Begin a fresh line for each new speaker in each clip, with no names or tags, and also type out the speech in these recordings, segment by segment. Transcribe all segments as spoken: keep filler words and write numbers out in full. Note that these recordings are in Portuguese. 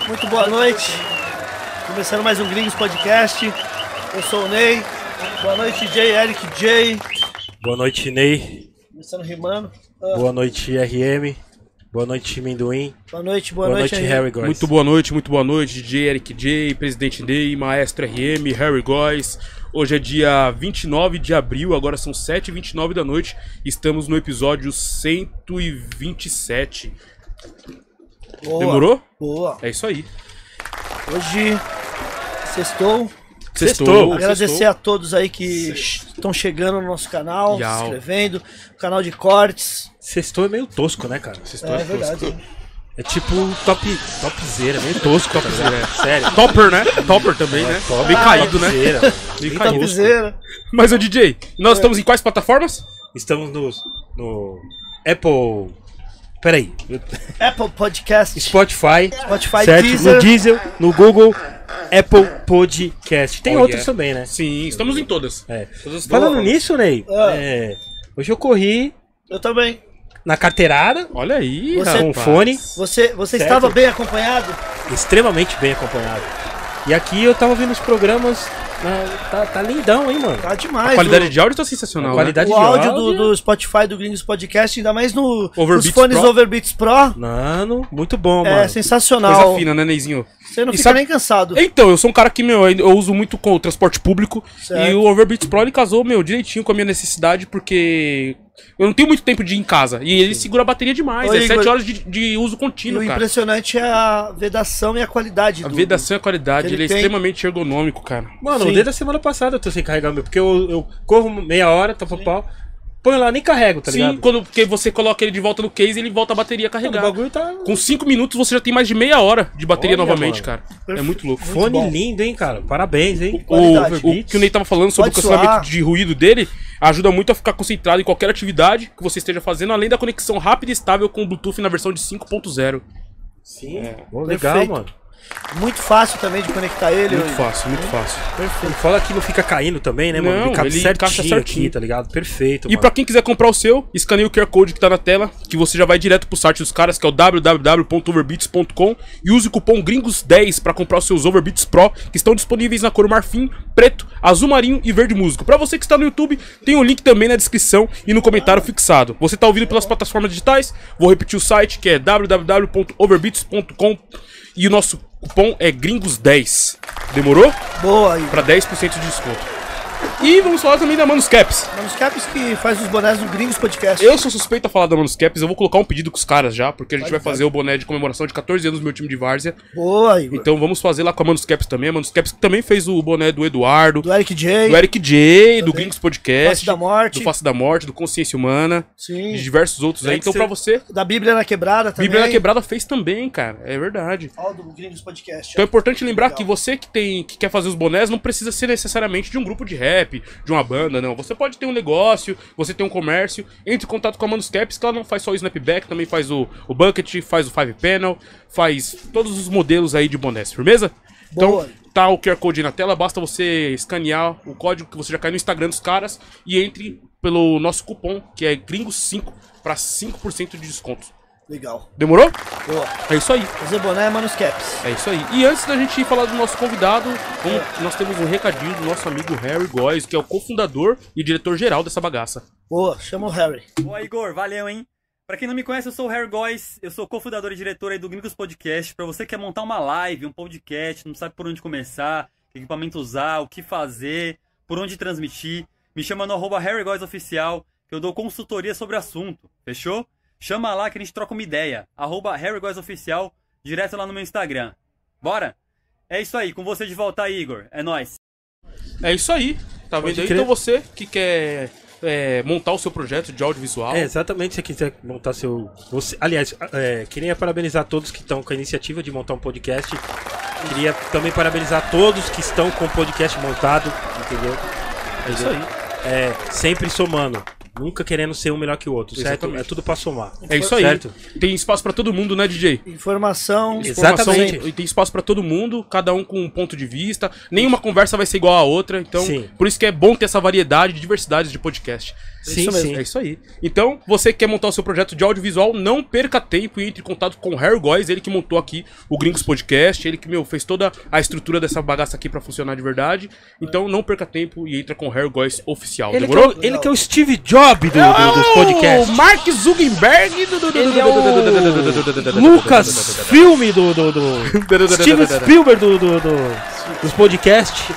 Muito boa noite. Começando mais um Gringos Podcast. Eu sou o Ney. Boa noite, J, Eric J.
Boa noite, Ney.
Começando rimando.
Ah. Boa noite, R M. Boa noite, Minduim.
Boa noite, boa,
boa
noite,
noite Harry Góes.
Muito boa noite, muito boa noite, D J Eric J, Presidente Ney, Maestro R M, Harry Góes. Hoje é dia vinte e nove de abril, agora são sete e vinte e nove da noite. Estamos no episódio cento e vinte e sete.
Boa,
Demorou?
Boa.
É isso aí.
Hoje, sextou.
Sextou.
Agradecer
Sextou.
a todos aí que estão chegando no nosso canal,
Yau.
se inscrevendo, canal de cortes.
Sextou é meio tosco, né, cara?
Sextou
É
é
verdade.
tosco.
É tipo top, topzera, meio tosco.
Topzera, é.
Sério.
Topper, né? Topper também, né?
Top,
Bem caído, né?
topzera,
Bem
bem
caído.
Topzera.
Mas, ô D J, nós estamos em quais plataformas?
Estamos no, no Apple... Peraí.
Apple Podcast,
Spotify,
Spotify,
certo?
Deezer.
No Diesel, no Google, Apple Podcast. Tem
Oh,
outros
yeah.
também, né?
Sim, estamos em todas.
É.
Todas-
Falando
Boa.
nisso, Ney,
Ah.
é, hoje eu corri
Eu também.
na carteirada,
Olha aí,
Você-
com
rapaz.
fone,
Você, você
Certo.
estava bem acompanhado?
extremamente bem acompanhado. E aqui eu tava vendo os programas, na- tá, tá lindão, hein, mano?
Tá demais.
A qualidade
o,
de áudio tá sensacional,
A qualidade
né?
o
de
áudio
áudio.
do, do Spotify do Gringos Podcast, ainda mais no, nos
Overbeats
fones
Pro.
Overbeats Pro.
Mano, muito bom,
É
mano.
sensacional.
Coisa fina, né, Neizinho?
Você não
E
fica
sabe-
nem cansado.
Então, eu sou um cara que, meu, eu uso muito com o transporte público.
Certo.
E o Overbeats Pro, ele casou, meu, direitinho com a minha necessidade, porque eu não tenho muito tempo de ir em casa. E ele segura a bateria demais.
Ô,
é
Igor,
sete horas de, de uso
E
contínuo,
o
cara.
impressionante é a vedação e a qualidade
A
do...
vedação e a qualidade,
que ele
ele, é
tem.
extremamente ergonômico, cara.
Mano,
Sim.
desde a semana passada eu tô sem carregar meu, porque eu, eu corro meia hora, topa pau, ponho lá, nem carrego, tá
Sim,
ligado?
quando porque você coloca ele de volta no case, ele volta a bateria a
Mano, o
carregar.
bagulho tá...
Com cinco minutos você já tem mais de meia hora de bateria
Olha,
novamente,
mano.
cara. É
Perfeito.
muito louco.
Muito
Fone
bom.
lindo, hein, cara? Parabéns, hein?
O,
Qualidade.
o que o Ney tava falando sobre
Pode
o cancelamento
suar.
de ruído dele ajuda muito a ficar concentrado em qualquer atividade que você esteja fazendo, além da conexão rápida e estável com o Bluetooth na versão de cinco ponto zero.
Sim.
É.
Pô, legal,
Perfeito.
mano.
Muito fácil também de conectar ele.
Muito fácil, muito fácil.
E fala que não fica caindo também, né, mano?
Não,
Fica
ele
certinho,
encaixa certinho.
aqui, tá ligado? Perfeito,
E
mano.
pra quem quiser comprar o seu, escaneie o Q R Code que tá na tela, que você já vai direto pro site dos caras, que é o w w w ponto overbeats ponto com, e use o cupom gringos dez pra comprar os seus Overbeats Pro, que estão disponíveis na cor marfim, preto, azul marinho e verde músico. Pra você que está no YouTube, tem o link também na descrição e no comentário fixado. Você tá ouvindo pelas plataformas digitais? Vou repetir o site, que é w w w ponto overbeats ponto com, e o nosso cupom é gringos dez. Demorou?
Boa, Igor.
Pra dez por cento de desconto. E vamos falar também da Manuscaps.
Manuscaps que faz os bonés do Gringos Podcast.
Eu sou suspeito a falar da Manuscaps, eu vou colocar um pedido com os caras já, porque a gente
Pode,
vai fazer o boné de comemoração de quatorze anos do meu time de várzea.
Boa, Igor.
Então vamos fazer lá com a Manuscaps também. A Manuscaps também fez o boné do Eduardo,
Do Eric J.
do Eric J, do
Também.
Gringos Podcast,
Face da Morte.
do Face da Morte, do Consciência Humana,
Sim.
de diversos outros aí.
É que
Então
cê-
pra você,
Da Bíblia na Quebrada também.
Bíblia na Quebrada fez também, cara. É verdade.
Ó, do Gringos Podcast.
Então é importante lembrar
Legal.
que você que tem que quer fazer os bonés não precisa ser necessariamente de um grupo de rap, de uma banda, não. Você pode ter um negócio, você tem um comércio, entre em contato com a Manuscaps, que ela não faz só o snapback, também faz o, o bucket, faz o five panel, faz todos os modelos aí de bonés, firmeza?
Boa.
Então tá o Q R Code aí na tela, basta você escanear o código que você já cai no Instagram dos caras e entre pelo nosso cupom, que é gringos cinco, para cinco por cento de desconto.
Legal.
Demorou?
Boa.
É isso aí.
Fazer boné é Manuscaps.
É isso aí. E antes da gente falar do nosso convidado, vamos- nós temos um recadinho do nosso amigo Harry Góes, que é o cofundador e diretor-geral dessa bagaça.
Boa, chama o Harry.
Boa, Igor, valeu, hein? Pra quem não me conhece, eu sou o Harry Góes, eu sou cofundador e diretor aí do Gringos Podcast. Pra você que quer montar uma live, um podcast, não sabe por onde começar, que equipamento usar, o que fazer, por onde transmitir, me chama no arroba Harry Góes Oficial, que eu dou consultoria sobre o assunto, fechou? Chama lá que a gente troca uma ideia, arroba Harry Góes Oficial, direto lá no meu Instagram. Bora? É isso aí, com você de volta aí, Igor, é nóis.
É isso aí. Tá
Pode
vendo aí?
crer.
Então você que quer é, montar o seu projeto de audiovisual.
É, exatamente, se você quiser montar seu... Você... Aliás, é, queria parabenizar todos que estão com a iniciativa de montar um podcast. Queria também parabenizar todos que estão com o podcast montado, entendeu?
É isso aí.
É, sempre somando. Nunca querendo ser um melhor que o outro, certo?
Exatamente.
É tudo pra somar.
É isso aí.
Certo?
Tem espaço pra todo mundo, né, D J?
Informação.
Informação,
Exatamente.
e tem espaço pra todo mundo, cada um com um ponto de vista. Nenhuma conversa vai ser igual a outra, então
Sim.
por isso que é bom ter essa variedade de diversidades de podcast.
Sim,
Isso mesmo.
sim.
É isso aí. Então, você que quer montar o seu projeto de audiovisual, não perca tempo e entre em contato com o Harry Góes, ele que montou aqui o Gringos Podcast, ele que, meu, fez toda a estrutura dessa bagaça aqui pra funcionar de verdade. Então, não perca tempo e entra com o Harry Góes oficial.
Ele que, é
Demorou?
o, ele que é o Steve Jobs do, do, dos podcasts.
O Mark Zuckerberg do, do, do,
Ele é
do-
o Lucas Filme do, do, do Steven Spielberg do, do, do- dos podcasts.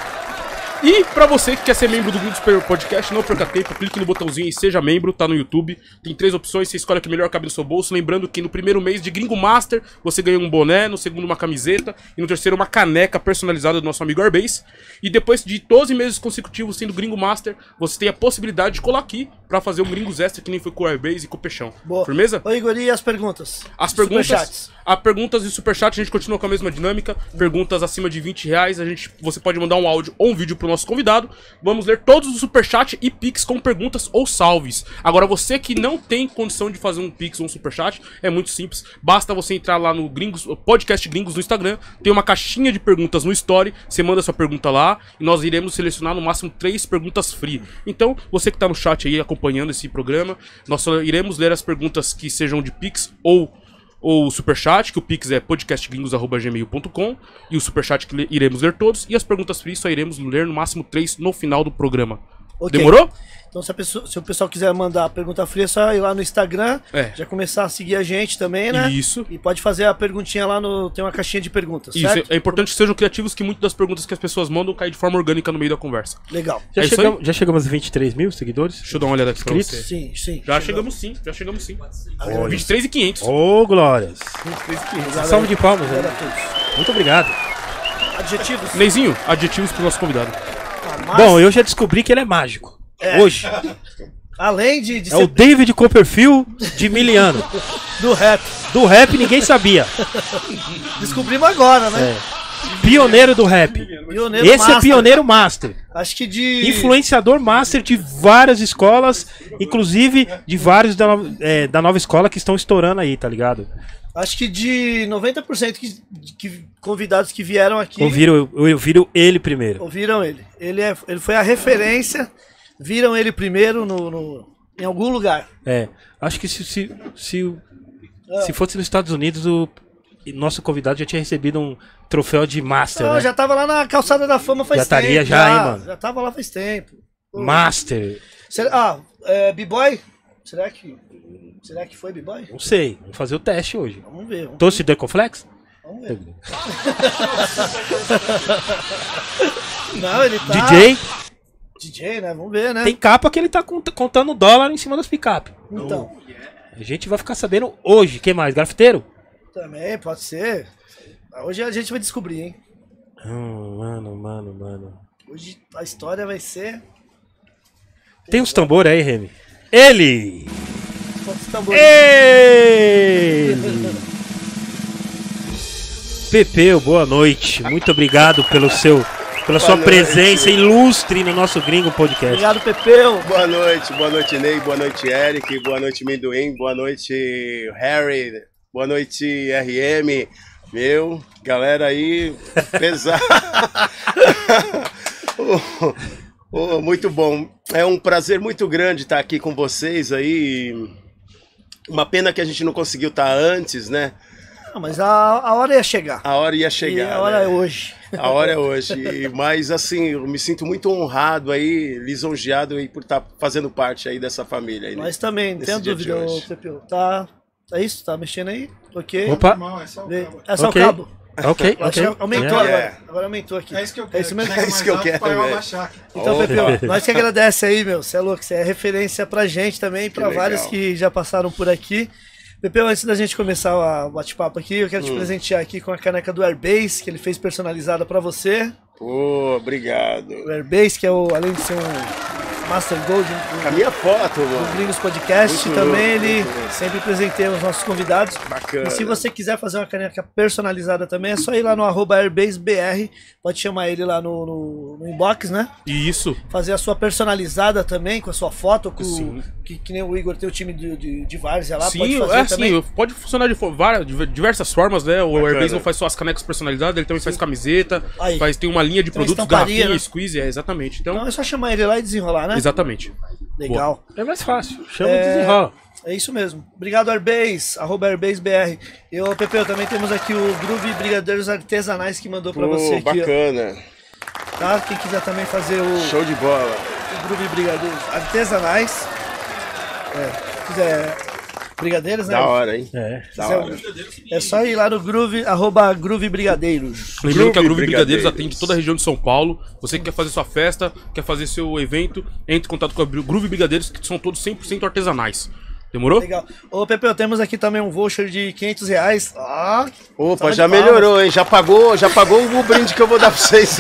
E pra você que quer ser membro do Gringos Podcast, não perca tempo, clique no botãozinho e seja membro, tá no YouTube. Tem três opções, você escolhe a que melhor cabe no seu bolso. Lembrando que no primeiro mês de Gringo Master, você ganha um boné, no segundo uma camiseta e no terceiro uma caneca personalizada do nosso amigo Airbase. E depois de doze meses consecutivos sendo Gringo Master, você tem a possibilidade de colar aqui pra fazer um Gringos Extra, que nem foi com o Airbase e com o Peixão.
Boa.
Firmeza?
Ô, Igor, e as perguntas?
As perguntas,
Superchats.
a perguntas e superchat, a gente continua com a mesma dinâmica. Perguntas acima de vinte reais, a gente, você pode mandar um áudio ou um vídeo pro nosso convidado. Vamos ler todos os superchat e pix com perguntas ou salves. Agora, você que não tem condição de fazer um pix ou um superchat, é muito simples. Basta você entrar lá no Gringos, Podcast Gringos no Instagram, tem uma caixinha de perguntas no Story, você manda sua pergunta lá e nós iremos selecionar no máximo três perguntas free. Então, você que tá no chat aí acompanhando esse programa, nós só iremos ler as perguntas que sejam de pix ou ou superchat, que o pix é podcastgringos arroba gmail ponto com, e o superchat que iremos ler todos, e as perguntas free só iremos ler no máximo três no final do programa.
Ok.
Demorou?
Então, se, a pessoa- se o pessoal quiser mandar a pergunta fria, é só ir lá no Instagram,
É.
já começar a seguir a gente também, né?
Isso.
E pode fazer a perguntinha lá no... Tem uma caixinha de perguntas,
Isso,
certo?
é importante que sejam criativos, que muitas das perguntas que as pessoas mandam caem de forma orgânica no meio da conversa.
Legal.
Já,
É isso
chegamos, já chegamos a vinte e três mil seguidores?
Deixa eu dar uma olhada aqui pra
Inscritos?
você.
Sim, sim.
Já chegamos sim, já chegamos sim.
Olha.
vinte e três e quinhentos.
Ô, glórias.
Galera,
Salve de palmas,
galera
né?
a todos.
Muito obrigado.
Adjetivos?
Neizinho, adjetivos pro nosso convidado.
Ah, mas,
Bom, eu já descobri que ele é mágico. Hoje.
além de, de
É o David Copperfield de Miliano.
do rap,
Do rap ninguém sabia.
descobrimos agora, né?
É. Pioneiro do rap.
Pioneiro
Esse
master.
é pioneiro master.
Acho que de...
Influenciador master de várias escolas, inclusive de vários da, nova- é, da nova escola que estão estourando aí, tá ligado?
Acho que de noventa por cento que, que convidados que vieram aqui
Ouviram, eu, eu viram ele primeiro.
ouviram ele. Ele, é, ele foi a referência, viram ele primeiro no, no- em algum lugar.
É. Acho que se, se, se, o-
Ah.
se fosse nos Estados Unidos, o nosso convidado já tinha recebido um troféu de master,
Não,
né?
já tava lá na calçada da fama faz
Já estaria
tempo.
já, hein, mano?
Já tava lá faz tempo. Pô.
Master.
Será- ah, é, B-Boy? Será que, será que foi B-Boy?
Não sei. Vamos fazer o teste hoje.
Vamos ver. Vamos,
Torcedor Conflex?
vamos ver. Não, ele tá...
D J.
D J, né? Vamos ver, né?
Tem capa que ele tá cont- contando dólar em cima das picape.
Então,
A gente vai ficar sabendo hoje. Quem mais? Grafiteiro?
também pode ser. Hoje a gente vai descobrir, hein?
Hum, mano, mano, mano.
Hoje a história vai ser...
Tem uns tambores aí, Remy? Ele!
Quantos tambores?
Ele! Pepeu, boa noite. Muito obrigado pelo seu, pela sua
Boa
presença
noite.
ilustre no nosso Gringo Podcast.
Obrigado, Pepeu.
Boa noite, boa noite, Ney, boa noite, Eric, boa noite, Minduim, boa noite, Harry, boa noite, R M, meu, galera aí, pesado. Oh, oh, muito bom, é um prazer muito grande estar aqui com vocês aí, uma pena que a gente não conseguiu estar antes, né?
Não, mas a, a hora ia chegar.
A hora ia
E
chegar,
a hora
né?
é hoje.
A hora é hoje, E- mas assim, eu me sinto muito honrado aí, lisonjeado aí por estar fazendo parte aí dessa família aí, né?
Nós também, não
Nesse
tenho
dia de
dúvida, ô,
hoje.
Pepeu. Tá, é isso? Tá mexendo aí? Ok.
Opa,
Vê. É só
Ok.
o cabo.
ok,
Eu acho
ok.
que aumentou
É.
agora. Agora aumentou aqui.
É isso que eu
É
quero.
isso mesmo?
Chega
É isso
mais
que eu
alto
quero,
pra eu
velho.
abaixar aqui.
Então,
Opa.
Pepeu, nós que agradece aí, meu. Você é louco, você é referência pra gente também, pra
legal.
vários que já passaram por aqui. Pepeu, antes da gente começar o bate-papo aqui, eu quero
Hum.
te presentear aqui com a caneca do Airbase, que ele fez personalizada pra você.
Pô, obrigado.
O Airbase, que é o, além de ser um Master Gold do,
Com a minha foto,
do
mano.
Gringos Podcast.
Muito
Também
louco,
ele
muito louco.
sempre presenteia os nossos convidados.
Bacana.
E se você quiser fazer uma caneca personalizada também, é só ir lá no arroba airbasebr. Pode chamar ele lá no, no, no inbox, né?
Isso.
Fazer a sua personalizada também, com a sua foto, com
Sim.
que, que nem o Igor tem o time de, de, de várzea lá, pode
Sim,
fazer
é
também.
sim, pode funcionar de fo- várias, de diversas formas, né? O
Bacana.
Airbase não faz só as canecas personalizadas, ele também faz camiseta,
Aí.
faz, tem uma linha de
Tem uma
produtos,
estamparia,
garrafinha,
né?
squeeze, é, exatamente. Então,
Então é só chamar ele lá e desenrolar, né?
exatamente.
Legal.
É mais fácil. Chama
É,
e desenrola.
É isso mesmo. Obrigado, Airbase, arroba AirbaseBR. E ô, Pepe, também temos aqui o Groove Brigadeiros Artesanais que mandou pra
Pô,
você aqui,
bacana.
ó, tá? Quem quiser também fazer o,
Show de bola.
o Groove Brigadeiros Artesanais. É, se quiser brigadeiros, né?
Da hora, hein?
É.
Da
Quiser-
hora.
É só ir lá no Groove, arroba Groove Brigadeiros.
Lembrando que a
Groove
Groove Brigadeiros
Brigadeiros.
atende toda a região de São Paulo. Você que quer fazer sua festa, quer fazer seu evento, entre em contato com a Groove Brigadeiros, que são todos cem por cento artesanais. Demorou?
Legal. Ô, Pepe, temos aqui também um voucher de quinhentos reais. Ó,
Opa,
salva
já
de palmas.
melhorou, hein? Já pagou, já pagou o brinde que eu vou dar pra vocês.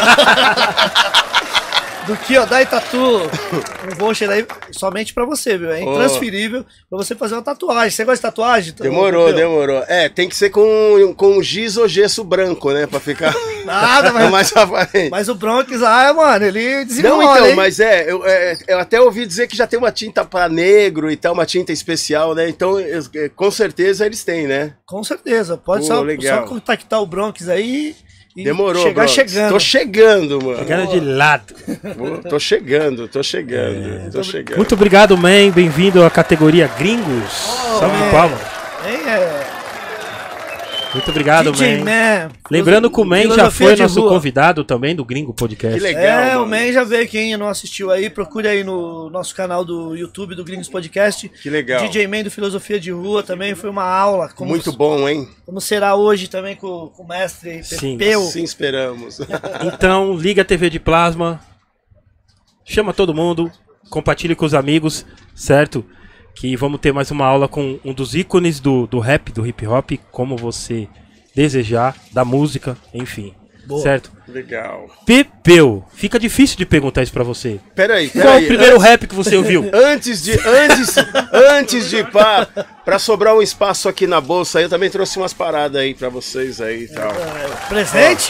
Do Kyodai Tatu. Um voucher aí somente pra você, viu? É intransferível pra você fazer uma tatuagem. Você gosta de tatuagem?
Demorou,
Pepeu?
demorou. É, tem que ser com, com giz ou gesso branco, né? Pra ficar
Nada, mas,
mais aparente.
mas o Bronx, ah, mano, ele desenrola,
Não, então,
hein?
mas é eu, é, eu até ouvi dizer que já tem uma tinta pra negro e tal, uma tinta especial, né? Então, eu- é, com certeza eles têm, né?
Com certeza. Pode
Pô,
só,
legal.
só contactar o Bronx aí e
Demorou,
chegar
Bronx.
chegando.
Tô chegando, mano.
Pegando de lado.
Pô, Tô chegando, tô chegando, tô chegando.
Muito obrigado, man. Bem-vindo à categoria Gringos. Salve de
man.
palmas.
Hein, é...
Muito obrigado,
D J
man.
Man.
Lembrando que o Man já
Filosofia
foi
de
nosso
rua.
convidado também do Gringo Podcast.
Que legal.
É,
mano.
o Man já veio. Quem não assistiu aí, procure aí no nosso canal do YouTube do Gringos Podcast.
Que legal.
D J Man do Filosofia de Rua também foi uma aula. Como,
Muito bom, hein?
Como será hoje também com, com o mestre
Sim.
Pepeu.
Sim, esperamos.
Então, liga a T V de plasma, chama todo mundo, compartilhe com os amigos, certo? Que vamos ter mais uma aula com um dos ícones do, do rap, do hip hop, como você desejar, da música, enfim.
Boa.
Certo?
Legal.
Pepeu, fica difícil de perguntar isso pra você.
Peraí,
Qual
peraí.
o primeiro rap que você ouviu?
Antes de, antes, antes de pá, pra sobrar um espaço aqui na bolsa, aí, eu também trouxe umas paradas aí pra vocês aí e tal.
É, presente?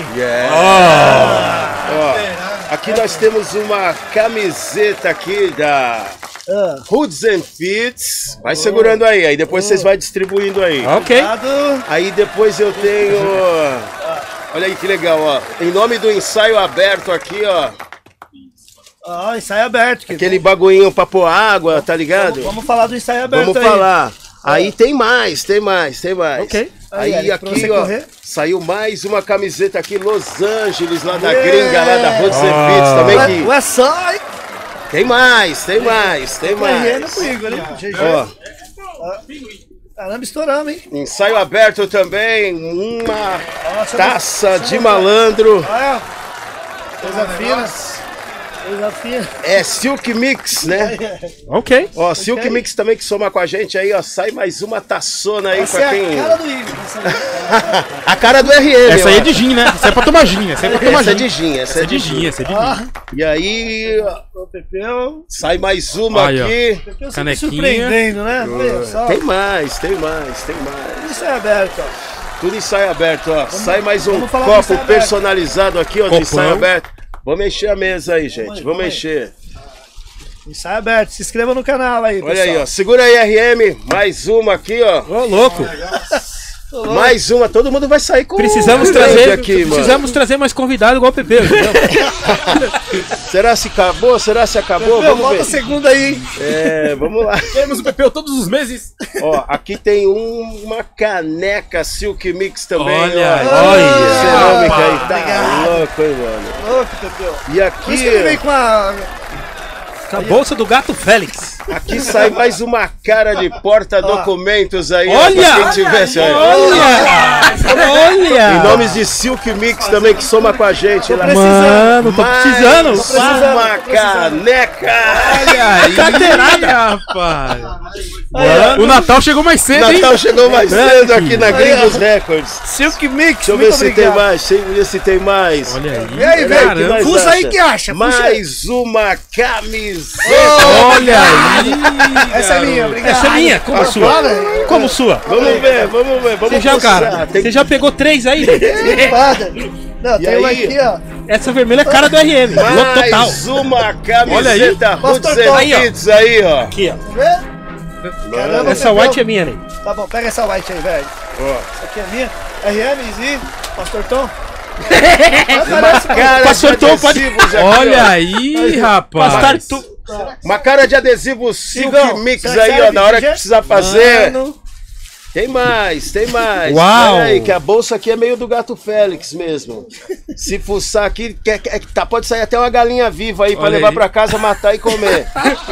Yeah. Ó, aqui nós temos uma camiseta aqui da
Ah,
Hoods and Fits. Vai segurando aí, aí depois vocês vão distribuindo aí.
Ok.
obrigado.
Aí depois eu tenho... Olha aí que legal, ó. Em nome do ensaio aberto aqui, ó.
Ó, ensaio aberto. Que
Aquele bagulhinho pra pôr água, tá ligado?
Vamos, vamos falar do ensaio aberto
Vamos
aí.
falar. Aí tem mais, tem mais, tem mais.
Ok.
Aí,
Aí, Eric, pra
aqui,
você
ó,
correr.
saiu mais uma camiseta aqui, Los Angeles, lá da
Yeah.
gringa, lá da Hoods and
Ah.
Fits também.
Ué,
Que...
ué, só, hein?
Tem mais, tem mais, tem
Correndo
mais.
comigo, né? G G.
Ó,
Caramba, estouramos, hein?
ensaio aberto também, uma
Nossa,
taça de
nossa.
malandro.
Olha, coisa fina. Coisa fina.
É Silk Mix, né?
Ok.
Ó, Silk
Ok.
Mix também que soma com a gente aí, ó. Sai mais uma taçona aí
Essa
pra
é
quem.
a cara do Igor. essa aí.
A cara do R M.
Essa aí
ó.
é de gin, né? Essa é pra tomar gin, essa é pra tomar
Essa é
gin.
de gin, essa é de gin.
essa é de
Ah,
gin.
E aí, ó,
o Pepeu.
sai mais uma
Aí, ó.
aqui.
Pepeu sempre
Canequinha.
surpreendendo, né? Olha só.
Tem mais, tem mais, tem mais.
Isso é aberto, ó.
Tudo ensaio aberto, ó. Sai mais um
vamos falar do
copo
ensaio aberto.
personalizado aqui, ó, do
Copão.
ensaio aberto. Vamos encher a mesa aí, gente.
aí,
Vamos
vamos aí.
encher.
Ensaio aberto. Se inscreva no canal aí,
Olha
pessoal.
aí, ó. Segura aí, R M. Mais uma aqui, ó.
Ô, louco.
Mais uma. Todo mundo vai sair com
Precisamos
um brinde
trazer,
aqui, mano.
precisamos trazer mais convidado igual o Pepeu. entendeu?
Será se acabou? Será se acabou?
Pepeu,
Vamos
volta a
ver.
segunda aí, hein?
É, vamos lá.
Temos o Pepeu todos os meses.
Ó, aqui tem um- uma caneca Silk Mix também,
Olha,
ó.
olha.
Cerâmica aí, tá
Obrigado.
louco, hein, mano.
Louco, Pepeu.
E
Por isso que ele
aqui,
vem com a...
Com a bolsa do gato Félix.
Aqui sai mais uma cara de porta-documentos aí. ó,
Olha!
pra quem tivesse aí.
Olha! Olha!
Em nomes de Silk Mix também, que soma com a gente. Lá.
Mano, tô precisando.
Mais uma caneca!
Olha aí,
Carteirada.
rapaz.
Aí,
O Natal chegou mais cedo, hein?
Natal chegou mais cedo aqui na Gringos Records.
Silk Mix,
Deixa eu ver
muito
se tem
obrigado.
mais. Deixa eu ver se tem mais.
Olha aí.
E aí, velho?
que mais
Fuça aí
acha?
que acha. Puxa aí.
Mais uma camiseta.
Olha aí.
Essa é minha, obrigado.
Essa é minha, como sua? Como sua?
Vamos ver, vamos ver. Vamos
Você já,
fuçar.
cara,
Tem
você já pegou três aí?
Espada. Não,
E
tem uma
aí?
aqui, ó.
Essa vermelha é a cara do R M. Louco total.
mais uma
Olha aí.
camiseta Roots
Pastor Tom.
and Beats aí, ó.
Aqui, ó.
Vê? Caramba,
Essa
pegou.
white é minha, né?
Tá bom, pega essa white aí, velho.
Ó.
Essa aqui é minha. R M, Z, Pastor Tom.
Uma cara
Pastor
de
Tom, pode-
adesivos aqui,
Olha
ó.
aí, rapaz.
Pastar tu...
Uma cara de adesivo Silk
Igão,
Mix
você
aí, ó.
serve
Na hora
D J?
que precisar fazer.
Mano.
Tem mais, tem mais.
Uau.
Olha aí, que a bolsa aqui é meio do Gato Félix mesmo. Se fuçar aqui, quer, quer, tá, pode sair até uma galinha viva aí pra
Olha
levar
aí.
pra casa, matar e comer.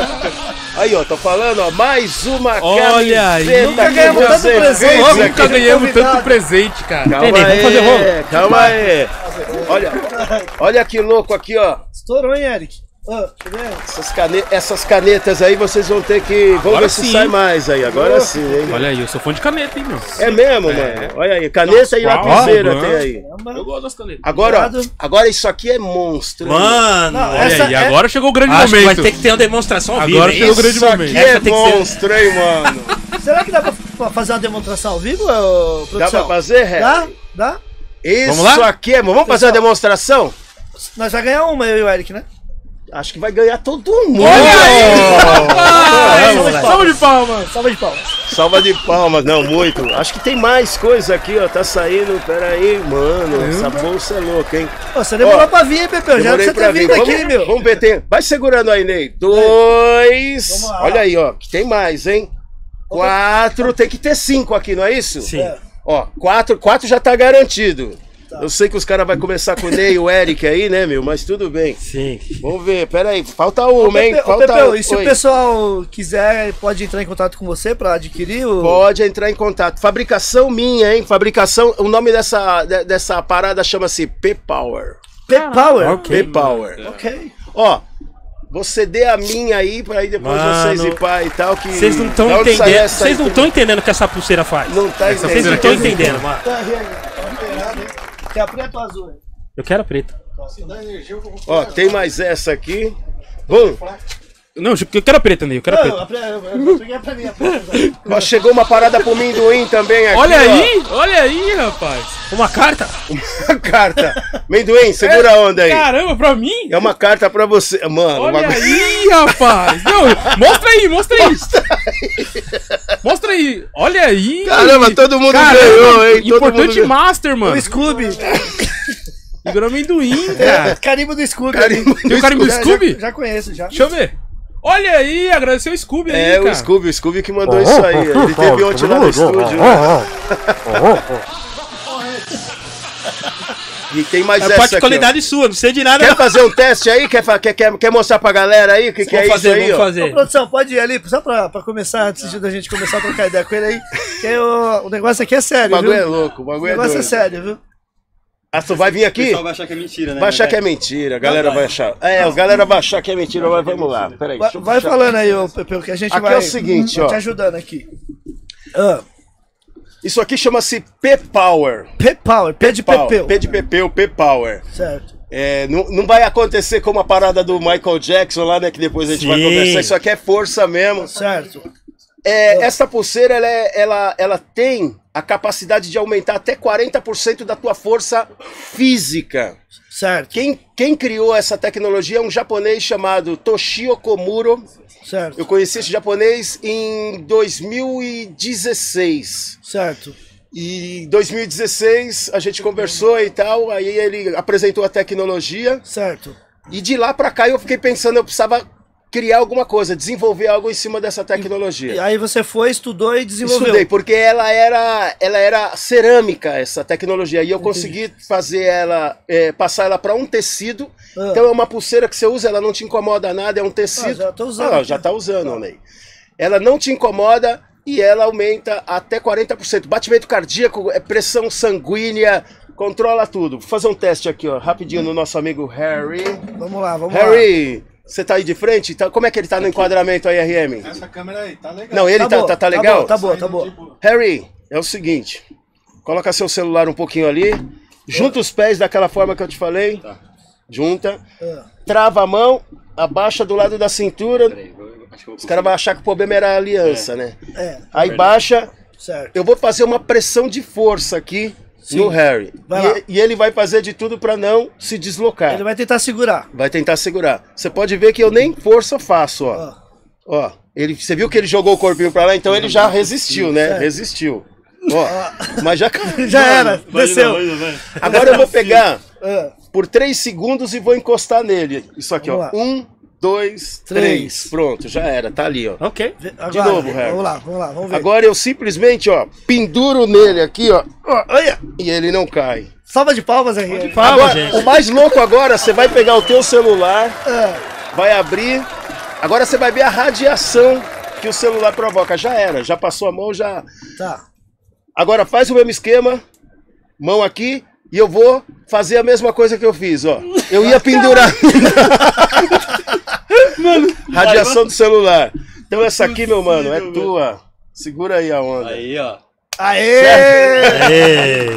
Aí, ó, tô falando, ó, mais uma
Olha aí.
camiseta
Nunca
que
ganhamos
você
tanto presente,
fez
nunca
aqui.
Nunca ganhamos
Convidado.
tanto presente, cara.
Calma
Neném, vamos fazer rolo.
aí, calma aí. Olha, olha que louco aqui, ó.
Estourou, hein, Eric? Ó, deixa eu ver.
Essas, cane- essas canetas aí vocês vão ter que... Vamos
Agora
ver se
sim.
sai mais aí, agora sim, hein.
Olha aí, eu sou fã de caneta, hein, meu.
É mesmo, mano. Olha aí, caneta e
Uau,
lapiseira
mano.
tem aí.
Caramba.
Eu gosto das canetas.
Agora, ó,
Obrigado.
agora isso aqui é monstro. hein?
Mano,
Não,
olha
Olha
essa
aí,
é-
agora chegou o grande
acho que vai
momento.
ter que ter uma demonstração ao vivo,
Agora
hein?
chegou o grande
Isso
momento.
aqui
Essa
é
tem que ser-
monstro, hein, mano.
Será que dá pra, pra fazer uma demonstração ao vivo, ô,
Dá
produção?
pra fazer, Ré?
Dá? Dá?
Isso
Vamos lá?
aqui é... Vamos fazer uma demonstração?
Nós já ganhamos uma, eu e o Eric, né?
Acho que vai ganhar todo mundo.
Olha aí,
Vamos lá.
rapaz. Salve de palmas.
Salva de palmas.
Salva de palmas, não, muito. Acho que tem mais coisa aqui, ó. Tá saindo, pera aí, mano. Essa bolsa é louca, hein?
Ô, você demorou
Ó,
pra vir, hein, Pepeu? Já era
Demorei
pra você
pra
ter
vir.
vindo
Vamos,
aqui, meu.
vamos ver, tem... Vai segurando aí, Ney. Dois.
Vamos lá.
Olha aí, ó. Que tem mais, hein? Quatro. Tem que ter cinco aqui, não é isso?
Sim.
É.
Ó, quatro, quatro já tá garantido. Eu sei que os caras vão começar com o Ney e o Eric aí, né, meu? Mas tudo bem.
Sim.
Vamos ver, pera aí. Falta
Ô,
uma, hein?
Pepe- ô,
Falta
Pepeu,
uma.
e se o
Oi.
pessoal quiser, pode entrar em contato com você pra adquirir o...
Pode entrar em contato. Fabricação minha, hein? Fabricação. O nome dessa, de- dessa parada chama-se P-Power.
P-Power?
Ok.
P-Power.
Ok.
Ó, você dê a minha aí, pra aí depois
Mano,
vocês e pai e tal. Que...
Vocês não estão
Da onde saiu
entendendo.
essa
Vocês não
aí?
estão entendendo o que essa pulseira faz.
Não tá
Essa
Vocês não
entendendo.
estão entendendo, mano.
Tá, Rian, não tem nada, hein? Quer a preta ou azul? hein?
Eu quero a preta.
Ó, tem mais essa aqui. Bom,
Não, eu quero a preta, Ney. Eu quero a
Não,
preta.
a preta, eu eu peguei pra mim a preta.
ó, chegou uma parada pro Minduim também aqui.
Olha
ó.
aí, olha aí, rapaz.
Uma carta?
Uma carta. Minduim, segura a onda aí.
Caramba, pra mim?
É uma carta pra você. Mano,
Olha
uma...
aí, rapaz. Não, mostra aí, mostra aí. Mostra aí. Olha aí.
Caramba, todo mundo
Caramba,
ganhou, hein? Todo
Importante
mundo ganhou.
Master, mano.
O Scooby.
Igor amendoim, cara.
Carimbo do Scooby.
Carimbo
ali.
Tem o carimbo do
Já-
Scooby?
Já, já conheço, já.
Deixa eu ver. Olha aí, agradecer o Scooby aí,
É,
cara.
o Scooby, o Scooby que mandou isso aí. Ele teve ontem lá no estúdio. E tem mais
É
essa
parte de
aqui,
qualidade sua, não sei de
ó.
nada.
Quer
não.
fazer um teste aí? Quer, fa- quer, quer, quer mostrar pra galera aí o que, que é
Vamos
isso
fazer,
aí,
vamos
ó?
Ô,
fazer.
produção, pode ir ali, só pra, pra começar, antes de- da gente começar a trocar ideia com ele aí. Que o, o negócio aqui é
O
sério,
bagulho
viu?
é louco, o
O
bagulho é
negócio é
doido.
sério, viu?
Ah, tu vai vir
O
aqui?
pessoal vai achar que é mentira, né?
Vai achar que é
Vai.
mentira, a galera vai achar. É, a galera vai achar que é mentira, mas vamos lá. Peraí,
Vai,
deixa eu
vai
puxar.
falando aí, ô, Pepeu, que a gente
Aqui
vai...
é o seguinte,
vai
ó.
te ajudando aqui. Ah,
Isso aqui chama-se P-Power.
P-Power, P de
Power.
Pepeu.
P de Pepeu, P-Power.
Certo.
É, não, não vai acontecer como a parada do Michael Jackson lá, né? Que depois a gente vai
Sim.
conversar. Isso aqui é força mesmo.
Certo.
É, essa pulseira, ela, é- ela, ela tem a capacidade de aumentar até quarenta por cento da tua força física.
Certo.
Quem, quem criou essa tecnologia é um japonês chamado Toshio Komuro.
Certo.
Eu conheci esse japonês em dois mil e dezesseis.
Certo.
E em dois mil e dezesseis a gente conversou e tal, aí ele apresentou a tecnologia.
Certo.
E de lá pra cá eu fiquei pensando, eu precisava criar alguma coisa, desenvolver algo em cima dessa tecnologia.
E aí você foi, estudou e desenvolveu.
Estudei, porque ela era, ela era cerâmica, essa tecnologia, e eu consegui fazer ela, é, passar ela para um tecido. Ah. Então é uma pulseira que você usa, ela não te incomoda nada, é um tecido. Ah, já tô usando. Ah, já tá usando, tá. Ney. Ela não te incomoda e ela aumenta até quarenta por cento. Batimento cardíaco, pressão sanguínea, controla tudo. Vou fazer um teste aqui, ó, rapidinho no nosso amigo Harry.
Vamos lá, vamos
Harry,
lá.
Harry, você tá aí de frente? Tá, como é que ele tá no enquadramento aí, R M?
Essa câmera aí, tá legal.
Não, ele tá,
tá,
tá, tá, tá legal?
Tá boa, tá boa. Tá boa.
Harry, é o seguinte, coloca seu celular um pouquinho ali, junta os pés daquela forma que eu te falei, tá. Junta, é. Trava a mão, abaixa do lado da cintura, peraí, os caras vão achar que o problema era a aliança, é. Né? É. Aí é baixa, certo. Eu vou fazer uma pressão de força aqui. Sim. No Harry. E, e ele vai fazer de tudo para não se deslocar.
Ele vai tentar segurar.
Vai tentar segurar. Você pode ver que eu nem força faço, ó. Oh. Ó, ele, você viu que ele jogou o corpinho para lá, então ele já resistiu, né? É. Resistiu. Ó, oh. Mas já
já era, desceu.
Agora eu vou pegar por três segundos e vou encostar nele. Isso aqui, vamos ó. Lá. Um, dois, três. três. Pronto, já era, tá ali, ó.
Ok.
Agora, de novo, Harry.
Vamos lá, vamos lá, vamos ver.
Agora eu simplesmente, ó, penduro nele aqui, ó. Olha. E ele não cai.
Salva de palmas, Henrique.
Palmas, gente. O mais louco agora, você vai pegar o teu celular, é. Vai abrir. Agora você vai ver a radiação que o celular provoca. Já era, já passou a mão, já...
Tá.
Agora faz o mesmo esquema, mão aqui, e eu vou fazer a mesma coisa que eu fiz, ó. Eu ia pendurar... Mano, radiação do celular. Então essa aqui, meu mano, é tua. Segura aí a onda.
Aí, ó.
Aê! Aê!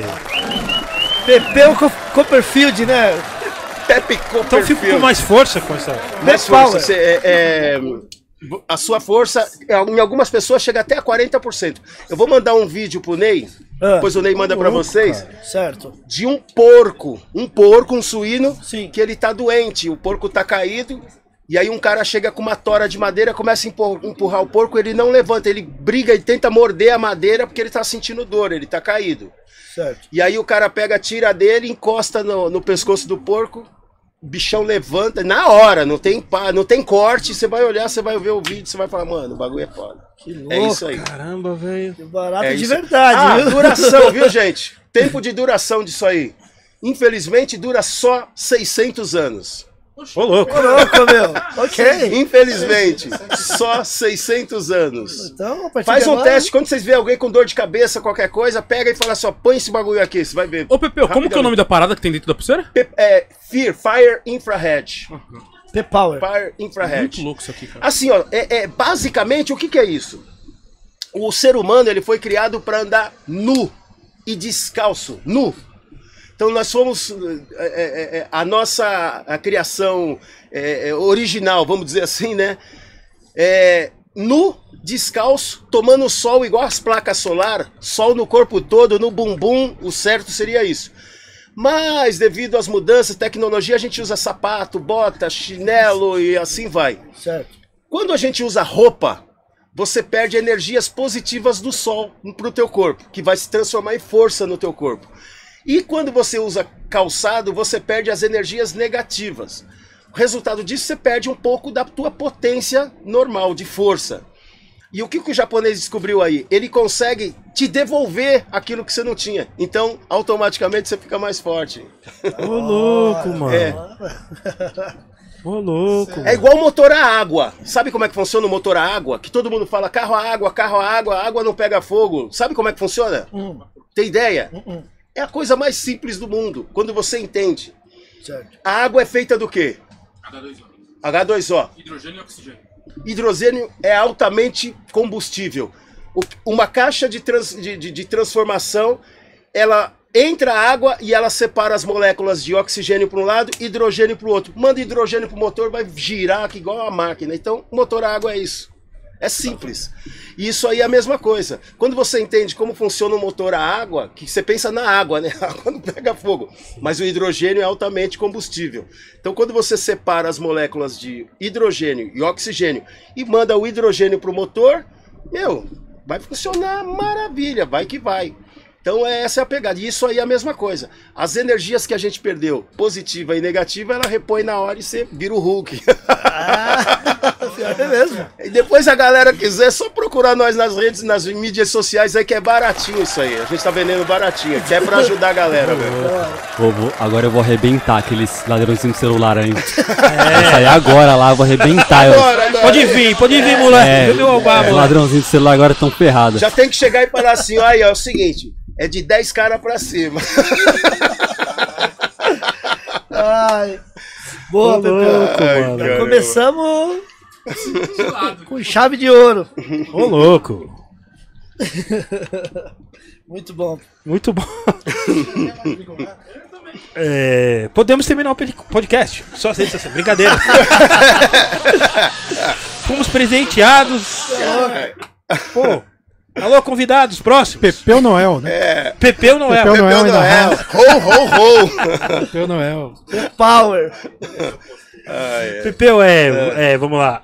Pepeu Copperfield, né?
Pepe Copperfield.
Então fica com mais força com essa.
Mais força. Você, é, é, a sua força, em algumas pessoas, chega até a quarenta por cento. Eu vou mandar um vídeo pro Ney. Ah, depois o Ney manda pra vocês.
Cara, certo.
De um porco. Um porco, um suíno.
Sim.
Que ele tá doente. O porco tá caído. E aí um cara chega com uma tora de madeira, começa a empurrar o porco, ele não levanta, ele briga e tenta morder a madeira porque ele tá sentindo dor, ele tá caído.
Certo.
E aí o cara pega, tira dele, encosta no, no pescoço do porco, o bichão levanta, na hora, não tem, não tem corte, você vai olhar, você vai ver o vídeo, você vai falar, mano, o bagulho é foda.
Que louco,
é isso aí.
Caramba, velho.
Que barato
é
de
isso.
verdade,
ah,
viu?
Duração, viu, gente? Tempo de duração disso aí. Infelizmente, dura só seiscentos anos.
Ô, louco.
Ô, louco, meu. Ok.
Infelizmente, só seiscentos anos.
Então,
faz um
agora...
teste, quando vocês verem alguém com dor de cabeça, qualquer coisa, pega e fala assim, ó, põe esse bagulho aqui, você vai ver.
Ô, Pepeu, como que é o nome da parada que tem dentro da pulseira?
Pe é, Fear, Fire Infrared.
Uhum. P-Power.
Fire Infrared.
Muito louco isso aqui, cara.
Assim, ó, é, é, basicamente, o que, que é isso? O ser humano, ele foi criado para andar nu e descalço, nu. Então nós fomos, é, é, é, a nossa a criação é, é, original, vamos dizer assim, né? É, nu, descalço, tomando sol igual as placas solar, sol no corpo todo, no bumbum, o certo seria isso. Mas devido às mudanças, tecnologia, a gente usa sapato, bota, chinelo e assim vai.
Certo.
Quando a gente usa roupa, você perde energias positivas do sol para o teu corpo, que vai se transformar em força no teu corpo. E quando você usa calçado, você perde as energias negativas. O resultado disso, você perde um pouco da tua potência normal, de força. E o que, que o japonês descobriu aí? Ele consegue te devolver aquilo que você não tinha. Então, automaticamente, você fica mais forte.
Ô, louco, mano.
É.
Ô, louco.
É igual motor a água. Sabe como é que funciona o motor a água? Que todo mundo fala carro a água, carro a água, a água não pega fogo. Sabe como é que funciona?
Hum.
Tem ideia?
Hum.
É a coisa mais simples do mundo, quando você entende.
Certo.
A água é feita do quê?
H dois O.
H dois O.
Hidrogênio e oxigênio.
Hidrogênio é altamente combustível. O, uma caixa de, trans, de, de, de transformação, ela entra a água e ela separa as moléculas de oxigênio para um lado e hidrogênio para o outro. Manda hidrogênio para o motor, vai girar aqui igual a máquina. Então, o motor a água é isso. É simples. E isso aí é a mesma coisa. Quando você entende como funciona o motor a água, que você pensa na água, né? A água não pega fogo. Mas o hidrogênio é altamente combustível. Então quando você separa as moléculas de hidrogênio e oxigênio e manda o hidrogênio para o motor, meu, vai funcionar maravilha, vai que vai. Então essa é a pegada. E isso aí é a mesma coisa. As energias que a gente perdeu, positiva e negativa, ela repõe na hora e você vira o Hulk.
Ah, É mesmo.
E depois a galera quiser, é só procurar nós nas redes, nas mídias sociais aí, que é baratinho isso aí. A gente tá vendendo baratinho, que é pra ajudar a galera, velho.
Vou- vou- agora eu vou arrebentar aqueles ladrãozinhos de celular aí. É. Sair agora lá, eu vou arrebentar. eu-
Agora, agora.
Pode vir, pode vir, moleque.
É,
Vê meu Obama
os
lá.
ladrãozinhos de celular agora estão ferrados.
Já tem que chegar e falar assim, ó, aí, ó, é o seguinte, é de dez caras pra cima.
Ai. Boa,
Ô,
Pepeu.
louco,
Ai,
mano.
cara.
Começamos com chave de ouro.
Ô, louco.
Muito bom.
Muito bom. É, podemos terminar o pod- podcast. Só aceita essa brincadeira. Fomos presenteados. Pô. Alô, convidados, próximos.
Pepeu Noel, né?
Pepeu não é.
Pepeu Noel
Pepeu
ainda
Noel, ho, ho, ho.
Pepeu Noel.
Power.
Pepeu é, é. Vamos lá.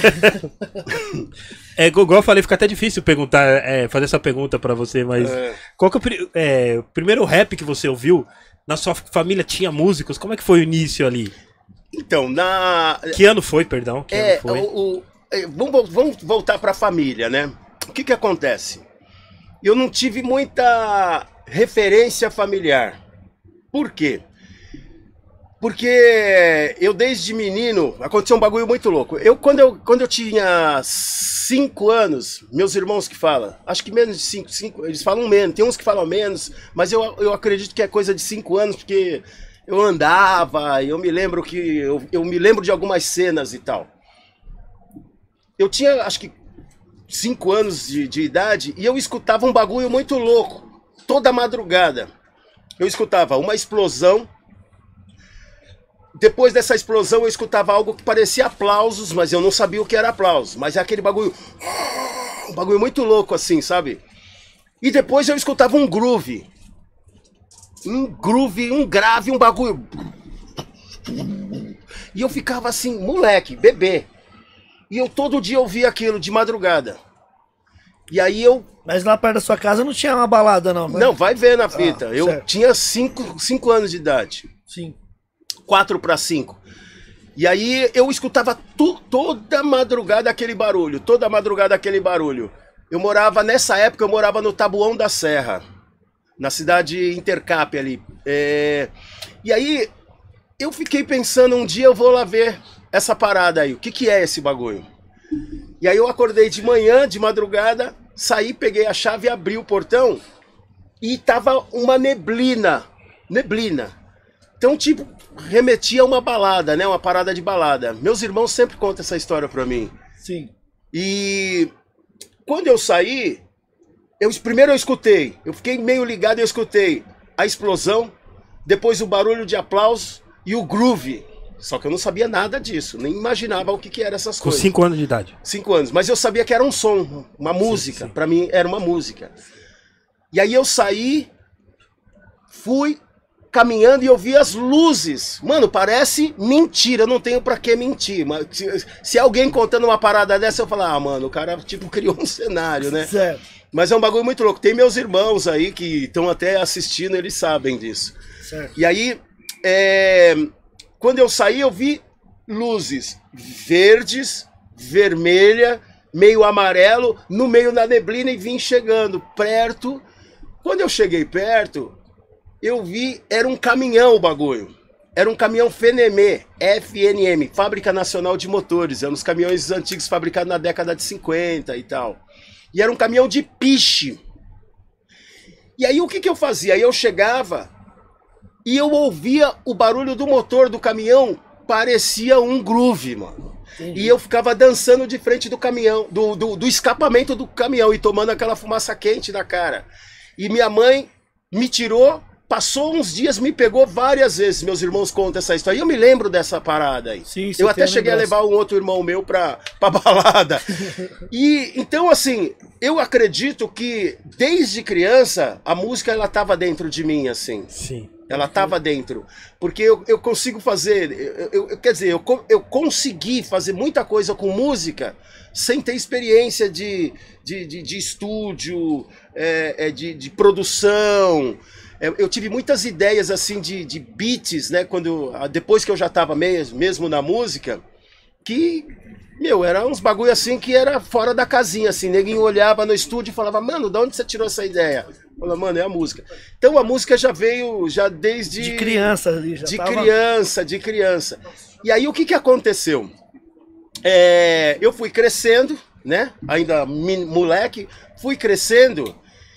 É, igual eu falei, fica até difícil perguntar, é, fazer essa pergunta pra você, mas qual que é o, pri- é, o primeiro rap que você ouviu? Na sua família tinha músicos? Como é que foi o início ali?
Então, na...
Que ano foi, perdão? Que
É,
ano foi?
o, o- é, vamos, vamos voltar pra família, né? O que que acontece? Eu não tive muita referência familiar. Por quê? Porque eu desde menino, aconteceu um bagulho muito louco. Eu quando eu, quando eu tinha cinco anos, meus irmãos que falam, acho que menos de cinco, cinco, eles falam menos, tem uns que falam menos, mas eu, eu acredito que é coisa de cinco anos, porque eu andava, eu me lembro que, eu, eu me lembro de algumas cenas e tal. Eu tinha, acho que, cinco anos de, de idade e eu escutava um bagulho muito louco, toda madrugada. Eu escutava uma explosão. Depois dessa explosão eu escutava algo que parecia aplausos, mas eu não sabia o que era aplauso. Mas é aquele bagulho, um bagulho muito louco assim, sabe? E depois eu escutava um groove. Um groove, um grave, um bagulho. E eu ficava assim, moleque, bebê. E eu todo dia ouvia aquilo de madrugada. E aí eu...
Mas lá perto da sua casa não tinha uma balada, não, né?
Não, vai ver na fita.
Ah,
eu
certo.
tinha cinco, cinco anos de idade.
Sim.
Quatro para cinco. E aí eu escutava tu, toda madrugada aquele barulho. Toda madrugada aquele barulho. Eu morava, nessa época, eu morava no Taboão da Serra. Na cidade Intercap ali. É... E aí eu fiquei pensando, um dia eu vou lá ver essa parada aí. O que que é esse bagulho? E aí eu acordei de manhã, de madrugada, saí, peguei a chave, abri o portão e tava uma neblina. Neblina. Então, tipo, remetia a uma balada, né? Uma parada de balada. Meus irmãos sempre contam essa história pra mim.
Sim.
E quando eu saí, eu, primeiro eu escutei, eu fiquei meio ligado e eu escutei a explosão, depois o barulho de aplauso e o groove. Só que eu não sabia nada disso, nem imaginava o que, que eram essas
Com
coisas.
cinco anos de idade.
Cinco anos, mas eu sabia que era um som, uma música. Pra mim era uma música. E aí eu saí, fui caminhando e eu vi as luzes. Mano, parece mentira, eu não tenho pra que mentir. Mas se, se alguém contando uma parada dessa, eu falo, ah, mano, o cara tipo criou um cenário, né?
Certo.
Mas é um bagulho muito louco. Tem meus irmãos aí que estão até assistindo, eles sabem disso.
Certo.
E aí, é, quando eu saí, eu vi luzes verdes, vermelha, meio amarelo, no meio da neblina e vim chegando perto. Quando eu cheguei perto, eu vi, era um caminhão o bagulho. Era um caminhão Fenemê, F N M, Fábrica Nacional de Motores. Eram os caminhões antigos fabricados na década de cinquenta e tal. E era um caminhão de piche. E aí o que que eu fazia? Aí eu chegava e eu ouvia o barulho do motor do caminhão, parecia um groove, mano. Entendi. E eu ficava dançando de frente do caminhão, do, do, do escapamento do caminhão e tomando aquela fumaça quente na cara. E minha mãe me tirou, passou uns dias, me pegou várias vezes. Meus irmãos contam essa história. E eu me lembro dessa parada aí.
Sim,
eu até cheguei a levar um outro irmão meu pra, pra balada. E então, assim, eu acredito que desde criança a música ela tava dentro de mim, assim.
Sim.
Ela tava dentro. Porque eu, eu consigo fazer. Eu, eu, quer dizer, eu, eu consegui fazer muita coisa com música sem ter experiência de, de, de, de estúdio, é, é, de, de produção. Eu tive muitas ideias assim de, de beats, né? Quando, depois que eu já estava mesmo, mesmo na música, que, Meu, era uns bagulho assim que era fora da casinha, assim. Neguinho olhava no estúdio e falava, mano, de onde você tirou essa ideia? Falava, mano, é a música. Então a música já veio, já desde...
De criança ali, já
De
tava...
criança, de criança. E aí o que que aconteceu? É, eu fui crescendo, né? Ainda moleque, fui crescendo...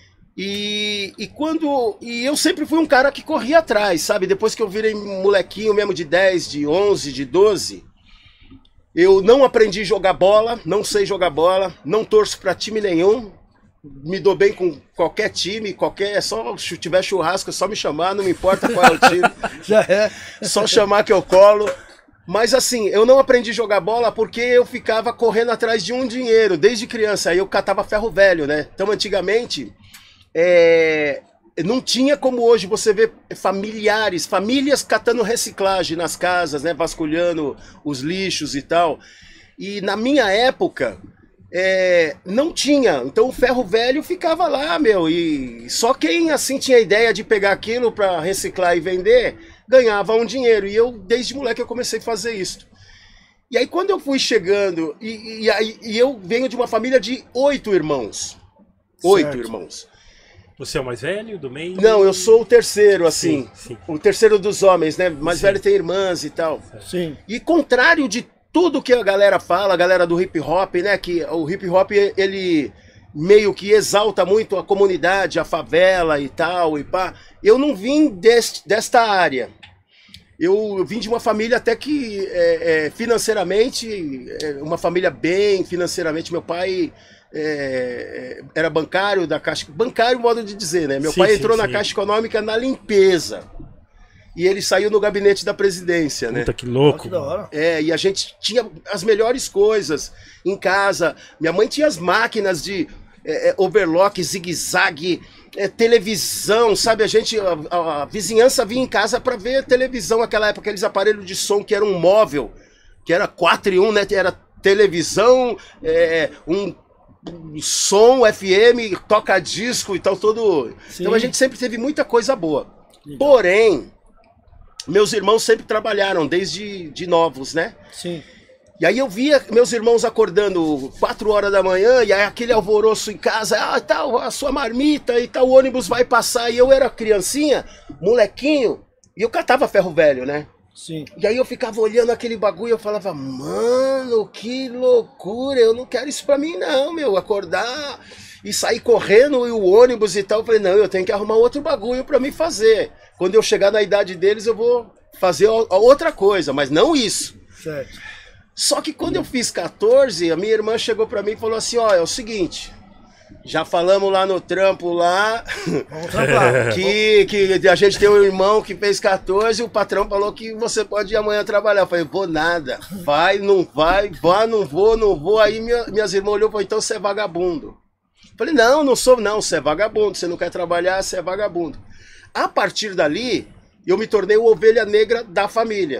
E, e quando. E eu sempre fui um cara que corria atrás, sabe? Depois que eu virei molequinho mesmo de dez, de onze, de doze, eu não aprendi a jogar bola, não sei jogar bola, não torço pra time nenhum, me dou bem com qualquer time, qualquer. Só se tiver churrasco, é só me chamar, não me importa qual é o time.
Já é.
Só chamar que eu colo. Mas assim, eu não aprendi a jogar bola porque eu ficava correndo atrás de um dinheiro desde criança. Aí eu catava ferro velho, né? Então antigamente. É, não tinha como hoje você ver familiares, famílias catando reciclagem nas casas, né, vasculhando os lixos e tal. E na minha época, é, não tinha. Então o ferro velho ficava lá, meu. E só quem assim tinha ideia de pegar aquilo para reciclar e vender, ganhava um dinheiro. E eu, desde moleque, eu comecei a fazer isso. E aí quando eu fui chegando, e, e, aí, e eu venho de uma família de oito irmãos. Oito
Certo.
irmãos.
Você é o mais velho, do meio?
Não, eu sou o terceiro, assim.
Sim, sim.
O terceiro dos homens, né? Mais
Sim.
velho tem irmãs e tal.
Sim.
E contrário de tudo que a galera fala, a galera do hip hop, né? Que o hip hop, ele meio que exalta muito a comunidade, a favela e tal, e pá. Eu não vim deste, desta área. Eu, eu vim de uma família até que é, é, financeiramente, é, uma família bem financeiramente. Meu pai... É, era bancário da Caixa... Bancário, modo de dizer, né? Meu
Sim,
pai
sim,
entrou na
sim.
Caixa Econômica na limpeza. E ele saiu no gabinete da presidência, né?
Puta, que
Ó,
louco.
que da hora.
É, e a gente tinha as melhores coisas em casa. Minha mãe tinha as máquinas de é, é, overlock, zigue-zague, é, televisão, sabe? A gente, a, a- a vizinhança vinha em casa para ver televisão naquela época, aqueles aparelhos de som que era um móvel, que era quatro em um, né? Era televisão, é, um som F M, toca-disco e tal, todo...
Sim.
Então a gente sempre teve muita coisa boa. Porém, meus irmãos sempre trabalharam, desde de novos, né?
Sim.
E aí eu via meus irmãos acordando quatro horas da manhã, e aí aquele alvoroço em casa, ah, tal, a sua marmita e tal, o ônibus vai passar, e eu era criancinha, molequinho, e eu catava ferro velho, né?
Sim.
E aí eu ficava olhando aquele bagulho e eu falava, mano, que loucura, eu não quero isso pra mim não, meu, acordar e sair correndo e o ônibus e tal. Eu falei, não, eu tenho que arrumar outro bagulho pra mim fazer. Quando eu chegar na idade deles eu vou fazer o- outra coisa, mas não isso.
Certo.
Só que quando eu fiz quatorze, a minha irmã chegou pra mim e falou assim, ó, é o seguinte, já falamos lá no trampo lá...
Vamos trabalhar.
Que, que a gente tem um irmão que fez quatorze e o patrão falou que você pode ir amanhã trabalhar. Eu falei, vou nada. Vai, não vai, vá, não vou, não vou. Aí minha, minhas irmãs olhou e falaram, então você é vagabundo. Eu falei, não, não sou, não, você é vagabundo. Você não quer trabalhar, você é vagabundo. A partir dali, eu me tornei o ovelha negra da família.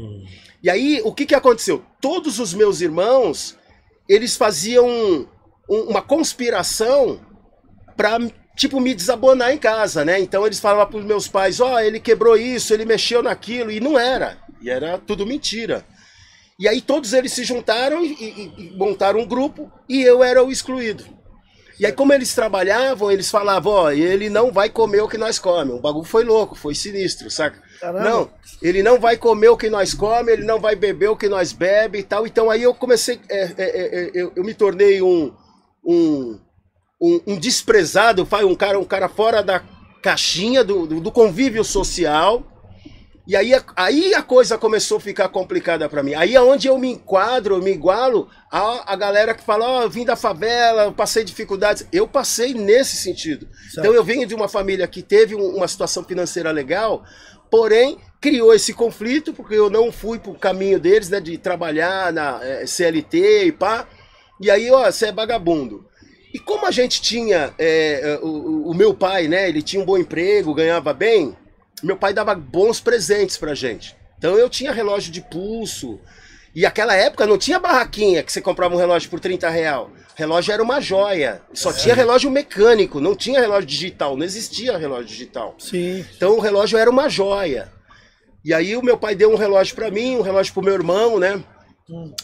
E aí, o que que aconteceu? Todos os meus irmãos, eles faziam um- uma conspiração pra, tipo, me desabonar em casa, né? Então eles falavam pros meus pais, ó, ele quebrou isso, ele mexeu naquilo, e não era. E era tudo mentira. E aí todos eles se juntaram e, e- e montaram um grupo, e eu era o excluído. E aí como eles trabalhavam, eles falavam, ó, ele não vai comer o que nós comemos. O bagulho foi louco, foi sinistro, saca?
Caramba.
Não, ele não vai comer o que nós comemos, ele não vai beber o que nós bebe e tal. Então aí eu comecei, é, é, é, eu, eu me tornei um... um Um, um desprezado, vai, um cara, um cara fora da caixinha do, do, do convívio social. E aí, a- aí a coisa começou a ficar complicada pra mim. Aí é onde eu me enquadro, eu me igualo a, a galera que fala, ó, eu vim da favela, eu passei dificuldades. Eu passei nesse sentido.
Certo.
Então eu venho de uma família que teve um- uma situação financeira legal, porém criou esse conflito, porque eu não fui pro caminho deles, né, de trabalhar na eh, C L T e pá. E aí, ó, você é vagabundo. E como a gente tinha, é, o, o meu pai, né, ele tinha um bom emprego, ganhava bem, meu pai dava bons presentes pra gente. Então eu tinha relógio de pulso, e aquela época não tinha barraquinha que você comprava um relógio por trinta reais. Relógio era uma joia, só tinha relógio mecânico, não tinha relógio digital, não existia relógio digital.
Sim.
Então o relógio era uma joia. E aí o meu pai deu um relógio pra mim, um relógio pro meu irmão, né? Hum.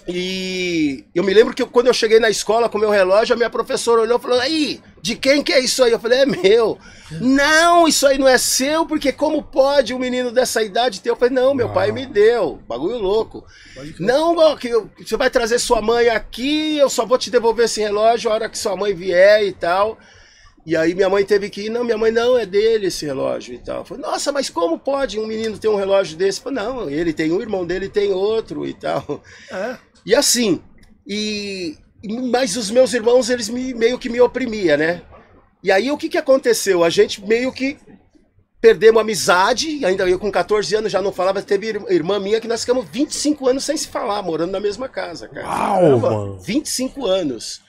E eu me lembro que eu, quando eu cheguei na escola com meu relógio, a minha professora olhou e falou, aí, de quem que é isso aí? Eu falei, é meu. Não, isso aí não é seu, porque como pode um menino dessa idade ter? Eu falei, não, meu ah. pai me deu, bagulho louco. Não, ó, que eu, você vai trazer sua mãe aqui, eu só vou te devolver esse relógio a hora que sua mãe vier e tal. E aí minha mãe teve que ir, não, minha mãe não, é dele esse relógio e tal. Eu falei, nossa, mas como pode um menino ter um relógio desse? Eu falei, não, ele tem um, o irmão dele tem outro e tal. É. E assim, e, mas os meus irmãos, eles me, meio que me oprimiam, né? E aí o que que aconteceu? A gente meio que perdemos amizade, ainda eu com quatorze anos já não falava, teve irmã minha que nós ficamos vinte e cinco anos sem se falar, morando na mesma casa, cara.
Uau, mano.
vinte e cinco anos.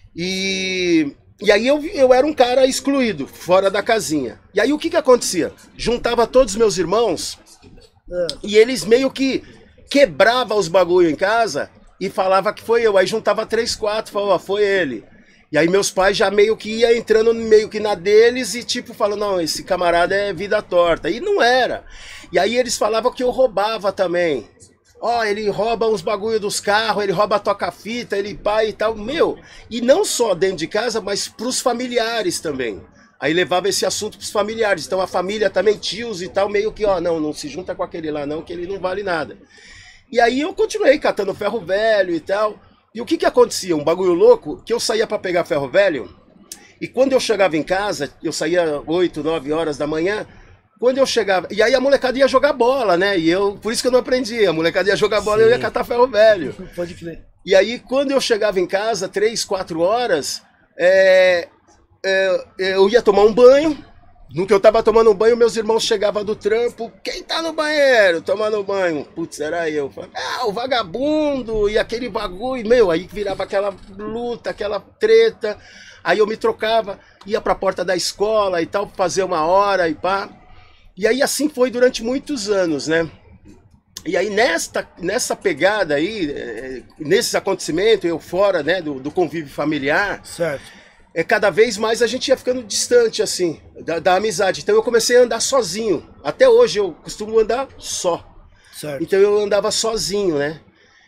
E... E aí eu, eu era um cara excluído, fora da casinha. E aí o que que acontecia? Juntava todos os meus irmãos é. e eles meio que quebravam os bagulho em casa e falava que foi eu. Aí juntava três, quatro, falava, foi ele. E aí meus pais já meio que ia entrando meio que na deles e tipo falando, não, esse camarada é vida torta. E não era. E aí eles falavam que eu roubava também. Ó, oh, ele rouba uns bagulho dos carros, ele rouba a toca-fita, ele pai e tal, meu. E não só dentro de casa, mas pros familiares também. Aí levava esse assunto pros familiares. Então a família também, tios e tal, meio que, ó, não, não se junta com aquele lá não, que ele não vale nada. E aí eu continuei catando ferro velho e tal. E o que que acontecia? Um bagulho louco, que eu saía pra pegar ferro velho, e quando eu chegava em casa, eu saía oito, nove horas da manhã, quando eu chegava... E aí a molecada ia jogar bola, né? E eu... Por isso que eu não aprendi. A molecada ia jogar bola e eu ia catar ferro velho.
Pode crer.
E aí, quando eu chegava em casa, três, quatro horas, é, é, eu ia tomar um banho. No que eu tava tomando um banho, meus irmãos chegavam do trampo. Quem tá no banheiro tomando banho? Putz, era eu. Falei, ah, o vagabundo e aquele bagulho. Meu, aí virava aquela luta, aquela treta. Aí eu me trocava, ia pra porta da escola e tal, fazer uma hora e pá. E aí assim foi durante muitos anos, né? E aí nesta, nessa pegada aí, é, nesses acontecimentos, eu fora, né, do, do convívio familiar,
certo.
É, cada vez mais a gente ia ficando distante, assim, da, da amizade. Então eu comecei a andar sozinho. Até hoje eu costumo andar só.
Certo.
Então eu andava sozinho, né?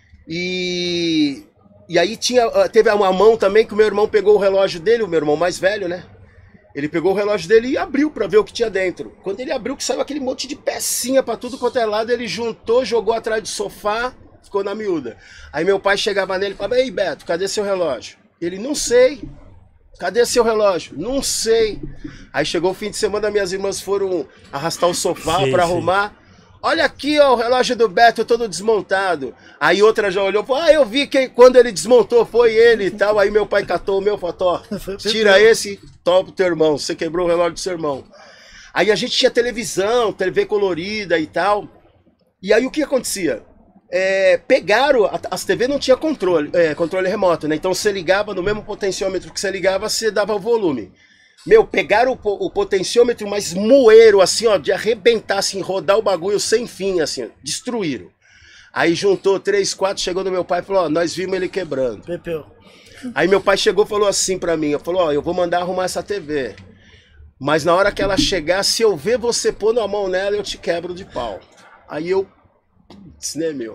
E, e aí tinha, teve uma mão também que o meu irmão pegou o relógio dele, o meu irmão mais velho, né? Ele pegou o relógio dele e abriu pra ver o que tinha dentro. Quando ele abriu, que saiu aquele monte de pecinha pra tudo quanto é lado, ele juntou, jogou atrás do sofá, ficou na miúda. Aí meu pai chegava nele e falava, ei Beto, cadê seu relógio? Ele, não sei. Cadê seu relógio? Não sei. Aí chegou o fim de semana, minhas irmãs foram arrastar o sofá sim, pra sim. arrumar. Olha aqui, ó, o relógio do Beto todo desmontado. Aí outra já olhou e falou, ah, eu vi que quando ele desmontou foi ele e tal. Aí meu pai catou o meu, falou, ó, tira esse, toma pro teu irmão, você quebrou o relógio do seu irmão. Aí a gente tinha televisão, T V colorida e tal. E aí o que acontecia? É, pegaram, as T V não tinha controle, é, controle remoto, né? Então você ligava no mesmo potenciômetro que você ligava, você dava o volume. Meu, pegaram o, o potenciômetro, mas moeram assim, ó, de arrebentar, assim, rodar o bagulho sem fim, assim, ó, destruíram. Aí juntou três, quatro, chegou no meu pai e falou, ó, nós vimos ele quebrando.
Pepeu.
Aí meu pai chegou e falou assim pra mim, eu falou, ó, eu vou mandar arrumar essa T V. Mas na hora que ela chegar, se eu ver você pondo a mão nela, eu te quebro de pau. Aí eu, putz, né, meu?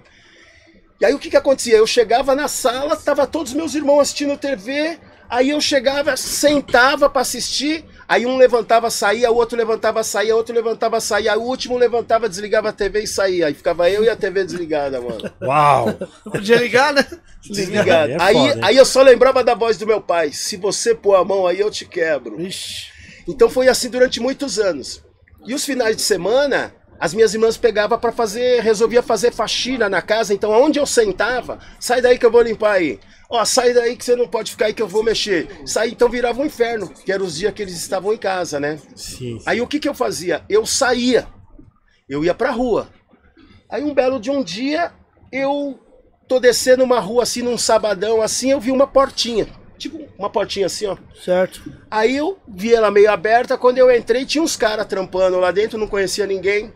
E aí o que que acontecia? Eu chegava na sala, tava todos os meus irmãos assistindo T V... Aí eu chegava, sentava pra assistir, aí um levantava, saía, o outro levantava, saía, o outro levantava, saía, aí o último levantava, desligava a T V e saía. Aí ficava eu e a T V desligada, mano.
Uau!
Podia ligar, né?
Desligado.
É
aí,
foda,
aí eu só lembrava da voz do meu pai, se você pôr a mão aí eu te quebro.
Ixi.
Então foi assim durante muitos anos. E os finais de semana, as minhas irmãs pegavam pra fazer, resolvia fazer faxina na casa, então aonde eu sentava, sai daí que eu vou limpar aí. Ó, sai daí que você não pode ficar aí que eu vou mexer. Sai, então virava um inferno, que eram os dias que eles estavam em casa, né?
Sim, sim.
Aí o que que eu fazia? Eu saía, eu ia pra rua. Aí um belo de um dia, eu tô descendo uma rua assim, num sabadão assim, eu vi uma portinha. Tipo, uma portinha assim, ó.
Certo.
Aí eu vi ela meio aberta, quando eu entrei tinha uns caras trampando lá dentro, não conhecia ninguém.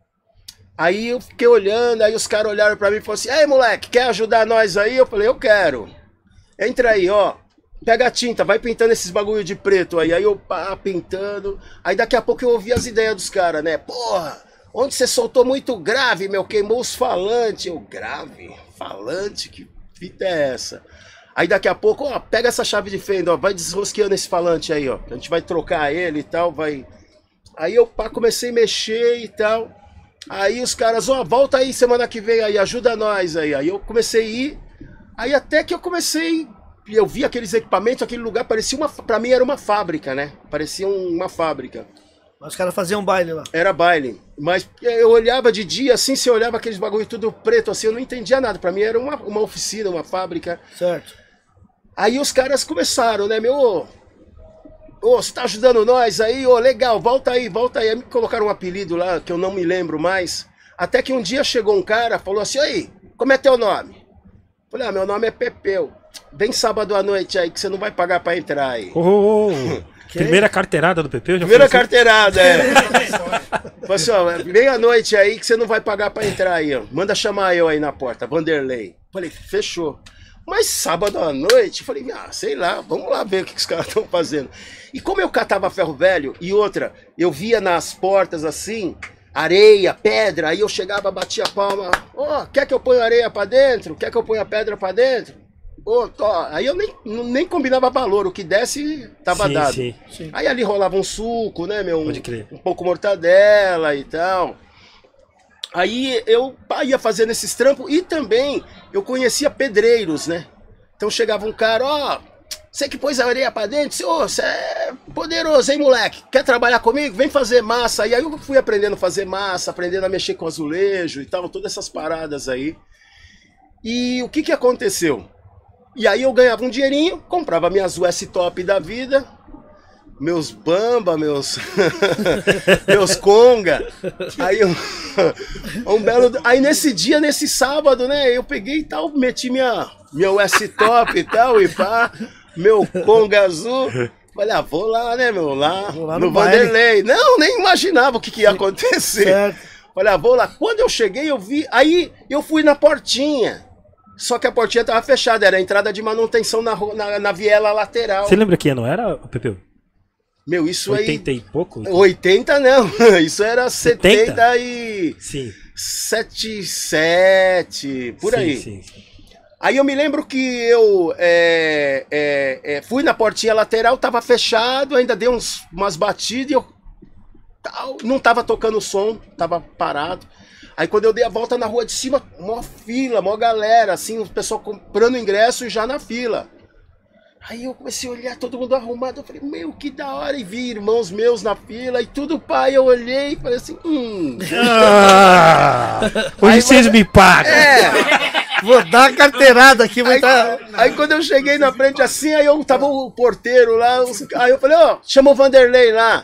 Aí eu fiquei olhando, aí os caras olharam pra mim e falaram assim, ei moleque, quer ajudar nós aí? Eu falei, eu quero. Entra aí, ó, pega a tinta, vai pintando esses bagulho de preto aí. Aí eu pá, pintando. Aí daqui a pouco eu ouvi as ideias dos caras, né? Porra, onde você soltou muito grave, meu, queimou os falantes. Eu, grave? Falante? Que fita é essa? Aí daqui a pouco, ó, pega essa chave de fenda, ó, vai desrosqueando esse falante aí, ó. A gente vai trocar ele e tal, vai... Aí eu pá, comecei a mexer e tal. Aí os caras, ó, volta aí semana que vem aí, ajuda nós aí. Aí eu comecei a ir, aí até que eu comecei... Eu vi aqueles equipamentos, aquele lugar, parecia uma... Pra mim era uma fábrica, né? Parecia uma fábrica.
Mas os caras faziam baile lá.
Era baile. Mas eu olhava de dia, assim, se eu olhava aqueles bagulho tudo preto, assim, eu não entendia nada. Pra mim era uma, uma oficina, uma fábrica.
Certo.
Aí os caras começaram, né, meu... Ô, ô, você tá ajudando nós aí? Ô, legal, volta aí, volta aí. Aí me colocaram um apelido lá, que eu não me lembro mais. Até que um dia chegou um cara, falou assim, aí, como é teu nome? Falei, ah, meu nome é Pepeu. Vem sábado à noite aí, que você não vai pagar pra entrar aí.
Oh, oh, oh. Primeira carteirada do Pepeu? Já
Primeira
assim?
carteirada, é. Falei assim, ó, vem à noite aí que você não vai pagar pra entrar aí, ó. Manda chamar eu aí na porta, Vanderlei. Falei, fechou. Mas sábado à noite, falei, ah, sei lá, vamos lá ver o que, que os caras estão fazendo. E como eu catava ferro velho, e outra, eu via nas portas assim, areia, pedra, aí eu chegava, batia a palma, ó, oh, quer que eu ponha areia pra dentro? Quer que eu ponha pedra pra dentro? Oh, tô. Aí eu nem, nem combinava valor, o que desse tava
sim,
dado.
Sim.
Sim.
Aí ali rolava um suco, né, meu? Um,
Pode crer.
um pouco mortadela e tal. Aí eu pá, ia fazendo esses trampos e também eu conhecia pedreiros, né? Então chegava um cara, ó, oh, você que pôs a areia pra dentro, ô, você é poderoso, hein, moleque? Quer trabalhar comigo? Vem fazer massa. E aí eu fui aprendendo a fazer massa, aprendendo a mexer com azulejo e tal, todas essas paradas aí. E o que que aconteceu? E aí eu ganhava um dinheirinho, comprava minhas U S Top da vida, meus Bamba, meus meus Conga. Aí eu, um belo, aí nesse dia, nesse sábado, né, eu peguei e tal, meti minha minha U S Top e tal e pá, meu Conga azul. Falei, ah, vou lá, né, meu, lá,
lá
no,
no
Vanderlei. Não, nem imaginava o que, que ia acontecer.
Certo.
Falei, ah, vou lá. Quando eu cheguei, eu vi, aí eu fui na portinha. Só que a portinha tava fechada, era a entrada de manutenção na, na, na viela lateral.
Você lembra que ano era, Pepeu?
Meu, isso
oitenta
aí...
e pouco?
oitenta não, isso era setenta e...
Sim.
setenta e sete, por
sim,
aí.
Sim, sim.
Aí eu me lembro que eu é, é, é, fui na portinha lateral, tava fechado, ainda dei uns, umas batidas e eu tal, não tava tocando som, tava parado. Aí quando eu dei a volta na rua de cima, mó fila, mó galera, assim, o pessoal comprando ingresso e já na fila. Aí eu comecei a olhar, todo mundo arrumado, eu falei, meu, que da hora, e vi irmãos meus na fila e tudo, pai, eu olhei e falei assim, hum...
Ah, hoje
aí,
vocês me pagam.
É...
Vou dar uma carteirada aqui, vou
Aí,
tá...
aí quando eu cheguei na frente assim, aí eu tava o porteiro lá, os- aí eu falei, ó, chama o Vanderlei lá.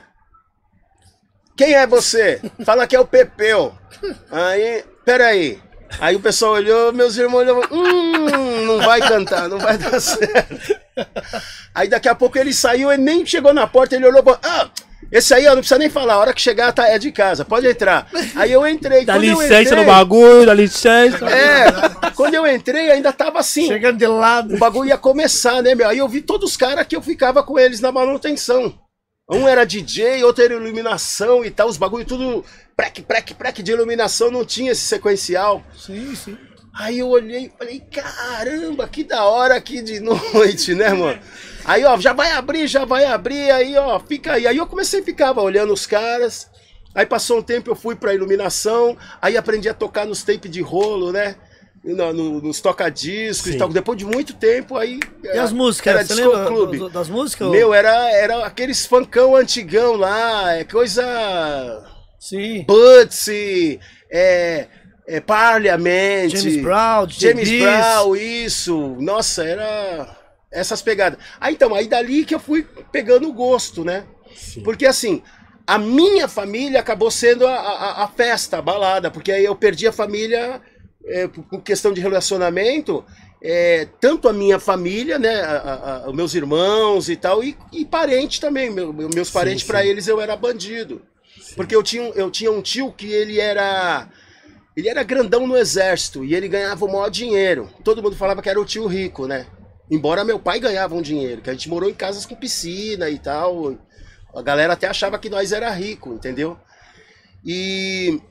Quem é você? Fala que é o Pepeu. Aí, peraí. Aí o pessoal olhou, meus irmãos olhou, hum, não vai cantar, não vai dar certo. Aí daqui a pouco ele saiu, ele nem chegou na porta, ele olhou, ah, esse aí, ó, não precisa nem falar, a hora que chegar tá, é de casa, pode entrar. Aí eu entrei.
Dá
Quando eu
licença
entrei-
no bagulho, dá licença.
É, quando eu entrei ainda tava assim.
Chegando de lado.
O bagulho ia começar, né, meu? Aí eu vi todos os caras que eu ficava com eles na manutenção. Um era D J, outro era iluminação e tal, os bagulho tudo prec, prec, prec de iluminação, não tinha esse sequencial.
Sim, sim.
Aí eu olhei e falei, caramba, que da hora aqui de noite, né, mano? Aí, ó, já vai abrir, já vai abrir, aí, ó, fica aí. Aí eu comecei a ficar olhando os caras, aí passou um tempo eu fui pra iluminação, aí aprendi a tocar nos tapes de rolo, né? No, no, nos toca-discos
Sim.
e tal. Depois de muito tempo, aí...
E as músicas?
Era
Você
disco
lembra
clube.
do- das músicas?
Meu, era, era aqueles funkão antigão lá, é coisa...
Sim.
Butsy, é, é Parliament...
James Brown, D J
James
Bis.
Brown, isso. Nossa, era essas pegadas. Aí então, aí dali que eu fui pegando o gosto, né?
Sim.
Porque assim, a minha família acabou sendo a, a, a festa, a balada, porque aí eu perdi a família é, por por questão de relacionamento, é, tanto a minha família, né, a, a- a- os meus irmãos e tal, e, e parente também, meu- meu- meus
Sim,
parentes,
sim.
pra eles eu era bandido. Porque eu tinha, um- eu tinha um tio que ele era... Ele era grandão no exército e ele ganhava o maior dinheiro. Todo mundo falava que era o tio rico, né? Embora meu pai ganhava um dinheiro, que a gente morou em casas com piscina e tal. A galera até achava que nós era rico, entendeu? E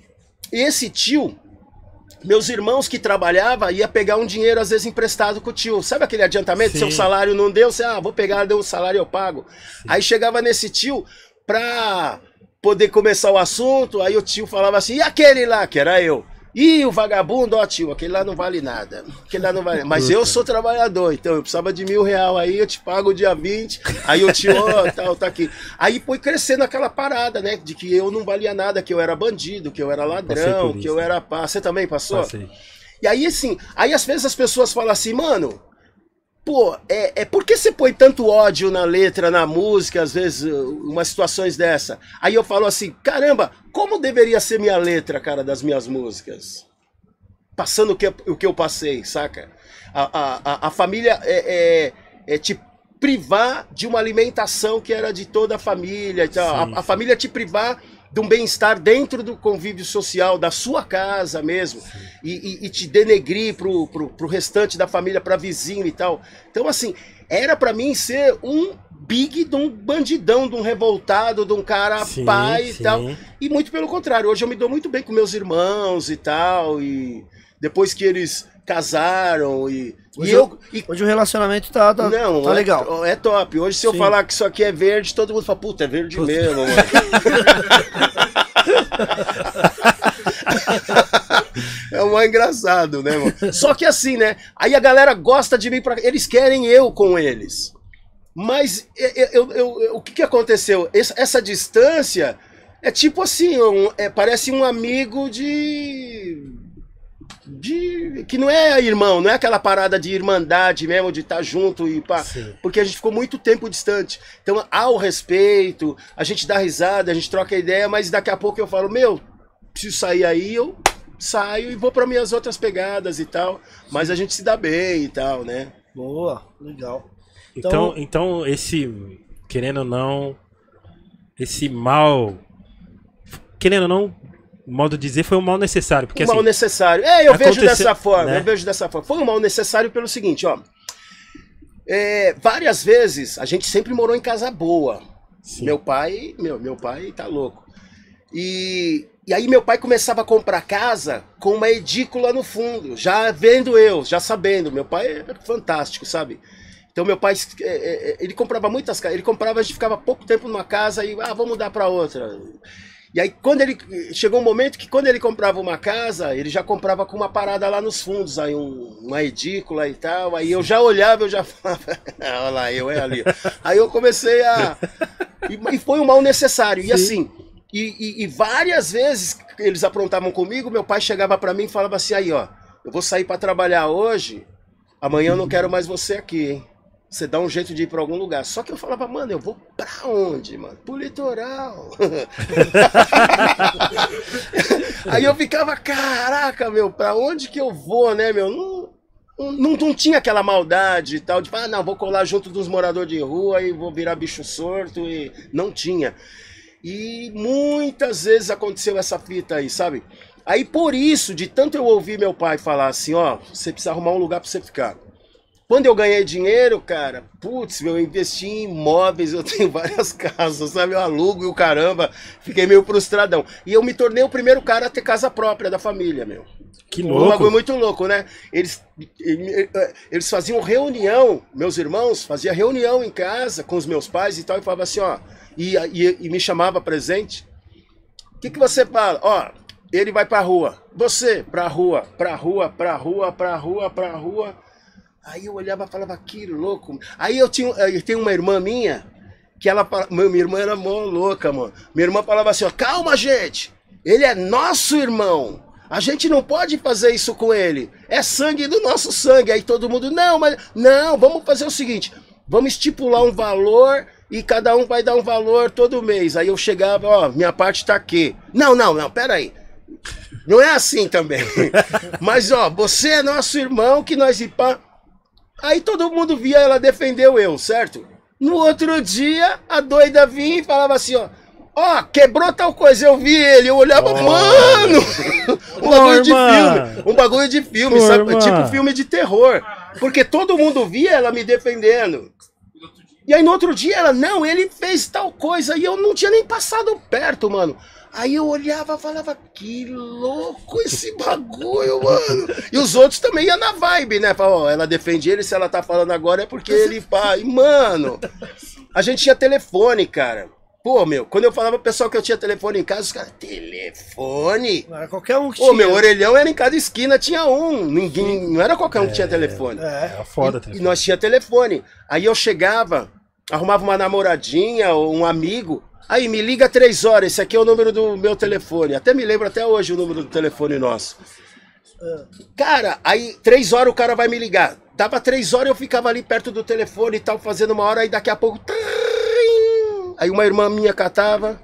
E esse tio, meus irmãos que trabalhavam, ia pegar um dinheiro às vezes emprestado com o tio. Sabe aquele adiantamento?
Sim.
Seu salário não deu, você, ah, vou pegar, deu o salário, eu pago.
Sim.
Aí chegava nesse tio pra poder começar o assunto, aí o tio falava assim, e aquele lá, que era eu? Ih, o vagabundo, ó tio, aquele lá não vale nada. Aquele lá não vale nada. Mas eu sou trabalhador, então eu precisava de mil real aí, eu te pago o dia vinte. Aí o tio, ó, tal, tá aqui. Aí foi crescendo aquela parada, né? De que eu não valia nada, que eu era bandido, que eu era ladrão, que eu era pá. Você também passou?
Passei.
E aí, assim, aí às vezes as pessoas falam assim, mano, pô, é, é por que você põe tanto ódio na letra, na música, às vezes, umas situações dessa? Aí eu falo assim, caramba, como deveria ser minha letra, cara, das minhas músicas? Passando o que, o que eu passei, saca? A, a, a família é, é, é te privar de uma alimentação que era de toda a família. Então, a, a família te privar de um bem-estar dentro do convívio social, da sua casa mesmo, e, e, e te denegrir pro, pro, pro restante da família, pra vizinho e tal. Então, assim, era pra mim ser um big de um bandidão, de um revoltado, de um cara
Sim,
pai
sim.
e tal. E muito pelo contrário, hoje eu me dou muito bem com meus irmãos e tal, e depois que eles casaram e...
Hoje,
e eu, e,
hoje o relacionamento tá, tá,
não,
tá
é,
legal.
É top. Hoje, se eu
Sim.
falar que isso aqui é verde, todo mundo fala, puta, é verde mesmo, mano. É um engraçado, né, mano? Só que assim, né? Aí a galera gosta de mim pra. Eles querem eu com eles. Mas eu, eu, eu, eu, o que, que aconteceu? Essa, essa distância é tipo assim, um, é, parece um amigo de. De, que não é irmão, não é aquela parada de irmandade mesmo, de estar junto e pá,
Sim.
porque a gente ficou muito tempo distante. Então há o respeito, a gente dá risada, a gente troca ideia, mas daqui a pouco eu falo, meu, preciso sair aí, eu saio e vou para minhas outras pegadas e tal, mas a gente se dá bem e tal, né?
Boa, legal.
Então, então esse, querendo ou não, esse mal, querendo ou não, modo de dizer, foi um mal necessário. Porque,
Um mal
assim,
necessário. É, eu vejo
aconteceu,
dessa forma,
né?
eu vejo dessa forma. Foi um mal necessário pelo seguinte, ó. É, várias vezes a gente sempre morou em casa boa.
Sim.
Meu pai, meu, meu pai tá louco. E, e aí meu pai começava a comprar casa com uma edícula no fundo, já vendo eu, já sabendo. Meu pai é fantástico, sabe? Então meu pai, é, é, ele comprava muitas casas, ele comprava, a gente ficava pouco tempo numa casa e, ah, vamos mudar pra outra. E aí quando ele, chegou um momento que quando ele comprava uma casa, ele já comprava com uma parada lá nos fundos, aí um, uma edícula e tal, aí eu já olhava, eu já falava, olha lá, eu é ali. Aí eu comecei a... E, e foi um mal necessário, e assim, e, e, e várias vezes eles aprontavam comigo, meu pai chegava pra mim e falava assim, aí ó, eu vou sair pra trabalhar hoje, amanhã eu não quero mais você aqui, hein? Você dá um jeito de ir pra algum lugar. Só que eu falava, mano, eu vou pra onde, mano? Pro litoral. Aí eu ficava, caraca, meu, pra onde que eu vou, né, meu? Não, não, não tinha aquela maldade e tal, de falar, ah, não, vou colar junto dos moradores de rua e vou virar bicho sorto. E não tinha. E muitas vezes aconteceu essa fita aí, sabe? Aí por isso, de tanto eu ouvir meu pai falar assim, ó, você precisa arrumar um lugar pra você ficar. Quando eu ganhei dinheiro, cara, putz, eu investi em imóveis, eu tenho várias casas, sabe? Eu alugo e o caramba, fiquei meio frustradão. E eu me tornei o primeiro cara a ter casa própria da família, meu.
Que
Um
louco.
bagulho muito louco, né? Eles, eles faziam reunião, meus irmãos faziam reunião em casa com os meus pais e tal, e falavam assim, ó, e, e, e me chamava presente. O que que você fala? Ó, ele vai pra rua, você pra rua, pra rua, pra rua, pra rua, pra rua. Aí eu olhava e falava, que louco. Aí eu tinha, eu tenho uma irmã minha, que ela, minha irmã era mó louca, mano. Minha irmã falava assim, ó, calma, gente, ele é nosso irmão. A gente não pode fazer isso com ele. É sangue do nosso sangue. Aí todo mundo, não, mas não, vamos fazer o seguinte, vamos estipular um valor e cada um vai dar um valor todo mês. Aí eu chegava, ó, minha parte tá aqui. Não, não, não, pera aí. Não é assim também. Mas, ó, você é nosso irmão, que nós... Aí todo mundo via, ela defendeu eu, certo? No outro dia, a doida vinha e falava assim, ó, ó, quebrou tal coisa, eu vi ele, eu olhava, oh, mano, um bagulho de filme, um bagulho de filme,
Pô,
sabe?
irmã.
Tipo filme de terror, porque todo mundo via ela me defendendo. E aí no outro dia ela, não, ele fez tal coisa, e eu não tinha nem passado perto, mano. Aí eu olhava e falava, que louco esse bagulho, mano. E os outros também iam na vibe, né? Falavam, ó, ela defende ele, se ela tá falando agora é porque ele pá. E, mano, a gente tinha telefone, cara. Pô, meu, quando eu falava pro pessoal que eu tinha telefone em casa, os caras, telefone?
Não era qualquer um que
Pô,
tinha.
meu orelhão era em cada esquina, tinha um. Ninguém, não era qualquer um que tinha telefone.
É.
Era foda,
E, e nós tinha telefone. Aí eu chegava, arrumava uma namoradinha ou um amigo. Aí, me liga três horas, esse aqui é o número do meu telefone. Até me lembro até hoje o número do telefone nosso. Cara, aí três horas o cara vai me ligar. Dava três horas eu ficava ali perto do telefone e tal, fazendo uma hora, aí daqui a pouco... Aí uma irmã minha catava.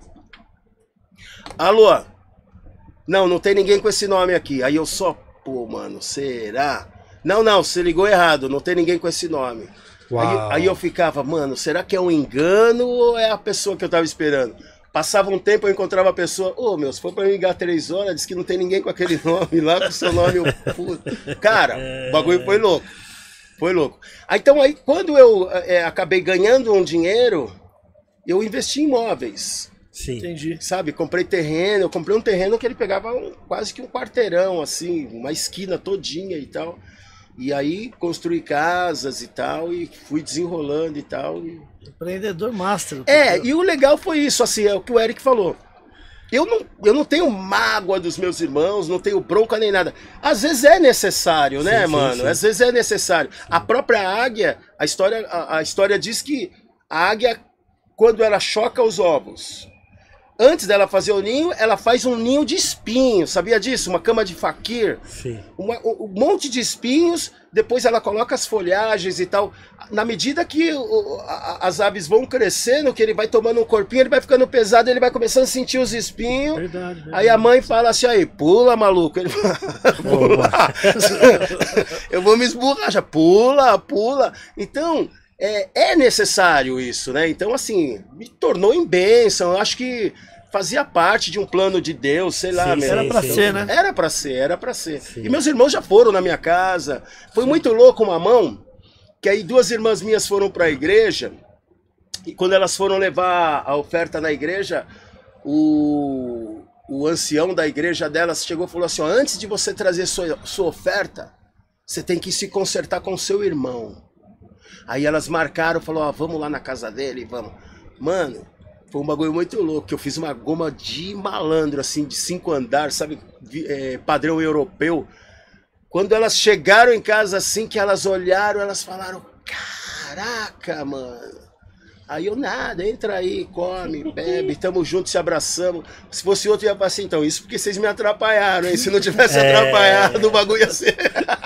Alô? Não, não tem ninguém com esse nome aqui. Aí eu só, pô, mano, será? Não, não, você ligou errado, não tem ninguém com esse nome. Aí, aí eu ficava, mano, será que é um engano ou é a pessoa que eu tava esperando? Passava um tempo, eu encontrava a pessoa, ô, oh, meu, se for pra me ligar três horas, diz que não tem ninguém com aquele nome lá, com o seu nome, eu, puta. Cara, o bagulho foi louco. Foi louco. Aí, então, aí, quando eu é, acabei ganhando um dinheiro, eu investi em imóveis.
Sim.
Entendi.
Sabe, comprei terreno, eu comprei um terreno que ele pegava um, quase que um quarteirão, assim, uma esquina todinha e tal. E aí construí casas e tal, e fui desenrolando e tal. E...
Empreendedor master.
É, e o legal foi isso, assim, é o que o Eric falou. Eu não, eu não tenho mágoa dos meus irmãos, não tenho bronca nem nada. Às vezes é necessário, né,
sim,
mano?
sim.
Às vezes é necessário. Sim. A própria águia, a história, a, a história diz que a águia, quando ela choca os ovos, antes dela fazer o ninho, ela faz um ninho de espinhos, sabia disso? Uma cama de faquir.
Sim.
Uma, um, um monte de espinhos, depois ela coloca as folhagens e tal. Na medida que o, a, as aves vão crescendo, que ele vai tomando um corpinho, ele vai ficando pesado, ele vai começando a sentir os espinhos.
Verdade, verdade.
Aí a mãe fala assim, aí, pula, maluco. Ele fala, pula. Eu vou me esborrachar. Pula, pula. Então... É, é necessário isso, né? Então, assim, me tornou em bênção. Eu acho que fazia parte de um plano de Deus, sei lá,
Sim,
mesmo.
Era pra
sim,
ser, né?
Era pra ser, era pra ser.
Sim.
E meus irmãos já foram na minha casa. Foi muito louco uma mão, que aí duas irmãs minhas foram pra igreja, e quando elas foram levar a oferta na igreja, o, o ancião da igreja delas chegou e falou assim, ó, antes de você trazer sua, sua oferta, você tem que se consertar com seu irmão. Aí elas marcaram, falou, ó, vamos lá na casa dele, vamos. Mano, foi um bagulho muito louco, que eu fiz uma goma de malandro, assim, de cinco andares, sabe, é, padrão europeu. Quando elas chegaram em casa, assim, que elas olharam, elas falaram, caraca, mano. Aí eu, nada, entra aí, come, bebe, tamo junto, se abraçamos. Se fosse outro, ia falar assim, então, isso porque vocês me atrapalharam, hein? Se não tivesse
É...
atrapalhado, o bagulho ia ser...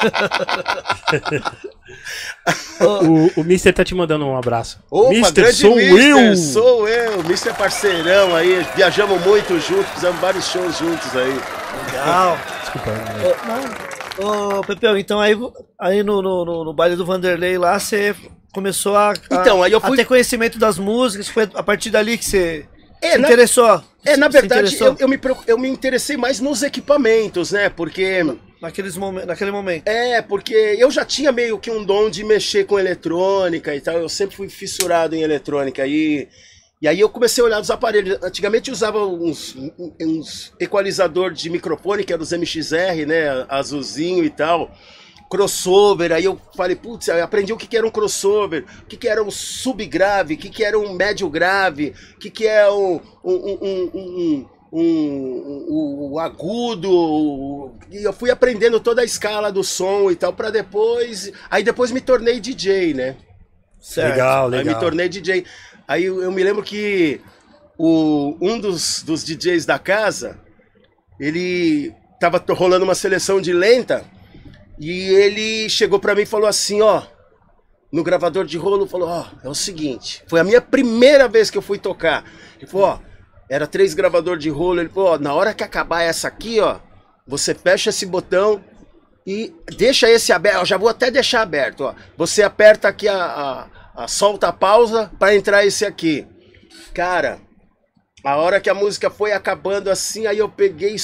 o, o mister tá te mandando um abraço.
Opa,
mister,
grande
sou
mister,
eu!
Sou eu, mister é parceirão aí, viajamos muito juntos, fizemos vários shows juntos aí.
Legal.
Desculpa.
Ô, Pepeu, então aí, aí no, no, no, no baile do Vanderlei lá, você começou a, a,
Então, aí eu fui-
a ter conhecimento das músicas, foi a partir dali que você
É,
se
na-
interessou.
É, na
Se
verdade,
interessou
eu, eu, me, preocup- eu me interessei mais nos equipamentos, né, porque...
naqueles momen- naquele momento.
É, porque eu já tinha meio que um dom de mexer com eletrônica e tal, eu sempre fui fissurado em eletrônica e, e aí eu comecei a olhar os aparelhos. Antigamente eu usava uns, uns equalizador de microfone, que era os M X R, né, azulzinho e tal, crossover, aí eu falei, putz, eu aprendi o que que era um crossover, o que que era um subgrave, o que que era um médio grave, o que que é um... um, um, um, um Um, um, um agudo, e eu fui aprendendo toda a escala do som e tal, pra depois, aí depois me tornei D J, né?
Certo.
Legal,
Aí
legal.
me tornei D J. Aí eu, eu me lembro que o, um dos, dos D Js da casa, ele tava rolando uma seleção de lenta, e ele chegou pra mim e falou assim, ó, no gravador de rolo, falou, ó, é o seguinte, foi a minha primeira vez que eu fui tocar, ele falou, ó, era três gravador de rolo, ele falou, ó, na hora que acabar essa aqui, ó, você fecha esse botão e deixa esse aberto, eu já vou até deixar aberto, ó, você aperta aqui a, a, a solta a pausa para entrar esse aqui. Cara, a hora que a música foi acabando assim, aí eu peguei e soltei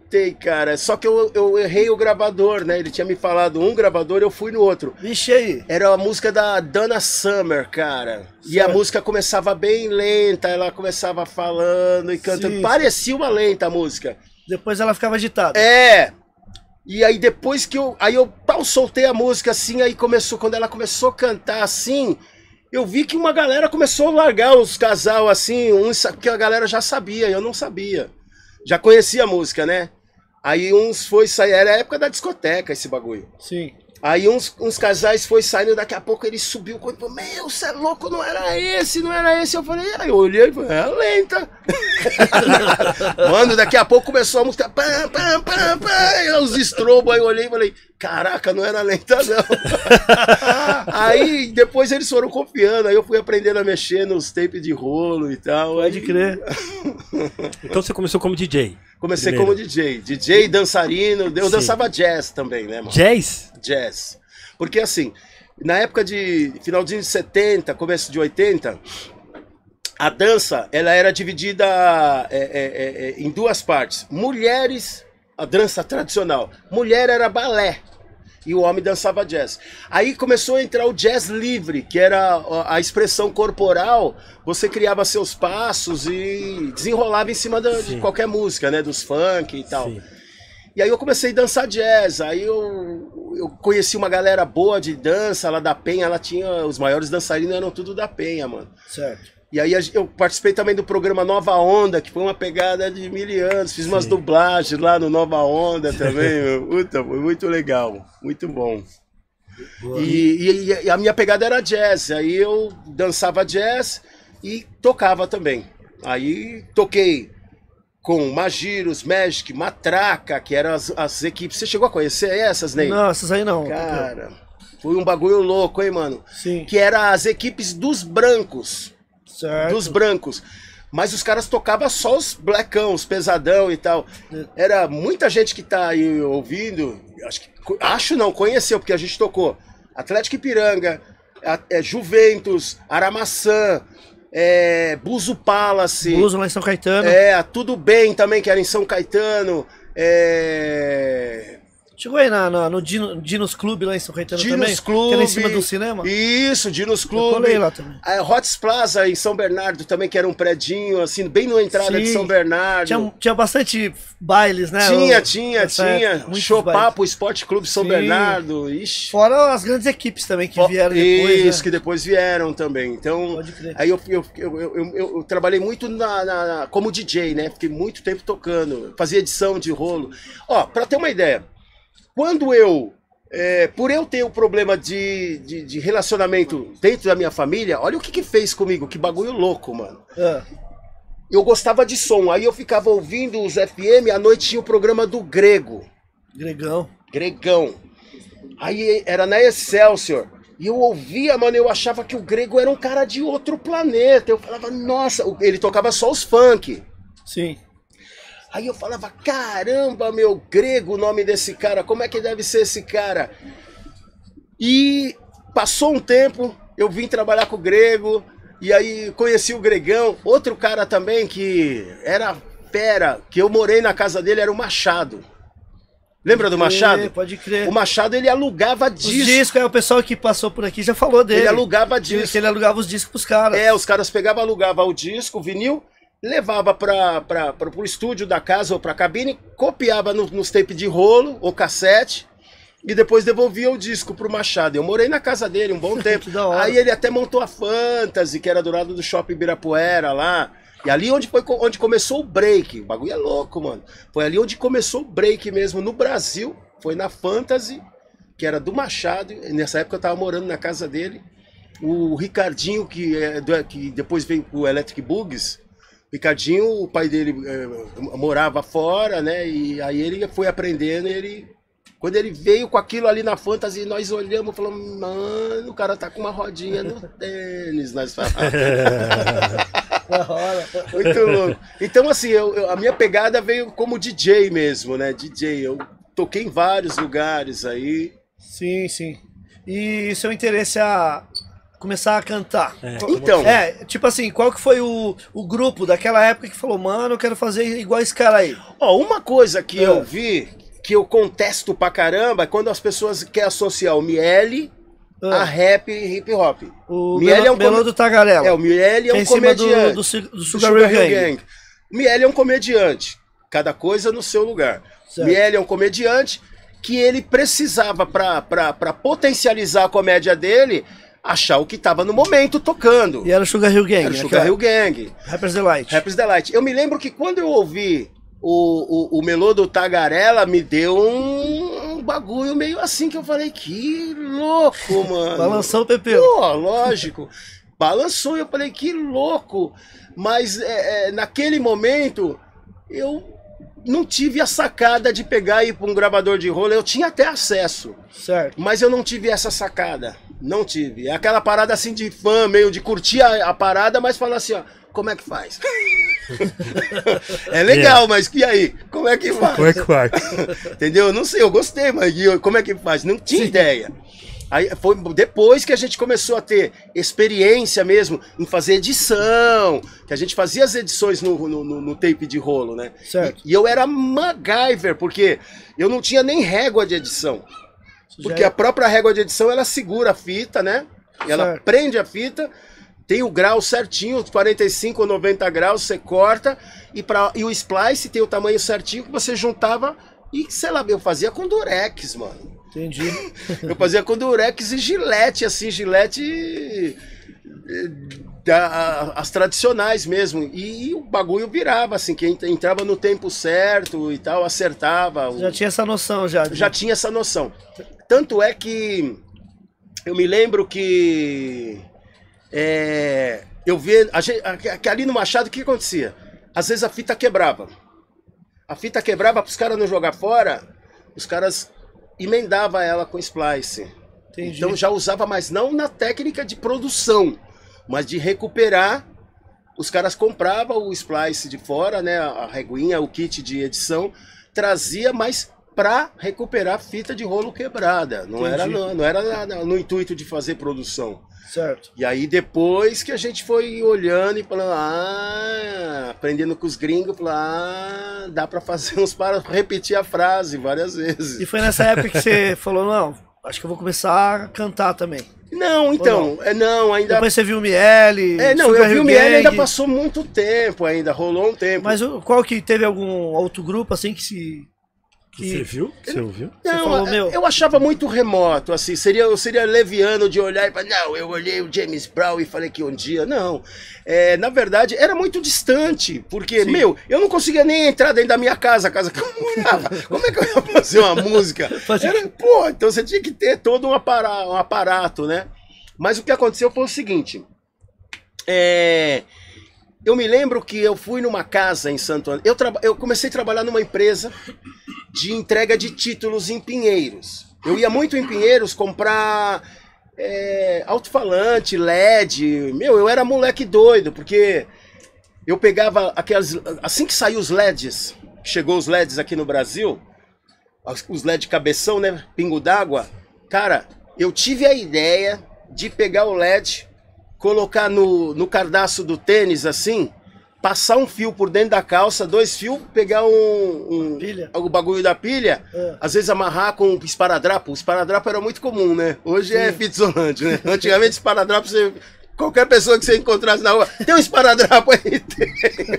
tentei, cara. Só que eu, eu errei o gravador, né? Ele tinha me falado um gravador, eu fui no outro.
Vixe aí.
Era a música da Donna Summer, cara. E a música começava bem lenta, ela começava falando e cantando.
Sim,
Parecia uma lenta a música.
Depois ela ficava agitada.
É. E aí depois que eu... Aí eu pau, soltei a música assim, aí começou... Quando ela começou a cantar assim... Eu vi que uma galera começou a largar os casal assim, uns, porque a galera já sabia, eu não sabia. Já conhecia a música, né? Aí uns foi sair, era a época da discoteca esse bagulho.
Sim.
Aí uns, uns casais foi saindo, daqui a pouco ele subiu, quando falou, meu, você é louco, não era esse, não era esse. Eu falei, aí eu olhei e falei, é lenta. Mano, daqui a pouco começou a música, pam, pam, pam, pam, os estrobos, aí eu olhei e falei, caraca, não era lenta não. Aí depois eles foram confiando, aí eu fui aprendendo a mexer nos tapes de rolo e tal.
Pode
aí...
crer.
Então você começou como D J?
Comecei
Primeiro.
como D J, D J, dançarino, eu
Sim.
dançava jazz também, né, mano?
Jazz?
Jazz. Porque assim, na época de finalzinho de setenta, começo de oitenta, a dança ela era dividida é, é, é, em duas partes. Mulheres, a dança tradicional. Mulher era balé e o homem dançava jazz. Aí começou a entrar o jazz livre, que era a expressão corporal. Você criava seus passos e desenrolava em cima da, de qualquer música, né? Dos funk e tal.
Sim.
E aí eu comecei a dançar jazz, aí eu, eu conheci uma galera boa de dança lá da Penha, ela tinha, os maiores dançarinos eram tudo da Penha, mano.
Certo.
E aí eu participei também do programa Nova Onda, que foi uma pegada de mil anos, fiz umas dublagens lá no Nova Onda também, meu. Puta, foi muito legal, muito bom. E, e, e a minha pegada era jazz, aí eu dançava jazz e tocava também. Aí toquei com Magiros, Magic, Matraca, que eram as, as equipes. Você chegou a conhecer essas, Ney?
Não, essas aí não.
Cara, foi um bagulho louco, hein, mano?
Sim.
Que eram as equipes dos brancos.
Certo.
Dos brancos. Mas os caras tocavam só os blackão, os pesadão e tal. Era muita gente que tá aí ouvindo, acho, que, acho não, conheceu, porque a gente tocou Atlético Ipiranga, a, é, Juventus, Aramaçã, é, Buzo Palace.
Buzo lá em São Caetano.
É, Tudo Bem também, que era em São Caetano. É...
Chegou aí na, na, no Dino, Dinos Clube lá em São Caetano
Dinos
também?
Clube.
Que era em cima do cinema?
Isso, Dinos
Eu
Clube.
colei lá também.
A Hots Plaza em São Bernardo também, que era um predinho, assim, bem na entrada
Sim.
de São Bernardo.
Tinha, tinha bastante bailes, né?
Tinha,
O-
tinha,
nessa
tinha.
época, muitos
Chopapo, Esporte Clube São
Sim.
Bernardo. Ixi.
Fora as grandes equipes também que vieram depois,
Isso,
né?
que depois vieram também. Então,
Pode crer.
aí eu, eu, eu, eu, eu- eu trabalhei muito na, na- na- como D J, né? Fiquei muito tempo tocando, fazia edição de rolo. Ó, pra ter uma ideia, quando eu, é, por eu ter o problema de, de, de relacionamento dentro da minha família, olha o que que fez comigo, que bagulho louco, mano.
Ah,
Eu gostava de som, aí eu ficava ouvindo os F M, à noite tinha o programa do Grego.
Gregão.
Gregão. Aí era na Excelsior. E eu ouvia, mano, eu achava que o Grego era um cara de outro planeta. Eu falava, nossa, ele tocava só os funk.
Sim.
Aí eu falava, caramba, meu, Grego, o nome desse cara, como é que deve ser esse cara? E passou um tempo, eu vim trabalhar com o Grego, e aí conheci o Gregão. Outro cara também que era fera, que eu morei na casa dele, era o Machado. Lembra do Machado?
É, pode crer.
O Machado, ele alugava
Os
discos.
discos, é o pessoal que passou por aqui já falou dele.
Ele alugava
Que,
disco.
que ele alugava os discos pros caras.
É, os caras pegavam, alugavam o disco, o vinil, levava para o estúdio da casa ou para a cabine, copiava no, nos tapes de rolo ou cassete e depois devolvia o disco pro Machado. Eu morei na casa dele um bom tempo.
Que da hora.
Aí ele até montou a Fantasy, que era do lado do Shopping Ibirapuera lá. E ali onde foi co- onde começou o break. O bagulho é louco, mano. Foi ali onde começou o break mesmo no Brasil. Foi na Fantasy, que era do Machado. E nessa época eu tava morando na casa dele. O Ricardinho, que, é do- que depois veio pro Electric Bugs. Ricardinho, o pai dele eh, morava fora, né? E aí ele foi aprendendo, ele... Quando ele veio com aquilo ali na Fantasy, nós olhamos e falamos, mano, o cara tá com uma rodinha no tênis, nós falamos.
Da hora.
Muito louco. Então, assim, eu, eu- a minha pegada veio como D J mesmo, né? D J, eu toquei em vários lugares aí.
Sim, sim. E seu interesse a, começar a cantar?
É.
Qual-
Então.
É, tipo assim, qual que foi o, o grupo daquela época que falou, mano, eu quero fazer igual esse cara aí?
Ó, uma coisa que
É.
eu vi, que eu contesto pra caramba, é quando as pessoas querem associar o Miele
Ah.
a rap e hip hop.
O
Miele
Melo,
é um
Melô
come-
do Tagarela.
É, o Miele é
que é
um
em cima do,
comediante.
do, Su- do
do
Sugar Ray Gang.
O Miele é um comediante. Cada coisa no seu lugar.
Certo.
Miele é um comediante que ele precisava, pra, pra, pra potencializar a comédia dele, achar o que tava no momento tocando.
E era o Sugar Hill Gang.
Era o
né,
Sugar
cara?
Hill Gang.
Rappers Delight.
Rappers Delight. Eu me lembro que quando eu ouvi o, o, o Melô do Tagarela, me deu um, um bagulho meio assim, que eu falei, que louco, mano.
Balançou o Pepeu.
Pô, lógico. Balançou e eu falei, que louco. Mas é, é, naquele momento, eu não tive a sacada de pegar e ir para um gravador de rolo. Eu tinha até acesso,
Certo.
mas eu não tive essa sacada. Não tive. É aquela parada assim de fã, meio de curtir a, a parada, mas falar assim, ó, como é que faz? É legal, mas e aí? Como é que faz?
Como é que vai?
Entendeu? Não sei, eu gostei, mas e eu- como é que faz? Não tinha ideia. Aí foi depois que a gente começou a ter experiência mesmo em fazer edição, que a gente fazia as edições no, no, no- no tape de rolo, né?
Certo.
E, e eu era MacGyver, porque eu não tinha nem régua de edição. Porque
Já-
a própria régua de edição, ela segura a fita, né? Ela
Certo.
prende a fita, tem o grau certinho, os quarenta e cinco ou noventa graus, você corta, e, pra, e o splice tem o tamanho certinho que você juntava e, sei lá, eu fazia com durex, mano.
Entendi.
Eu fazia com durex e gilete, assim, gilete eh, da- as tradicionais mesmo. E, o bagulho virava, assim, que ent- entrava no tempo certo e tal, acertava. o-
Já tinha essa noção já. de-
já tinha essa noção. Tanto é que eu me lembro que é, eu vi a gente, a- que ali no Machado, o que acontecia? Às vezes a fita quebrava. A fita quebrava para os caras não jogar fora, os caras emendavam ela com splice.
Entendi.
Então já usava, mas não na técnica de produção, mas de recuperar. Os caras compravam o splice de fora, né, a reguinha, o kit de edição, trazia, mas para recuperar fita de rolo quebrada. Não era,
Entendi.
no, não era na- no intuito de fazer produção.
Certo.
E aí depois que a gente foi olhando e falando, ah, aprendendo com os gringos, falando, ah, dá para fazer uns para repetir a frase várias vezes.
E foi nessa época que você falou, não, acho que eu vou começar a cantar também.
Não, então, é, não, ainda.
Depois você viu o Miele.
É, não,
Sugar
eu vi
Hill
o Miele, ainda
Gang.
passou muito tempo ainda, rolou um tempo.
Mas o- qual que teve algum outro grupo assim que se.
Você viu? Você ouviu?
Não,
falou,
eu-
meu-
eu achava muito remoto, assim, seria, eu seria leviano de olhar e falar, não, eu olhei o James Brown e falei que um dia, não. É, na verdade, era muito distante, porque, meu, eu não conseguia nem entrar dentro da minha casa, a casa que eu morava. Como é que eu ia fazer uma música? Era, pô, então você tinha que ter todo um aparato, um aparato, né? Mas o que aconteceu foi o seguinte, é... Eu me lembro que eu fui numa casa em Santo André. Eu, traba- eu comecei a trabalhar numa empresa de entrega de títulos em Pinheiros. Eu ia muito em Pinheiros comprar é, alto-falante, L E D. Meu, eu era moleque doido, porque eu pegava aquelas. Assim que saiu os L E Ds, chegou os L E Ds aqui no Brasil, os L E D cabeção, né? Pingo d'água. Cara, eu tive a ideia de pegar o L E D, colocar no, no cardaço do tênis assim, passar um fio por dentro da calça, dois fios, pegar um, um
Pilha.
o bagulho da pilha,
É.
às vezes amarrar com um esparadrapo. O esparadrapo era muito comum, né? Hoje é fita isolante, né? Antigamente esparadrapo você qualquer pessoa que você encontrasse na rua, tem um esparadrapo aí, tem.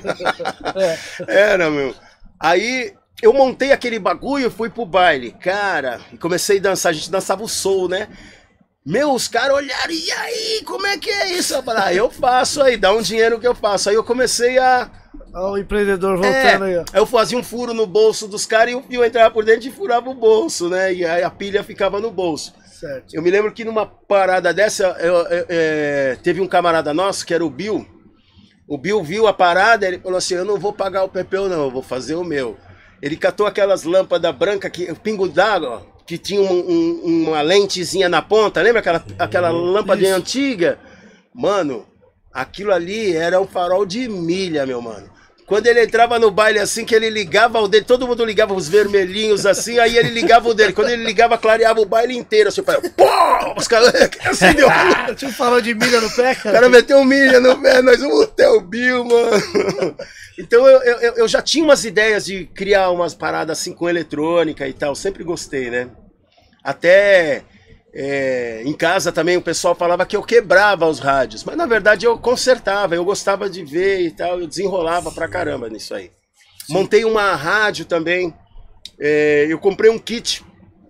Era, meu. Aí eu montei aquele bagulho, fui pro baile, cara, e comecei a dançar. A gente dançava o soul, né? Meu, os caras olharam, e aí, como é que é isso? Eu falei, ah, eu faço aí, dá um dinheiro que eu faço. Aí eu comecei a...
Olha o empreendedor
É,
voltando aí, ó.
aí eu fazia um furo no bolso dos caras e o fio entrava por dentro e furava o bolso, né? E aí a pilha ficava no bolso.
Certo.
Eu me lembro que numa parada dessa, eu, eu, é, teve um camarada nosso, que era o Bill. O Bill viu a parada, ele falou assim, eu não vou pagar o Pepeu não, eu vou fazer o meu. Ele catou aquelas lâmpadas brancas, que, pingo d'água, que tinha um, um, uma lentezinha na ponta, lembra aquela, aquela lâmpada antiga? Mano, aquilo ali era um farol de milha, meu mano. Quando ele entrava no baile assim, que ele ligava o dele, todo mundo ligava os vermelhinhos assim, aí ele ligava o dele. Quando ele ligava, clareava o baile inteiro, assim, pô! Os caras assim, deu.
Você falou de milha no pé,
O
cara?
cara meteu um milha no pé, nós vamos até o Bill, mano. Então eu, eu, eu já tinha umas ideias de criar umas paradas assim com eletrônica e tal, sempre gostei, né? Até é, em casa também o pessoal falava que eu quebrava os rádios, mas na verdade eu consertava, eu gostava de ver e tal, eu desenrolava pra caramba nisso aí. Sim. Montei uma rádio também, é, eu comprei um kit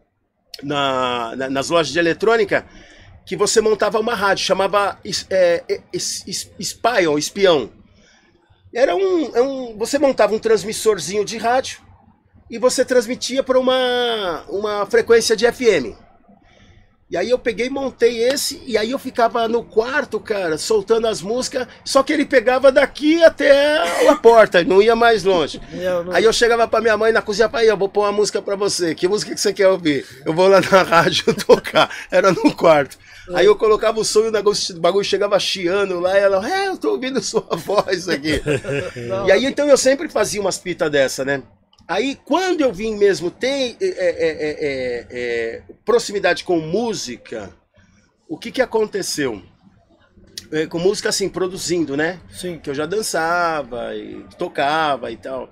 na, na, nas lojas de eletrônica que você montava uma rádio, chamava é, é, Spion, espião. Era um, é um, você montava um transmissorzinho de rádio e você transmitia para uma, uma frequência de F M. E aí eu peguei e montei esse, e aí eu ficava no quarto, cara, soltando as músicas, só que ele pegava daqui até a porta, não ia mais longe. Eu não... Aí eu chegava pra minha mãe na cozinha, pai, eu vou pôr uma música pra você, que música que você quer ouvir? Eu vou lá na rádio tocar, era no quarto. Aí eu colocava o som e o negócio, o bagulho chegava chiando lá, e ela, é, eu tô ouvindo sua voz aqui. E aí então eu sempre fazia umas pitas dessa, né? Aí, quando eu vim mesmo ter é, é, é, é, proximidade com música, o que que aconteceu? É, com música, assim, produzindo, né?
Sim.
Que eu já dançava e tocava e tal.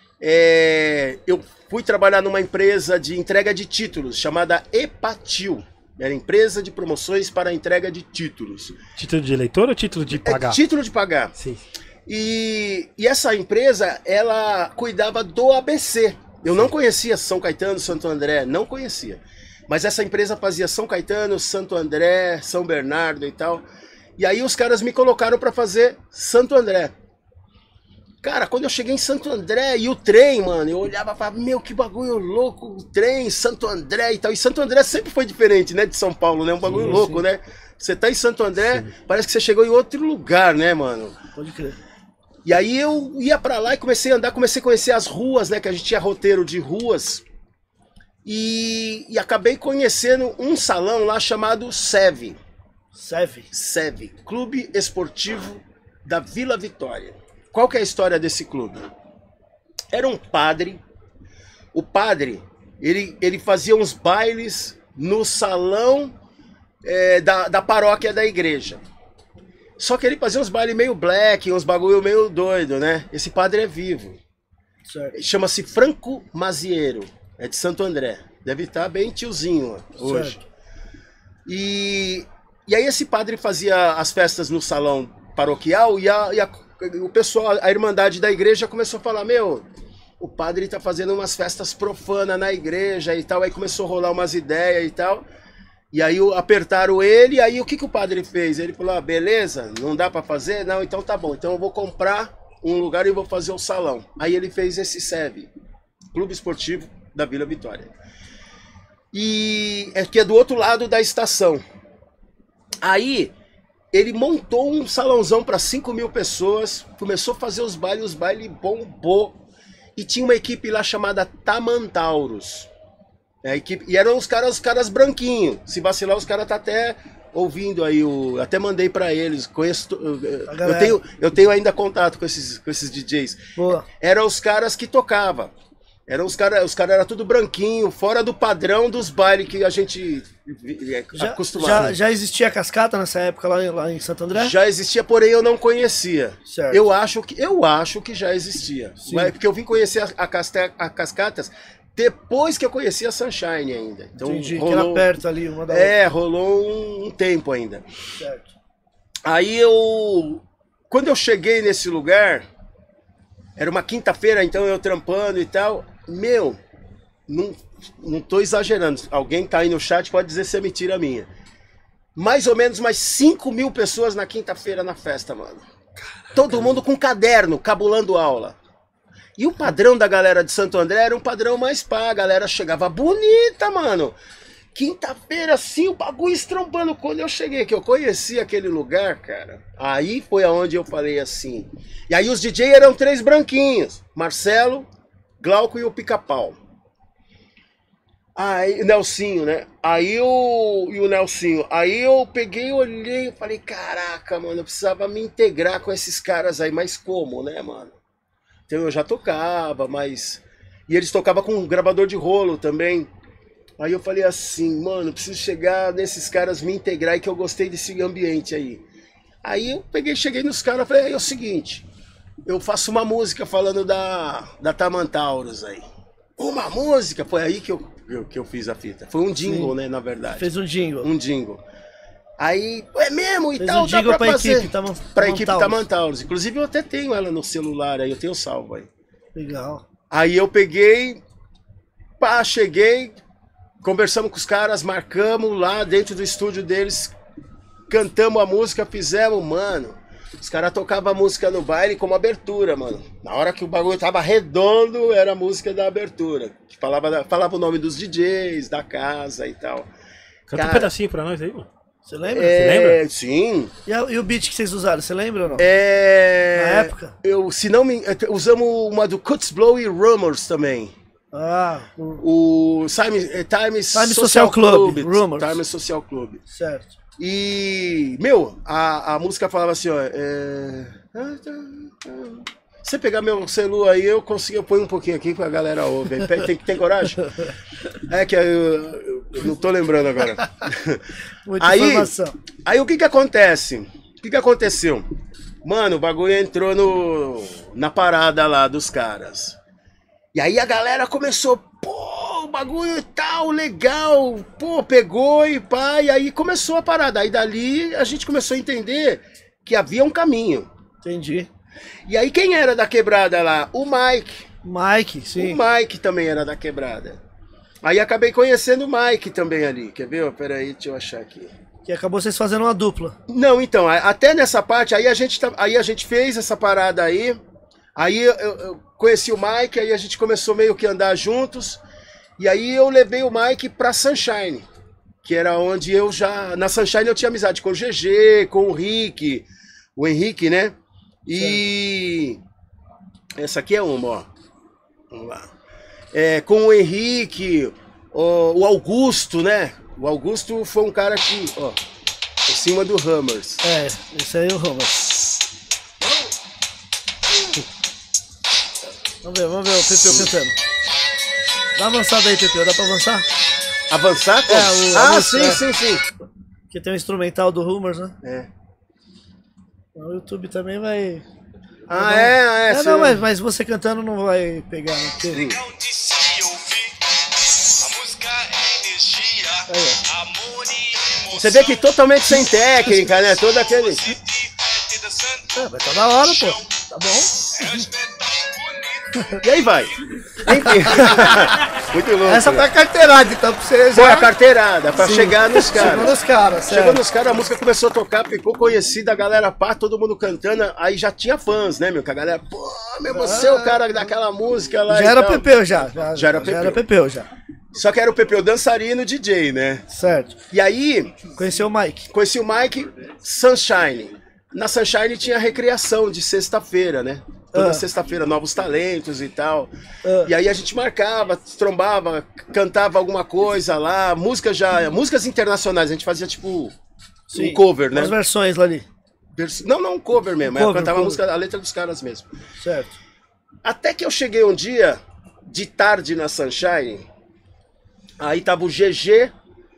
É, eu fui trabalhar numa empresa de entrega de títulos, chamada Epatil. Era empresa de promoções para entrega de títulos.
Título de eleitor ou título de pagar?
É, título de pagar.
Sim.
E, e essa empresa, ela cuidava do A B C. Eu não conhecia São Caetano, Santo André, não conhecia. Mas essa empresa fazia São Caetano, Santo André, São Bernardo e tal. E aí os caras me colocaram para fazer Santo André. Cara, quando eu cheguei em Santo André e o trem, mano, eu olhava e falava, meu, que bagulho louco, o trem, Santo André e tal. E Santo André sempre foi diferente, né, de São Paulo, né? Um bagulho sim, louco, sim. Né? Você tá em Santo André, sim. Parece que você chegou em outro lugar, né, mano?
Pode crer.
E aí eu ia pra lá e comecei a andar, comecei a conhecer as ruas, né? Que a gente tinha roteiro de ruas. E, e acabei conhecendo um salão lá chamado S E V.
S E V.
S E V, Clube Esportivo da Vila Vitória. Qual que é a história desse clube? Era um padre. O padre, ele, ele fazia uns bailes no salão é, da, da paróquia da igreja. Só que ele fazia uns bailes meio black, uns bagulho meio doido, né? Esse padre é vivo. Chama-se Franco Maziero. É de Santo André. Deve estar bem tiozinho ó, hoje. E, e aí esse padre fazia as festas no salão paroquial e, a, e a, o pessoal, a irmandade da igreja começou a falar, meu, o padre tá fazendo umas festas profanas na igreja e tal. Aí começou a rolar umas ideias e tal. E aí apertaram ele, e aí o que, que o padre fez? Ele falou, ah, beleza, não dá pra fazer? Não, então tá bom, então eu vou comprar um lugar e vou fazer o salão. Aí ele fez esse S E V, Clube Esportivo da Vila Vitória. E é que é do outro lado da estação. Aí ele montou um salãozão para cinco mil pessoas, começou a fazer os bailes, os bailes bombou. E tinha uma equipe lá chamada Tamantauros. É, equipe, e eram os caras, os caras branquinhos. Se vacilar, os caras tá até ouvindo aí. O, até mandei pra eles. Conheço, eu, eu, tenho, eu tenho ainda contato com esses, com esses D Js. Boa. Eram os caras que tocavam. Eram os caras, os caras eram tudo branquinho, fora do padrão dos bailes que a gente é,
já,
acostumava.
Já, já existia cascata nessa época lá, lá em Santo André?
Já existia, porém eu não conhecia.
Certo.
Eu acho que, eu acho que já existia. Mas, porque eu vim conhecer a, a, casca, a cascatas depois que eu conheci a Sunshine ainda. Então,
entendi,
rolou,
que era perto ali, uma da
É, outra. rolou um, um tempo ainda.
Certo.
Aí eu... Quando eu cheguei nesse lugar, era uma quinta-feira, então eu trampando e tal. Meu, não, não tô exagerando. Alguém tá aí no chat, pode dizer se é mentira minha. Mais ou menos mais cinco mil pessoas na quinta-feira na festa, mano. Caraca. Todo mundo com caderno, cabulando aula. E o padrão da galera de Santo André era um padrão mais pá, a galera chegava bonita, mano. Quinta-feira, assim, o bagulho estrombando. Quando eu cheguei, que eu conheci aquele lugar, cara, aí foi aonde eu falei assim. E aí os D J eram três branquinhos. Marcelo, Glauco e o Pica-Pau. Aí, o Nelsinho, né? Aí o... E o Nelsinho. Aí eu peguei, olhei e falei, caraca, mano, eu precisava me integrar com esses caras aí. Mas como, né, mano? Então eu já tocava, mas... E eles tocavam com um gravador de rolo também. Aí eu falei assim, mano, preciso chegar nesses caras, me integrar, e que eu gostei desse ambiente aí. Aí eu peguei, cheguei nos caras e falei, é o seguinte, eu faço uma música falando da, da Tamantauros aí. Uma música? Foi aí que eu, eu, que eu fiz a fita. Foi um jingle, Sim. né, na verdade.
Fez um jingle.
Um jingle. Aí, é mesmo e
Fez
tal,
um jingle
dá pra,
pra
fazer.
Equipe, Tam
pra equipe Tamantauros. Inclusive eu até tenho ela no celular aí, eu tenho salvo aí.
Legal.
Aí eu peguei, pá, cheguei, conversamos com os caras, marcamos lá dentro do estúdio deles, cantamos a música, fizemos, mano. Os caras tocavam a música no baile como abertura, mano. Na hora que o bagulho tava redondo, era a música da abertura. Que falava, falava o nome dos D Js, da casa e tal.
Canta
Cara,
um pedacinho pra nós aí, mano.
Você lembra?
É,
Você lembra?
Sim.
E, a, e o beat que vocês usaram, você lembra ou não?
É...
Na época?
Eu, se não me... Usamos uma do Cuts Blow e Rumors também.
Ah, o...
O Time, Time,
Time
Social,
Social Club,
Club.
Rumors.
Time Social Club.
Certo.
E, meu, a, a música falava assim, ó... É... Se você pegar meu celular aí, eu consigo, eu ponho um pouquinho aqui pra galera ouvir. Tem, tem coragem? É que eu, eu, eu não tô lembrando agora.
Muita
aí,
informação.
Aí o que que acontece? O que que aconteceu? Mano, o bagulho entrou no, na parada lá dos caras. E aí a galera começou, pô, o bagulho e tal, legal, pô, pegou e pá, e aí começou a parada. Aí dali a gente começou a entender que havia um caminho.
Entendi.
E aí quem era da quebrada lá? O Mike.
Mike, sim.
O Mike também era da quebrada. Aí acabei conhecendo o Mike também ali. Quer ver? Pera aí, deixa eu achar aqui.
Que acabou vocês fazendo uma dupla.
Não, então, até nessa parte, aí a gente, aí a gente fez essa parada aí. Aí eu, eu conheci o Mike, aí a gente começou meio que a andar juntos. E aí eu levei o Mike pra Sunshine. Que era onde eu já... Na Sunshine eu tinha amizade com o G G, com o Rick. O Henrique, né? E essa aqui é uma, ó. Vamos lá. É, com o Henrique, o, o Augusto, né? O Augusto foi um cara que, ó, em cima do Hammers.
É, esse aí é o Hammers. Vamos ver, vamos ver o Pepeu cantando. Dá uma avançada aí, Pepeu, dá pra avançar?
Avançar? Como?
É, o,
ah,
música,
sim,
é.
sim, sim.
Que tem um instrumental do Hammers, né?
É.
O YouTube também vai...
Ah,
não,
é, é.
É,
sim.
não, mas, mas você cantando não vai pegar, né? Porque...
Sim.
Aí,
Você vê que totalmente sem técnica, né? Todo aquele...
ó. É, vai tá da hora, pô. Tá bom.
E aí vai. Enfim. Muito louco.
Essa foi a carteirada, então, pra você já...
Foi a carteirada, pra
Sim.
chegar nos
Chegou
caras.
nos caras,
Chegou
certo.
nos caras, a música começou a tocar, ficou conhecida, a galera pá, todo mundo cantando, aí já tinha fãs, né, meu? Que a galera, pô, meu, você é o cara daquela música lá.
Já
e
era
tal.
Pepeu, já. Já,
Já era
já
Pepeu.
era Pepeu, já.
Só que era o Pepeu dançarino D J, né?
Certo.
E aí,
Conheceu o Mike.
conheci o Mike, Sunshine. Na Sunshine tinha recreação de sexta-feira, né? Toda
Ah.
sexta-feira, novos talentos e tal.
Ah.
E aí a gente marcava, trombava, cantava alguma coisa lá, música já, músicas internacionais, a gente fazia tipo um cover, né?
As versões lá ali.
Vers- Não, não um cover mesmo,
Um
eu
cover,
cantava a,
cover.
música, a letra dos caras mesmo.
Certo.
Até que eu cheguei um dia, de tarde na Sunshine, aí tava o G G,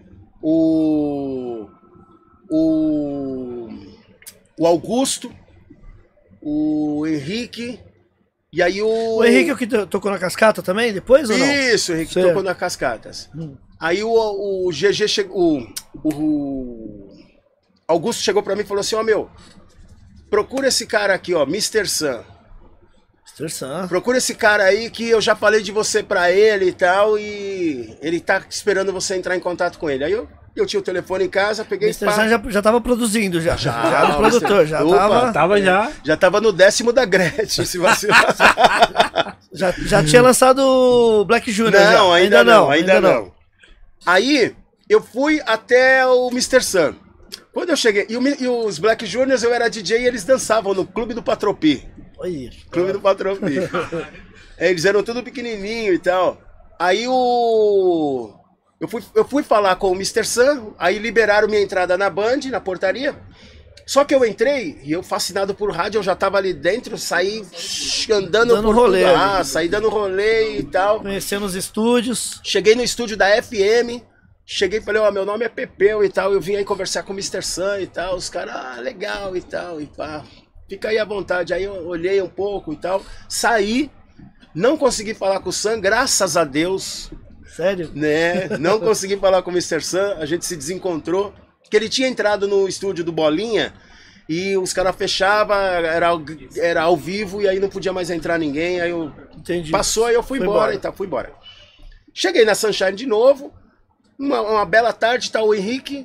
o... o... o Augusto, o Henrique, e aí o...
O Henrique é o que to- tocou na cascata também, depois ou não?
Isso, o Henrique
Certo.
tocou na Cascatas. Aí o, o G G chegou, o, o Augusto chegou pra mim e falou assim, ó, meu, procura esse cara aqui, ó, mister Sam.
mister Sam.
Procura esse cara aí que eu já falei de você pra ele e tal, e ele tá esperando você entrar em contato com ele. Aí eu, eu tinha o telefone em casa, peguei...
mister
pá,
Sam já, já tava produzindo, já.
Já,
Já era o produtor, já
Opa,
tava...
Tava já.
já tava no décimo da Gretchen, se vacilar.
Já, já tinha lançado o Black Junior. já.
Não, ainda, não, ainda não. Aí eu fui até o mister Sam. Quando eu cheguei, e, o Mi- e os Black Juniors eu era D J e eles dançavam no Clube do Patropi.
Olha.
Clube do Patropi. É, eles eram tudo pequenininho e tal. Aí o... Eu fui, eu fui falar com o mister Sam, aí liberaram minha entrada na Band, na portaria. Só que eu entrei e eu, fascinado por rádio, eu já tava ali dentro, saí andando
Dando
por
rolê
tudo.
ali.
Ah, saí dando rolê e tal.
Conhecendo os estúdios.
Cheguei no estúdio da F M, cheguei e falei, ó, meu nome é Pepeu e tal, eu vim aí conversar com o mister Sam e tal, os caras, ah, legal e tal, e pá, fica aí à vontade. Aí eu olhei um pouco e tal, saí, não consegui falar com o Sam, graças a Deus,
Sério?
né, não consegui falar com o mister Sam, a gente se desencontrou, que ele tinha entrado no estúdio do Bolinha, e os caras fechavam, era, ao- era ao vivo, e aí não podia mais entrar ninguém, aí eu...
Entendi.
Passou, aí eu fui
Foi
embora,
embora.
e tal, fui embora. Cheguei na Sunshine de novo, uma, uma bela tarde, tá o Henrique,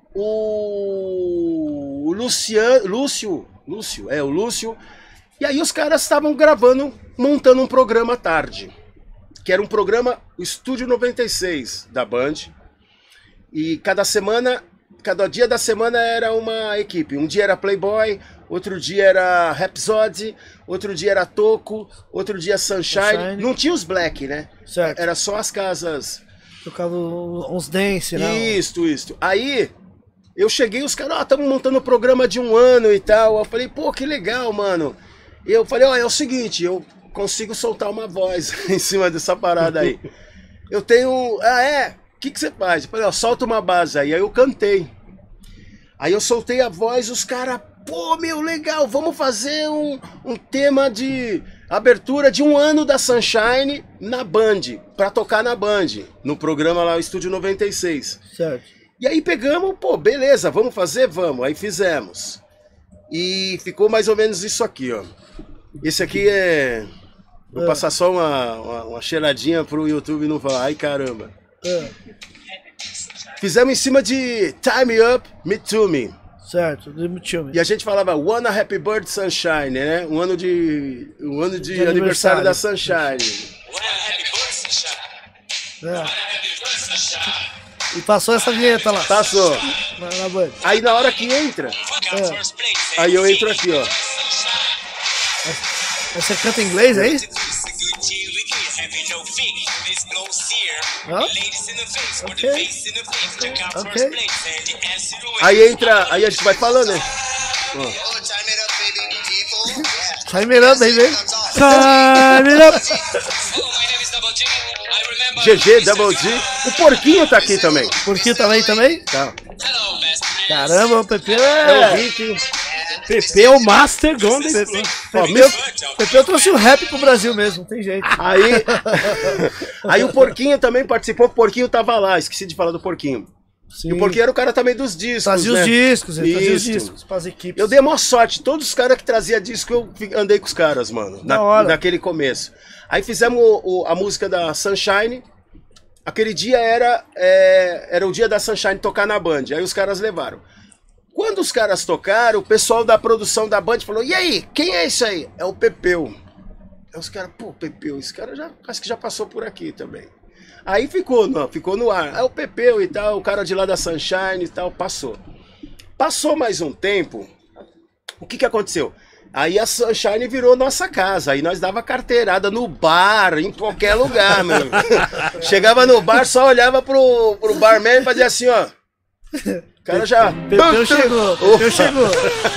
o, o Luciano, Lúcio, Lúcio, é, o Lúcio, e aí os caras estavam gravando, montando um programa à tarde, que era um programa, o Estúdio noventa e seis da Band, e cada semana, cada dia da semana era uma equipe, um dia era Playboy, outro dia era Rhapsody, outro dia era Toco, outro dia Sunshine,
Sunshine.
não tinha os Black, né?
Certo.
Era só as casas.
Tocava uns dance, né?
Isto, isto. Aí, eu cheguei, os caras, ó, estamos montando um programa de um ano e tal. Eu falei, pô, que legal, mano. Eu falei, ó, é o seguinte, eu consigo soltar uma voz em cima dessa parada aí. Eu tenho... Ah, é? O que, que você faz? Eu falei, ó, solta uma base aí. Aí eu cantei. Aí eu soltei a voz, os caras, pô, meu, legal, vamos fazer um, um tema de abertura de um ano da Sunshine na Band, pra tocar na Band, no programa lá, o Estúdio noventa e seis.
Certo.
E aí pegamos, pô, beleza, vamos fazer? Vamos. Aí fizemos. E ficou mais ou menos isso aqui, ó. Esse aqui é... Vou
É.
passar só uma, uma, uma cheiradinha pro YouTube não falar, ai caramba.
É,
Fizemos em cima de Time Up, Me To Me.
certo. Do time.
E a gente falava One Happy Birthday Sunshine, né? Um ano de, um ano de,
De
aniversário.
aniversário.
da Sunshine.
É. E passou essa vinheta lá.
Passou.
Na, na Band.
Aí na hora que entra,
É.
aí eu entro aqui, ó.
Mas você canta em inglês aí? Hã? Ok. Ok.
Aí entra, aí a gente vai falando, né?
Sai mirando aí, vem.
G G, Double G. O Porquinho tá aqui também.
Porquinho também, também?
Tá.
Caramba, o Pepe
É
é...
o Rick.
Pepe é o Master Golden.
Ó,
Pepe,
meu-
Pepe eu trouxe o rap pro Brasil mesmo, não tem jeito.
Aí, aí o Porquinho também participou, o Porquinho tava lá, esqueci de falar do Porquinho.
Sim.
E o Porquinho era o cara também dos discos,
Fazia
né?
os discos, ele fazia os
Isso.
discos pras equipes.
Eu dei a maior sorte, todos os caras que traziam disco, eu fi- andei com os caras, mano,
Da
na,
hora.
naquele começo. Aí fizemos o- o- a música da Sunshine, aquele dia era, é, era o dia da Sunshine tocar na Band, aí os caras levaram. Quando os caras tocaram, o pessoal da produção da Band falou, e aí, quem é isso aí? É o Pepeu. Aí os caras, pô, Pepeu, esse cara já, acho que já passou por aqui também. Aí ficou, não, ficou no ar. Aí o Pepeu e tal, o cara de lá da Sunshine e tal, passou. Passou mais um tempo, o que que aconteceu? Aí a Sunshine virou nossa casa, aí nós dava carteirada no bar, em qualquer lugar, meu. Chegava no bar, só olhava pro, pro barman e fazia assim, ó. O cara já...
Pepeu chegou, Pepeu chegou.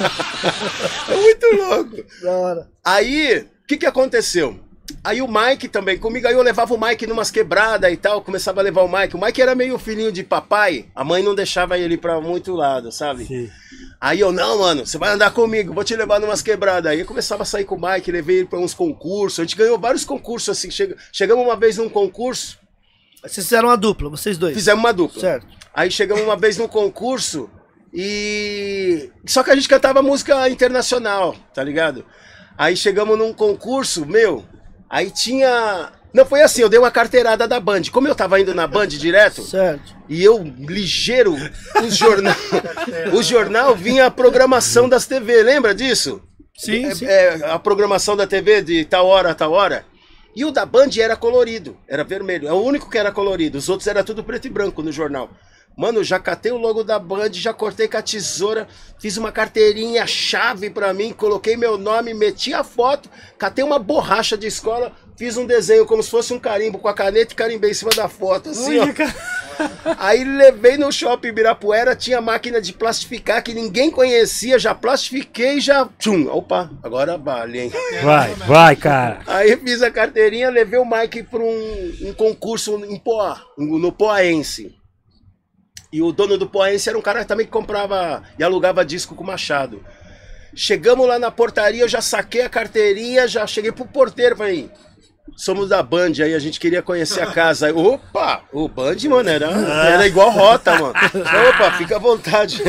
É muito louco.
Da hora.
Aí, o que que aconteceu? Aí o Mike também, comigo, aí eu levava o Mike numas quebradas e tal, começava a levar o Mike. O Mike era meio filhinho de papai, a mãe não deixava ele pra muito lado, sabe?
Sim.
Aí eu, não, mano, você vai andar comigo, vou te levar numas quebradas. Aí eu começava a sair com o Mike, levei ele pra uns concursos, a gente ganhou vários concursos assim, chega... chegamos uma vez num concurso,
Vocês fizeram uma dupla, vocês dois.
fizemos uma dupla.
Certo.
Aí chegamos uma vez num concurso e... Só que a gente cantava música internacional, tá ligado? Aí chegamos num concurso, meu, aí tinha... Não, foi assim, eu dei uma carteirada da Band. Como eu tava indo na Band direto,
Certo.
e eu, ligeiro, o jornal, o jornal vinha a programação das T V, lembra disso?
Sim,
É,
sim.
é, a programação da T V de tal hora a tal hora. E o da Band era colorido, era vermelho. É o único que era colorido, os outros era tudo preto e branco no jornal. Mano, eu já catei o logo da Band, já cortei com a tesoura, fiz uma carteirinha, chave pra mim, coloquei meu nome, meti a foto, catei uma borracha de escola, fiz um desenho como se fosse um carimbo com a caneta e carimbei em cima da foto, assim, ó. Aí levei no shopping Ibirapuera, tinha máquina de plastificar que ninguém conhecia, já plastifiquei, já... Tchum, opa, agora vale, hein?
Vai, vai, cara.
Aí fiz a carteirinha, levei o Mike para um, um concurso em Poá, no Poaense. E o dono do Poaense era um cara também que comprava e alugava disco com Machado. Chegamos lá na portaria, eu já saquei a carteirinha, já cheguei pro porteiro, falei, somos da Band, aí a gente queria conhecer a casa. Aí, opa, o Band, mano, era, era igual Rota, mano. Opa, fica à vontade.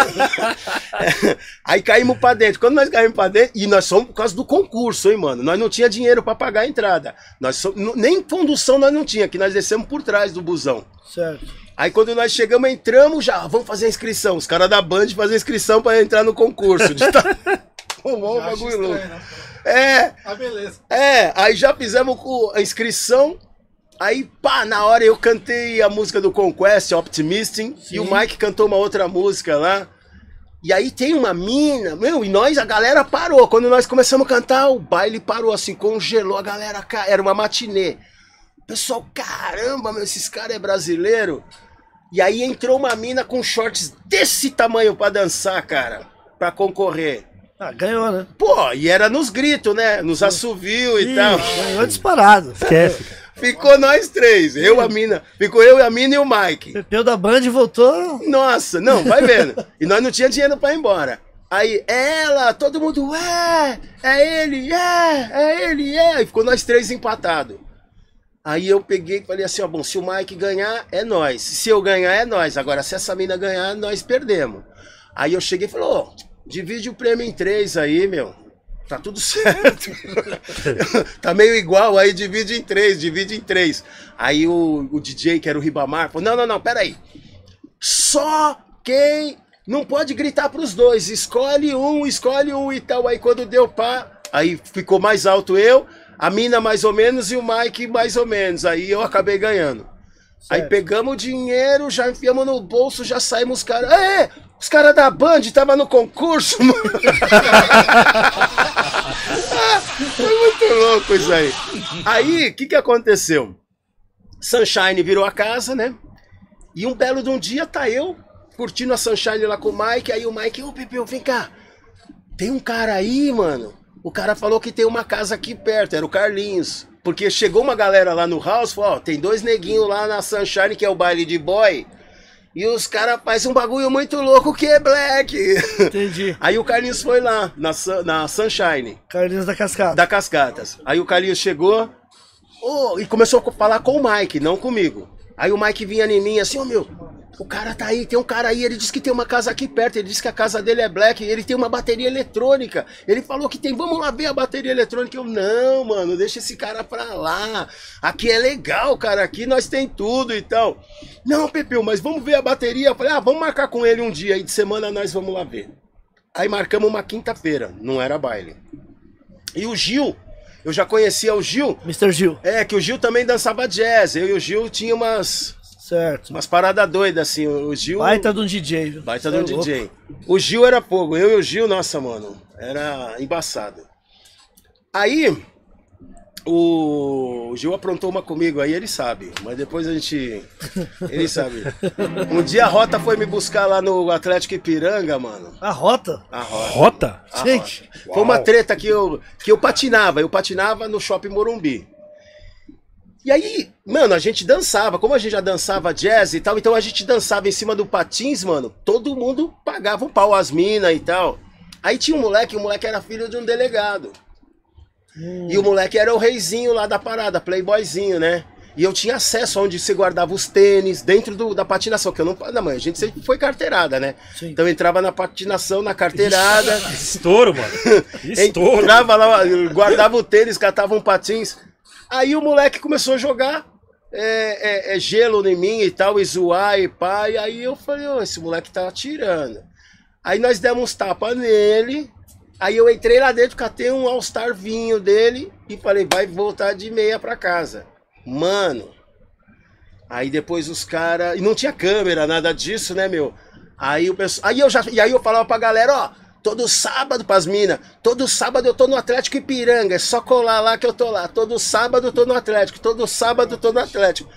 Aí caímos pra dentro. Quando nós caímos pra dentro, e nós somos por causa do concurso, hein, mano. Nós não tinha dinheiro pra pagar a entrada. Nós somos, nem condução nós não tinha, que nós descemos por trás do busão.
Certo.
Aí quando nós chegamos, entramos já, vamos fazer a inscrição. Os caras da Band fazem a inscrição pra entrar no concurso. De tá... Pô, bagulho louco. É.
Ah, beleza.
É, aí já fizemos a inscrição. Aí, pá, na hora eu cantei a música do Conquest, Optimistic, e o Mike cantou uma outra música lá. E aí tem uma mina, meu, e nós, a galera parou. Quando nós começamos a cantar, o baile parou assim, congelou, a galera, era uma matinê. O pessoal, caramba, meu, esses caras é brasileiro. E aí entrou uma mina com shorts desse tamanho pra dançar, cara, pra concorrer.
Ah, ganhou, né?
Pô, e era nos gritos, né? Nos assovios e tal.
Ganhou disparado.
Esquece.
Ficou nós três, eu, a mina. Ficou eu, a mina e o Mike.
Pepeu da Band voltou.
Nossa, não, vai vendo. E nós não tinha dinheiro pra ir embora. Aí, ela, todo mundo, é, é ele, é, é ele, é. E ficou nós três empatados. Aí eu peguei e falei assim, ó, bom, se o Mike ganhar, é nós. Se eu ganhar, é nós. Agora, se essa mina ganhar, nós perdemos. Aí eu cheguei e falei, ó, divide o prêmio em três aí, meu. Tá tudo certo. Tá meio igual, aí divide em três, divide em três. Aí o, o D J, que era o Ribamar, falou, não, não, não, peraí. Só quem... Não pode gritar pros dois, escolhe um, escolhe um e tal. Aí quando deu pá, aí ficou mais alto eu, a mina mais ou menos e o Mike mais ou menos. Aí eu acabei ganhando. Certo. Aí pegamos o dinheiro, já enfiamos no bolso, já saímos os caras. É, os caras da Band estavam no concurso, mano. Foi muito louco isso aí. Aí, o que que aconteceu? Sunshine virou a casa, né? E um belo de um dia tá eu curtindo a Sunshine lá com o Mike. Aí o Mike, ô Pepeu, vem cá. Tem um cara aí, mano. O cara falou que tem uma casa aqui perto, era o Carlinhos. Porque chegou uma galera lá no house, falou, ó, tem dois neguinhos lá na Sunshine, que é o baile de boy. E os caras fazem um bagulho muito louco que é black.
Entendi.
Aí o Carlinhos foi lá, na, na Sunshine.
Carlinhos da Cascata.
Da Cascatas. Aí o Carlinhos chegou oh, e começou a falar com o Mike, não comigo. Aí o Mike vinha em mim assim, ô oh, meu, o cara tá aí, tem um cara aí, ele disse que tem uma casa aqui perto, ele disse que a casa dele é black, ele tem uma bateria eletrônica. Ele falou que tem, vamos lá ver a bateria eletrônica. Eu, não, mano, deixa esse cara pra lá. Aqui é legal, cara, aqui nós tem tudo e tal. Não, Pepeu, mas vamos ver a bateria. Eu falei, ah, vamos marcar com ele um dia aí de semana, nós vamos lá ver. Aí marcamos uma quinta-feira, não era baile. E o Gil, eu já conhecia o Gil.
mister Gil.
É, que o Gil também dançava jazz, eu e o Gil tinha umas...
Certo.
Umas paradas doidas, assim, o Gil...
Baita de um D J, viu?
Baita de um D J. O Gil era fogo, eu e o Gil, nossa, mano, era embaçado. Aí, o Gil aprontou uma comigo, aí ele sabe, mas depois a gente... Ele sabe. Um dia a Rota foi me buscar lá no Atlético Ipiranga, mano.
A Rota?
A Rota.
Rota?
A
Gente.
Rota. Foi uma treta que eu, que eu patinava, eu patinava no Shopping Morumbi. E aí, mano, a gente dançava, como a gente já dançava jazz e tal, então a gente dançava em cima do patins, mano, todo mundo pagava um pau às minas e tal. Aí tinha um moleque, o moleque era filho de um delegado. Hum. E o moleque era o reizinho lá da parada, playboyzinho, né? E eu tinha acesso onde você guardava os tênis, dentro do, da patinação, que eu não... Não, mãe, a gente sempre foi carteirada, né? Sim. Então eu entrava na patinação, na carteirada.
Estouro, mano. Estouro.
Entrava lá, guardava o tênis, catava um patins... Aí o moleque começou a jogar é, é, é, gelo em mim e tal, e zoar e pá. E aí eu falei, ô, oh, esse moleque tá atirando. Aí nós demos uns tapas nele. Aí eu entrei lá dentro, catei um All-Star vinho dele e falei, vai voltar de meia pra casa. Mano. Aí depois os caras... E não tinha câmera, nada disso, né, meu? Aí, o pessoal... aí, eu, já... e aí eu falava pra galera, ó... Todo sábado, pras minas, todo sábado eu tô no Atlético Ipiranga, é só colar lá que eu tô lá. Todo sábado eu tô no Atlético, todo sábado eu tô no Atlético.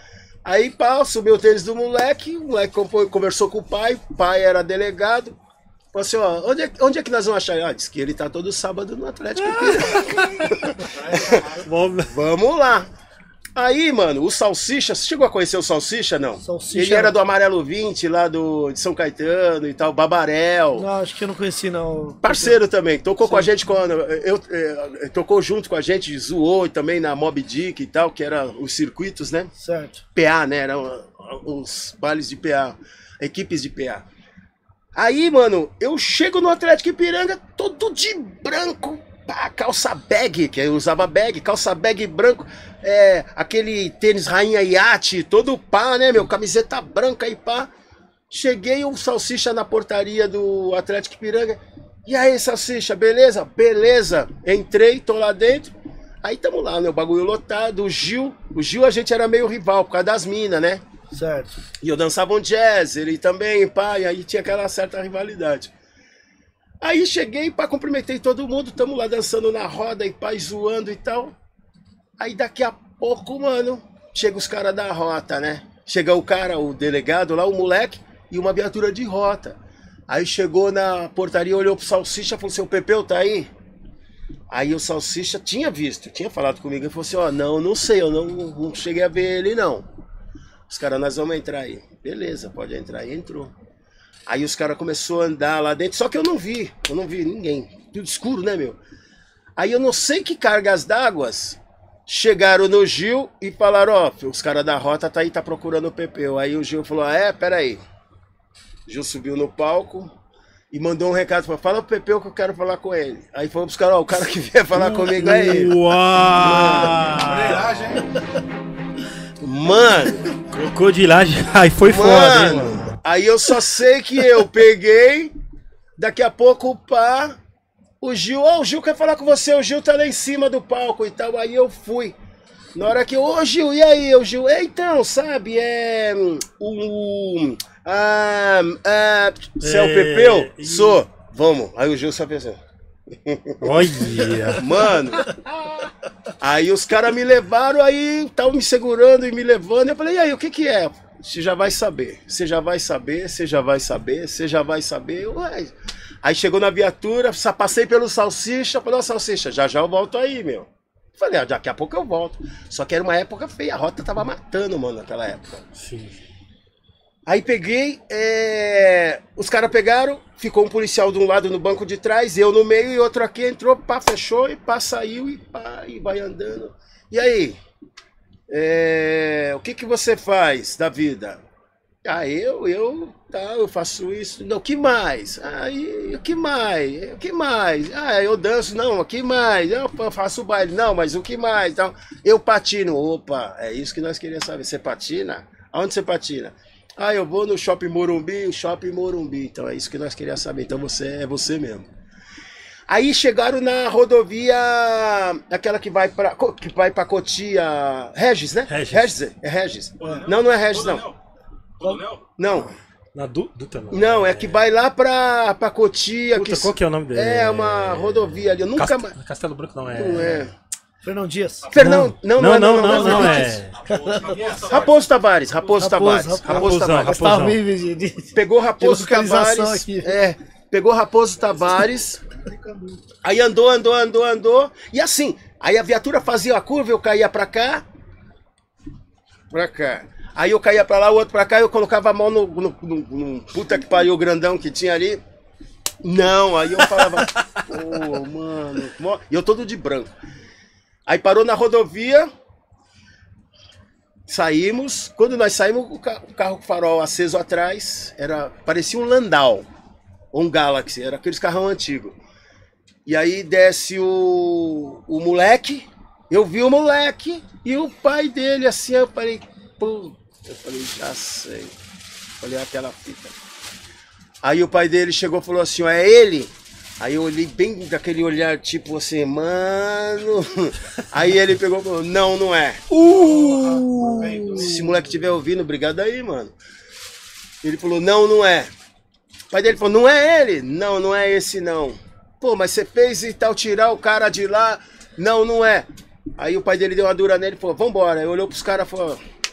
Aí, pá, subiu o tênis do moleque, o moleque conversou com o pai, o pai era delegado. Falou assim, ó, onde é, onde é que nós vamos achar? Ah, disse que ele tá todo sábado no Atlético Piranga. Vamos lá. Aí, mano, o Salsicha, você chegou a conhecer o Salsicha, não?
Salsicha
Ele era do Amarelo vinte, lá do, de São Caetano e tal, Babarel.
Não, acho que eu não conheci, não.
Parceiro também, tocou
Sim.
com a gente quando. Eu, eu, tocou junto com a gente, zoou também na Mob Dick e tal, que era os circuitos, né?
Certo.
P A, né? Eram os bailes de P A, equipes de P A. Aí, mano, eu chego no Atlético Ipiranga todo de branco, pá, calça bag, que eu usava bag, calça bag branco, é, aquele tênis rainha iate, todo pá, né, meu, camiseta branca e pá. Cheguei o Salsicha na portaria do Atlético Ipiranga. E aí, Salsicha, beleza? Beleza. Entrei, tô lá dentro. Aí tamo lá, né, o bagulho lotado, o Gil, o Gil a gente era meio rival por causa das minas, né?
Certo.
E eu dançava um jazz, ele também, pá, e aí tinha aquela certa rivalidade. Aí cheguei, pá, cumprimentei todo mundo, tamo lá dançando na roda e pá, e zoando e tal. Aí daqui a pouco, mano, chega os caras da rota, né? Chega o cara, o delegado lá, o moleque, e uma viatura de rota. Aí chegou na portaria, olhou pro Salsicha, falou assim, o Pepeu tá aí? Aí o Salsicha tinha visto, tinha falado comigo, ele falou assim, ó, oh, não, não sei, eu não, não cheguei a ver ele, não. Os caras, nós vamos entrar aí. Beleza, pode entrar. Aí entrou. Aí os caras começaram a andar lá dentro, só que eu não vi, eu não vi ninguém. Tudo escuro, né, meu? Aí eu não sei que cargas d'água chegaram no Gil e falaram, ó, oh, os caras da rota tá aí, tá procurando o Pepeu. Aí o Gil falou, ah, é, peraí. O Gil subiu no palco e mandou um recado, falou, fala pro Pepeu que eu quero falar com ele. Aí falou pros caras, ó, o cara que vier falar comigo é ele.
Uau!
Mano,
Crocodilagem, aí foi foda, hein, mano.
mano. Aí eu só sei que eu peguei, daqui a pouco, pá, o Gil, ó, oh, o Gil quer falar com você, o Gil tá lá em cima do palco e tal, aí eu fui. Na hora que, ô oh, Gil, e aí, o Gil, é, então, sabe, é, o, ah, ah, você é o Pepeu?
e...
Sou, vamos. Aí o Gil só pensou.
Olha.
Mano, aí os caras me levaram, aí estavam me segurando e me levando. Eu falei, e aí, o que que é? Você já vai saber, você já vai saber, você já vai saber, você já vai saber. Ué. Aí chegou na viatura, passei pelo Salsicha, falei, ó, Salsicha, já já eu volto aí, meu. Falei, ah, daqui a pouco eu volto. Só que era uma época feia, a rota tava matando, mano, naquela época.
Sim.
Aí peguei, é... os caras pegaram, ficou um policial de um lado no banco de trás, eu no meio e outro aqui, entrou, pá, fechou e pá, saiu e pá, e vai andando. E aí, é... o que que você faz da vida? Ah, eu, eu, tá, eu faço isso. Não, o que mais? Ah, e, o que mais? O que mais? Ah, eu danço, não, o que mais? Eu faço baile, não, mas o que mais? Então, eu patino. Opa, é isso que nós queríamos saber. Você patina? Aonde você patina? Ah, eu vou no Shopping Morumbi, o Shopping Morumbi. Então é isso que nós queríamos saber. Então você é você mesmo. Aí chegaram na rodovia, aquela que vai pra, que vai pra Cotia, Regis, né?
Regis.
Regis, é Regis. Não, não é Regis, não. Não.
Na du Duta, não.
Não, é que vai lá pra, pra Cotia.
Puta,
que...
qual que é o nome dele?
É uma rodovia ali. Eu nunca
Cast...
mais.
Castelo Branco não é.
Não é.
Fernão Dias.
Fernão, não,
não,
não,
não, não,
não,
não,
é.
é.
Raposo Tavares, Raposo
Raposo,
Tavares.
Raposo.
Raposo Tavares.
Raposão.
Tá vivo de, de,
Pegou Raposo
de localização
Tavares.
aqui.
É, pegou Raposo Tavares. Aí andou, andou, andou, andou. E assim, aí a viatura fazia a curva, eu caía pra cá. Pra cá. Aí eu caía pra lá, o outro pra cá, eu colocava a mão no, no, no, no puta que pariu grandão que tinha ali. Não, aí eu falava, pô, mano. E eu todo de branco. Aí parou na rodovia, saímos. Quando nós saímos, o carro, o carro com farol aceso atrás, era, parecia um Landau, ou um Galaxy, era aqueles carrão antigo. E aí desce o, o moleque, eu vi o moleque e o pai dele assim, eu falei, pô, eu falei, já sei. Falei, aquela fita. Aí o pai dele chegou e falou assim, ó, é ele? Aí eu olhei bem daquele olhar, tipo assim, mano. Aí ele pegou e falou, não, não é. Uh! Se esse moleque estiver ouvindo, obrigado aí, mano. Ele falou, não, não é. O pai dele falou, não é ele? Não, não é esse não. Pô, mas você fez e tal, tirar o cara de lá? Não, não é. Aí o pai dele deu uma dura nele e falou, vambora. Aí olhou pros caras e falou,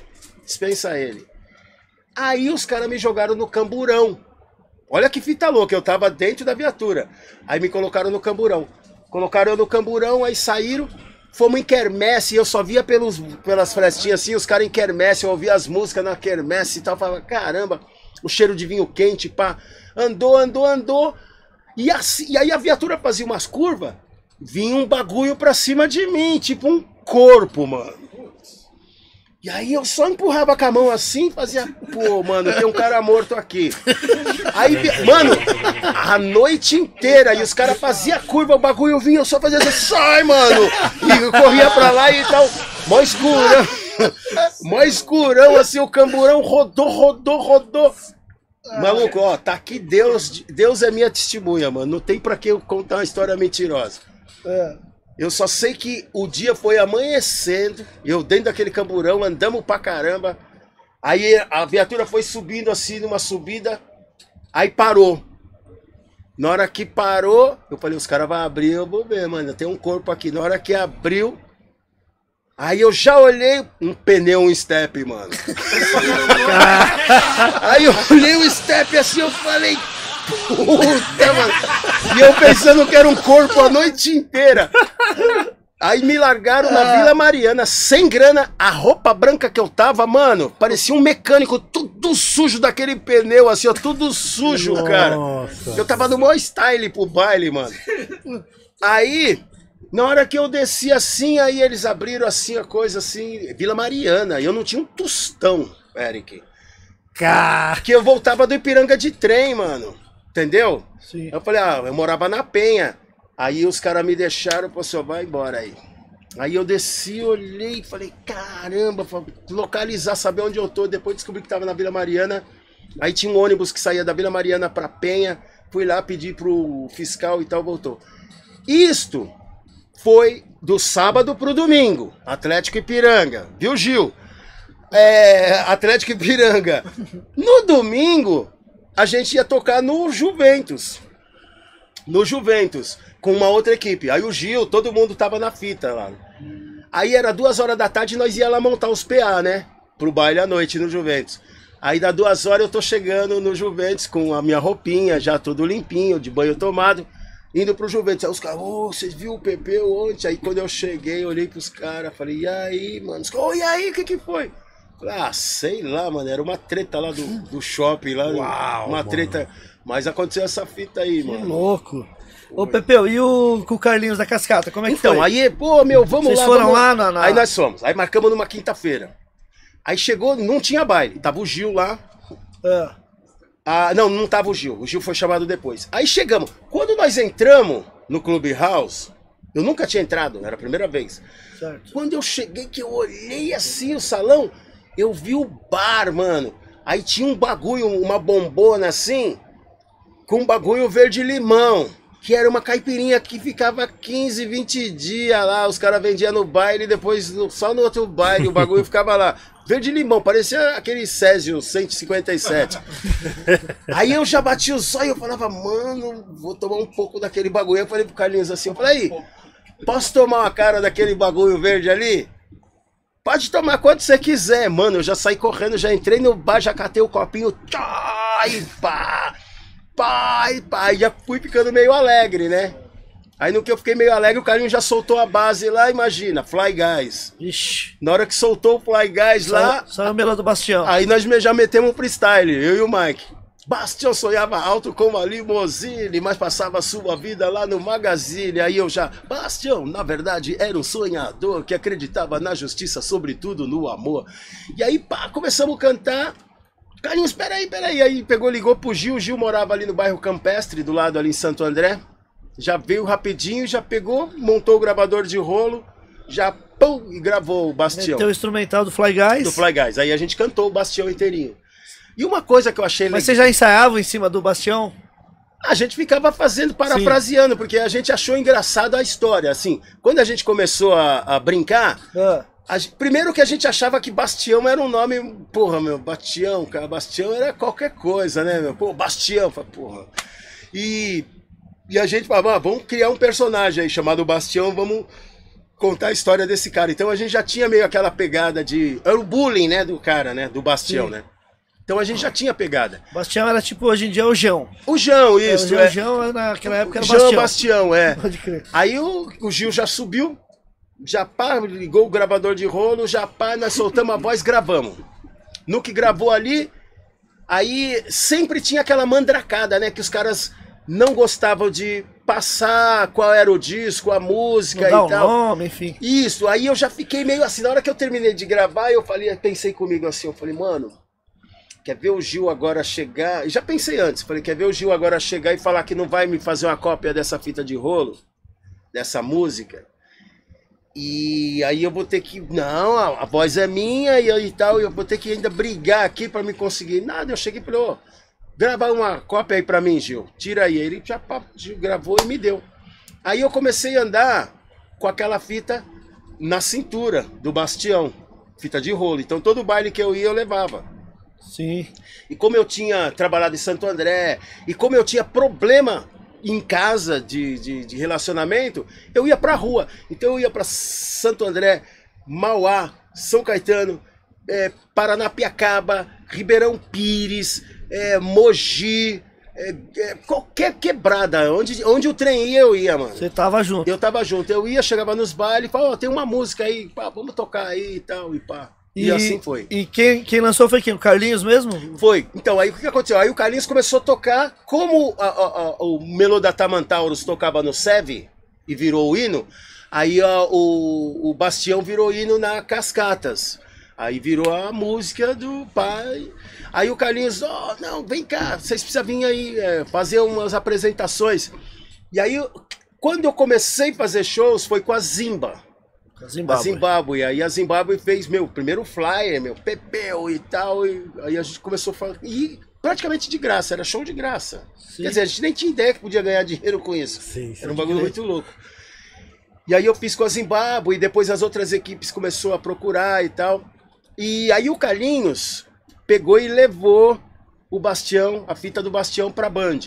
dispensa ele. Aí os caras me jogaram no camburão. Olha que fita louca, eu tava dentro da viatura. Aí me colocaram no camburão. Colocaram eu no camburão, aí saíram. Fomos em quermesse, eu só via pelos, pelas frestinhas assim, os caras em quermesse, eu ouvia as músicas na quermesse e tal. Falava, caramba, o cheiro de vinho quente, pá. Andou, andou, andou. E, assim, e aí a viatura fazia umas curvas, vinha um bagulho pra cima de mim, tipo um corpo, mano. E aí eu só empurrava com a mão assim, fazia, pô, mano, tem um cara morto aqui. Aí, mano, a noite inteira, e os caras faziam curva, o bagulho vinha, eu só fazia assim, sai, mano! E eu corria pra lá e tal, mó escurão, mó escurão, assim, o camburão rodou, rodou, rodou. Maluco, ó, tá aqui Deus, Deus é minha testemunha, mano, não tem pra que eu contar uma história mentirosa. É. Eu só sei que o dia foi amanhecendo, eu dentro daquele camburão, andamos pra caramba. Aí a viatura foi subindo assim, numa subida, aí parou. Na hora que parou, eu falei, os caras vão abrir, eu vou ver, mano, tem um corpo aqui. Na hora que abriu, aí eu já olhei, um pneu, um step, mano. Aí eu olhei o step assim, eu falei... Puta, mano. E eu pensando que era um corpo a noite inteira. Aí me largaram na Vila Mariana, sem grana, a roupa branca que eu tava, mano, parecia um mecânico, tudo sujo daquele pneu, assim, ó, tudo sujo, Nossa. cara. Eu tava no maior style pro baile, mano. Aí, na hora que eu desci assim, aí eles abriram assim, a coisa assim, Vila Mariana, e eu não tinha um tostão, Eric.
Cara.
Que eu voltava do Ipiranga de trem, mano. Entendeu?
Sim.
Eu falei, ah, eu morava na Penha. Aí os caras me deixaram, pô, senhor, vai embora aí. Aí eu desci, olhei, falei, caramba, localizar, saber onde eu tô. Depois descobri que tava na Vila Mariana. Aí tinha um ônibus que saía da Vila Mariana pra Penha. Fui lá, pedi pro fiscal e tal, voltou. Isto foi do sábado pro domingo. Atlético Ipiranga, viu, Gil? É, Atlético Ipiranga. No domingo, a gente ia tocar no Juventus. No Juventus, com uma outra equipe. Aí o Gil, todo mundo tava na fita lá. Aí era duas horas da tarde e nós ia lá montar os P A, né? Pro baile à noite no Juventus. Aí dá duas horas eu tô chegando no Juventus com a minha roupinha, já tudo limpinho, de banho tomado, indo pro Juventus. Aí os caras, ô, oh, vocês viram o Pepe ontem? Aí quando eu cheguei, eu olhei pros caras, falei, e aí, mano? Ô, oh, e aí, o que que foi? Ah, sei lá, mano, era uma treta lá do, do shopping, lá,
Uau,
uma
mano.
treta, mas aconteceu essa fita aí,
Que
mano.
louco. Ô, Pepeu, e o, com o Carlinhos da Cascata, como é que
Então,
foi?
aí, pô, meu, vamos
Vocês
lá.
foram
vamos...
lá na, na...
Aí nós fomos, aí marcamos numa quinta-feira. Aí chegou, não tinha baile, tava o Gil lá.
Ah.
Ah, não, não tava o Gil, o Gil foi chamado depois. Aí chegamos, quando nós entramos no Clubhouse, eu nunca tinha entrado, era a primeira vez.
Certo.
Quando eu cheguei, que eu olhei assim o salão, eu vi o bar, mano. Aí tinha um bagulho, uma bombona assim, com um bagulho verde-limão, que era uma caipirinha que ficava quinze, vinte dias lá. Os caras vendiam no baile e depois no, só no outro baile o bagulho ficava lá. Verde-limão, parecia aquele Césio cento e cinquenta e sete. Aí eu já bati o zóio e eu falava, mano, vou tomar um pouco daquele bagulho. Eu falei pro Carlinhos assim, eu falei, aí, posso tomar uma cara daquele bagulho verde ali? Pode tomar quanto você quiser, mano. Eu já saí correndo, já entrei no bar, já catei o copinho. Tchá, e pá, pá, e pá. E já fui ficando meio alegre, né? Aí no que eu fiquei meio alegre, o Carlinho já soltou a base lá, imagina, Fly Guys.
Ixi.
Na hora que soltou o Fly Guys lá,
Saiu o Mela do Bastião.
aí nós já metemos um freestyle, eu e o Mike. Bastião sonhava alto como a limousine, mas passava a sua vida lá no Magazine. Aí eu já, Bastião, na verdade, era um sonhador que acreditava na justiça, sobretudo no amor. E aí, pá, começamos a cantar. Carlinhos, peraí, peraí. Aí pegou, ligou pro Gil. O Gil morava ali no bairro Campestre, do lado ali em Santo André. Já veio rapidinho, já pegou, montou o gravador de rolo, já pum, e gravou o Bastião.
Tem o instrumental do Fly Guys.
Do Fly Guys. Aí a gente cantou o Bastião inteirinho. E uma coisa que eu achei legal...
Mas vocês já ensaiavam em cima do Bastião?
A gente ficava fazendo, parafraseando, porque a gente achou engraçado a história, assim. Quando a gente começou a, a brincar,
Ah.
a gente- primeiro que a gente achava que Bastião era um nome... Porra, meu, Bastião, cara, Bastião era qualquer coisa, né, meu? Pô, Bastião, fala, porra. E, e a gente falava, ah, vamos criar um personagem aí chamado Bastião, vamos contar a história desse cara. Então a gente já tinha meio aquela pegada de... Era o bullying, né, do cara, né? Do Bastião,
Sim.
né? Então a gente já tinha pegada.
Bastião era tipo, hoje em dia, o Jão.
O Jão, isso,
é.
é.
O Jão, naquela época, era
Jão
Bastião.
Bastião, é.
Pode crer.
Aí o, o Gil já subiu, já pá, ligou o gravador de rolo, já pá, nós soltamos a voz, gravamos. No que gravou ali, aí sempre tinha aquela mandracada, né? Que os caras não gostavam de passar qual era o disco, a música
Não dá
e
o
tal.
nome, enfim.
Isso, aí eu já fiquei meio assim, na hora que eu terminei de gravar, eu falei, pensei comigo assim, eu falei, mano, quer ver o Gil agora chegar? E já pensei antes, falei, quer ver o Gil agora chegar e falar que não vai me fazer uma cópia dessa fita de rolo, dessa música? E aí eu vou ter que, não, a, a voz é minha e, e tal, eu vou ter que ainda brigar aqui pra me conseguir. Nada, eu cheguei e falei, ô, grava uma cópia aí pra mim, Gil, tira aí. Ele já pá, Gil gravou e me deu. Aí eu comecei a andar com aquela fita na cintura do Bastião, fita de rolo. Então todo baile que eu ia eu levava.
Sim.
E como eu tinha trabalhado em Santo André, e como eu tinha problema em casa de, de, de relacionamento, eu ia pra rua. Então eu ia pra Santo André, Mauá, São Caetano, é, Paranapiacaba, Ribeirão Pires, é, Mogi, é, é, qualquer quebrada, onde, onde o trem ia, eu ia, mano.
Você tava junto.
Eu tava junto, eu ia, chegava nos bailes, e falava, ó, tem uma música aí, pá, vamos tocar aí e tal, e pá. E, e assim foi.
E quem, quem lançou foi quem? O Carlinhos mesmo?
Foi. Então, aí o que aconteceu? Aí o Carlinhos começou a tocar, como a, a, a, o Melô da Tamantauros tocava no Seve e virou o hino, aí a, o, o Bastião virou hino na Cascatas. Aí virou a música do pai. Aí o Carlinhos, ó, oh, não, vem cá, vocês precisam vir aí é, fazer umas apresentações. E aí, quando eu comecei a fazer shows, foi com a Zimba.
Zimbábue.
A Zimbábue. Aí a Zimbábue fez, meu, primeiro flyer, meu, Pepeu e tal. E aí a gente começou a falar. E praticamente de graça, era show de graça. Sim. Quer dizer, a gente nem tinha ideia que podia ganhar dinheiro com isso.
Sim, sim,
era um bagulho muito louco. E aí eu fiz com a Zimbábue, e depois as outras equipes começaram a procurar e tal. E aí o Carlinhos pegou e levou o Bastião, a fita do Bastião pra Band.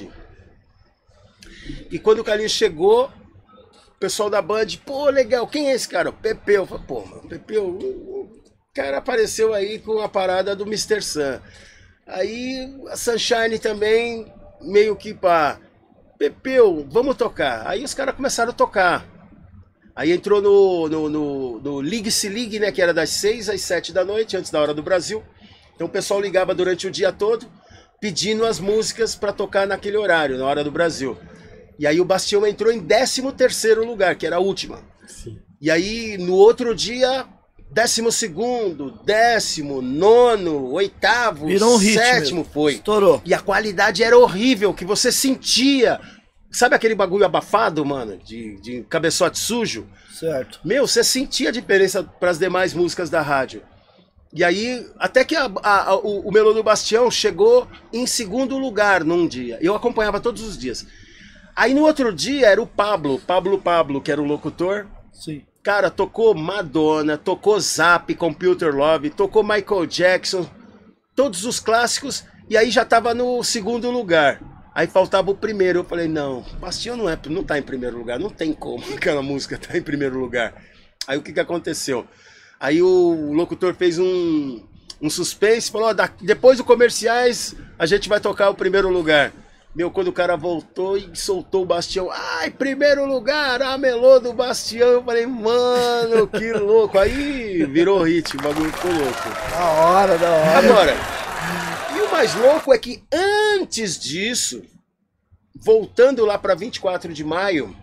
E quando o Carlinhos chegou, o pessoal da Band, pô, legal, quem é esse cara? O Pepeu. Eu falei, pô, mano, Pepeu, o cara apareceu aí com a parada do mister Sun. Aí a Sunshine também, meio que pá, Pepeu, vamos tocar. Aí os caras começaram a tocar. Aí entrou no, no, no, no Ligue Se Ligue, né, que era das seis às sete da noite, antes da hora do Brasil. Então o pessoal ligava durante o dia todo, pedindo as músicas para tocar naquele horário, na hora do Brasil. E aí o Bastião entrou em décimo terceiro lugar, que era a última.
Sim.
E aí no outro dia, décimo segundo, décimo, nono, oitavo,
Virou um hit
sétimo
mesmo.
foi.
Estourou.
E a qualidade era horrível, que você sentia. Sabe aquele bagulho abafado, mano? De, de cabeçote sujo?
Certo.
Meu, você sentia a diferença para as demais músicas da rádio. E aí, até que a, a, a, o, o Melô do Bastião chegou em segundo lugar num dia. Eu acompanhava todos os dias. Aí no outro dia era o Pablo, Pablo Pablo, que era o locutor.
Sim.
Cara, tocou Madonna, tocou Zap, Computer Love, tocou Michael Jackson, todos os clássicos, e aí já tava no segundo lugar. Aí faltava o primeiro, eu falei, não, Bastião não, é, não tá em primeiro lugar, não tem como aquela música tá em primeiro lugar. Aí o que que aconteceu? Aí o locutor fez um, um suspense, falou, ó, da, depois dos comerciais a gente vai tocar o primeiro lugar. Meu, quando o cara voltou e soltou o Bastião, ai, primeiro lugar, a Melô do Bastião, eu falei, mano, que louco. Aí virou hit, o bagulho ficou louco.
Da hora, da hora.
Agora, e o mais louco é que antes disso, voltando lá para vinte e quatro de maio,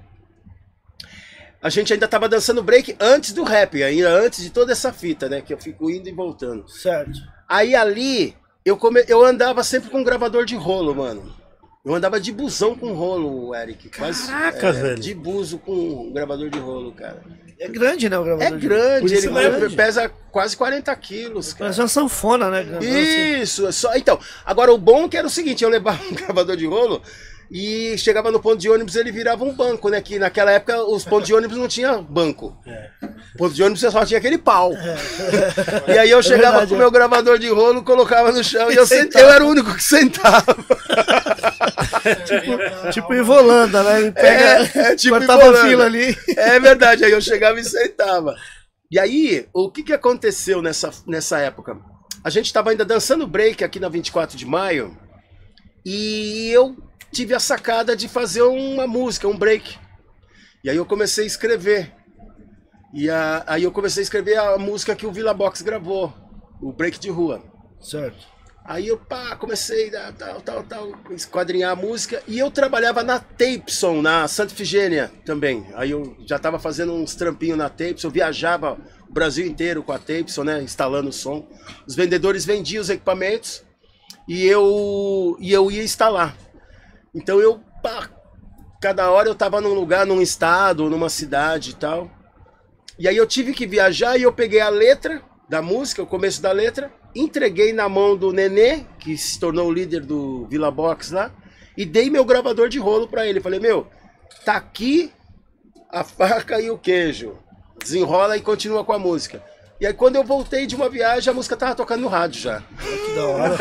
a gente ainda tava dançando break antes do rap, ainda antes de toda essa fita, né? Que eu fico indo e voltando.
Certo.
Aí ali, eu, come... eu andava sempre com um gravador de rolo, mano. Eu andava de busão com rolo, Eric. Quase,
Caraca,
é,
velho.
de buzo com um gravador de rolo, cara.
É grande, né, o gravador?
É grande,
Por isso
ele
é grande.
pesa quase quarenta quilos, cara.
Parece uma sanfona, né?
Isso, é só. Então, agora o bom que era o seguinte, eu levava um gravador de rolo e chegava no ponto de ônibus, ele virava um banco, né? Que naquela época os pontos de ônibus não tinha banco. É. Ponto de ônibus você só tinha aquele pau. É. E aí eu chegava é verdade, com o meu gravador de rolo, colocava no chão e, e eu, sent... eu era o único que sentava.
tipo, tipo Ivolanda, né? Ele pega,
É, é tipo
cortava a
Ivolanda.
fila ali.
É verdade, aí eu chegava e sentava. E aí, o que, que aconteceu nessa, nessa época? A gente estava ainda dançando break aqui na vinte e quatro de maio e eu tive a sacada de fazer uma música, um break. E aí eu comecei a escrever. E a, aí eu comecei a escrever a música que o Villa Box gravou, o break de rua.
Certo.
Aí eu pá, comecei a tal, tal, tal, esquadrinhar a música. E eu trabalhava na Tapeson, na Santa Efigênia também. Aí eu já estava fazendo uns trampinhos na Tapeson, viajava o Brasil inteiro com a Tapeson, né, instalando o som. Os vendedores vendiam os equipamentos e eu, e eu ia instalar. Então eu, pá, cada hora eu estava num lugar, num estado, numa cidade e tal. E aí eu tive que viajar e eu peguei a letra da música, o começo da letra, entreguei na mão do Nenê, que se tornou o líder do Villa Box lá, e dei meu gravador de rolo pra ele. Falei, meu, tá aqui a faca e o queijo. Desenrola e continua com a música. E aí quando eu voltei de uma viagem, a música tava tocando no rádio já.
Que da hora.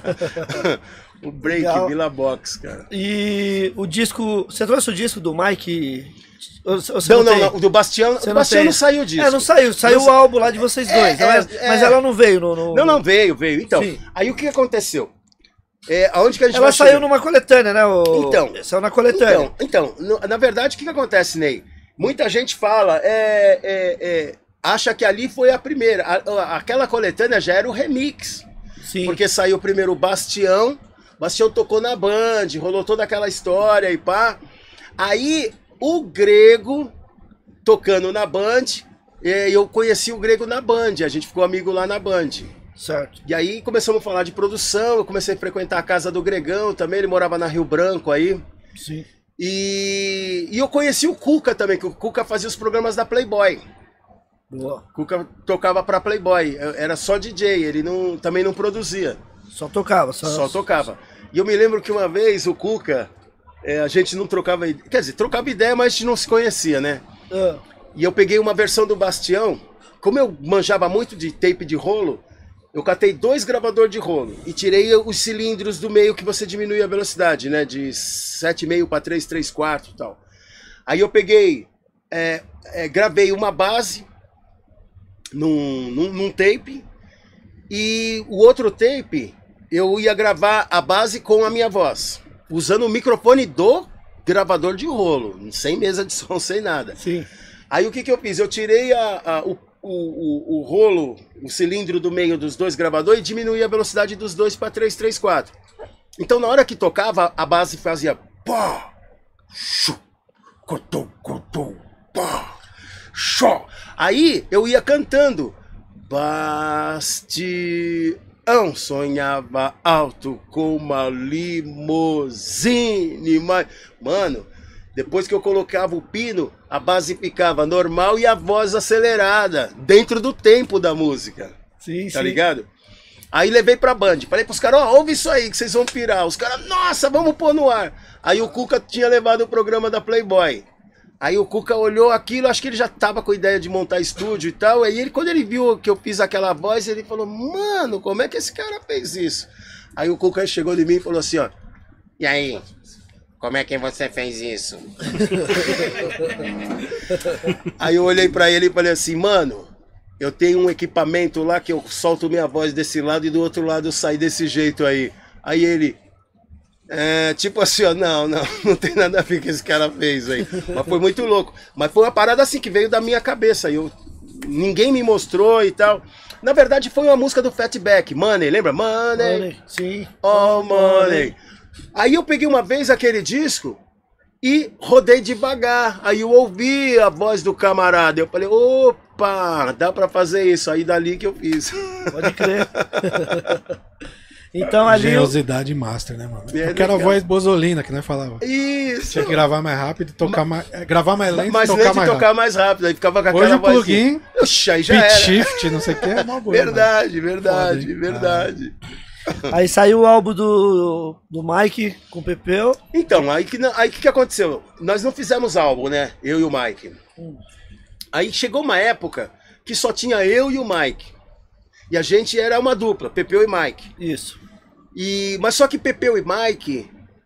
O break,
Legal.
Villa Box, cara.
E o disco. Você trouxe o disco do Mike? Ou- ou você
Não, não,
tem?
não, o do Bastião,
Você
o do Bastião
tem?
não saiu disso.
É, não saiu. Saiu
Não
o álbum lá de vocês dois.
É,
ela-
é,
mas
é.
ela não veio no. no-
Não, não, veio, veio. Então,
Sim.
aí o que aconteceu? É, aonde que a gente
Ela
vai
saiu
chegar?
numa coletânea, né? O...
Então.
Saiu na coletânea.
Então, então no- na verdade, o que, que acontece, Ney? Muita gente fala, é, é, é, acha que ali foi a primeira. A- a- aquela coletânea já era o remix.
Sim.
Porque saiu primeiro o Bastião, Bastião tocou na Band, rolou toda aquela história e pá. Aí o Grego tocando na Band, e eu conheci o Grego na Band, a gente ficou amigo lá na Band.
Certo.
E aí começamos a falar de produção, eu comecei a frequentar a casa do Gregão também, ele morava na Rio Branco aí.
Sim.
E, e eu conheci o Cuca também, que o Cuca fazia os programas da Playboy.
Boa.
O Cuca tocava pra Playboy, era só D J, ele não, também não produzia,
Só tocava. Só,
só tocava. E eu me lembro que uma vez o Cuca, é, a gente não trocava ideia, quer dizer, trocava ideia, mas a gente não se conhecia, né?
Ah,
E eu peguei uma versão do Bastião, como eu manjava muito de tape de rolo, eu catei dois gravadores de rolo e tirei os cilindros do meio que você diminui a velocidade, né? De sete e meio para três, três quartos e tal. Aí eu peguei, é, é, gravei uma base num, num, num tape e o outro tape eu ia gravar a base com a minha voz, usando o microfone do gravador de rolo, sem mesa de som, sem nada.
sim.
Aí o que, que eu fiz? Eu tirei a, a- o, o, o, o rolo, o cilindro do meio dos dois gravadores e diminuí a velocidade dos dois para três, três, quatro. Então na hora que tocava, a base fazia pá, chu, cotou, cotou, pá, xó. Aí eu ia cantando. Bastião sonhava alto com uma limousine. Mas... Mano, depois que eu colocava o pino, a base ficava normal e a voz acelerada, dentro do tempo da música,
Sim,
tá
sim.
ligado? Aí levei pra Band, falei pros caras, ó, ouve isso aí que vocês vão pirar. Os caras, nossa, vamos pôr no ar. Aí o Cuca tinha levado o programa da Playboy. Aí o Cuca olhou aquilo, acho que ele já tava com a ideia de montar estúdio e tal. Aí ele, quando ele viu que eu fiz aquela voz, ele falou, mano, como é que esse cara fez isso? Aí o Cuca chegou de mim e falou assim, ó, e aí, como é que você fez isso? Aí eu olhei pra ele e falei assim, mano, eu tenho um equipamento lá que eu solto minha voz desse lado e do outro lado eu saio desse jeito aí. Aí ele, é, tipo assim, ó, não, não, não tem nada a ver com o que esse cara fez aí. Mas foi muito louco. Mas foi uma parada assim que veio da minha cabeça. Eu, ninguém me mostrou e tal. Na verdade foi uma música do Fatback, Money, lembra? Money,
Money, sim.
oh money. Aí eu peguei uma vez aquele disco e rodei devagar. Aí eu ouvi a voz do camarada. Eu falei, opa, dá pra fazer isso. Aí dali que eu fiz.
Pode crer. Então ali.
Engenhosidade master, né, mano?
É
Porque era a
legal.
voz bozolina que nós falava.
Isso.
Tinha que gravar mais rápido, tocar mais. é, Gravar mais lento
Mais
e tocar
lento e
mais
tocar
rápido.
mais rápido. Aí ficava com
Hoje
aquela
o
voz.
plugin,
Oxe, aí já
Beat
era.
shift, não sei o que, é uma boa.
Verdade, verdade,
Foda, hein?
verdade.
Aí saiu o álbum do, do Mike com o Pepeu.
Então, aí que aí que, que aconteceu? Nós não fizemos álbum, né? Eu e o Mike. Aí chegou uma época que só tinha eu e o Mike. E a gente era uma dupla, Pepeu e Mike.
Isso.
E, mas só que Pepeu e Mike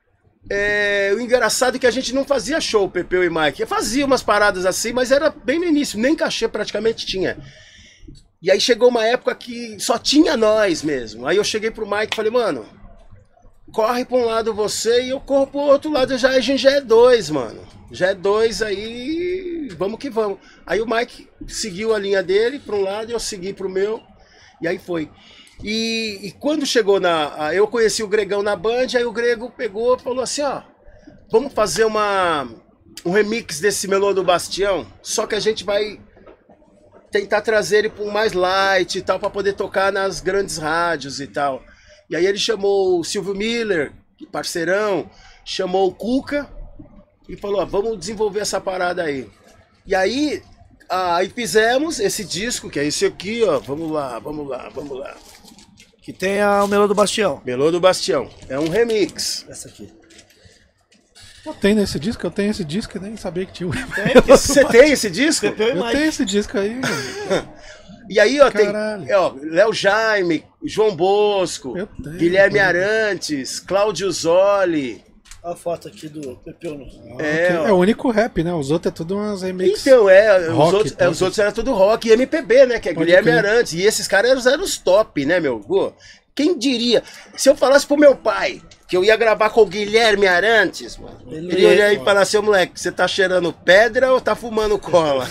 é, o engraçado é que a gente não fazia show, Pepeu e Mike. Eu fazia umas paradas assim, mas era bem no início, nem cachê praticamente tinha. E aí chegou uma época que só tinha nós mesmo. Aí eu cheguei pro Mike e falei, mano, corre pra um lado você e eu corro pro outro lado, já, a gente já é dois, mano. Já é dois aí, vamos que vamos. Aí o Mike seguiu a linha dele pra um lado e eu segui pro meu, e aí foi. E, e quando chegou na... Eu conheci o Gregão na Band, aí o Grego pegou e falou assim, ó, vamos fazer uma, um remix desse Melô do Bastião, só que a gente vai tentar trazer ele para um mais light e tal, para poder tocar nas grandes rádios e tal. E aí ele chamou o Silvio Miller, parceirão, chamou o Cuca e falou, ó, vamos desenvolver essa parada aí. E aí, aí fizemos esse disco, que é esse aqui, ó, vamos lá, vamos lá, vamos lá.
Que tem a, o Melô do Bastião.
Melô do Bastião, é um remix.
Essa aqui.
Eu tenho nesse disco, eu tenho esse disco e nem sabia que tinha um.
Você tem esse disco?
Pepeu e
Eu
Mike.
tenho esse disco aí, mano.
E aí, ó,
Caralho.
tem ó, Léo Jaime, João Bosco,
Eu tenho,
Guilherme
eu
Arantes, Cláudio Zoli.
Olha a foto aqui do Pepeu. No...
É,
É,
ó.
é o único rap, né? Os outros é tudo umas remixes.
Então, é, os
Rock,
outros, é, os
pode.
outros eram tudo rock e M P B, né? Que é
Pode
Guilherme
crer.
Arantes. E esses caras eram, eram os top, né, meu? Pô, quem diria? Se eu falasse pro meu pai que eu ia gravar com o Guilherme Arantes, mano,
Ele
ele ia olhar
é,
e falar assim, ô moleque, você tá cheirando pedra ou tá fumando cola?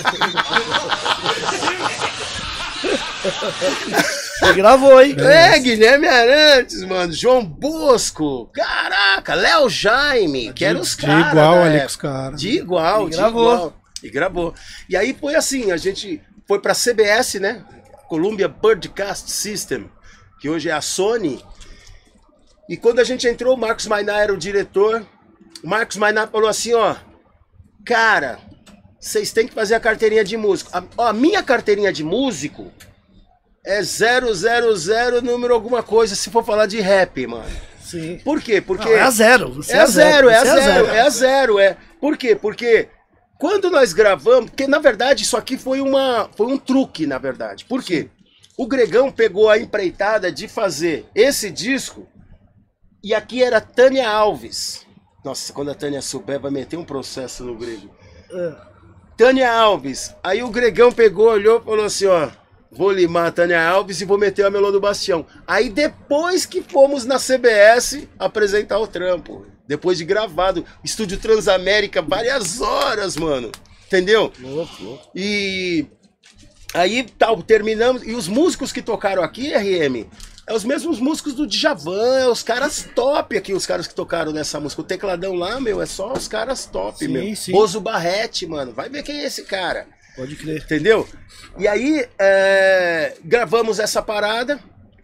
Ele gravou, hein?
É, Guilherme Arantes, mano, João Bosco, caraca, Léo Jaime, que eram os
De
caras.
igual
da
ali com
época.
os caras.
De igual,
E
de
gravou.
igual. E gravou. E aí foi assim, a gente foi pra C B S, né? Columbia Broadcast System, que hoje é a Sony. E quando a gente entrou, o Marcos Mainá era o diretor. O Marcos Mainá falou assim, ó, cara, vocês têm que fazer a carteirinha de músico. A, ó, a minha carteirinha de músico é zero zero zero número alguma coisa, se for falar de rap, mano.
Sim.
Por quê? Porque...
Não, é a zero. Você
É a zero, é a
você
zero, é a zero, é. Por quê? Porque quando nós gravamos, porque na verdade isso aqui foi, uma, foi um truque, na verdade. Por quê? O Gregão pegou a empreitada de fazer esse disco e aqui era Tânia Alves. Nossa, quando a Tânia souber, vai meter um processo no Grego.
É.
Tânia Alves. Aí o Gregão pegou, olhou e falou assim, ó, vou limar a Tânia Alves e vou meter a Melô do Bastião. Aí depois que fomos na C B S apresentar o trampo, depois de gravado, Estúdio Transamérica, várias horas, mano. Entendeu?
Louco, louco.
E aí tal, terminamos. E os músicos que tocaram aqui, R M, é os mesmos músicos do Djavan, é os caras top aqui, os caras que tocaram nessa música. O tecladão lá, meu, é só os caras top,
Sim,
meu.
sim.
Bozo Barrete, mano. Vai ver quem é esse cara.
Pode crer.
Entendeu? E aí, é, gravamos essa parada.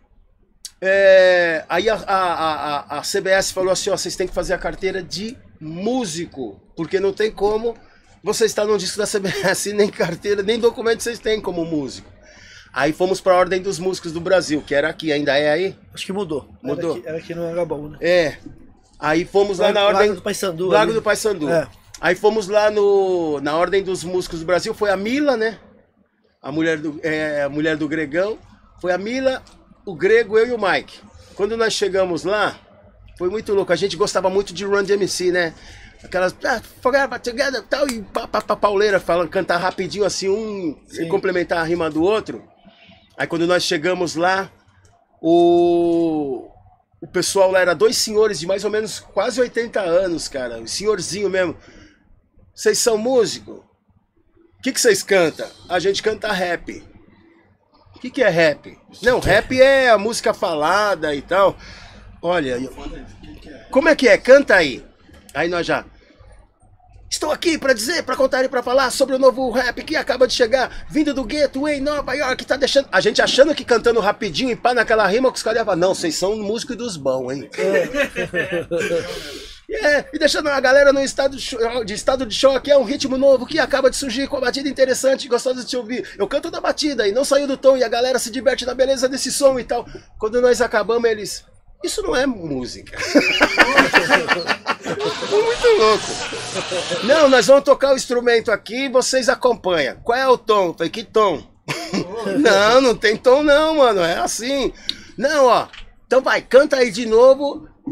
É, aí a, a, a, a C B S falou assim, ó, vocês têm que fazer a carteira de músico, porque não tem como você estar no disco da C B S, nem carteira, nem documento vocês têm como músico. Aí fomos pra Ordem dos Músicos do Brasil, que era aqui, ainda é aí?
Acho que mudou.
Mudou.
Era aqui, era aqui no Angabaú, né?
É. Aí fomos lá na
Lago
Ordem...
do Paissandu.
Lago
ali.
do Paissandu.
É.
Aí fomos lá no, na Ordem dos Músicos do Brasil, foi a Mila, né? A mulher do, é, a mulher do Gregão. Foi a Mila, o Grego, eu e o Mike. Quando nós chegamos lá, foi muito louco. A gente gostava muito de Run D M C, né? Aquelas... Ah, forever together, tal, e pá, pá, pá, pauleira, falando, cantar rapidinho assim, um
Sim.
complementar a rima do outro. Aí quando nós chegamos lá, o... O pessoal lá era dois senhores de mais ou menos quase oitenta anos, cara. Senhorzinho mesmo. Vocês são músicos? O que, que vocês cantam? A gente canta rap. O que, que é rap? Não, rap é a música falada e tal. Olha, eu- como é que é? Canta aí. Aí nós já... Estou aqui para dizer, para contar e para falar sobre o novo rap que acaba de chegar, vindo do gueto em Nova York, tá deixando... A gente achando que cantando rapidinho e pá naquela rima, que os caras iam falar, não, vocês são músicos dos bons, hein? É, e deixando a galera no estado de, cho- de estado de choque, é um ritmo novo que acaba de surgir com a batida interessante, gostosa de te ouvir. Eu canto da batida e não saiu do tom e a galera se diverte na beleza desse som e tal. Quando nós acabamos, eles... Isso não é música. Muito louco. Não, nós vamos tocar o instrumento aqui e vocês acompanham. Qual é o tom? Eu falei, que tom? Não, não tem tom não, mano. É assim. Não, ó. Então vai, canta aí de novo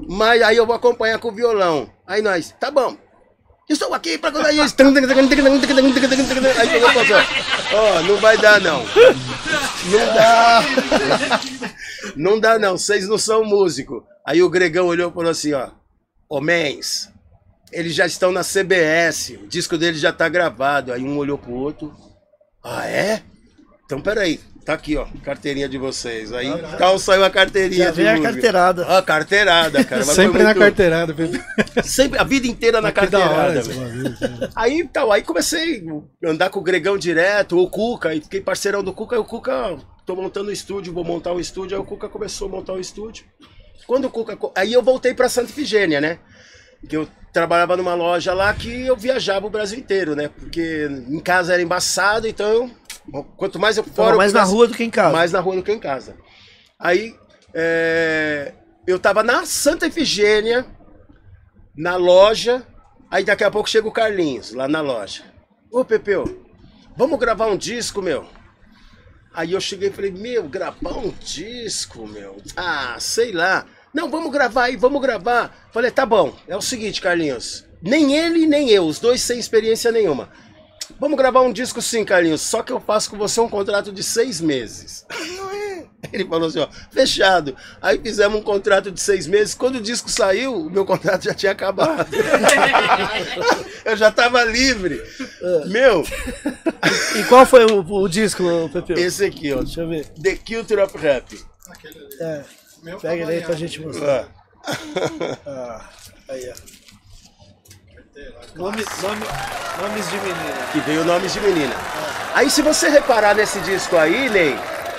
mas aí eu vou acompanhar com o violão. Aí nós, tá bom. Estou aqui pra contar isso. Aí pegou e falou, ó, não vai dar não. Não dá. Não dá não, vocês não são músicos. Aí o Gregão olhou e falou assim, ó, ô mens, eles já estão na C B S, o disco deles já tá gravado. Aí um olhou pro outro, ah é? Então peraí, tá aqui ó, carteirinha de vocês. Aí tal saiu a carteirinha.
Já
de
veio a
música.
carteirada.
Ah, carteirada, cara. Mas
Sempre
foi
na
muito-
carteirada, Pepe.
Sempre, a vida inteira na
Que da hora
carteirada.
esse
velho.
bagulho.
Aí, então, aí comecei a andar com o Gregão direto, o Cuca, e fiquei parceirão do Cuca, aí o Cuca, tô montando o estúdio, vou montar um estúdio, aí o Cuca começou a montar o estúdio. Quando o Cuca, aí eu voltei pra Santa Efigênia, né? Que eu trabalhava numa loja lá que eu viajava o Brasil inteiro, né? Porque em casa era embaçado, então, quanto mais eu
Tava
fora... eu
mais na
pudesse-
rua do que em casa.
Mais na rua do que em casa. Aí, é, eu tava na Santa Efigênia, na loja, aí daqui a pouco chega o Carlinhos, lá na loja. Ô, Pepeu, vamos gravar um disco, meu? Aí eu cheguei e falei, meu, gravar um disco, meu? Ah, sei lá. Não, vamos gravar aí, vamos gravar. Falei, tá bom, é o seguinte, Carlinhos, nem ele nem eu, os dois sem experiência nenhuma. Vamos gravar um disco sim, Carlinhos, só que eu faço com você um contrato de seis meses. Ele falou assim, ó, fechado. Aí fizemos um contrato de seis meses. Quando o disco saiu, o meu contrato já tinha acabado. Eu já tava livre. Meu,
E qual foi o, o disco, Pepe?
esse aqui, ó.
Deixa eu ver.
The Culture of Rap.
É, pega ele aí pra gente mostrar.
Ah.
Ah, aí, ó. Nome, nome, nomes de menina.
Que veio Nomes de Menina. Aí se você reparar nesse disco aí, Ney,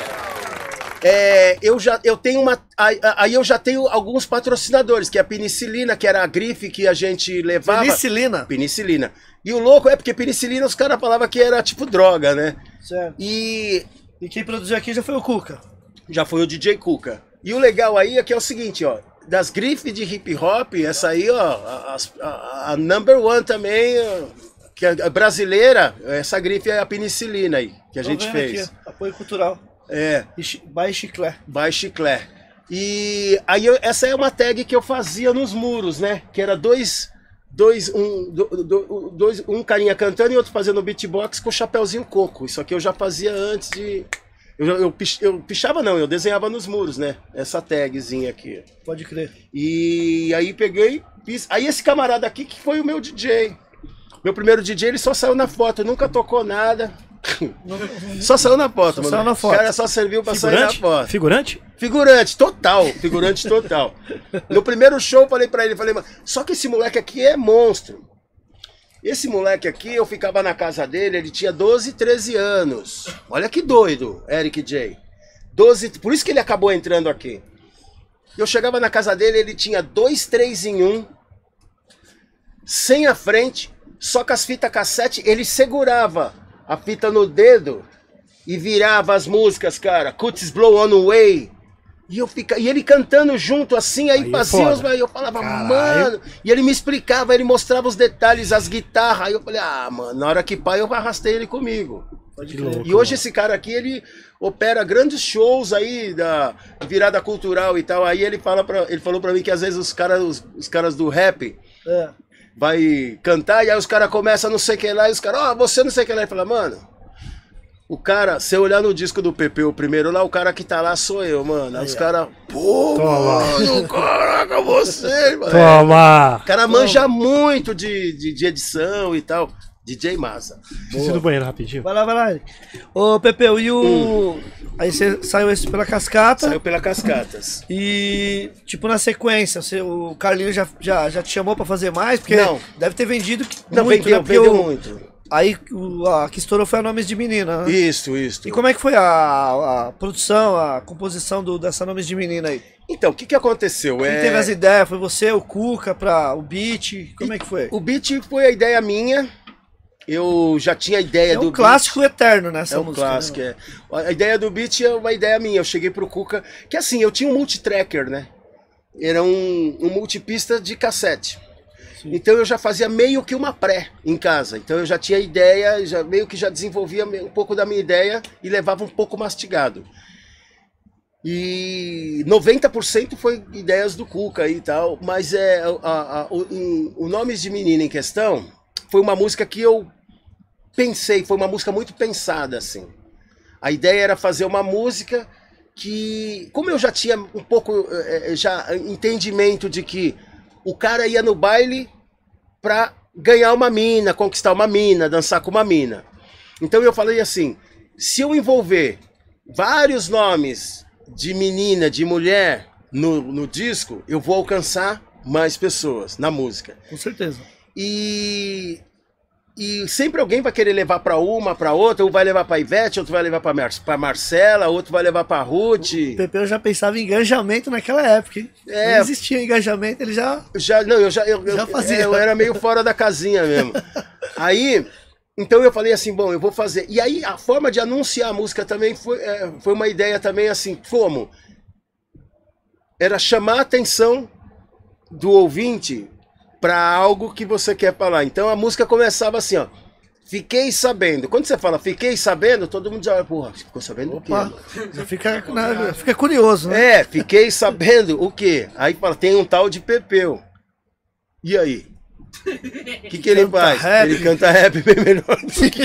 é, eu já eu tenho uma aí, aí eu já tenho alguns patrocinadores, que é a penicilina, que era a grife que a gente levava.
Penicilina.
Penicilina. E o louco é porque penicilina os caras falavam que era tipo droga, né?
Certo.
E
E quem produziu aqui já foi o Cuca.
já foi o D J Cuca. E o legal aí é que é o seguinte, ó, das grifes de hip hop, essa aí, ó, a, a, a number one também, ó, que é brasileira, essa grife é a penicilina aí, que a
Tô
gente
vendo
fez.
aqui, ó, apoio cultural.
É,
E Chi- By Chiclé.
by Chiclé. E aí eu- essa é uma tag que eu fazia nos muros, né? Que era dois, dois, um, do, do- dois, um carinha cantando e outro fazendo beatbox com chapéuzinho coco. Isso aqui eu já fazia antes de... Eu, eu, pich- eu pichava não, eu desenhava nos muros, né? Essa tagzinha aqui.
Pode crer.
E aí peguei, fiz... Aí esse camarada aqui que foi o meu D J. Meu primeiro D J, ele só saiu na foto, nunca tocou nada. Só saiu na foto,
Só
mano.
saiu na foto.
O cara só serviu pra sair na
Figurante?
foto.
Figurante?
Figurante, total. Figurante total. No primeiro show eu falei pra ele, falei, mano, só que esse moleque aqui é monstro. Esse moleque aqui, eu ficava na casa dele, ele tinha doze, treze anos. Olha que doido, Eric J. doze, por isso que ele acabou entrando aqui. Eu chegava na casa dele, ele tinha dois, três em um, sem a frente, só com as fitas cassete, ele segurava a fita no dedo e virava as músicas, cara. Cuts Blow On Away. E, eu fica... e ele cantando junto assim, aí,
Aí é
fazia os...
foda.
Eu falava,
Caralho.
mano... E ele me explicava, ele mostrava os detalhes, as guitarras. Aí eu falei, ah, mano, na hora que pai eu arrastei ele comigo.
Pode
Que
crer.
louco.
E hoje esse cara aqui, ele opera grandes shows aí da virada cultural e tal. Aí ele, fala pra... ele falou pra mim que às vezes os caras, os, os caras do rap
É.
vai cantar e aí os caras começam não sei o que lá e os caras, ó, você não sei o que lá. Ele fala, mano... O cara, se eu olhar no disco do Pepe, o primeiro lá, o cara que tá lá sou eu, mano. Aí os caras, pô,
Toma.
mano, caraca, você, mano.
Toma!
O cara manja muito de, de, de edição e tal. D J Massa.
Preciso do banheiro rapidinho.
Vai lá, vai lá. Eric. Ô, Pepeu, e o... Aí você saiu esse pela cascata.
Saiu pela Cascatas.
E, tipo, na sequência, você, o Carlinhos já, já, já te chamou pra fazer mais? Porque
Não.
deve ter vendido
Não,
muito,
vendeu,
né? Porque
vendeu
o-
muito.
Aí o, a que estourou foi a Nomes de Menina, né?
Isso, isso.
E como é que foi a, a produção, a composição do, dessa Nomes de Menina aí?
Então, o que que aconteceu?
Quem
É...
teve as ideias? Foi você, o Cuca, pra, o beat? Como é que foi?
O beat foi a ideia minha. Eu já tinha a ideia
É
do
um clássico
beat.
eterno nessa
É um
música.
clássico,
né?
é. A ideia do beat é uma ideia minha. Eu cheguei pro Cuca, que assim, eu tinha um multitracker, né? Era um, um multipista de cassete. Então eu já fazia meio que uma pré em casa. Então eu já tinha ideia, já meio que já desenvolvia um pouco da minha ideia e levava um pouco mastigado. E noventa por cento foi ideias do Cuca e tal, mas é, a, a, o, o Nomes de Menina em questão foi uma música que eu pensei, foi uma música muito pensada, assim. A ideia era fazer uma música que, como eu já tinha um pouco é, já entendimento de que o cara ia no baile pra ganhar uma mina, conquistar uma mina, dançar com uma mina. Então eu falei assim, se eu envolver vários nomes de menina, de mulher no, no disco, eu vou alcançar mais pessoas na música.
Com certeza.
E, e sempre alguém vai querer levar para uma, para outra, um vai levar para Ivete, outro vai levar para Mar para Marcela, outro vai levar para Ruth.
O Pepeu já pensava em engajamento naquela época, hein?
É,
não existia engajamento, ele já
já não, eu já eu,
já
eu,
fazia.
Eu era meio fora da casinha mesmo. Aí, então eu falei assim, bom, eu vou fazer. E aí a forma de anunciar a música também foi, é, foi uma ideia também assim, como? Era chamar a atenção do ouvinte para algo que você quer falar. Então a música começava assim, ó. Fiquei sabendo. Quando você fala fiquei sabendo, todo mundo já olha, porra, ficou sabendo
Opa,
do quê?
já fica, na, fica curioso, né?
É, fiquei sabendo o quê? Aí fala, tem um tal de Pepeu. E aí? O que, que ele
Canta
faz?
rap.
Ele canta rap bem melhor do que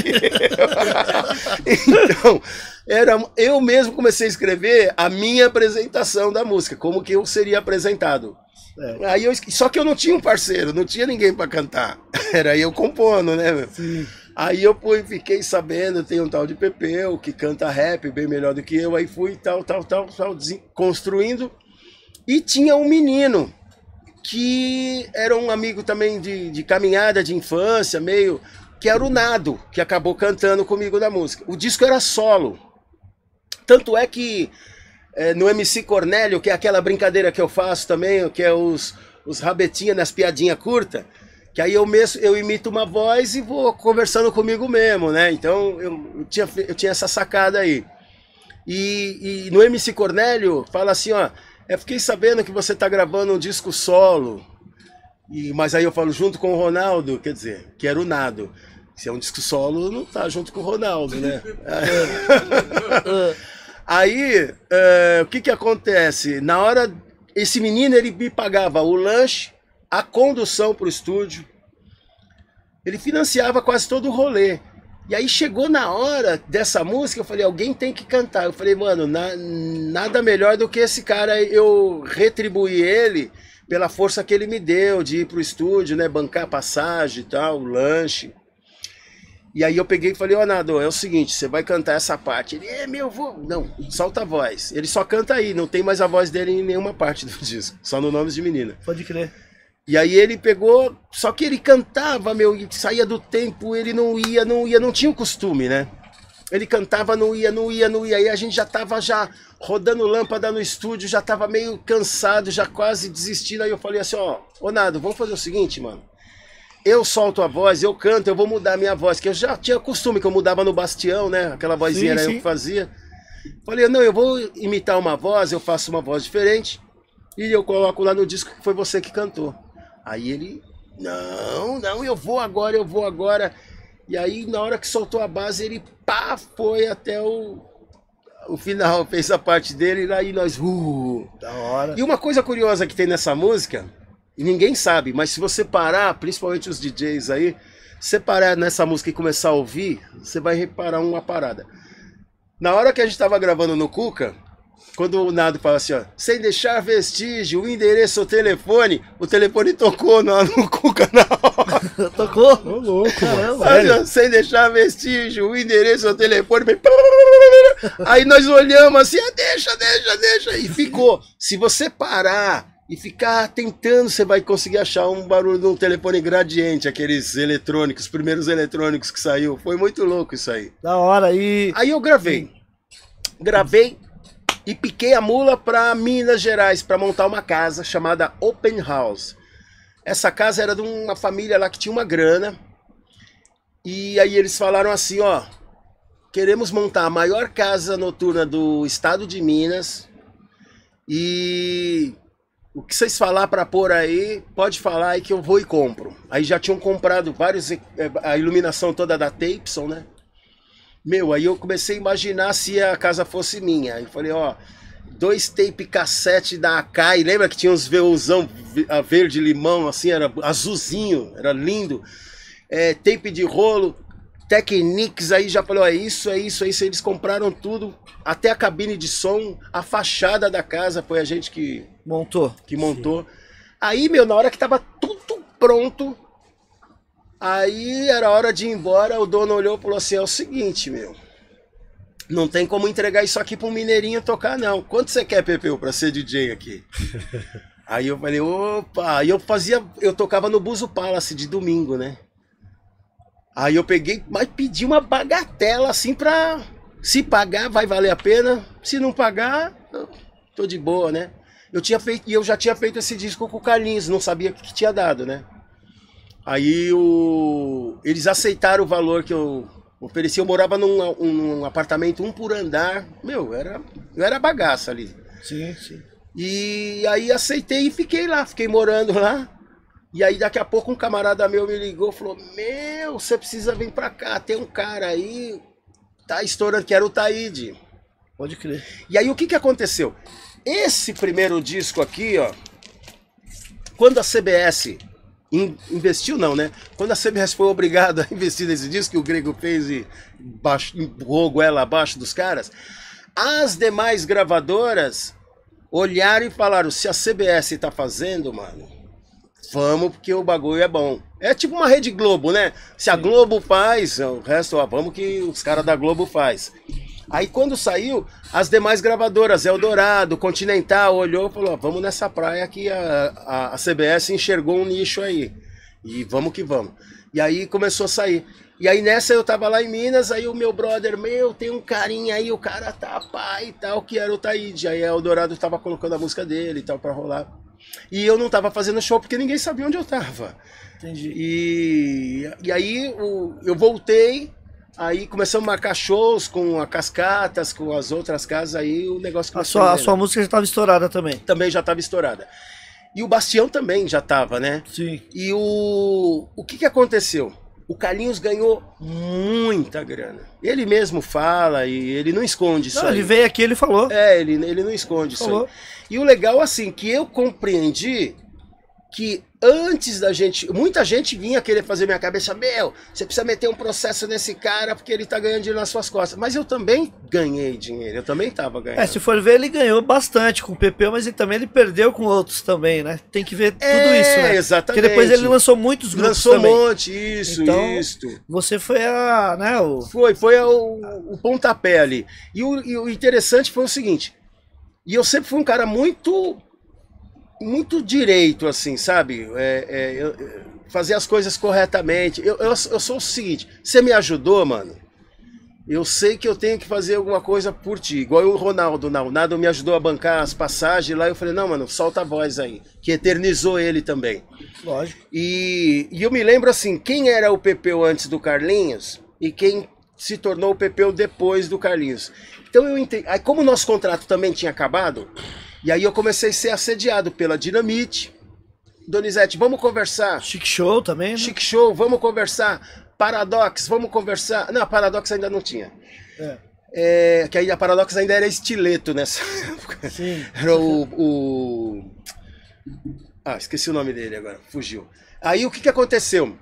eu. Então, era, eu mesmo comecei a escrever a minha apresentação da música, como que eu seria apresentado. É. Aí eu, só que eu não tinha um parceiro, não tinha ninguém para cantar. Era eu compondo, né, meu?
Sim.
Aí eu fui, fiquei sabendo, tem um tal de Pepeu que canta rap bem melhor do que eu. Aí fui tal, tal, tal, tal, construindo. E tinha um menino que era um amigo também de, de caminhada, de infância, meio... que era o Nado, que acabou cantando comigo na música. O disco era solo. Tanto é que é, no M C Cornélio, que é aquela brincadeira que eu faço também, que é os, os rabetinhas nas piadinhas curtas, que aí eu mesmo eu imito uma voz e vou conversando comigo mesmo, né? Então eu, eu, tinha, eu tinha essa sacada aí. E, e no M C Cornélio fala assim, ó... Eu fiquei sabendo que você tá gravando um disco solo, e, mas aí eu falo junto com o Ronaldo, quer dizer, que era o Nado. Se é um disco solo, não tá junto com o Ronaldo, né? Aí, é, o que que acontece? Na hora, esse menino, ele me pagava o lanche, a condução pro estúdio, ele financiava quase todo o rolê. E aí chegou na hora dessa música, eu falei, alguém tem que cantar. Eu falei, mano, na, nada melhor do que esse cara, eu retribuir ele pela força que ele me deu de ir pro estúdio, né, bancar passagem e tal, o lanche. E aí eu peguei e falei, ó, Nado, é o seguinte, você vai cantar essa parte. Ele, é meu, vou... Não, solta a voz. Ele só canta aí, não tem mais a voz dele em nenhuma parte do disco, só no Nomes de Menina.
Pode crer.
E aí ele pegou, só que ele cantava, meu, e saía do tempo, ele não ia, não ia, não tinha o costume, né? Ele cantava, não ia, não ia, não ia, aí a gente já tava já rodando lâmpada no estúdio, já tava meio cansado, já quase desistindo, aí eu falei assim, ó, ô Nado, vamos fazer o seguinte, mano, eu solto a voz, eu canto, eu vou mudar a minha voz, que eu já tinha costume que eu mudava no Bastião, né, aquela vozinha sim, era sim. eu que fazia. Falei, não, eu vou imitar uma voz, eu faço uma voz diferente, e eu coloco lá no disco que foi você que cantou. Aí ele, não, não, eu vou agora, eu vou agora. E aí, na hora que soltou a base, ele, pá, foi até o, o final, fez a parte dele, e aí nós, uh.
Da hora.
E uma coisa curiosa que tem nessa música, e ninguém sabe, mas se você parar, principalmente os D Js aí, se você parar nessa música e começar a ouvir, você vai reparar uma parada. Na hora que a gente tava gravando no Cuca, quando o Nado fala assim, ó, sem deixar vestígio, o endereço, o telefone, o telefone tocou no, no Cuca na hora.
Tocou?
Ô, louco,
caramba,
mano. Sem deixar vestígio, o endereço, o telefone. Aí nós olhamos assim, ah, deixa, deixa, deixa. E ficou. Se você parar e ficar tentando, você vai conseguir achar um barulho de um telefone gradiente, aqueles eletrônicos, primeiros eletrônicos que saiu. Foi muito louco isso aí.
Da hora. E...
Aí eu gravei. Gravei. E piquei a mula para Minas Gerais, para montar uma casa chamada Open House. Essa casa era de uma família lá que tinha uma grana. E aí eles falaram assim, ó, queremos montar a maior casa noturna do estado de Minas. E o que vocês falar para pôr aí, pode falar aí que eu vou e compro. Aí já tinham comprado vários, a iluminação toda da Tapeson, né? Meu, aí eu comecei a imaginar se a casa fosse minha. Aí eu falei, ó, dois tape cassete da Akai, lembra que tinha uns veuzão verde limão, assim, era azulzinho, era lindo. É, tape de rolo, Technics, aí já falou, é isso, é isso, é isso, eles compraram tudo, até a cabine de som, a fachada da casa, foi a gente que
montou.
Que montou. Sim. Aí, meu, na hora que tava tudo pronto, aí era hora de ir embora, o dono olhou e falou assim, é o seguinte, meu, não tem como entregar isso aqui pra um mineirinho tocar, não. Quanto você quer, Pepeu, pra ser D J aqui? Aí eu falei, opa, aí eu fazia, eu tocava no Buzo Palace de domingo, né? Aí eu peguei, mas pedi uma bagatela assim pra, se pagar vai valer a pena, se não pagar, eu tô de boa, né? Eu tinha feito, e eu já tinha feito esse disco com o Carlinhos, não sabia o que, que tinha dado, né? Aí o, eles aceitaram o valor que eu ofereci, eu morava num, num apartamento um por andar, meu, era, eu era bagaça ali.
Sim, sim.
E aí aceitei e fiquei lá, fiquei morando lá. E aí daqui a pouco um camarada meu me ligou e falou, meu, você precisa vir pra cá, tem um cara aí, tá estourando, que era o Taíde.
Pode crer.
E aí o que que aconteceu? Esse primeiro disco aqui, ó, quando a C B S in, investiu não, né? Quando a C B S foi obrigada a investir nesse disco, que o Grego fez e baixo, empurrou a goela abaixo dos caras, as demais gravadoras olharam e falaram, se a C B S tá fazendo, mano, vamos porque o bagulho é bom. É tipo uma Rede Globo, né? Se a Globo faz, o resto, ó, vamos que os caras da Globo faz. Aí quando saiu, as demais gravadoras, Eldorado, Continental, olhou e falou, ó, vamos nessa praia que a, a, a C B S enxergou um nicho aí. E vamos que vamos. E aí começou a sair. E aí nessa eu tava lá em Minas, aí o meu brother, meu, tem um carinha aí, o cara tá pá e tal, que era o Taíde. Aí a Eldorado tava colocando a música dele e tal pra rolar. E eu não tava fazendo show porque ninguém sabia onde eu tava.
Entendi.
E, e aí o, eu voltei, aí começamos a marcar shows com a Cascatas, com as outras casas, aí o negócio
começou. A sua, a sua música já tava estourada também?
Também já tava estourada. E o Bastião também já tava, né?
Sim.
E o, o que que aconteceu? O Carlinhos ganhou muita grana. Ele mesmo fala e ele não esconde isso
não,
aí.
Ele veio aqui, ele falou.
É, ele, ele não esconde
falou.
isso aí. E o legal, assim, que eu compreendi que antes da gente... Muita gente vinha querer fazer minha cabeça, meu, você precisa meter um processo nesse cara porque ele tá ganhando dinheiro nas suas costas. Mas eu também ganhei dinheiro, eu também tava ganhando.
É, se for ver, ele ganhou bastante com o Pepeu, mas ele também ele perdeu com outros também, né? Tem que ver tudo
é,
isso, né?
Exatamente.
Porque depois ele lançou muitos grupos
lançou
também.
Lançou um monte, isso,
então,
isso.
Você foi a... Né, o...
Foi, foi a, o, o pontapé ali. E o, e o interessante foi o seguinte, e eu sempre fui um cara muito... muito direito, assim, sabe? É, é, eu, fazer as coisas corretamente. Eu, eu, eu sou o seguinte, você me ajudou, mano? Eu sei que eu tenho que fazer alguma coisa por ti. Igual o Ronaldo, não. O Nado me ajudou a bancar as passagens lá. Eu falei, não, mano, solta a voz aí. Que eternizou ele também.
Lógico.
E, e eu me lembro assim, quem era o Pepeu antes do Carlinhos e quem se tornou o Pepeu depois do Carlinhos. Então eu entendi. Aí como o nosso contrato também tinha acabado... E aí eu comecei a ser assediado pela Dinamite. Donizete, vamos conversar.
Chic Show também, né?
Chic Show, vamos conversar. Paradox, vamos conversar. Não, Paradox ainda não tinha.
É.
É, que aí a Paradox ainda era estileto nessa época.
Sim.
Era o, o... Ah, esqueci o nome dele agora, fugiu. Aí o que, que aconteceu?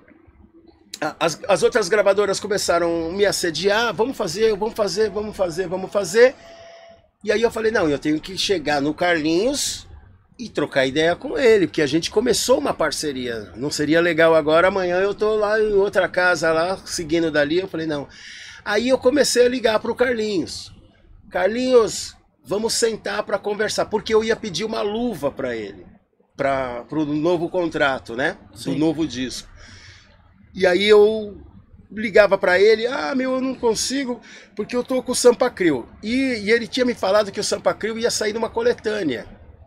As, as outras gravadoras começaram a me assediar. Vamos fazer, vamos fazer, vamos fazer, vamos fazer. E aí eu falei, não, eu tenho que chegar no Carlinhos e trocar ideia com ele, porque a gente começou uma parceria. Não seria legal agora, amanhã eu tô lá em outra casa lá, seguindo dali. Eu falei, não. Aí eu comecei a ligar pro Carlinhos. Carlinhos, vamos sentar para conversar, porque eu ia pedir uma luva para ele, para pro novo contrato, né? Do novo disco. E aí eu... ligava pra ele, ah, meu, eu não consigo, porque eu tô com o Sampa Crio. E, e ele tinha me falado que o Sampa Crio ia sair numa coletânea.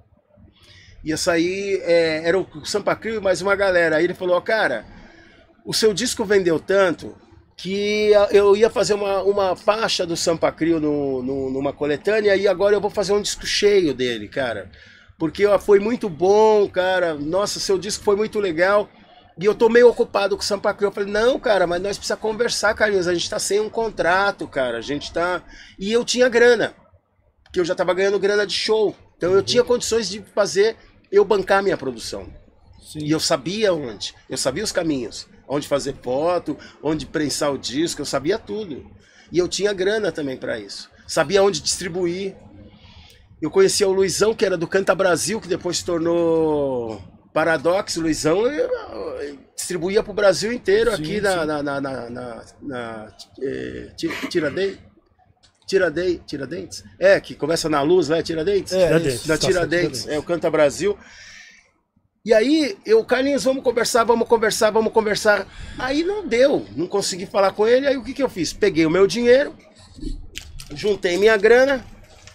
Ia sair, é, era o Sampa Crio e mais uma galera. Aí ele falou, ó, cara, o seu disco vendeu tanto que eu ia fazer uma, uma faixa do Sampa Crio no, no, numa coletânea e agora eu vou fazer um disco cheio dele, cara. Porque ó, foi muito bom, cara, nossa, seu disco foi muito legal. E eu tô meio ocupado com o Sampa Crio. Eu falei, não, cara, mas nós precisamos conversar, Carlinhos. A gente tá sem um contrato, cara. A gente tá... E eu tinha grana. que eu já tava ganhando grana de show. Então eu tinha condições de fazer, eu bancar minha produção. Sim. E eu sabia onde, eu sabia os caminhos. Onde fazer foto, onde prensar o disco, eu sabia tudo. E eu tinha grana também para isso. Sabia onde distribuir. Eu conhecia o Luizão, que era do Canta Brasil, que depois se tornou Paradox. O Luizão eu, eu distribuía pro Brasil inteiro, sim, aqui sim. na, na, na, na, na, na é, Tiradentes. Tiradentes, Tiradentes? É, que começa na luz, né? Tiradentes?
É,
Tiradentes. Na Tiradentes, é o Canta Brasil. E aí, eu, Carlinhos, vamos conversar, vamos conversar, vamos conversar. Aí não deu, não consegui falar com ele. Aí o que que eu fiz? Peguei o meu dinheiro, juntei minha grana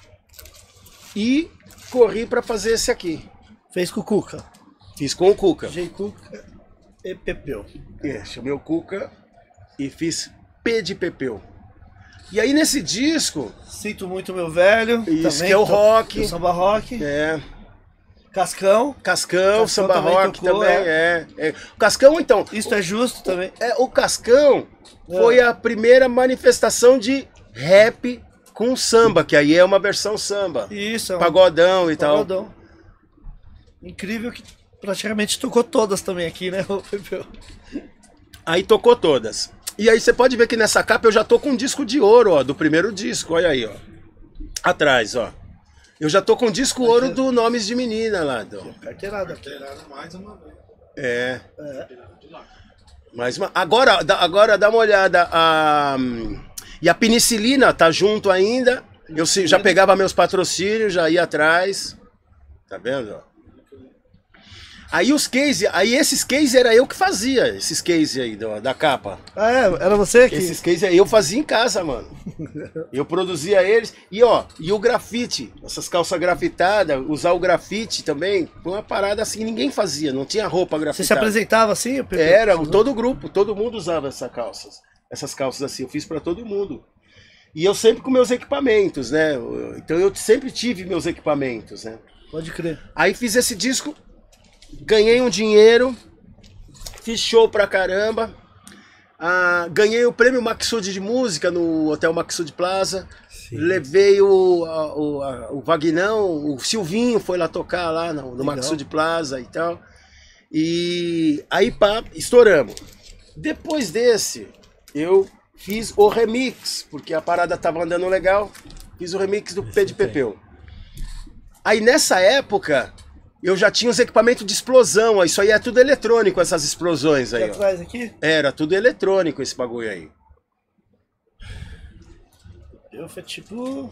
e corri pra fazer esse aqui.
Fez com o Cuca.
Fiz com o Cuca.
J. Cuca e Pepeu.
É, chamei o Cuca e fiz P de Pepeu. E aí nesse disco...
Sinto muito, meu velho.
Isso,
também,
que é o rock.
O samba rock.
É...
Cascão.
Cascão,
Cascão
samba
também
rock
tocou,
também, é. é. O Cascão, então...
Isso é justo também.
É, o Cascão é. foi a primeira manifestação de rap com samba, que aí é uma versão samba.
Isso. É um
pagodão e
pagodão.
tal.
Incrível que praticamente tocou todas também aqui, né, o Pepeu?
Aí tocou todas. E aí você pode ver que nessa capa eu já tô com um disco de ouro, ó, do primeiro disco, olha aí, ó. Atrás, ó. Eu já tô com um disco ouro do Nomes de Menina lá. Do...
Carteirada.
Carteirada mais uma vez.
É. é. Mais uma... Agora, agora dá uma olhada. A... E a penicilina tá junto ainda. Eu já pegava meus patrocínios, já ia atrás. Tá vendo? Aí os cases, aí esses cases era eu que fazia, esses cases aí da, da capa.
Ah, é? Era você que...
Esses cases aí eu fazia em casa, mano. Eu produzia eles. E ó, e o grafite, essas calças grafitadas, usar o grafite também, foi uma parada assim, ninguém fazia, não tinha roupa grafitada.
Você se apresentava assim? Pepe?
Era, todo o grupo, todo mundo usava essas calças. Essas calças assim, eu fiz pra todo mundo. E eu sempre com meus equipamentos, né? Então eu sempre tive meus equipamentos, né?
Pode crer.
Aí fiz esse disco, ganhei um dinheiro, fiz show pra caramba, ah, ganhei o prêmio Maxud de música no Hotel Maxud Plaza. Sim. Levei o, a, o, a, o Vagnão, o Silvinho foi lá tocar lá no, no Maxud Plaza e tal. E aí pá, estouramos. Depois desse, eu fiz o remix, porque a parada tava andando legal, fiz o remix do P de Pepeu. Aí nessa época, eu já tinha os equipamentos de explosão, ó. Isso aí é tudo eletrônico, essas explosões aí, ó.
Atrás aqui?
Era tudo eletrônico esse bagulho aí.
Eu foi tipo...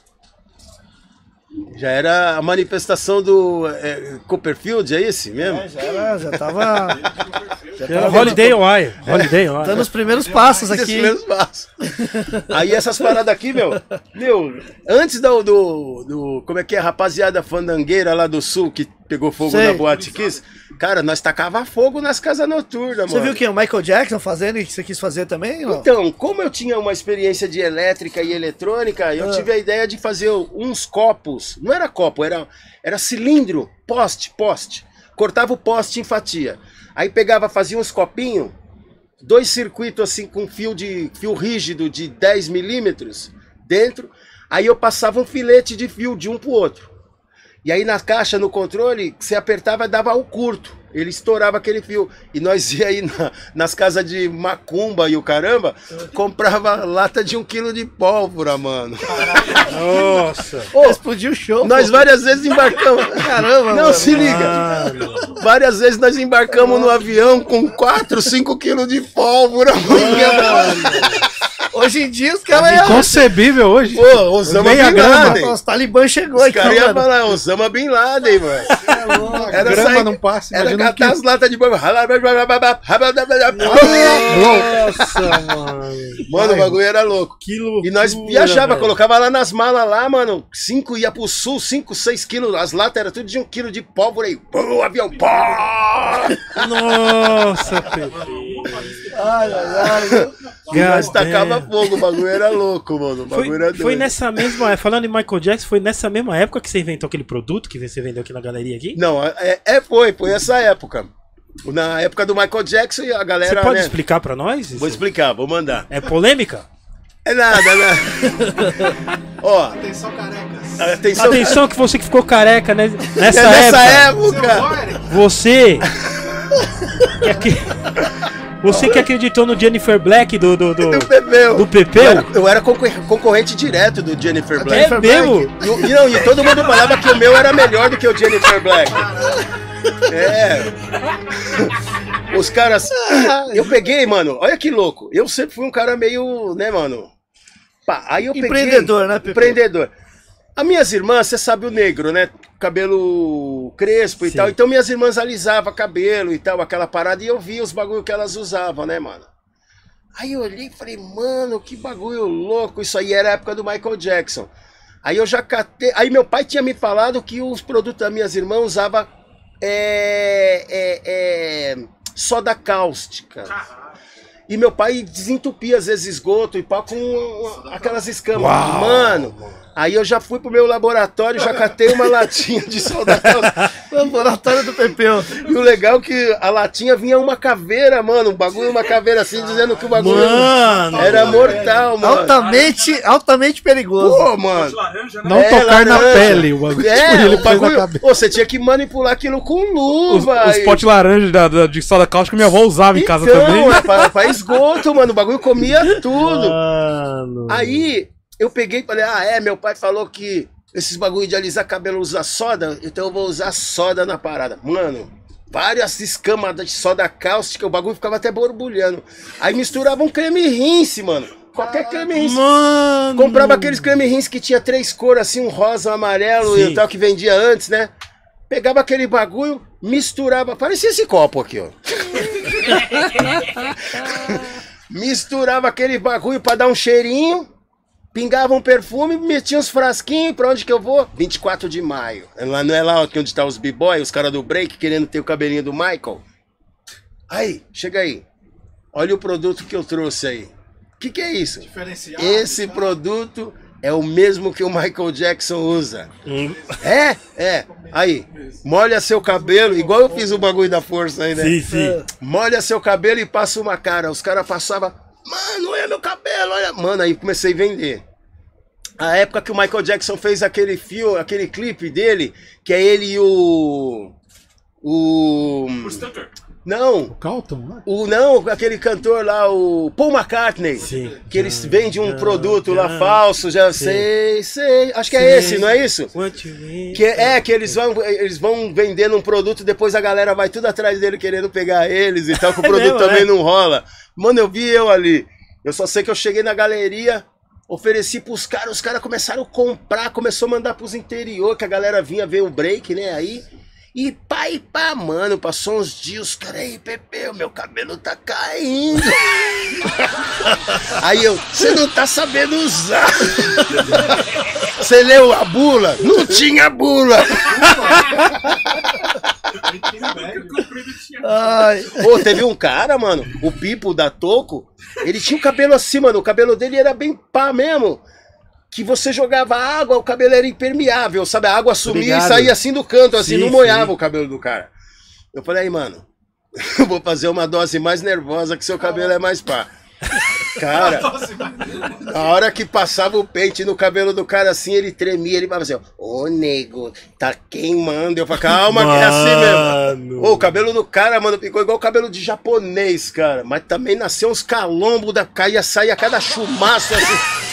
Já era a manifestação do é, Copperfield, é esse mesmo?
É, já era, já tava...
já tava Holiday on Wire. Holiday on Wire.
Dando os primeiros passos aqui. Os
primeiros passos. Aí essas paradas aqui, meu, meu, antes do, do, do, como é que é, rapaziada fandangueira lá do sul que pegou fogo Sei. na Boate Kiss, cara, nós tacava fogo nas casas noturnas, mano.
Você viu que o Michael Jackson fazendo e que você quis fazer também? Ou?
Então, como eu tinha uma experiência de elétrica e eletrônica, eu ah. tive a ideia de fazer uns copos, não era copo, era, era cilindro, poste, poste. Cortava o poste em fatia. Aí pegava, fazia uns copinhos, dois circuitos assim com fio, de, fio rígido de dez milímetros dentro, aí eu passava um filete de fio de um pro outro. E aí na caixa, no controle, você apertava e dava o curto. Ele estourava aquele fio. E nós ia aí na, nas casas de macumba e o caramba, comprava lata de um quilo de pólvora, mano.
Nossa!
Oh,
explodiu o show.
Nós pô. várias vezes embarcamos.
Caramba,
Não,
mano.
se liga. Mano. Várias vezes nós embarcamos no avião com quatro, cinco quilos de pólvora. Mano.
Hoje em dia os caras...
É inconcebível hoje.
Pô, Osama Bin Laden.
Os talibãs chegou
aqui, mano. Os caras iam falar, Osama Bin Laden, mano.
É louco. Era grama sair, não passa.
Era catar que... as latas de banho.
Nossa, mano.
Mano, o bagulho era louco.
Que loucura,
e nós viajava, velho. Colocava lá nas malas lá, mano. Cinco, ia pro sul, cinco, seis quilos. As latas eram tudo de um quilo de pólvora aí. O avião.
Nossa, Pepe.
Ai, ai, ai.
Nós tacava fogo, o bagulho era louco, mano. O bagulho
foi,
era doido.
Foi nessa mesma, falando em Michael Jackson, foi nessa mesma época que você inventou aquele produto que você vendeu aqui na galeria aqui?
Não, é, é foi, foi essa época. Na época do Michael Jackson e a galera...
Você pode
né?
explicar pra nós?
Vou explicar, vou mandar.
É polêmica?
É nada, né? Ó.
Atenção, carecas.
Atenção,
Atenção que você que ficou careca, né? Nessa,
nessa
época,
época.
Você que, acri- você que acreditou no Jennifer Black do do, do,
Do Pepeu.
do Pepeu?
Eu era, eu era concor- concorrente direto do Jennifer Black.
É mesmo?
E, o- e não, e todo mundo falava que o meu era melhor do que o Jennifer Black. É. Os caras. Eu peguei, mano. Olha que louco. Eu sempre fui um cara meio, né, mano? Pá, aí eu peguei.
Empreendedor, né, Pepe?
Empreendedor. As minhas irmãs, você sabe o negro, né? Cabelo crespo e
Sim.
tal. Então minhas irmãs alisavam cabelo e tal, aquela parada. E eu via os bagulho que elas usavam, né, mano? Aí eu olhei e falei, mano, que bagulho louco. Isso aí era a época do Michael Jackson. Aí eu já catei. Aí meu pai tinha me falado que os produtos das minhas irmãs usavam é, é, é, soda cáustica. E meu pai desentupia às vezes esgoto e pá com aquelas escamas.
Uau.
Mano, aí eu já fui pro meu laboratório, já catei uma latinha de soda cáustica.
Laboratório do Pepeu.
E o legal é que a latinha vinha uma caveira, mano. Um bagulho, uma caveira assim, dizendo que o bagulho
Mano.
era mortal, mano.
Altamente, altamente perigoso.
Pô, mano.
Não
É,
tocar na
laranja.
pele o bagulho.
É,
Tipo, ele
o
pôs na
bagulho.
cabeça.
Pô, você tinha que manipular aquilo com
Os,
luva.
os
e-
potes laranja da, da- de soda cáustica minha avó usava em casa
então,
também.
é pra, pra esgoto, mano. O bagulho comia tudo.
Mano.
Aí eu peguei e falei, ah, é, meu pai falou que esses bagulho de alisar cabelo usa soda, então eu vou usar soda na parada. Mano, várias escamas de soda cáustica, o bagulho ficava até borbulhando. Aí misturava um creme rinse, mano. Qualquer creme rinse.
Mano.
Comprava aqueles creme rinse que tinha três cores, assim, um rosa, um amarelo
Sim.
e tal, que vendia antes, né? Pegava aquele bagulho, misturava, parecia esse copo aqui, ó. Misturava aquele bagulho pra dar um cheirinho, pingava um perfume, metia uns frasquinhos, pra onde que eu vou? vinte e quatro de maio. Lá, não é lá onde tá os b-boy, os caras do break, querendo ter o cabelinho do Michael? Aí, chega aí. Olha o produto que eu trouxe aí. O que que é isso?
Diferenciado.
Esse produto é o mesmo que o Michael Jackson usa.
Hum.
É? É. Aí, molha seu cabelo, igual eu fiz o bagulho da força aí, né?
Sim, sim.
Molha seu cabelo e passa uma cara. Os caras passavam, mano, olha meu cabelo, olha. Mano, aí comecei a vender. A época que o Michael Jackson fez aquele filme, aquele clipe dele, que é ele e o. O. Não,
Calton, né?
o não, aquele cantor lá, o Paul McCartney.
Sim.
Que eles vendem um produto lá falso, já sei, sei. Acho que é esse, não é isso?
What you mean?
Que é que eles vão, eles vão vendendo um produto, depois a galera vai tudo atrás dele querendo pegar eles e tal, que o produto
mesmo,
também
é?
não rola. Mano, eu vi eu ali. Eu só sei que eu cheguei na galeria, ofereci pros caras, os caras começaram a comprar, começou a mandar pros interior, que a galera vinha ver o break, né? Aí. E pá, e pá, mano, passou uns dias, os caras, aí, Pepe, o meu cabelo tá caindo. Aí eu, você não tá sabendo usar. Você leu a bula? Não tinha bula.
Ai,
Ô, teve um cara, mano, o Pipo da Toco, ele tinha o cabelo assim, mano, o cabelo dele era bem pá mesmo. Que você jogava água, o cabelo era impermeável, sabe? A água sumia
Obrigado.
e saía assim do canto, assim,
Sim,
não molhava
sim.
o cabelo do cara. Eu falei, aí, mano, eu vou fazer uma dose mais nervosa que seu cabelo é mais pá. Cara, a hora que passava o pente no cabelo do cara assim, ele tremia, ele falava assim, ô nego, tá queimando. Eu falei, calma, que é assim mesmo. Ô, o cabelo do cara, mano, ficou igual o cabelo de japonês, cara. Mas também nasceu uns calombos da caia, saía cada chumaço assim.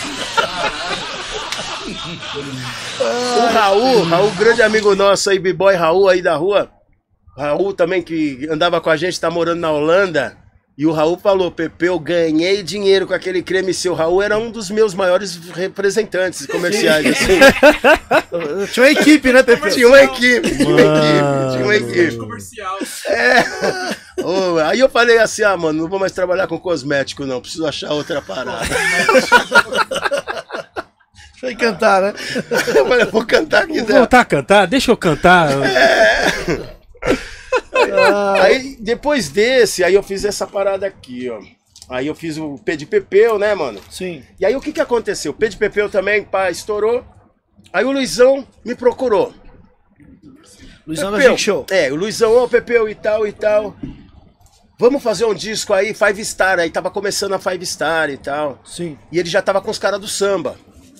O Raul, Raul, grande amigo nosso aí, B-Boy Raul aí da rua. Raul também que andava com a gente, tá morando na Holanda. E o Raul falou, Pepe, eu ganhei dinheiro com aquele creme seu. O Raul era um dos meus maiores representantes comerciais, assim.
tinha uma equipe, né, Pepe?
Tinha uma equipe, tinha uma equipe, tinha uma equipe.
Comercial.
É. Ô, aí eu falei assim, ah, mano, não vou mais trabalhar com cosmético, não. Preciso achar outra parada.
Deixa eu cantar, né?
Eu falei, vou cantar aqui
Vou
dentro.
voltar a cantar? Deixa eu cantar.
Aí, depois desse, aí eu fiz essa parada aqui, ó. Aí eu fiz o P de Pepeu, né, mano?
Sim.
E aí o que que aconteceu? O P de Pepeu também, pá, estourou. Aí o Luizão me procurou.
Luizão da
Pepeu,
Magic Show.
É, o Luizão, ó, Pepeu e tal e tal. Vamos fazer um disco aí, Five Star. Aí tava começando a Five Star e tal.
Sim.
E ele já tava com os caras do samba.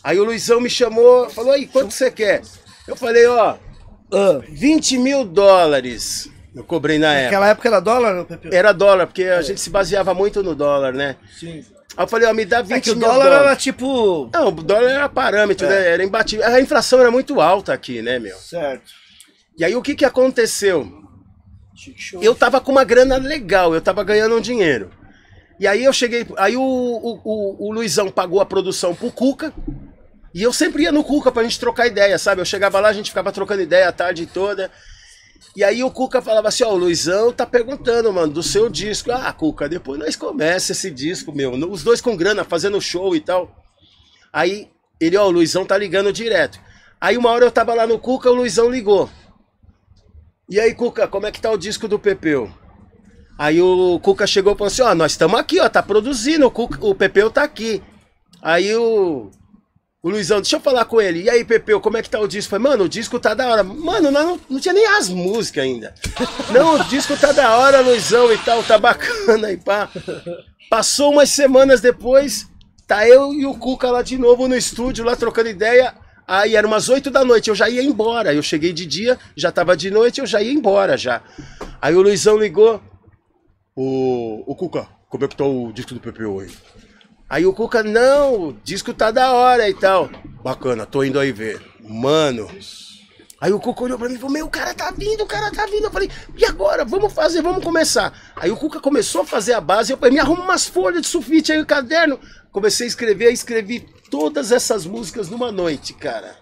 Aí o Luizão me chamou, falou, aí, quanto você quer? Eu falei, ó,
Ah,
vinte mil dólares. Eu cobrei na época.
naquela época era dólar, Pepe?
Era dólar, porque a gente se baseava muito no dólar, né?
Sim.
Aí eu falei, ó, me dá
É
vinte
que o
mil
dólar
dólares.
era tipo...
Não, o dólar era parâmetro,
É.
né? Era imbatível. A inflação era muito alta aqui, né, meu?
Certo.
E aí o que que aconteceu?
Chique show.
Eu tava com uma grana legal, eu tava ganhando um dinheiro. E aí eu cheguei, aí o, o, o, o Luizão pagou a produção pro Cuca, e eu sempre ia no Cuca pra gente trocar ideia, sabe? Eu chegava lá, a gente ficava trocando ideia a tarde toda. E aí o Cuca falava assim, ó, o Luizão tá perguntando, mano, do seu disco. Ah, Cuca, depois nós começa esse disco, meu. Os dois com grana, fazendo show e tal. Aí ele, ó, o Luizão tá ligando direto. Aí uma hora eu tava lá no Cuca, o Luizão ligou. E aí, Cuca, como é que tá o disco do Pepeu? Aí o Cuca chegou e falou assim, ó, nós estamos aqui, ó, tá produzindo, o, Cuca, o Pepeu tá aqui. Aí o... O Luizão, deixa eu falar com ele. E aí, Pepeu, como é que tá o disco? Falei, mano, o disco tá da hora. Mano, nós não, não tinha nem as músicas ainda. Não, o disco tá da hora, Luizão, e tal, tá bacana e pá. Passou umas semanas depois, tá eu e o Cuca lá de novo no estúdio, lá trocando ideia. Aí era umas oito da noite, eu já ia embora. Eu cheguei de dia, já tava de noite, eu já ia embora já. Aí o Luizão ligou. O, o Cuca, como é que tá o disco do Pepeu aí? Aí o Cuca, não, o disco tá da hora e tal. Bacana, tô indo aí ver. Mano. Aí o Cuca olhou pra mim e falou, meu, o cara tá vindo, o cara tá vindo. Eu falei, e agora? Vamos fazer, vamos começar. Aí o Cuca começou a fazer a base, eu falei, me arruma umas folhas de sulfite aí, o caderno. Comecei a escrever, escrevi todas essas músicas numa noite, cara.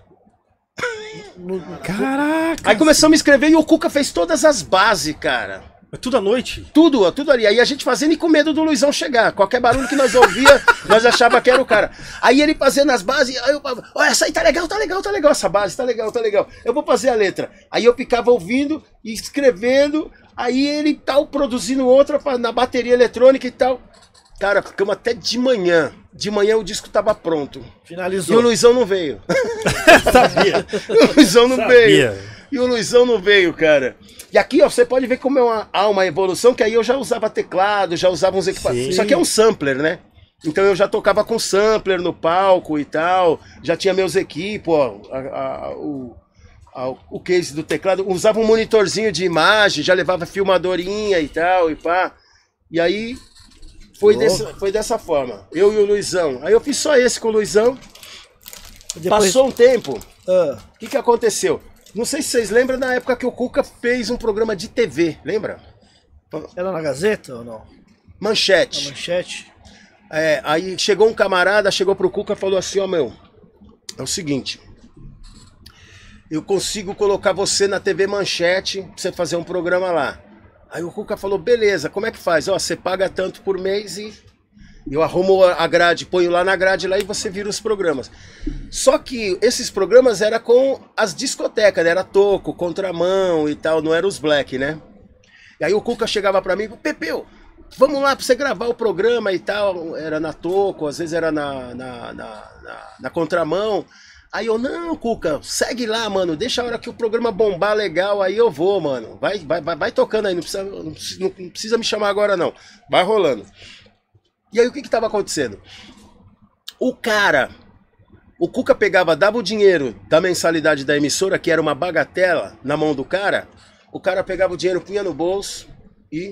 Caraca!
Aí começamos a escrever e o Cuca fez todas as bases, cara.
É tudo à noite?
Tudo, ó, tudo ali. Aí a gente fazendo e com medo do Luizão chegar. Qualquer barulho que nós ouvia, nós achava que era o cara. Aí ele fazendo as bases, aí eu falava, ó, essa aí tá legal, tá legal, tá legal, essa base, tá legal, tá legal. Eu vou fazer a letra. Aí eu ficava ouvindo e escrevendo, aí ele tal, produzindo outra na bateria eletrônica e tal. Cara, ficamos até de manhã. De manhã o disco tava pronto.
Finalizou.
E o Luizão não veio.
Sabia.
O Luizão não
Sabia.
veio. E o Luizão não veio, cara. E aqui, ó, você pode ver como é uma, há uma evolução, que aí eu já usava teclado, já usava uns equipamentos.
Sim.
Isso aqui é um sampler, né? Então eu já tocava com sampler no palco e tal. Já tinha meus equipos, ó, a, a, o, a, o case do teclado. Usava um monitorzinho de imagem, já levava filmadorinha e tal, e pá. E aí foi, desse, foi dessa forma. Eu e o Luizão. Aí eu fiz só esse com o Luizão.
Depois...
Passou um tempo.
Ah,
O que que aconteceu? Não sei se vocês lembram na época que o Cuca fez um programa de T V, lembra?
era na Gazeta ou não? Na
Manchete.
Manchete?
É, aí chegou um camarada, chegou pro Cuca e falou assim, ó, meu, é o seguinte, eu consigo colocar você na T V Manchete pra você fazer um programa lá. Aí o Cuca falou, beleza, como é que faz? Ó, você paga tanto por mês e eu arrumo a grade, ponho lá na grade lá e você vira os programas. Só que esses programas eram com as discotecas, né? Era Toco, Contramão e tal, não era os Black, né? E aí o Cuca chegava pra mim, Pepeu, vamos lá pra você gravar o programa e tal. Era na Toco, às vezes era na, na, na, na, na Contramão. Aí eu, não, Cuca, segue lá, mano, deixa a hora que o programa bombar legal, aí eu vou, mano. Vai, vai, vai, vai tocando aí, não precisa, não, precisa, não precisa me chamar agora não. Vai rolando. E aí o que que tava acontecendo? O cara, o Cuca pegava, dava o dinheiro da mensalidade da emissora, que era uma bagatela, na mão do cara. O cara pegava o dinheiro, punha no bolso e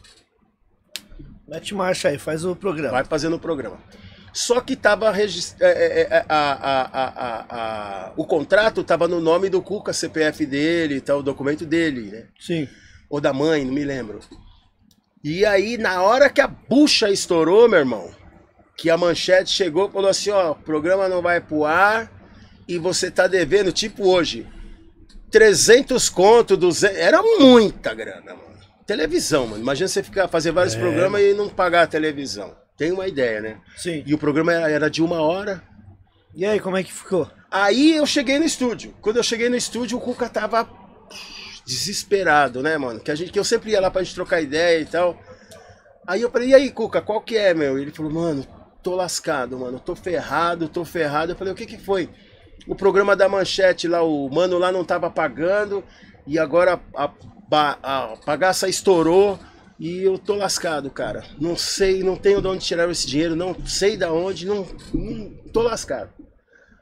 Mete marcha aí, faz o programa.
vai fazendo o programa. Só que tava regist... é, é, é, a, a, a, a, a... o contrato tava no nome do Cuca, C P F dele e tal, o documento dele, né?
Sim.
Ou da mãe, não me lembro. E aí, na hora que a bucha estourou, meu irmão, que a Manchete chegou e falou assim, ó, o programa não vai pro ar e você tá devendo, tipo hoje, trezentos conto, duzentos... Era muita grana, mano. Televisão, mano. Imagina você ficar, fazer vários
É,
programas e não pagar a televisão. Tem uma ideia, né?
Sim.
E o programa era, era de uma hora.
E aí, como é que ficou?
Aí eu cheguei no estúdio. Quando eu cheguei no estúdio, o Cuca tava desesperado, né, mano? Que, a gente, que eu sempre ia lá pra gente trocar ideia e tal. Aí eu falei, e aí, Cuca, qual que é, meu? Ele falou, mano, tô lascado, mano. Tô ferrado, tô ferrado. Eu falei, o que que foi? O programa da Manchete lá, o mano lá não tava pagando. E agora a, a, a bagaça estourou. E eu tô lascado, cara. Não sei, não tenho de onde tirar esse dinheiro. Não sei da onde, não, não tô lascado.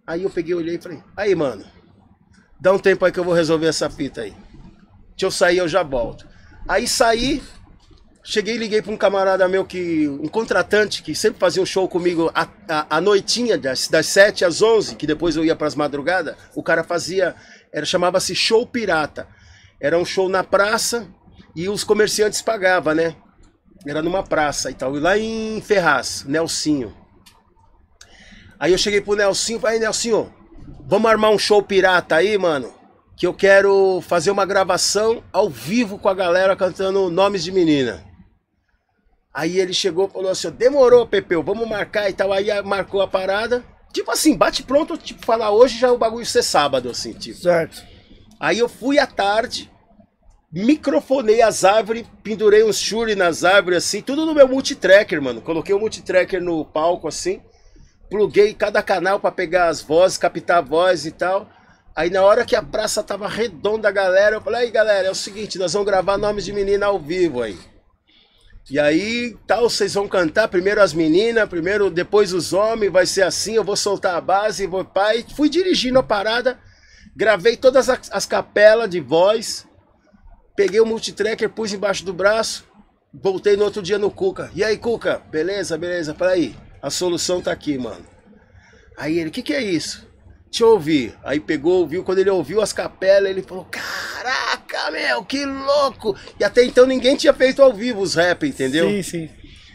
Aí eu peguei, olhei e falei, aí, mano, dá um tempo aí que eu vou resolver essa fita aí. Deixa eu sair, eu já volto. Aí saí, cheguei e liguei para um camarada meu, que um contratante, que sempre fazia um show comigo à, à, à noitinha, das, das sete às onze, que depois eu ia para as madrugadas. O cara fazia, era, chamava-se Show Pirata. Era um show na praça e os comerciantes pagavam, né? Era numa praça e tal. E lá em Ferraz, Nelsinho. Aí eu cheguei pro Nelsinho, falei, Nelsinho, vamos armar um show pirata aí, mano? Que eu quero fazer uma gravação ao vivo com a galera cantando Nomes de Menina. Aí ele chegou e falou assim, demorou, Pepeu, vamos marcar e tal. Aí marcou a parada. Tipo assim, bate pronto, tipo, falar hoje já o bagulho ser sábado, assim, tipo.
Certo.
Aí eu fui à tarde, microfonei as árvores, pendurei uns churi nas árvores, assim, tudo no meu multitracker, mano. Coloquei o multitracker no palco, assim. Pluguei cada canal pra pegar as vozes, captar a voz e tal. Aí na hora que a praça tava redonda, a galera, eu falei, aí galera, é o seguinte, nós vamos gravar Nomes de Menina ao vivo aí. E aí, tal, vocês vão cantar, primeiro as meninas, primeiro, depois os homens, vai ser assim, eu vou soltar a base, vou pai. Fui dirigindo a parada, gravei todas as, as capelas de voz, peguei o multitracker, pus embaixo do braço, voltei no outro dia no Cuca. E aí, Cuca, beleza, beleza, peraí. A solução tá aqui, mano. Aí ele, o que que é isso? Deixa eu ouvir. Aí pegou, ouviu. Quando ele ouviu as capelas, ele falou, caraca, meu, que louco. E até então ninguém tinha feito ao vivo os rap, entendeu?
Sim, sim.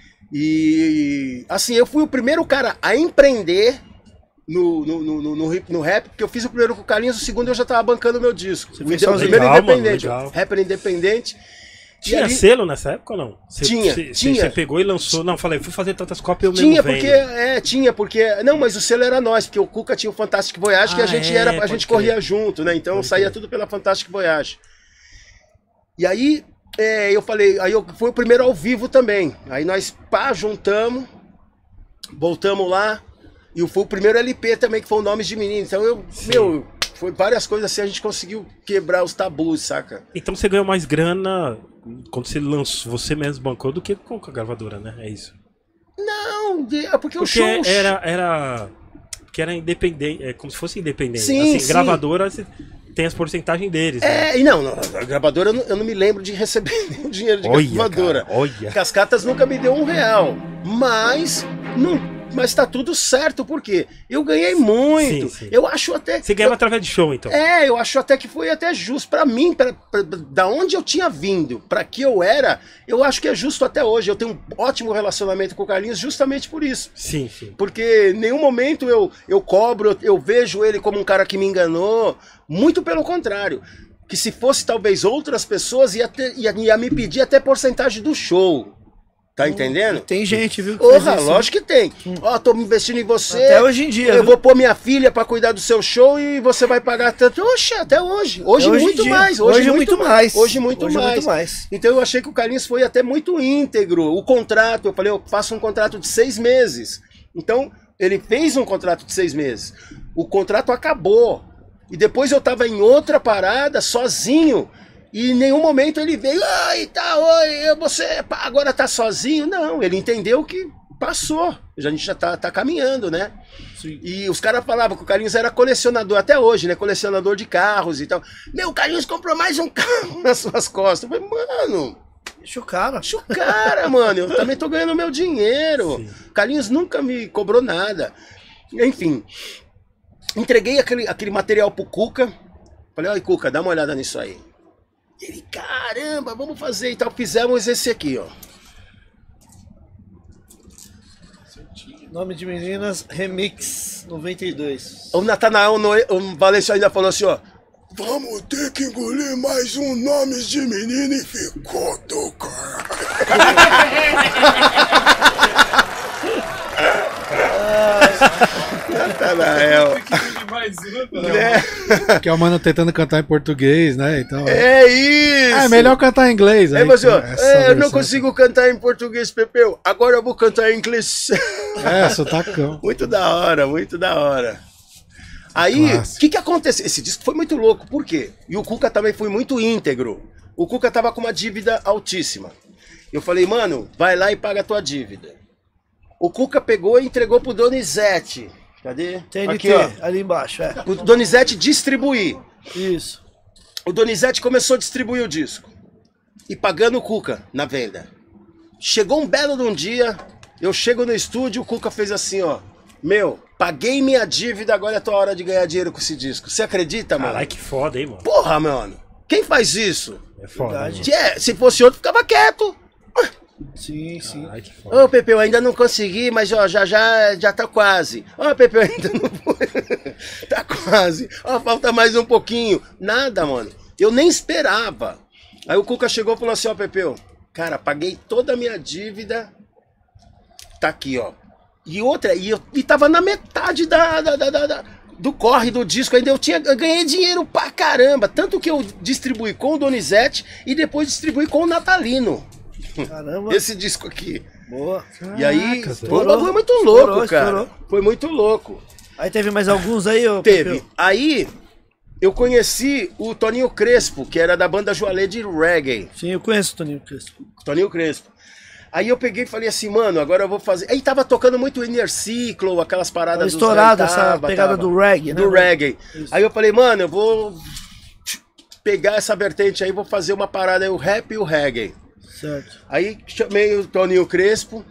E assim, eu fui o primeiro cara a empreender no, no, no, no, no, no rap, porque eu fiz o primeiro com o Carlinhos, o segundo eu já tava bancando o meu disco.
Você
O,
fez
o
sozinho.
primeiro
Legal,
independente.
mano, legal.
Rapper independente.
Tinha
E ali-
selo nessa época ou não? Cê,
Tinha,
cê,
tinha.
Você pegou e lançou. Não, falei, fui fazer tantas cópias eu
Tinha,
mesmo
porque.
vendo.
É, tinha, porque. Não, mas o selo era nós, porque o Cuca tinha o Fantastic Voyage, que
Ah,
a gente
é,
era. A
pode
gente
crer.
corria junto, né? Então
Pode
saía
crer.
tudo pela Fantastic Voyage. E aí, é, eu falei, aí eu fui o primeiro ao vivo também. Aí nós pá, juntamos, voltamos lá. E foi o primeiro L P também, que foi o Nomes de Menino. Então eu,
Sim.
meu, foi várias coisas assim, a gente conseguiu quebrar os tabus, saca?
Então você ganhou mais grana quando você lançou, você mesmo bancou, do que com a gravadora, né? É isso.
Não, de- é porque o
Porque
show.
era, era. Que era independente, é como se fosse independente.
Sim,
assim,
sim.
gravadora você tem as porcentagens deles. Né?
É, e não, não, a gravadora eu não, eu não me lembro de receber nenhum dinheiro de
Olha,
gravadora.
cara, olha.
Cascatas nunca me deu um real. Mas não, mas tá tudo certo, porque eu ganhei muito.
Sim, sim.
Eu acho até.
Você ganhava através de show, então.
É, eu acho até que foi até justo pra mim, pra, pra- da onde eu tinha vindo, pra que eu era, eu acho que é justo até hoje. Eu tenho um ótimo relacionamento com o Carlinhos justamente por isso.
Sim, sim.
Porque em nenhum momento eu, eu cobro, eu, eu vejo ele como um cara que me enganou. Muito pelo contrário. Que se fosse talvez outras pessoas, ia, ter, ia, ia me pedir até porcentagem do show. Tá entendendo?
Tem gente, viu? que
Porra,
faz isso.
lógico que tem. Ó, tô investindo em você.
Até hoje em dia,
Eu
viu?
vou pôr minha filha pra cuidar do seu show e você vai pagar tanto. Oxe, até hoje. Hoje,
Até hoje em
muito
dia.
mais. Hoje,
Hoje
muito,
muito
mais.
mais.
Hoje muito
Hoje
mais.
muito mais.
Então eu achei que o Carlinhos foi até muito íntegro. O contrato, eu falei, eu faço um contrato de seis meses. Então, ele fez um contrato de seis meses. O contrato acabou. E depois eu tava em outra parada, sozinho. E em nenhum momento ele veio, ai, tá, oi, você pá, agora tá sozinho. Não, ele entendeu que passou. A gente já tá, tá caminhando, né?
Sim.
E os caras falavam que o Carlinhos era colecionador, até hoje, né? Colecionador de carros e tal. Meu, o Carlinhos comprou mais um carro nas suas costas. Eu falei, mano,
Deixa o cara.
deixa o cara, mano. Eu também tô ganhando meu dinheiro.
Sim.
Carlinhos nunca me cobrou nada. Enfim, entreguei aquele, aquele material pro Cuca. Falei, olha, Cuca, dá uma olhada nisso aí. Ele, caramba, vamos fazer e tal. Fizemos esse aqui, ó.
Nome de Meninas, Remix noventa e dois.
O Natanael, Noe- o Valêncio ainda falou assim, ó. Vamos ter que engolir mais um Nomes de Menina e ficou do caralho. Natanael.
Mais uma,
É,
Que é o mano tentando cantar em português, né? Então,
é isso.
Ah, é melhor cantar em inglês.
Aí
Aí,
você, ó,
essa
é, eu não
versão-
consigo cantar em português, Pepeu. Agora eu vou cantar em inglês.
É, sotacão.
Muito da hora, muito da hora. Aí, o
Clássico.
que que aconteceu? Esse disco foi muito louco, por quê? E o Cuca também foi muito íntegro. O Cuca tava com uma dívida altíssima. Eu falei, mano, vai lá e paga a tua dívida. O Cuca pegou e entregou pro Donizete, Cadê?
T N T,
Aqui, ó.
ali embaixo, é.
O Donizete distribuir.
Isso.
O Donizete começou a distribuir o disco. E pagando o Cuca na venda. Chegou um belo de um dia, eu chego no estúdio, o Cuca fez assim, ó. Meu, paguei minha dívida, agora é a tua hora de ganhar dinheiro com esse disco. Você acredita, mano?
Caralho, que foda, hein, mano?
Porra, mano. Quem faz isso?
É foda,
Verdade.
mano.
Se, é, se fosse outro, ficava quieto.
Sim, sim.
Caralho, que foda.
Ô, Pepe, eu ainda não consegui, mas ó, já já já tá quase. Ô, Pepe, eu ainda não foi. Tá quase. Ó, falta mais um pouquinho. Nada, mano. Eu nem esperava. Aí o Cuca chegou e falou assim, ó, Pepeu, cara, paguei toda a minha dívida. Tá aqui, ó. E outra, e eu e tava na metade da, da, da, da- da- do corre do disco, ainda eu tinha eu ganhei dinheiro pra caramba. Tanto que eu distribuí com o Donizete e depois distribuí com o Natalino.
Caramba.
Esse disco aqui.
Boa.
E aí,
Caraca,
foi um
estourou.
bagulho muito louco,
Estourou,
cara.
estourou.
Foi muito louco.
Aí teve mais alguns aí, ô
Teve.
Pepeu?
Aí, eu conheci o Toninho Crespo, que era da banda Joalê de reggae.
Sim, eu conheço o Toninho Crespo.
Toninho Crespo. Aí eu peguei e falei assim, mano, agora eu vou fazer... Aí tava tocando muito Inner Cycle, aquelas paradas
Tava
dos
estourado
velhos,
essa
tava,
pegada
tava.
do reggae, né?
Do reggae.
Isso.
Aí eu falei, mano, eu vou pegar essa vertente aí, vou fazer uma parada aí, o rap e o reggae.
Certo.
Aí chamei o Toninho Crespo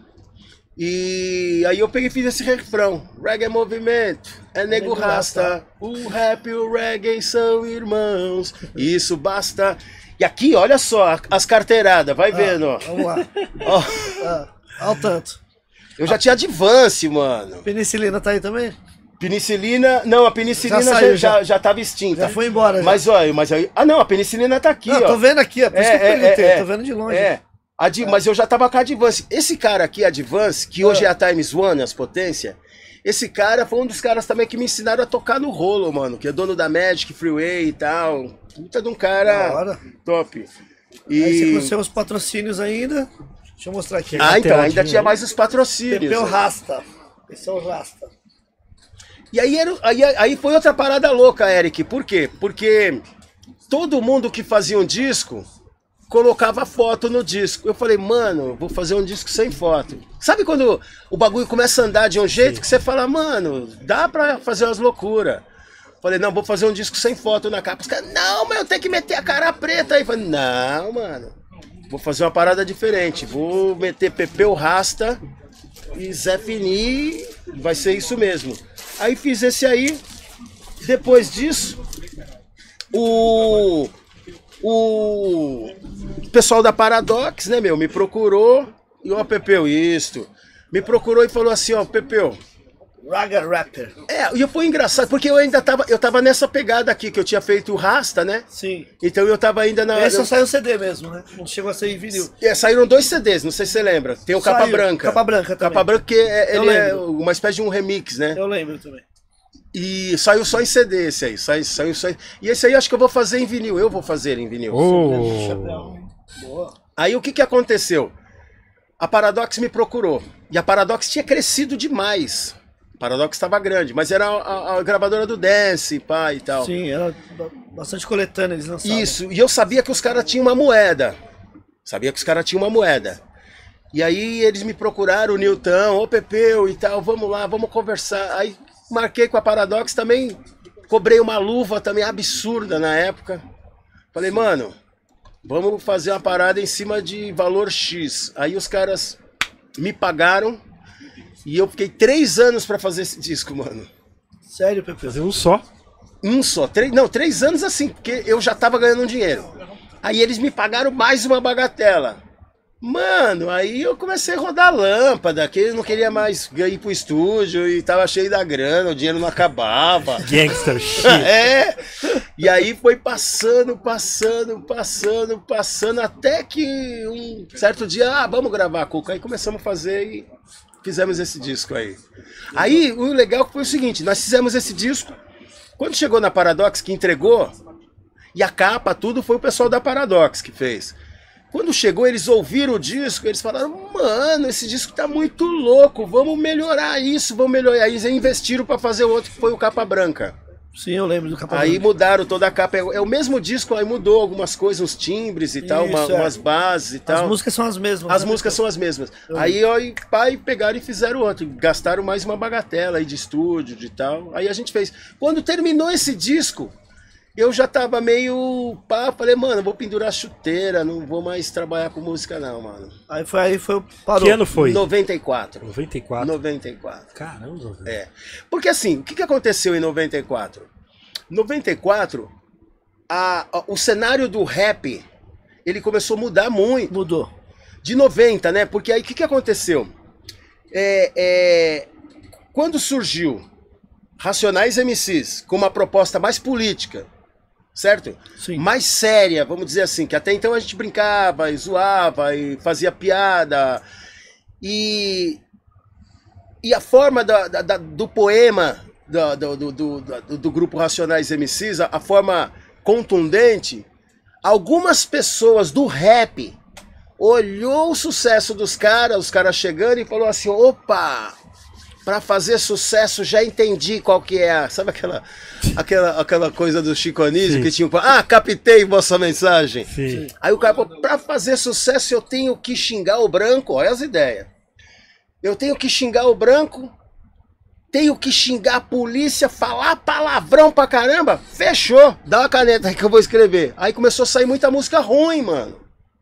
e aí eu peguei e fiz esse refrão. Reggae é movimento, é nego
Nego
rasta.
rasta.
O rap e o reggae são irmãos, isso basta. E aqui, olha só, as carteiradas, vai vendo, ó.
Vamos lá.
Ó,
Ah, ao tanto.
eu já tinha Advance, mano.
Penicilina tá aí também?
Penicilina, não, a penicilina
Já
já,
saiu,
já,
já.
já tava extinta.
Já foi embora, já.
Mas olha, mas aí. Ah, não, a penicilina tá aqui,
Não,
ó.
tô vendo aqui, ó. Por isso que eu perguntei. Tô vendo de longe.
É. A Di- Mas eu já tava com a Advance. Esse cara aqui, Advance, que hoje é a Times One, as potências, esse cara foi um dos caras também que me ensinaram a tocar no rolo, mano. Que é dono da Magic, Freeway e tal. Puta de um
Da
cara
hora.
top.
Aí você
E...
conheceu os patrocínios ainda. Deixa eu mostrar aqui.
Ah, então, ainda
Teodinho
tinha
aí.
mais os patrocínios.
Pepeu
né?
Rasta. Esse é o Rasta.
E aí, era, aí, aí foi outra parada louca, Eric. Por quê? Porque todo mundo que fazia um disco colocava foto no disco. Eu falei, mano, vou fazer um disco sem foto. Sabe quando o bagulho começa a andar de um jeito que você fala, mano, dá pra fazer umas loucuras. Falei, não, vou fazer um disco sem foto na capa. Os caras, não, mas eu tenho que meter a cara preta aí. Falei, não, mano, vou fazer uma parada diferente. Vou meter Pepeu Rasta e Zé Fini, vai ser isso mesmo. Aí fiz esse aí. Depois disso, o o pessoal da Paradox, né, meu, me procurou e ó, Pepeu, isto. Me procurou e falou assim, ó, Pepeu.
Raga Rapper.
É, e foi engraçado, porque eu ainda tava, eu tava nessa pegada aqui, que eu tinha feito o Rasta, né?
Sim.
Então eu tava ainda na...
Esse só saiu C D mesmo, né? Não chegou a sair em vinil.
É, saíram dois C Ds, não sei se você lembra. Tem o Capa
Saiu,
Branca.
Capa Branca também.
Capa Branca, que é,
Eu
ele é
lembro.
uma espécie de um remix, né?
Eu lembro também.
E saiu só em C D esse aí, saiu, saiu só em... E esse aí eu acho que eu vou fazer em vinil, eu vou fazer em vinil.
Oh.
Chapéu. Boa.
Aí o que que aconteceu? A Paradox me procurou. E a Paradox tinha crescido demais. A Paradox estava grande, mas era a, a- a gravadora do Dance, pá e tal.
Sim, era ba- bastante coletânea eles lançavam.
Isso, e eu sabia que os caras tinham uma moeda. Sabia que os caras tinham uma moeda. E aí eles me procuraram, o Nilton, ô Pepeu e tal, vamos lá, vamos conversar. Aí marquei com a Paradox também, cobrei uma luva também absurda na época. Falei, mano, vamos fazer uma parada em cima de valor X. Aí os caras me pagaram e eu fiquei três anos pra fazer esse disco, mano.
Sério, Pepeu?
Fazer um só.
Um só, três, não, três anos assim, porque eu já tava ganhando um dinheiro. Aí eles me pagaram mais uma bagatela. Mano, aí eu comecei a rodar lâmpada, que eu não queria mais ir pro estúdio e tava cheio da grana, o dinheiro não acabava.
Gangster shit.
É, e aí foi passando, passando, passando, passando, até que um certo dia, ah, vamos gravar, Cuca. Aí começamos a fazer e fizemos esse disco aí. Aí o legal foi o seguinte, nós fizemos esse disco, quando chegou na Paradox que entregou, e a capa, tudo foi o pessoal da Paradox que fez. Quando chegou, eles ouviram o disco, eles falaram, mano, esse disco tá muito louco, vamos melhorar isso, vamos melhorar. Aí eles investiram pra fazer o outro, que foi o Capa Branca.
Sim, eu lembro do Capa
Aí
Branca.
mudaram toda a capa. É é o mesmo disco, aí mudou algumas coisas, uns timbres e tal, uma-
Isso, é.
umas bases e tal.
As músicas são as mesmas.
As
né,
músicas
Vitão?
são as mesmas.
Eu
Aí ó, e pai pegaram e fizeram outro. Gastaram mais uma bagatela aí de estúdio, de tal. Aí a gente fez. Quando terminou esse disco, eu já tava meio pá, falei, mano, vou pendurar chuteira, não vou mais trabalhar com música não, mano.
Aí foi aí, foi, parou.
Que ano foi?
noventa e quatro.
noventa e quatro.
noventa e quatro.
Caramba, velho.
É. Porque assim, o que, que aconteceu em noventa e quatro? noventa e quatro, a, a- o cenário do rap, ele começou a mudar muito.
Mudou.
De noventa, né? Porque aí o que, que aconteceu? É, é, quando surgiu Racionais M Cs com uma proposta mais política, certo?
Sim.
Mais séria, vamos dizer assim, que até então a gente brincava e zoava e fazia piada. E, e a forma da- da- da- do poema do, do, do, do, do- do grupo Racionais M Cs, a, a forma contundente, algumas pessoas do rap olhou o sucesso dos caras, os caras chegando e falou assim, opa, pra fazer sucesso já entendi qual que é, a- sabe aquela, aquela, aquela coisa do Chico Anísio
Sim.
que tinha, ah, captei vossa mensagem.
Sim.
Aí o cara falou, pra fazer sucesso eu tenho que xingar o branco, olha as ideias. Eu tenho que xingar o branco, tenho que xingar a polícia, falar palavrão pra caramba. Fechou, dá uma caneta aí que eu vou escrever. Aí começou a sair muita música ruim, mano.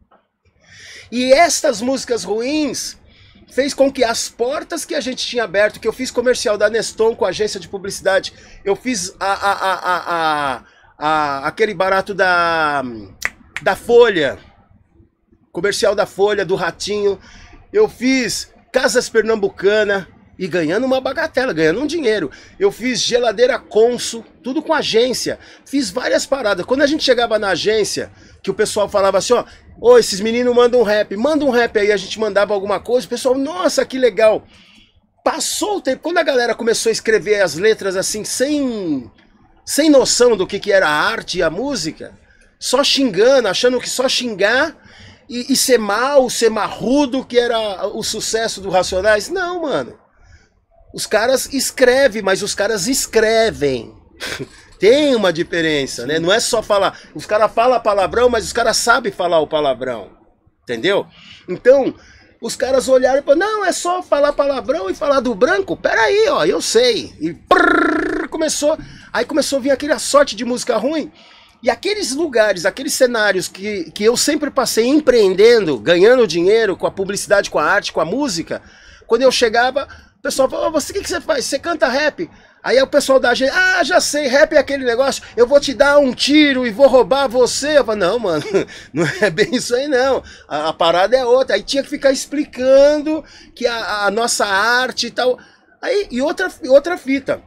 E estas músicas ruins fez com que as portas que a gente tinha aberto, que eu fiz comercial da Neston com a agência de publicidade, eu fiz a, a, a, a, a, a- aquele barato da, da Folha, comercial da Folha, do Ratinho, eu fiz Casas Pernambucana e ganhando uma bagatela, ganhando um dinheiro. Eu fiz geladeira Consul, tudo com agência. Fiz várias paradas. Quando a gente chegava na agência, que o pessoal falava assim, ó, ô, esses meninos mandam um rap, manda um rap aí, a gente mandava alguma coisa, o pessoal, nossa, que legal. Passou o tempo, quando a galera começou a escrever as letras assim, sem, sem noção do que, que era a arte e a música, só xingando, achando que só xingar e, e ser mal, ser marrudo, que era o sucesso do Racionais. Não, mano. Os caras escrevem, mas os caras escrevem. Tem uma diferença, né? Não é só falar. Os caras falam palavrão, mas os caras sabem falar o palavrão. Entendeu? Então, os caras olharam e falaram, não, é só falar palavrão e falar do branco? Peraí, ó, eu sei. E prrr, começou. Aí começou a vir aquela sorte de música ruim. E aqueles lugares, aqueles cenários que, que eu sempre passei empreendendo, ganhando dinheiro com a publicidade, com a arte, com a música, quando eu chegava, o pessoal falava, você o que, que você faz? Você canta rap? Aí o pessoal da gente, ah, já sei, rap é aquele negócio, eu vou te dar um tiro e vou roubar você. Eu falo, não, mano, não é bem isso aí não, a, a parada é outra. Aí tinha que ficar explicando que a, a nossa arte e tal. Aí, e outra, outra fita,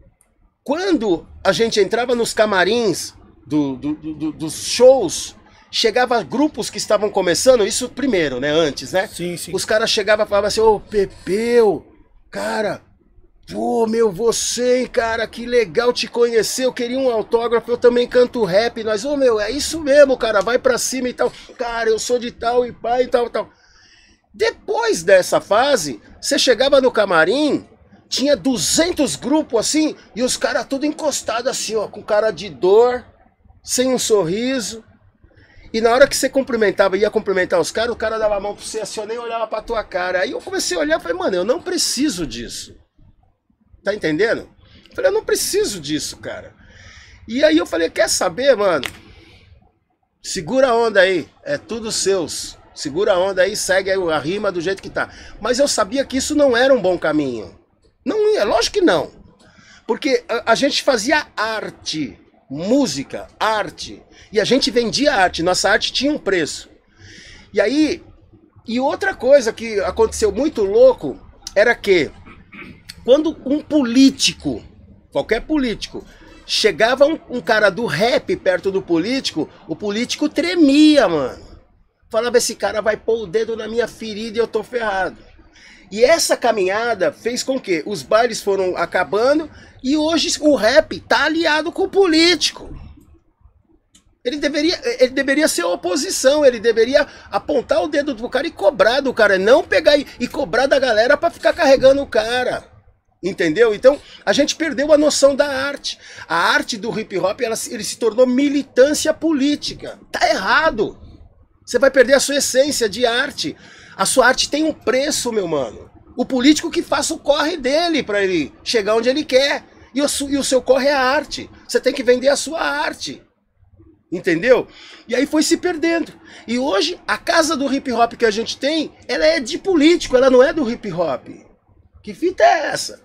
quando a gente entrava nos camarins do, do, do, dos shows, chegava grupos que estavam começando, isso primeiro, né, antes, né?
Sim, sim.
Os caras chegavam e falavam assim, ô, Pepeu, cara, pô, meu, você, hein, cara, que legal te conhecer, eu queria um autógrafo, eu também canto rap, nós, ô, meu, é isso mesmo, cara, vai pra cima e tal, cara, eu sou de tal e pai e tal, tal. Depois dessa fase, você chegava no camarim, tinha duzentos grupos assim, e os caras tudo encostados assim, ó, com cara de dor, sem um sorriso. E na hora que você cumprimentava, ia cumprimentar os caras, o cara dava a mão pra você assim, eu nem olhava pra tua cara. Aí eu comecei a olhar e falei, mano, eu não preciso disso. Tá entendendo? Eu falei, eu não preciso disso, cara. E aí eu falei, quer saber, mano? Segura a onda aí, é tudo seus. Segura a onda aí, segue a rima do jeito que tá. Mas eu sabia que isso não era um bom caminho. Não ia, lógico que não. Porque a, a gente fazia arte, música, arte. E a gente vendia arte, nossa arte tinha um preço. E aí, e outra coisa que aconteceu muito louco, era que quando um político, qualquer político, chegava um, um cara do rap perto do político, o político tremia, mano. Falava, esse cara vai pôr o dedo na minha ferida e eu tô ferrado. E essa caminhada fez com que os bailes foram acabando e hoje o rap tá aliado com o político. Ele deveria, ele deveria ser oposição, ele deveria apontar o dedo do cara e cobrar do cara, não pegar e, e cobrar da galera pra ficar carregando o cara. Entendeu? Então, a gente perdeu a noção da arte. A arte do hip hop, ela, ele se tornou militância política. Tá errado. Você vai perder a sua essência de arte. A sua arte tem um preço, meu mano. O político que faça o corre dele para ele chegar onde ele quer. E o, e o seu corre é a arte. Você tem que vender a sua arte. Entendeu? E aí foi se perdendo. E hoje, a casa do hip hop que a gente tem, ela é de político, ela não é do hip hop. Que fita é essa?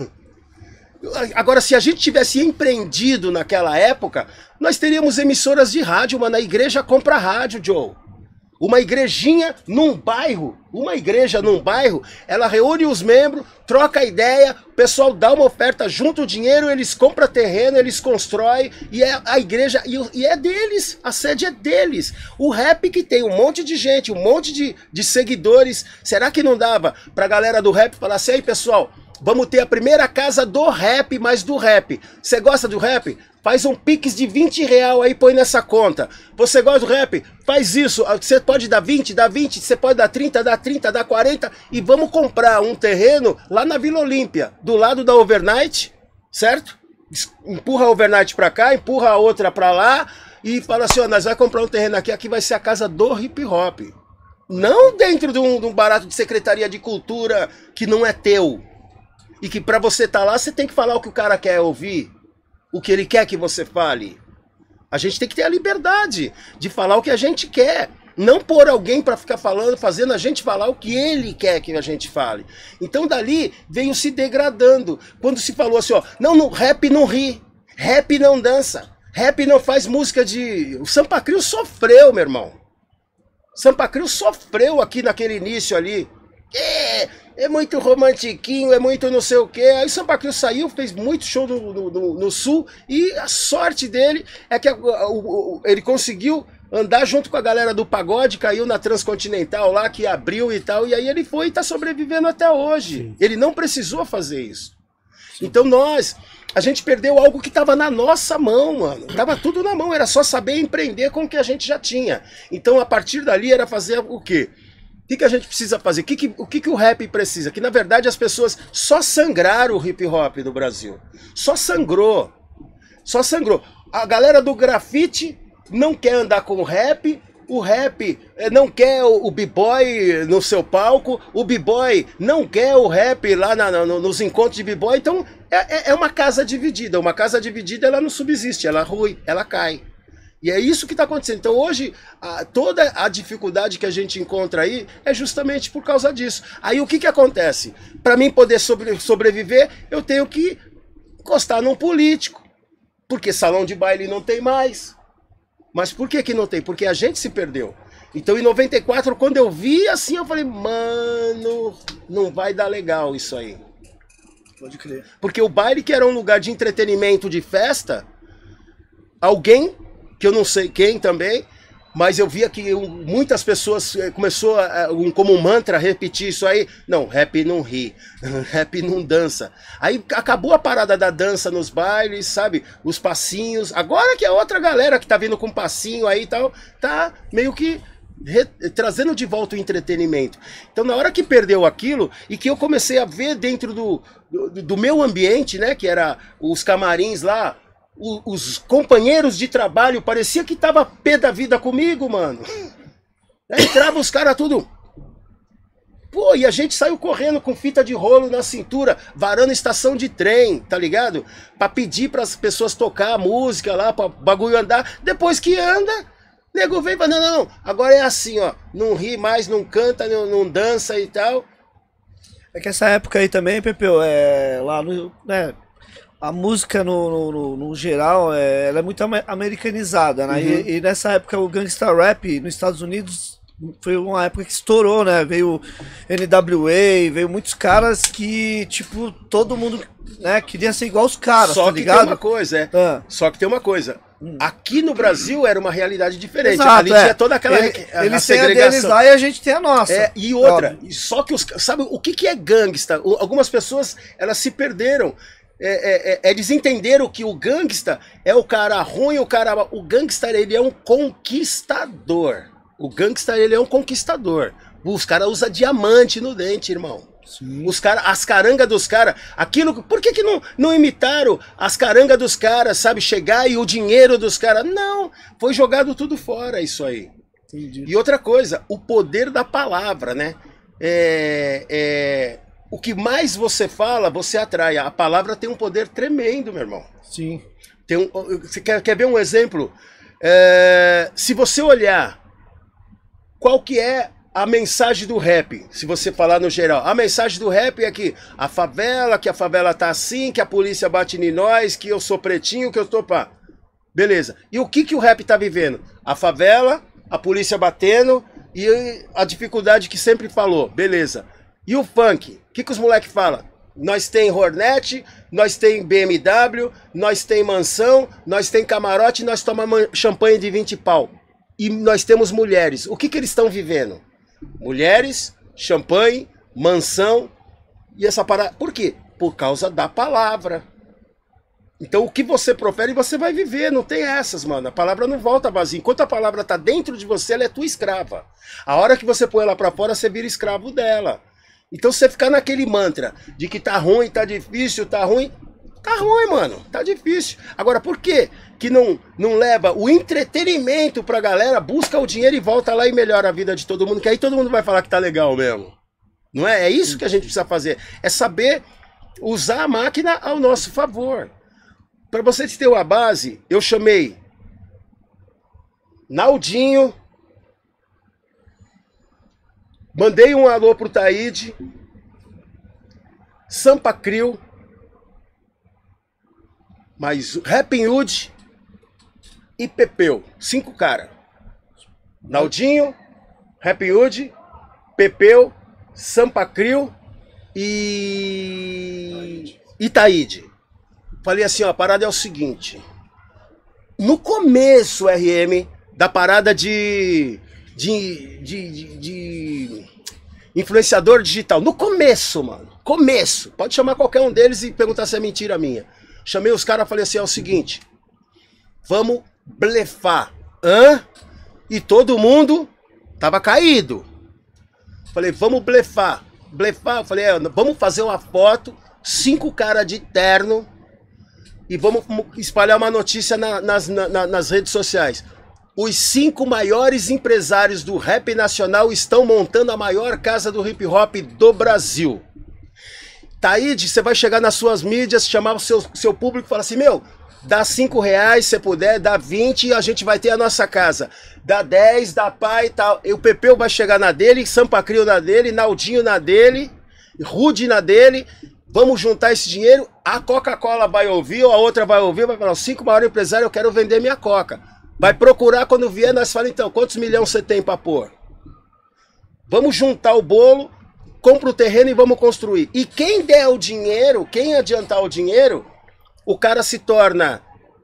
Agora, se a gente tivesse empreendido naquela época, nós teríamos emissoras de rádio, mas na igreja compra rádio, Joe. Uma igrejinha num bairro, uma igreja num bairro, ela reúne os membros, troca ideia, o pessoal dá uma oferta, junta o dinheiro, eles compram terreno, eles constroem, e é a igreja, e é deles, a sede é deles. O rap que tem um monte de gente, um monte de, de seguidores, será que não dava pra galera do rap falar assim, aí pessoal, vamos ter a primeira casa do rap, mas do rap. Você gosta do rap? Faz um pix de vinte real aí, põe nessa conta. Você gosta do rap? Faz isso. Você pode dar vinte, dá vinte. Você pode dar trinta, dá trinta, dá quarenta. E vamos comprar um terreno lá na Vila Olímpia, do lado da Overnight, certo? Empurra a Overnight pra cá, empurra a outra pra lá e fala assim, ó, nós vamos comprar um terreno aqui, aqui vai ser a casa do hip hop. Não dentro de um, de um barato de Secretaria de Cultura que não é teu. E que pra você estar lá, você tem que falar o que o cara quer ouvir. O que ele quer que você fale. A gente tem que ter a liberdade de falar o que a gente quer. Não pôr alguém para ficar falando, fazendo a gente falar o que ele quer que a gente fale. Então dali veio se degradando. Quando se falou assim, ó, não, no rap não ri, rap não dança, rap não faz música de... O Sampa Crio sofreu, meu irmão. Sampa Crio sofreu aqui naquele início ali. É, é muito romantiquinho, é muito não sei o que. Aí o Sampa Crio saiu, fez muito show no, no, no, no Sul. E a sorte dele é que a, a, o, ele conseguiu andar junto com a galera do pagode, caiu na Transcontinental lá, que abriu e tal. E aí ele foi e tá sobrevivendo até hoje. Sim. Ele não precisou fazer isso. Sim. Então nós, a gente perdeu algo que tava na nossa mão, mano. Tava tudo na mão, era só saber empreender com o que a gente já tinha. Então a partir dali era fazer o quê? O que, que a gente precisa fazer? O, que, que, o que, que o rap precisa? Que na verdade as pessoas só sangraram o hip hop do Brasil. Só sangrou. Só sangrou. A galera do grafite não quer andar com o rap. O rap não quer o, o b-boy no seu palco. O b-boy não quer o rap lá na, na, nos encontros de b-boy. Então é, é uma casa dividida. Uma casa dividida ela não subsiste, ela rui, ela cai. E é isso que está acontecendo. Então hoje, a, toda a dificuldade que a gente encontra aí é justamente por causa disso. Aí o que, que acontece? Para mim poder sobre, sobreviver, eu tenho que encostar num político. Porque salão de baile não tem mais. Mas por que que não tem? Porque a gente se perdeu. Então em noventa e quatro, quando eu vi assim, eu falei, mano, não vai dar legal isso aí.
Pode crer.
Porque o baile, que era um lugar de entretenimento, de festa, alguém... que eu não sei quem também, mas eu via que muitas pessoas começou a, um, como um mantra, repetir isso aí. Não, rap não ri, rap não dança. Aí acabou a parada da dança nos bailes, sabe? Os passinhos. Agora que a outra galera que tá vindo com passinho aí e tal, tá meio que re, trazendo de volta o entretenimento. Então na hora que perdeu aquilo, e que eu comecei a ver dentro do, do, do meu ambiente, né, que era os camarins lá, os companheiros de trabalho, parecia que tava pé da vida comigo, mano. Aí entrava os caras tudo... Pô, e a gente saiu correndo com fita de rolo na cintura, varando estação de trem, tá ligado? Pra pedir pras pessoas tocar a música lá, pra bagulho andar. Depois que anda, nego vem e fala, não, não, não, agora é assim, ó. Não ri mais, não canta, não, não dança e tal.
É que essa época aí também, Pepeu, é... lá no... né? A música, no, no, no geral, é, ela é muito americanizada, né? Uhum. E, e nessa época o gangsta rap nos Estados Unidos foi uma época que estourou, né? Veio N W A, veio muitos caras que, tipo, todo mundo, né, queria ser igual os caras,
Só
tá
que
ligado?
tem uma coisa, é. Ah. Só que tem uma coisa. Hum. Aqui no Brasil era uma realidade diferente.
Exato,
Ali
é.
tinha toda aquela
Ele,
a, a
eles
segregação.
têm a deles lá e a gente tem a nossa.
É, e outra, Óbvio. Só que os... Sabe o que, que é gangsta? Algumas pessoas, elas se perderam. É, é, é, eles entenderam que o gangsta é o cara ruim, o cara... O gangster, ele é um conquistador. O gangster, ele é um conquistador. Os caras usam diamante no dente, irmão. Os cara, as carangas dos caras, aquilo, por que que não, não imitaram as carangas dos caras, sabe, chegar e o dinheiro dos caras? Não, foi jogado tudo fora isso aí. Entendi. E outra coisa, o poder da palavra, né? É, é, o que mais você fala, você atrai. A palavra tem um poder tremendo, meu irmão.
Sim.
Tem um, você quer, quer ver um exemplo? É, se você olhar qual que é a mensagem do rap, se você falar no geral, a mensagem do rap é que a favela, que a favela tá assim, que a polícia bate em nós, que eu sou pretinho, que eu tô pá. Beleza. E o que que o rap tá vivendo? A favela, a polícia batendo e a dificuldade que sempre falou. Beleza. E o funk? O que que os moleques falam? Nós tem Hornet, nós tem B M W, nós tem mansão, nós tem camarote, nós tomamos champanhe de vinte pau. E nós temos mulheres. O que que eles estão vivendo? Mulheres, champanhe, mansão e essa parada. Por quê? Por causa da palavra. Então o que você profere, você vai viver. Não tem essas, mano. A palavra não volta vazia. Enquanto a palavra tá dentro de você, ela é tua escrava. A hora que você põe ela pra fora, você vira escravo dela. Então você ficar naquele mantra de que tá ruim, tá difícil, tá ruim... Tá ruim, mano. Tá difícil. Agora, por que que não, não leva o entretenimento pra galera, busca o dinheiro e volta lá e melhora a vida de todo mundo, que aí todo mundo vai falar que tá legal mesmo. Não é? É isso que a gente precisa fazer. É saber usar a máquina ao nosso favor. Pra vocês terem uma base, eu chamei Naldinho, mandei um alô pro Taíde, Sampa Crio, mas Rapping Hood e Pepeu. Cinco caras. Naldinho, Rapping Hood, Pepeu, Sampa Crio e Itaíde. Falei assim, ó, a parada é o seguinte. No começo, R M, da parada de, de, de, de, de influenciador digital. No começo, mano. Começo. Pode chamar qualquer um deles e perguntar se é mentira minha. Chamei os caras e falei assim, é o seguinte, vamos blefar. Hã? E todo mundo tava caído. Falei, vamos blefar. Blefar, eu falei, é, vamos fazer uma foto, cinco caras de terno, e vamos espalhar uma notícia na, nas, na, nas redes sociais. Os cinco maiores empresários do rap nacional estão montando a maior casa do hip hop do Brasil. Taíde, você vai chegar nas suas mídias, chamar o seu, seu público e falar assim, meu, dá cinco reais se puder, dá vinte e a gente vai ter a nossa casa. Dá dez, dá pai e tal. E o Pepeu vai chegar na dele, Sampa Crio na dele, Naldinho na dele, Rude na dele. Vamos juntar esse dinheiro, a Coca-Cola vai ouvir, ou a outra vai ouvir, vai falar, os cinco maiores empresários, eu quero vender minha Coca. Vai procurar, quando vier, nós falamos, então, quantos milhões você tem pra pôr? Vamos juntar o bolo, compra o terreno e vamos construir. E quem der o dinheiro, quem adiantar o dinheiro, o cara se torna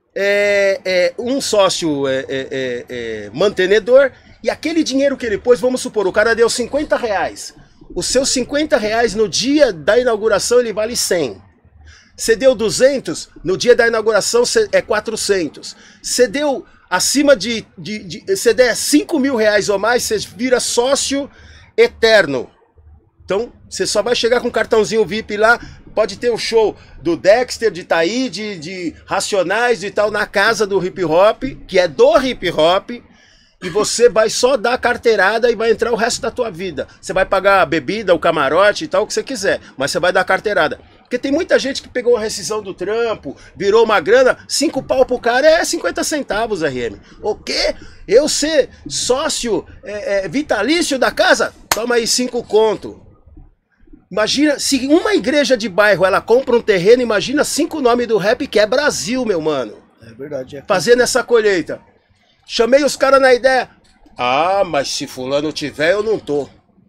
é, é, um sócio é, é, é, é, mantenedor, e aquele dinheiro que ele pôs, vamos supor, o cara deu cinquenta reais. Os seus cinquenta reais no dia da inauguração ele vale cem. Você deu duzentos, no dia da inauguração é quatrocentos. Você deu acima de... de, de você der cinco mil reais ou mais, você vira sócio eterno. Então, você só vai chegar com um cartãozinho V I P lá, pode ter o show do Dexter, de Taíde, de Racionais e tal, na casa do hip hop, que é do hip hop, e você vai só dar carteirada e vai entrar o resto da tua vida. Você vai pagar a bebida, o camarote e tal, o que você quiser, mas você vai dar carteirada. Porque tem muita gente que pegou a rescisão do trampo, virou uma grana, cinco pau pro cara é cinquenta centavos, R M. O quê? Eu ser sócio é, é, vitalício da casa? Toma aí cinco conto. Imagina, se uma igreja de bairro ela compra um terreno, imagina cinco nomes do rap que é Brasil, meu mano.
É verdade. É.
Fazendo essa colheita. Chamei os caras na ideia. Ah, mas se fulano tiver, eu não tô.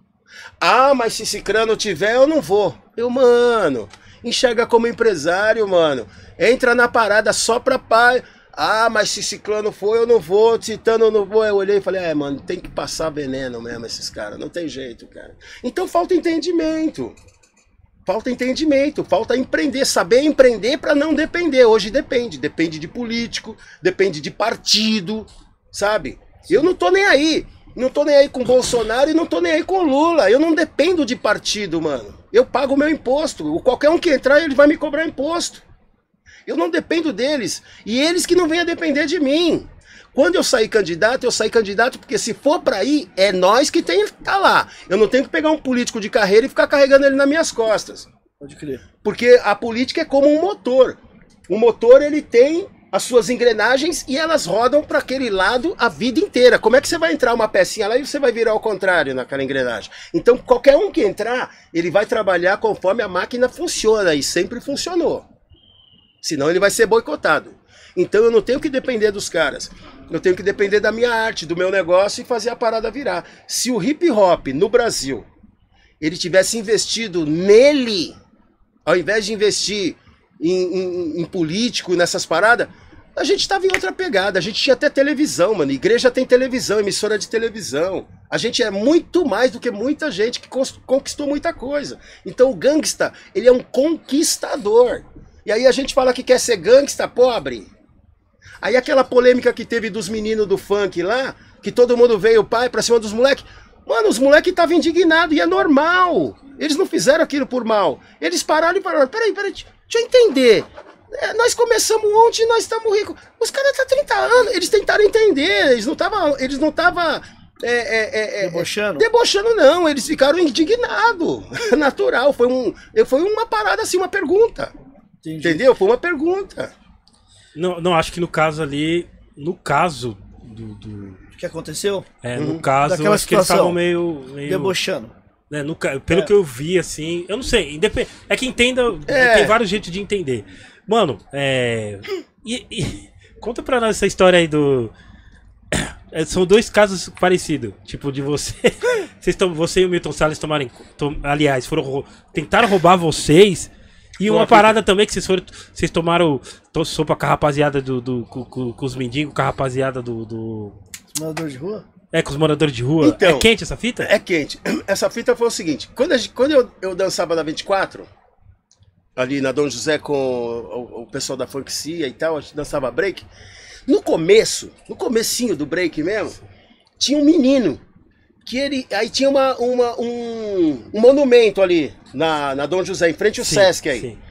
Ah, mas se cicrano tiver, eu não vou. Eu, mano, enxerga como empresário, mano. Entra na parada só pra pai. Ah, mas se ciclano for, eu não vou. Citando, eu não vou. Eu olhei e falei, é, mano, tem que passar veneno mesmo esses caras. Não tem jeito, cara. Então falta entendimento. Falta entendimento, falta empreender, saber empreender para não depender. Hoje depende, depende de político, depende de partido, sabe? Eu não tô nem aí. Não tô nem aí com o Bolsonaro e não tô nem aí com o Lula. Eu não dependo de partido, mano. Eu pago o meu imposto. Qualquer um que entrar, ele vai me cobrar imposto. Eu não dependo deles. E eles que não venham a depender de mim. Quando eu sair candidato, eu sair candidato porque se for pra ir, é nós que tem que estar lá. Eu não tenho que pegar um político de carreira e ficar carregando ele nas minhas costas.
Pode crer.
Porque a política é como um motor. O motor, ele tem as suas engrenagens e elas rodam para aquele lado a vida inteira. Como é que você vai entrar uma pecinha lá e você vai virar ao contrário naquela engrenagem? Então, qualquer um que entrar, ele vai trabalhar conforme a máquina funciona e sempre funcionou. Senão ele vai ser boicotado. Então eu não tenho que depender dos caras. Eu tenho que depender da minha arte, do meu negócio e fazer a parada virar. Se o hip hop no Brasil, ele tivesse investido nele, ao invés de investir em, em, em político, nessas paradas, a gente estava em outra pegada. A gente tinha até televisão, mano. Igreja tem televisão, emissora de televisão. A gente é muito mais do que muita gente que conquistou muita coisa. Então o gangsta, ele é um conquistador. E aí a gente fala que quer ser gangsta pobre. Aí aquela polêmica que teve dos meninos do funk lá, que todo mundo veio pai pra cima dos moleques. Mano, os moleques estavam indignados e é normal. Eles não fizeram aquilo por mal. Eles pararam e falaram, peraí, peraí, deixa eu entender. É, nós começamos ontem e nós estamos ricos. Os caras estão há trinta anos, eles tentaram entender, eles não estavam... Eles não estavam é, é, é,
debochando?
Debochando não, eles ficaram indignados. Natural, foi, um, foi uma parada assim, uma pergunta. Entendi. Entendeu? Foi uma pergunta.
Não, não, acho que no caso ali, no caso do... do...
O que aconteceu?
É,
Uhum.
no caso,
Daquela
acho que eles
situação.
estavam meio... meio...
Debochando.
Né, no, ca- pelo
É.
que eu vi, assim, eu não sei, independ... é que entenda,
É.
tem vários jeitos de entender. Mano, é... E, e- Conta pra nós essa história aí do... É, são dois casos parecidos, tipo, de você... Vocês tom... Você e o Milton Salles tomarem... Tom... Aliás, foram rou- tentaram roubar vocês... E uma parada também que vocês foram. Vocês tomaram to- sopa com a rapaziada do. do com, com- com os mendigos, com a rapaziada do. do...
Morador de rua?
É, com os moradores de rua.
Então,
é quente essa fita?
É quente. Essa fita foi o seguinte, quando, a gente- quando eu, eu dançava na vinte e quatro, ali na Dom José com o, o pessoal da Funkcia e tal, a gente dançava break. No começo, no comecinho do break mesmo, tinha um menino. Que ele, aí tinha uma, uma, um, um monumento ali na, na Dom José, em frente ao
Sim,
Sesc aí.
sim.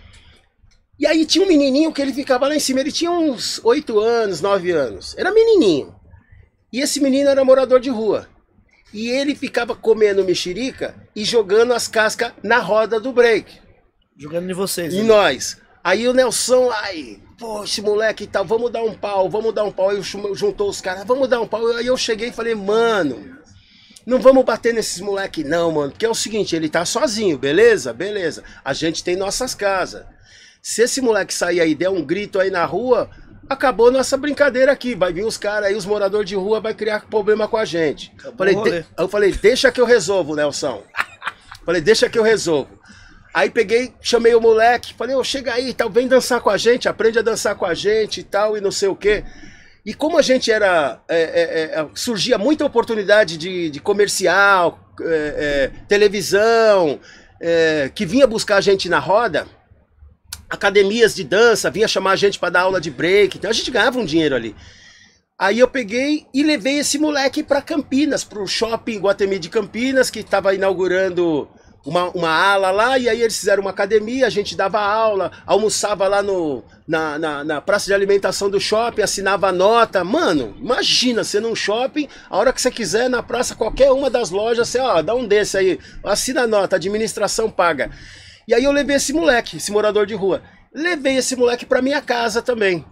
E aí tinha um menininho que ele ficava lá em cima, ele tinha uns oito anos, nove anos. Era menininho. E esse menino era morador de rua. E ele ficava comendo mexerica e jogando as cascas na roda do break.
Jogando em vocês.
E
né?
nós. Aí o Nelson, ai, pô, esse moleque e tal, vamos dar um pau, vamos dar um pau. Aí juntou os caras, vamos dar um pau. Aí eu cheguei e falei, mano... Não vamos bater nesses moleque não, mano. Porque é o seguinte, ele tá sozinho, beleza? Beleza. A gente tem nossas casas. Se esse moleque sair aí e der um grito aí na rua, acabou nossa brincadeira aqui. Vai vir os caras aí, os moradores de rua, vai criar problema com a gente. Falei, de... Eu falei, deixa que eu resolvo, Nelson. Falei, deixa que eu resolvo. Aí peguei, chamei o moleque, falei, ô, chega aí, tal, vem dançar com a gente, aprende a dançar com a gente e tal, e não sei o quê. E como a gente era, é, é, é, surgia muita oportunidade de, de comercial, é, é, televisão, é, que vinha buscar a gente na roda, academias de dança, vinha chamar a gente para dar aula de break, então a gente ganhava um dinheiro ali. Aí eu peguei e levei esse moleque para Campinas, para o shopping Guatemi de Campinas, que estava inaugurando uma, uma ala lá, e aí eles fizeram uma academia, a gente dava aula, almoçava lá no, na, na, na praça de alimentação do shopping, assinava a nota. Mano, imagina, você num shopping, a hora que você quiser, na praça, qualquer uma das lojas, você, ó, dá um desse aí, assina a nota, a administração paga. E aí eu levei esse moleque, esse morador de rua, levei esse moleque pra minha casa também.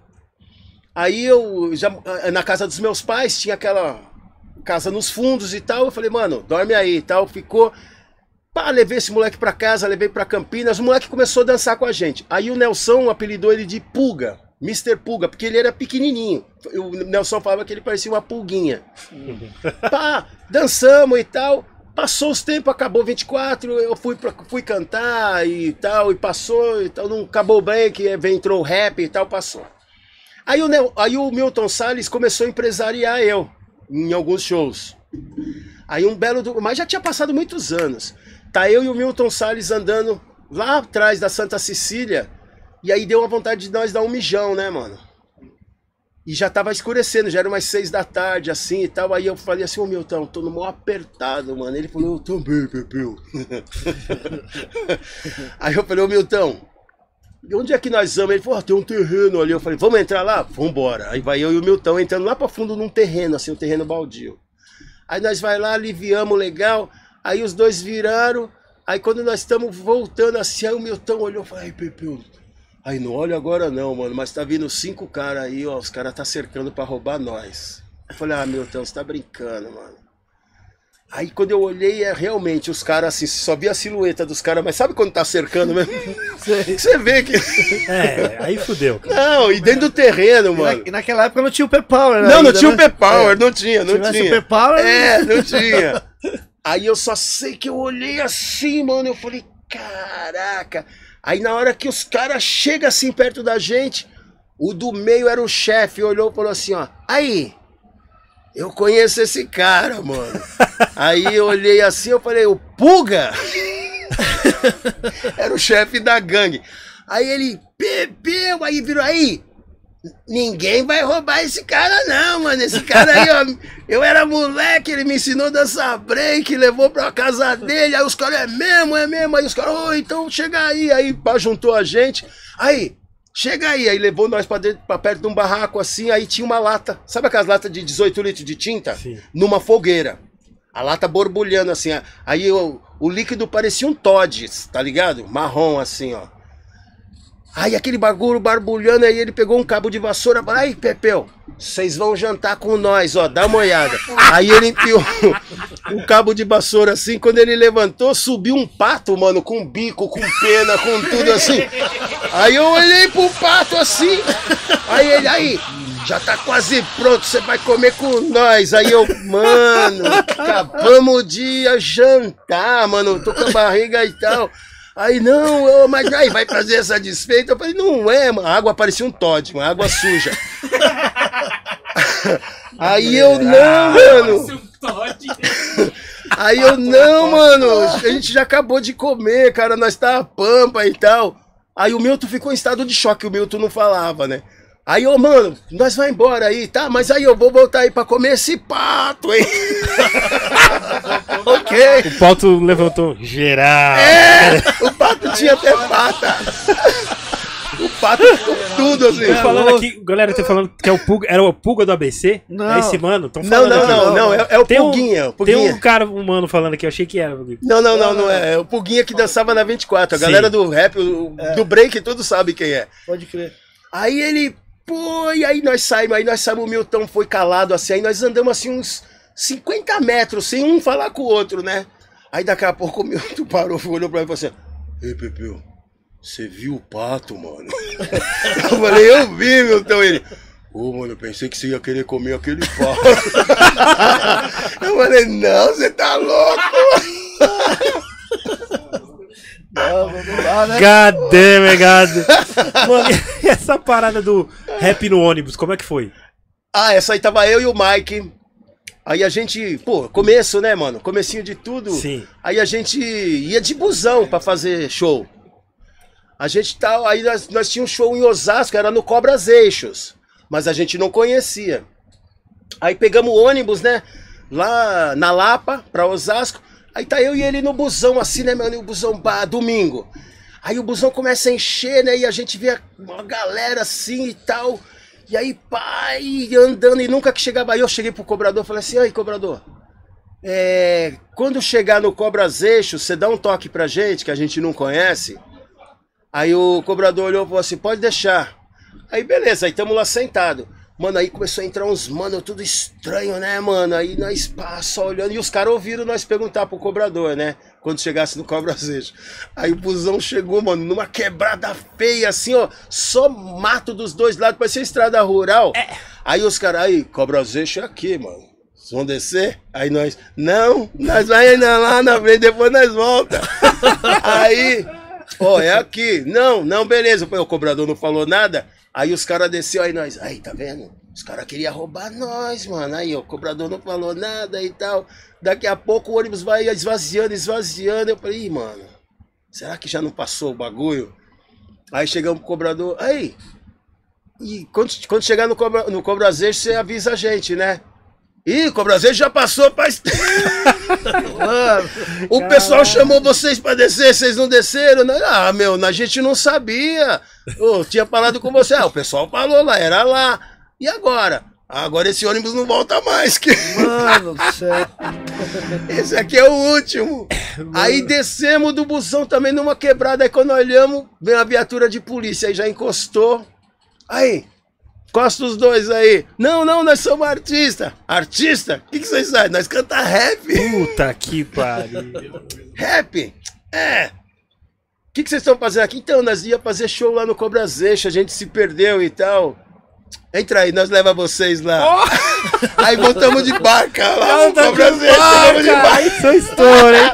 Aí eu, já, na casa dos meus pais, tinha aquela casa nos fundos e tal, eu falei, mano, dorme aí e tal, ficou... Pá, levei esse moleque pra casa, levei pra Campinas, o moleque começou a dançar com a gente. Aí o Nelson apelidou ele de Pulga, mister Pulga, porque ele era pequenininho. O Nelson falava que ele parecia uma pulguinha. Pá, dançamos e tal, passou os tempos, acabou vinte e quatro, eu fui, pra, fui cantar e tal, e passou, e tal, não acabou o break, entrou o rap e tal, passou. Aí o, Nel, aí o Milton Salles começou a empresariar eu, em alguns shows. Aí um belo... Do... Mas já tinha passado muitos anos. Tá eu e o Milton Salles andando lá atrás da Santa Cecília. E aí deu uma vontade de nós dar um mijão, né, mano? E já tava escurecendo, já era umas seis da tarde, assim, e tal. Aí eu falei assim, ô Milton, tô no maior apertado, mano. Ele falou, eu também, Pepeu. Aí eu falei, ô Milton, onde é que nós vamos? Ele falou, oh, tem um terreno ali. Eu falei, vamos entrar lá? Vambora. Aí vai eu e o Milton entrando lá pra fundo num terreno, assim, um terreno baldio. Aí nós vai lá, aliviamos legal. Aí os dois viraram. Aí quando nós estamos voltando assim, aí o Milton olhou e falou, ai, Pepeu, aí não olha agora não, mano, mas tá vindo cinco caras aí, ó, os caras tá cercando pra roubar nós. Eu falei, ah, Milton, você tá brincando, mano. Aí quando eu olhei, é realmente, os caras assim, só vi a silhueta dos caras, mas sabe quando tá cercando mesmo? Você vê que...
É, aí fudeu. Cara.
Não, e dentro do terreno, mano.
E, na, e naquela época não tinha o P-Power, né?
Não,
ainda,
não tinha
né?
o P-Power,
É.
não tinha, não
Se
tinha.
o P-Power...
É, não tinha. Aí eu só sei que eu olhei assim, mano, eu falei, caraca. Aí na hora que os caras chegam assim perto da gente, o do meio era o chefe, olhou e falou assim, ó, aí, eu conheço esse cara, mano. Aí eu olhei assim, eu falei, o Puga? Era o chefe da gangue. Aí ele, Pepeu, aí virou, aí, ninguém vai roubar esse cara não, mano. Esse cara aí, ó, eu era moleque, ele me ensinou a dançar break, levou pra casa dele. Aí os caras, é mesmo, é mesmo. Aí os caras, ô, então chega aí. Aí pá, juntou a gente. Aí, chega aí. Aí levou nós pra, dentro, pra perto de um barraco assim. Aí tinha uma lata, sabe aquelas latas de dezoito litros de tinta?
Sim.
Numa fogueira. A lata borbulhando assim. Aí o, o líquido parecia um Todd, tá ligado? Marrom assim, ó. Aí aquele bagulho barbulhando, aí ele pegou um cabo de vassoura e falou, aí Pepeu, vocês vão jantar com nós, ó, dá uma olhada. Aí ele enfiou um cabo de vassoura assim, quando ele levantou, subiu um pato, mano, com bico, com pena, com tudo assim. Aí eu olhei pro pato assim, aí ele, aí, já tá quase pronto, você vai comer com nós. Aí eu, mano, acabamos o dia jantar, mano, tô com a barriga e tal. Aí, não, eu, mas aí vai fazer essa desfeita? Eu falei, não é, mano. A água parecia um Todd, uma água suja. Aí eu, não, mano. Aí eu, não, mano. A gente já acabou de comer, cara. Nós tá pampa e tal. Aí o Milton ficou em estado de choque. O Milton não falava, né? Aí, ô, mano, nós vai embora aí, tá? Mas aí eu vou voltar aí pra comer esse pato, hein? Ok.
O pato levantou geral.
É, o pato tinha até pata. O pato ficou tudo assim.
Tô falando aqui, galera, tá falando que é o Puga, era o Puga do A B C?
Não.
É esse mano? Tão
Não,
falando
não,
aqui.
não, não, é, é o
Tem um-
Puguinha, o
Tem
Puguinha.
um cara humano falando aqui, eu achei que era.
Não, não, não, não é. É o Puguinha que dançava na vinte e quatro. A
Sim.
galera do rap, o- do break, tudo sabe quem é.
Pode crer.
Aí ele, pô, e aí nós saímos, aí nós saímos, o Milton foi calado assim, aí nós andamos assim uns cinquenta metros, sem um falar com o outro, né? Aí daqui a pouco o Milton parou, olhou pra mim e falou assim, ei, Pepeu, você viu o pato, mano? Eu falei, eu vi, Milton. Ele, ô, mano, eu pensei que você ia querer comer aquele pato. Eu falei, não, você tá louco?
Não, não dá, né?
God damn it, God. Mano, e essa parada do rap no ônibus, como é que foi?
Ah, essa aí tava eu e o Mike. Aí a gente, pô, começo, né, mano? Comecinho de tudo.
Sim.
Aí a gente ia de busão pra fazer show. A gente tá, aí nós, nós tínhamos um show em Osasco, era no Cobras Eixos. Mas a gente não conhecia. Aí pegamos o ônibus, né? Lá na Lapa, pra Osasco. Aí tá eu e ele no busão, assim, né, mano? E o busão, bah, domingo. Aí o busão começa a encher, né? E a gente vê uma galera assim e tal. E aí, pai, andando, e nunca que chegava. Aí eu cheguei pro cobrador e falei assim, aí, cobrador, é, quando chegar no Cobras Eixos, você dá um toque pra gente, que a gente não conhece. Aí o cobrador olhou e falou assim, pode deixar. Aí beleza, aí tamo lá sentado. Mano, aí começou a entrar uns mano, tudo estranho, né, mano? Aí nós pá, só olhando, e os caras ouviram nós perguntar pro cobrador, né? Quando chegasse no Cobras Eixos. Aí o busão chegou, mano, numa quebrada feia, assim, ó. Só mato dos dois lados, parecia estrada rural. É. Aí os caras, aí, Cobras Eixos é aqui, mano. Vocês vão descer? Aí nós, não, nós vai ainda lá na frente, depois nós volta. Aí, ó, é aqui. Não, não, beleza. O cobrador não falou nada. Aí os caras desceram, aí nós, aí, tá vendo? Os caras queriam roubar nós, mano. Aí ó, o cobrador não falou nada e tal. Daqui a pouco o ônibus vai esvaziando, esvaziando. Eu falei, ih, mano, será que já não passou o bagulho? Aí chegamos pro cobrador, aí, E quando, quando chegar no, Cobra, no Cobrazejo, você avisa a gente, né? Ih, o Cobrazejo já passou, faz Mano, o Caramba. pessoal chamou vocês pra descer, vocês não desceram? Não? Ah, meu, a gente não sabia. Eu tinha falado com você. Ah, o pessoal falou lá, era lá. E agora? Agora esse ônibus não volta mais. Que...
Mano do céu.
Esse aqui é o último. Mano. Aí descemos do busão também numa quebrada. Aí quando olhamos, vem a viatura de polícia. Aí já encostou. Aí, encosta os dois aí. Não, não, nós somos artistas. Artista? O que, que vocês sabem? Nós cantamos rap.
Puta que pariu.
Rap? É. O que, que vocês estão fazendo aqui? Então, nós ia fazer show lá no Cobrazejo. A gente se perdeu e tal. Entra aí, nós levamos vocês lá. Oh! Aí voltamos de barca lá no Cobrazejo. Voltamos de barca.
Isso é história, hein?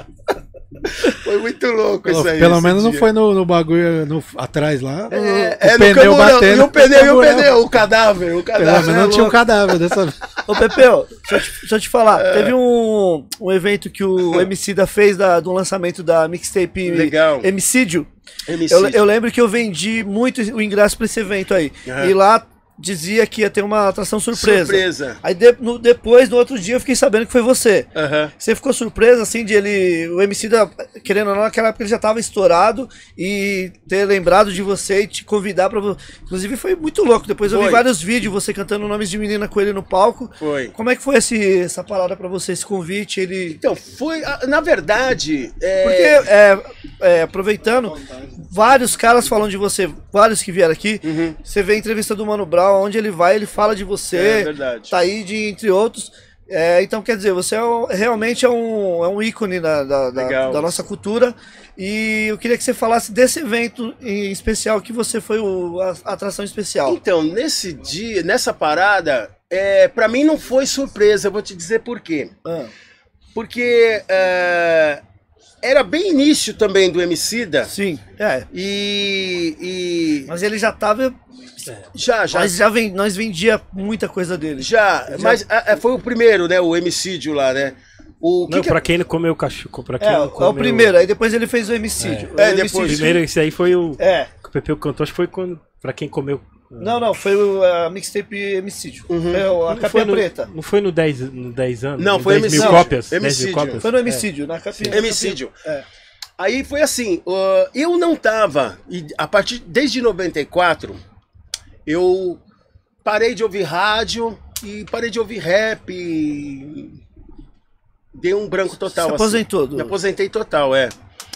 Foi muito louco
pelo,
isso aí.
Pelo menos dia. Não foi no, no bagulho no, atrás lá.
É,
o,
é
o pneu
no
batendo.
E o pneu, e o pneu, o cadáver, o cadáver.
Pelo menos não tinha um cadáver dessa vez.
Ô, Pepeu, deixa eu te, deixa eu te falar. É. Teve um, um evento que o Emicida fez da, do lançamento da mixtape
Legal.
Emicídio. Eu, eu lembro que eu vendi muito o ingresso pra esse evento aí. Uhum. E lá dizia que ia ter uma atração surpresa.
Surpresa.
Aí de, no, depois, no outro dia, eu fiquei sabendo que foi você.
Uhum.
Você ficou surpresa, assim, de ele... O Emicida, querendo ou não, naquela época ele já tava estourado e ter lembrado de você e te convidar pra... Inclusive foi muito louco. Depois eu
foi.
vi vários vídeos, você cantando nomes de menina com ele no palco.
Foi.
Como é que foi esse, essa parada pra você, esse convite? Ele...
Então, foi... Na verdade... É...
Porque, é, é, aproveitando, vários caras falam de você, vários que vieram aqui,
uhum.
Você vê a entrevista do Mano Brown, onde ele vai, ele fala de você,
é verdade.
Taíde, entre outros. É, então, quer dizer, você é um, realmente é um, é um ícone da, da, da, da nossa cultura. E eu queria que você falasse desse evento em especial, que você foi o, a, a atração especial.
Então, nesse dia, nessa parada, é, pra mim não foi surpresa, eu vou te dizer por quê. Ah. Porque é, era bem início também do Emicida.
Sim, é.
E, e...
Mas ele já tava...
Já, já.
Mas já vem, nós vendia muita coisa dele.
Já, já. Mas a, a, foi o primeiro, né? O Emicídio lá, né? O,
não,
que
pra
que...
quem não comeu cachorro, pra quem
é,
não comeu...
é o primeiro, aí depois ele fez o Emicídio.
É, é
o
depois...
O primeiro, esse aí foi o...
É.
Que o Pepeu cantou, acho que foi quando... Pra quem comeu...
Não, não, foi o, a mixtape Emicídio. Uhum. Foi a
não
capinha
no,
preta.
Não foi no dez, no dez anos?
Não, foi
dez mil
Emicídio.
cópias?
Emicídio.
dez mil cópias?
Foi no Emicídio, é. na capinha.
Emicídio.
É.
Aí foi assim, uh, eu não tava, e a partir, desde noventa e quatro, eu parei de ouvir rádio e parei de ouvir rap, e dei um branco total.
Se aposentou?
Assim.
Do...
Me aposentei total, é.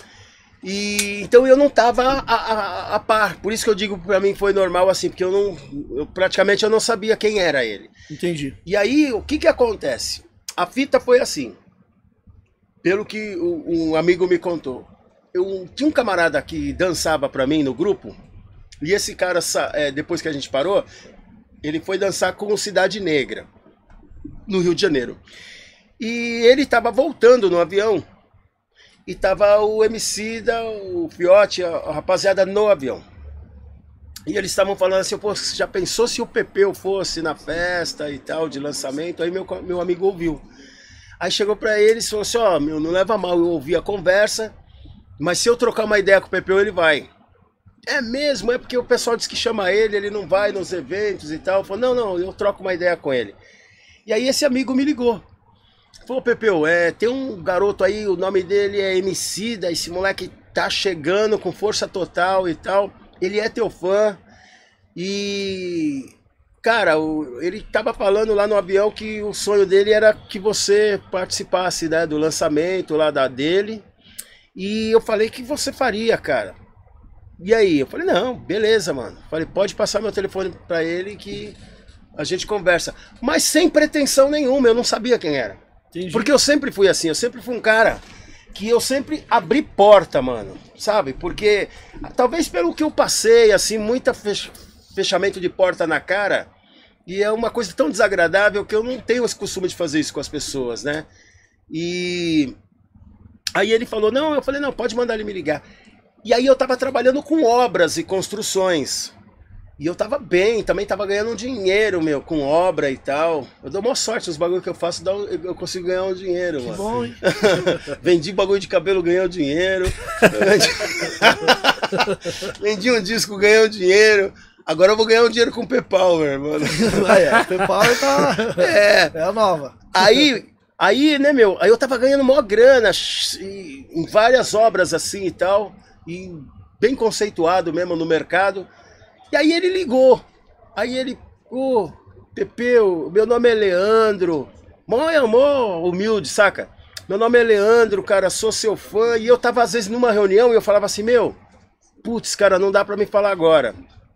E, então eu não tava a, a, a par, por isso que eu digo pra mim foi normal assim, porque eu não, eu, praticamente eu não sabia quem era ele.
Entendi.
E aí, o que que acontece? A fita foi assim, pelo que um amigo me contou. Eu tinha um camarada que dançava pra mim no grupo, e esse cara, depois que a gente parou, ele foi dançar com o Cidade Negra, no Rio de Janeiro. E ele tava voltando no avião, e tava o Emicida, o Fiote, a rapaziada no avião. E eles estavam falando assim, pô, você já pensou se o Pepeu fosse na festa e tal, de lançamento? Aí meu, meu amigo ouviu. Aí chegou pra eles e falou assim, ó, oh, meu, não leva mal, eu ouvi a conversa, mas se eu trocar uma ideia com o Pepeu, ele vai. É mesmo, é porque o pessoal diz que chama ele, ele não vai nos eventos e tal. Falou, não, não, eu troco uma ideia com ele. E aí esse amigo me ligou. Falou, Pepeu, é, tem um garoto aí, o nome dele é Emicida, esse moleque tá chegando com força total e tal. Ele é teu fã. E... Cara, ele tava falando lá no avião que o sonho dele era que você participasse, né, do lançamento lá da dele. E eu falei que você faria, cara. E aí? Eu falei, não, beleza, mano. Falei, pode passar meu telefone pra ele que a gente conversa. Mas sem pretensão nenhuma, eu não sabia quem era. Entendi. Porque eu sempre fui assim, eu sempre fui um cara que eu sempre abri porta, mano. Sabe? Porque, talvez pelo que eu passei, assim, muita fech... fechamento de porta na cara. E é uma coisa tão desagradável que eu não tenho esse costume de fazer isso com as pessoas, né? E... Aí ele falou, não, eu falei, não, pode mandar ele me ligar. E aí eu tava trabalhando com obras e construções. E eu tava bem, também tava ganhando um dinheiro, meu, com obra e tal. Eu dou maior sorte nos bagulho que eu faço, eu consigo ganhar um dinheiro,
que
mano.
Bom, hein?
Vendi bagulho de cabelo, ganhei um dinheiro. Vendi um disco, ganhei um dinheiro. agora eu vou ganhar um dinheiro com o P-Power, mano.
Aí, a P-Power tá...
É.
É a nova.
Aí, aí, né, meu, aí eu tava ganhando maior grana em várias obras assim e tal, e bem conceituado mesmo no mercado. E aí ele ligou. Aí ele, ô, oh, Pepeu, meu nome é Leandro. Mó é mó humilde, saca? Meu nome é Leandro, cara, sou seu fã. E eu tava às vezes numa reunião e eu falava assim, meu, putz, cara, não dá pra me falar agora.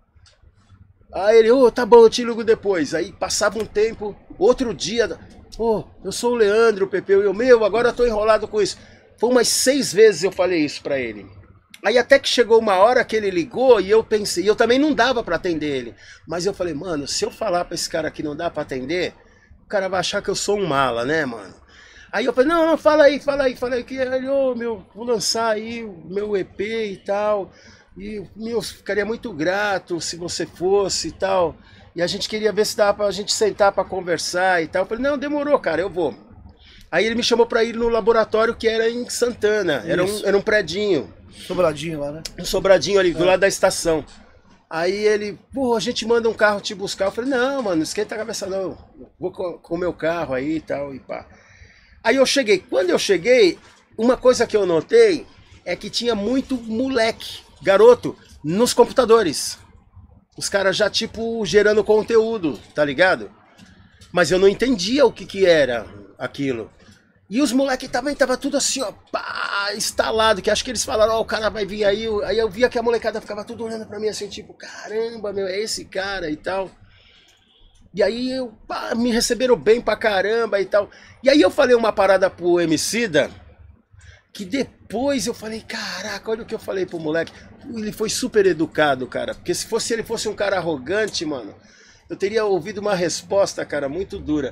Aí ele, ô, oh, tá bom, eu te ligo depois. Aí passava um tempo, outro dia, ô, oh, eu sou o Leandro, Pepeu. E eu, meu, agora eu tô enrolado com isso. Foi umas seis vezes eu falei isso pra ele. Aí até que chegou uma hora que ele ligou e eu pensei, eu também não dava pra atender ele. Mas eu falei, mano, se eu falar pra esse cara que não dá pra atender, o cara vai achar que eu sou um mala, né, mano? Aí eu falei, não, não, fala aí, fala aí, fala aí, que ele, ô, meu, vou lançar aí o meu E P e tal, e, meu, ficaria muito grato se você fosse e tal, e a gente queria ver se dava pra gente sentar pra conversar e tal. Eu falei, não, demorou, cara, eu vou. Aí ele me chamou pra ir no laboratório que era em Santana, era um, era um predinho.
Sobradinho lá, né?
Um sobradinho ali, do lado da estação. Aí ele, pô, a gente manda um carro te buscar. Eu falei, não, mano, esquenta a cabeça não, vou com o meu carro aí e tal, e pá. Aí eu cheguei, quando eu cheguei, uma coisa que eu notei é que tinha muito moleque, garoto, nos computadores. Os caras já, tipo, gerando conteúdo, tá ligado? Mas eu não entendia o que que era aquilo. E os moleques também tava tudo assim, ó, pá, instalado, que acho que eles falaram, ó, o cara vai vir aí. Aí eu via que a molecada ficava tudo olhando pra mim assim, tipo, caramba, meu, é esse cara e tal. E aí eu, pá, me receberam bem pra caramba e tal. E aí eu falei uma parada pro Emicida, que depois eu falei, caraca, olha o que eu falei pro moleque. Ele foi super educado, cara. Porque se fosse ele fosse um cara arrogante, mano, eu teria ouvido uma resposta, cara, muito dura.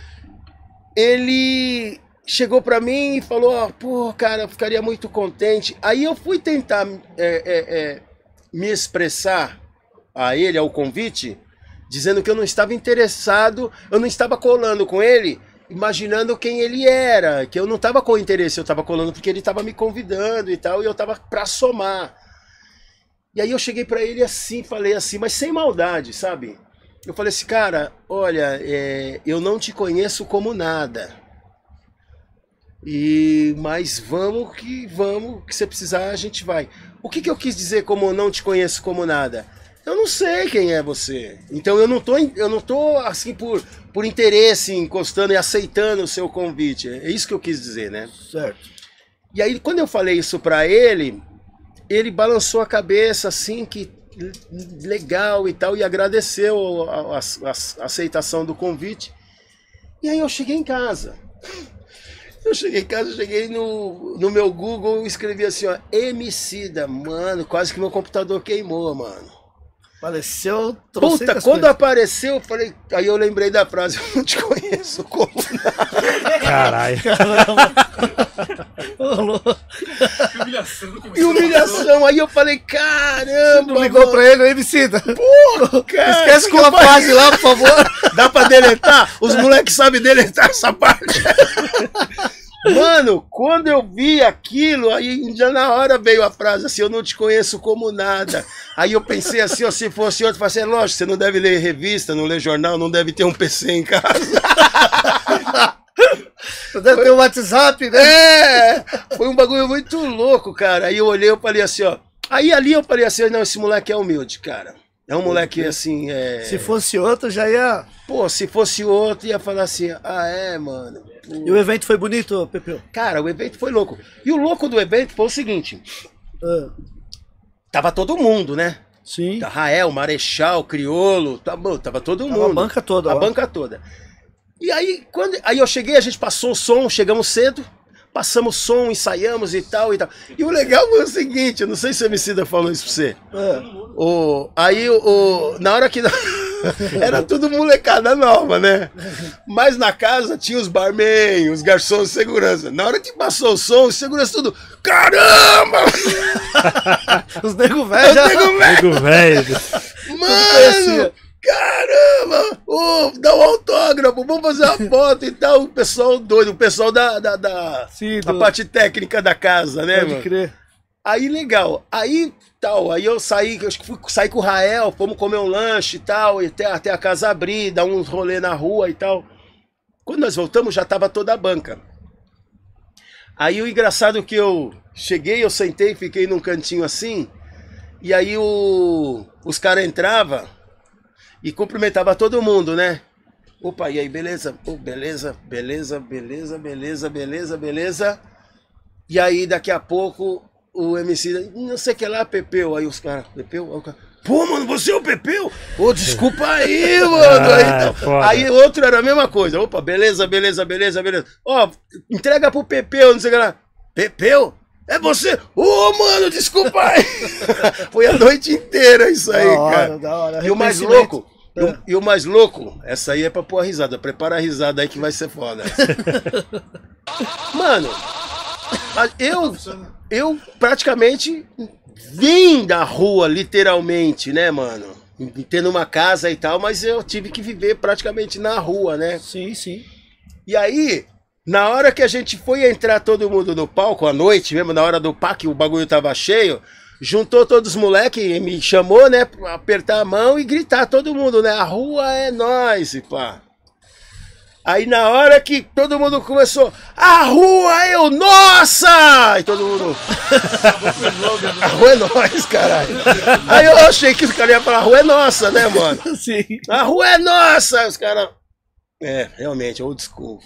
Ele chegou pra mim e falou, ó, pô, cara, eu ficaria muito contente. Aí eu fui tentar é, é, é, me expressar a ele, ao convite, dizendo que eu não estava interessado, eu não estava colando com ele, imaginando quem ele era, que eu não estava com interesse, eu estava colando porque ele estava me convidando e tal, e eu estava para somar. E aí eu cheguei para ele assim, falei assim, mas sem maldade, sabe? Eu falei assim, cara, olha, é, eu não te conheço como nada, e mas vamos que vamos, que você precisar a gente vai. O que que eu quis dizer como não te conheço como nada? Eu não sei quem é você. Então eu não tô, eu não tô assim por, por interesse encostando e aceitando o seu convite. É isso que eu quis dizer, né?
Certo.
E aí quando eu falei isso pra ele, ele balançou a cabeça assim, que legal e tal, e agradeceu a, a, a, a aceitação do convite. E aí eu cheguei em casa. Eu cheguei em casa, cheguei no, no meu Google e escrevi assim, ó, Emicida, mano, quase que meu computador queimou, mano.
Apareceu,
puta, quando coisas. Apareceu, eu falei, aí eu lembrei da frase, eu não te conheço como nada.
Caralho.
Que humilhação.
Que humilhação. Aí eu falei, caramba.
Você não ligou mano. Pra ele, aí, Emicida?
Porra, cara.
Esquece com a frase lá, por favor.
Dá pra deletar? Os moleques sabem deletar essa parte. Mano, quando eu vi aquilo, aí já na hora veio a frase assim, eu não te conheço como nada. Aí eu pensei assim, ó, se fosse outro, eu falei assim, lógico, você não deve ler revista, não ler jornal, não deve ter um P C em casa.
Não deve ter um WhatsApp, né?
É, foi um bagulho muito louco, cara. Aí eu olhei, eu falei assim, ó. Aí ali eu falei assim, não, esse moleque é humilde, cara. É um moleque assim, é...
Se fosse outro, já ia...
Pô, se fosse outro, ia falar assim, ah, é, mano. Pô.
E o evento foi bonito, Pepeu?
Cara, o evento foi louco. E o louco do evento foi o seguinte.
Ah.
Tava todo mundo, né?
Sim.
Rael, Marechal, Criolo, tava, tava todo mundo.
A banca toda.
A
ó.
banca toda. E aí, quando, aí eu cheguei, a gente passou o som, chegamos cedo. Passamos som, ensaiamos e tal e tal. E o legal foi o seguinte, eu não sei se o Emicida falou isso pra você.
É.
O, aí, o, na hora que... Era tudo molecada nova, né? Mas na casa tinha os barman, os garçons de segurança. Na hora que passou o som, os segurança tudo... Caramba!
Os nego velho.
Os nego velho.
Nego velho.
Mano! Caramba! Oh, dá um autógrafo, vamos fazer uma foto e tal. O pessoal doido, o pessoal da, da, da,
Sim,
da
do...
parte técnica da casa, né,
Pode
mano?
crer.
Aí, legal. Aí, tal, aí eu saí, acho que fui sair com o Rael, fomos comer um lanche e tal, e até, até a casa abrir, dar uns rolê na rua e tal. Quando nós voltamos, já tava toda a banca. Aí o engraçado que eu cheguei, eu sentei, fiquei num cantinho assim, e aí o, os caras entravam e cumprimentavam todo mundo, né? Opa, e aí, beleza? Oh, beleza, beleza, beleza, beleza, beleza, beleza. E aí, daqui a pouco, o M C, não sei o que lá, Pepeu. Aí os caras, Pepeu? Aí o cara, pô, mano, você é o Pepeu? Ô, desculpa aí, mano. Aí, então, aí outro era a mesma coisa. Opa, beleza, beleza, beleza, beleza. Ó, entrega pro Pepeu, não sei o que lá. Pepeu? É você? Ô, mano, desculpa aí. Foi a noite inteira isso aí, da hora, cara. Da hora. E o mais louco... E o, e o mais louco, essa aí é pra pôr a risada. Prepara a risada aí que vai ser foda. Mano, eu, eu praticamente vim da rua, literalmente, né, mano? Tendo uma casa e tal, mas eu tive que viver praticamente na rua, né?
Sim, sim.
E aí, na hora que a gente foi entrar todo mundo no palco, à noite mesmo, na hora do pá, que o bagulho tava cheio... Juntou todos os moleques, me chamou, né, pra apertar a mão e gritar todo mundo, né, a rua é nós, e pá. Aí na hora que todo mundo começou, a rua é o nossa! E todo mundo, a rua é nós, caralho. Aí eu achei que os caras iam falar, a rua é nossa, né, mano?
Sim.
A rua é nossa! Aí os caras... É, realmente, old school.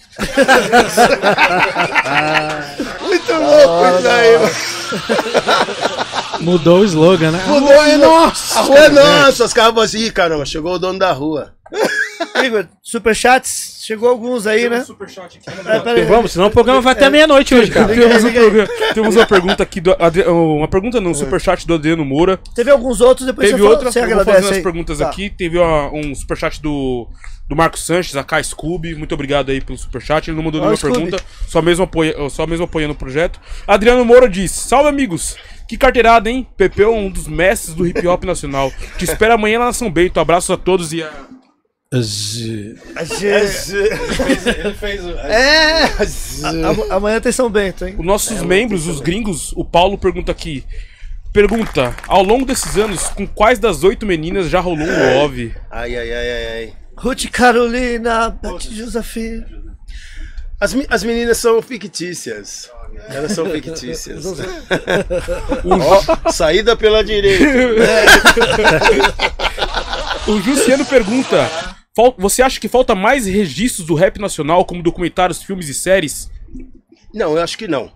Muito louco isso aí, mano.
Mudou o slogan, né?
Mudou, é nossa! A rua é nossa! Os caras assim, ih, caramba, chegou o dono da rua.
Igor, superchats, chegou alguns aí, né?
Superchat aqui.
É, peraí.
Vamos, senão o programa vai até meia-noite hoje, cara.
Temos, um, temos uma pergunta aqui, do, uma pergunta não, um superchat do Adriano Moura.
Teve alguns outros, depois
Teve
você,
outra,
fala, você
eu vou
agradece
fazer as
aí.
perguntas
Tá.
aqui. Teve ó, um superchat do, do Marcos Sanches, a K Scooby. Muito obrigado aí pelo superchat. Ele não mandou
Ó,
nenhuma
Scooby.
pergunta, só mesmo, apoia, só mesmo apoiando o projeto. Adriano Moura diz: salve, amigos! Que carteirada, hein? Pepeu é um dos mestres do hip hop nacional. Te espero amanhã lá na São Bento. Abraços a todos e a...
Ele fez o... É!
A- Amanhã tem São Bento, hein?
Os nossos membros, os gringos, o Paulo pergunta aqui. Pergunta, ao longo desses anos, com quais das oito meninas já rolou um love?
Ai, ai, ai, ai, ai.
Ruth Carolina, Beth Josephine.
As, mi- as meninas são fictícias. Elas são fictícias. Ó, saída pela direita.
O Jussiano pergunta, fal- você acha que falta mais registros do rap nacional, como documentários, filmes e séries?
Não, eu acho que não.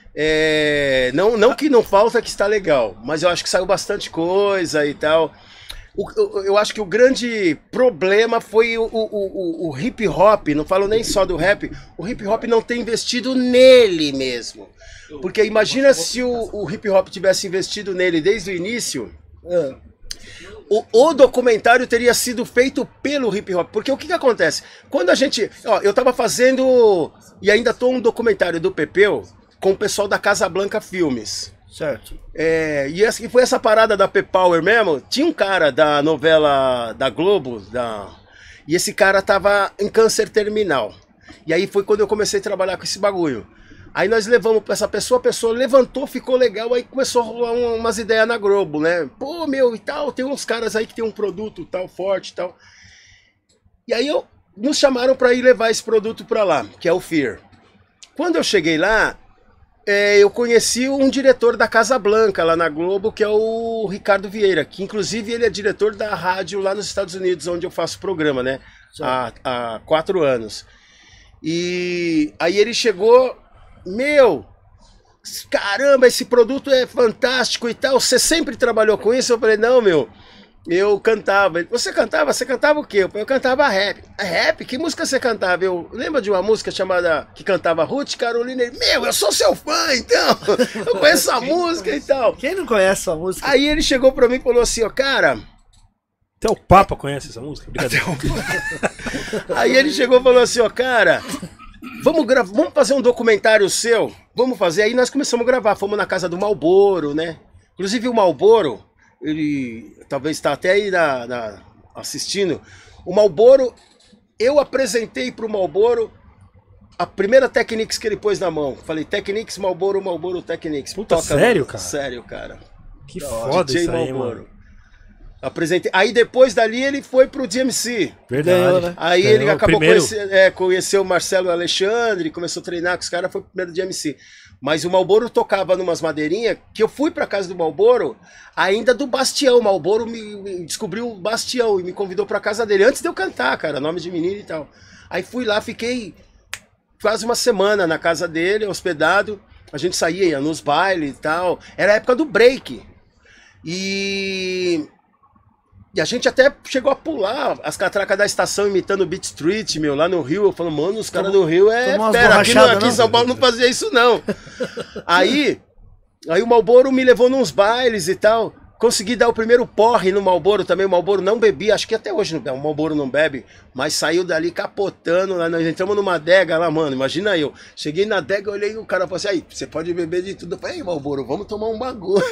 É, não, não que não falta, que está legal, mas eu acho que saiu bastante coisa e tal. O- o- eu acho que o grande problema foi o, o, o, o hip hop, não falo nem só do rap, o hip hop não ter investido nele mesmo. Porque imagina se o, o hip hop tivesse investido nele desde o início,
É.
o, o documentário teria sido feito pelo hip hop. Porque o que que acontece? Quando a gente... Ó, eu tava fazendo, e ainda tô um documentário do Pepeu, com o pessoal da Casablanca Filmes.
Certo.
É, e essa, e foi essa parada da P-Power mesmo. Tinha um cara da novela da Globo, da, e esse cara tava em câncer terminal. E aí foi quando eu comecei a trabalhar com esse bagulho. Aí nós levamos pra essa pessoa, a pessoa levantou, ficou legal, aí começou a rolar um- umas ideias na Globo, né? Pô, meu, e tal, tem uns caras aí que tem um produto tal, forte e tal. E aí eu, nos chamaram pra ir levar esse produto pra lá, que é o Fear. Quando eu cheguei lá, é, eu conheci um diretor da Casa Blanca lá na Globo, que é o Ricardo Vieira, que inclusive ele é diretor da rádio lá nos Estados Unidos, onde eu faço programa, né? Há, há quatro anos. E aí ele chegou, meu, caramba, esse produto é fantástico e tal, você sempre trabalhou com isso? Eu falei, não, meu, eu cantava. Ele, você cantava? Você cantava o quê? Eu, eu cantava rap. Rap? Que música você cantava? Eu lembro de uma música chamada, que cantava Ruth Carolina. Ele, meu, eu sou seu fã, então. Eu conheço a música e tal.
Quem não conhece essa música?
Aí ele chegou pra mim e falou assim, ó, cara...
Até o Papa conhece essa música? Brincadeira.
Aí ele chegou e falou assim, ó, cara, vamos, gra- vamos fazer um documentário seu? Vamos fazer. Aí nós começamos a gravar, fomos na casa do Malboro, né? Inclusive o Malboro, ele talvez está até aí na, na- assistindo. O Malboro, eu apresentei pro Malboro a primeira Technics que ele pôs na mão. Falei, Technics, Marlboro, Marlboro, Technics.
Puta, sério, cara?
Sério, cara.
Que foda
D J
isso aí,
Marlboro.
mano.
Apresentei. Aí depois dali ele foi pro D M C.
Verdade.
Ganhou, né?
Aí
Ganhou
ele
o
acabou
primeiro.
conhecendo, é, conheceu o Marcelo Alexandre, começou a treinar com os caras, foi pro primeiro D M C. Mas o Marlboro tocava numas madeirinhas, que eu fui pra casa do Marlboro, ainda do Bastião. O Marlboro me, me descobriu o Bastião e me convidou pra casa dele, antes de eu cantar, cara, nome de menino e tal. Aí fui lá, fiquei quase uma semana na casa dele, hospedado. A gente saía, ia nos bailes e tal. Era a época do break. E... E a gente até chegou a pular as catracas da estação imitando o Beat Street, meu, lá no Rio. Eu falo, mano, os caras do Rio é
tomou umas
fera. Aqui, no-
borrachadas,
aqui em
não?
São Paulo não fazia isso, não. Aí, aí o Marlboro me levou nos bailes e tal. Consegui dar o primeiro porre no Marlboro também. O Marlboro não bebia, acho que até hoje não bebe. O Marlboro não bebe, mas saiu dali capotando. Lá, nós entramos numa adega lá, mano. Imagina eu. Cheguei na adega, olhei o cara falou assim: aí, você pode beber de tudo. Eu falei, ei, Marlboro, vamos tomar um bagulho.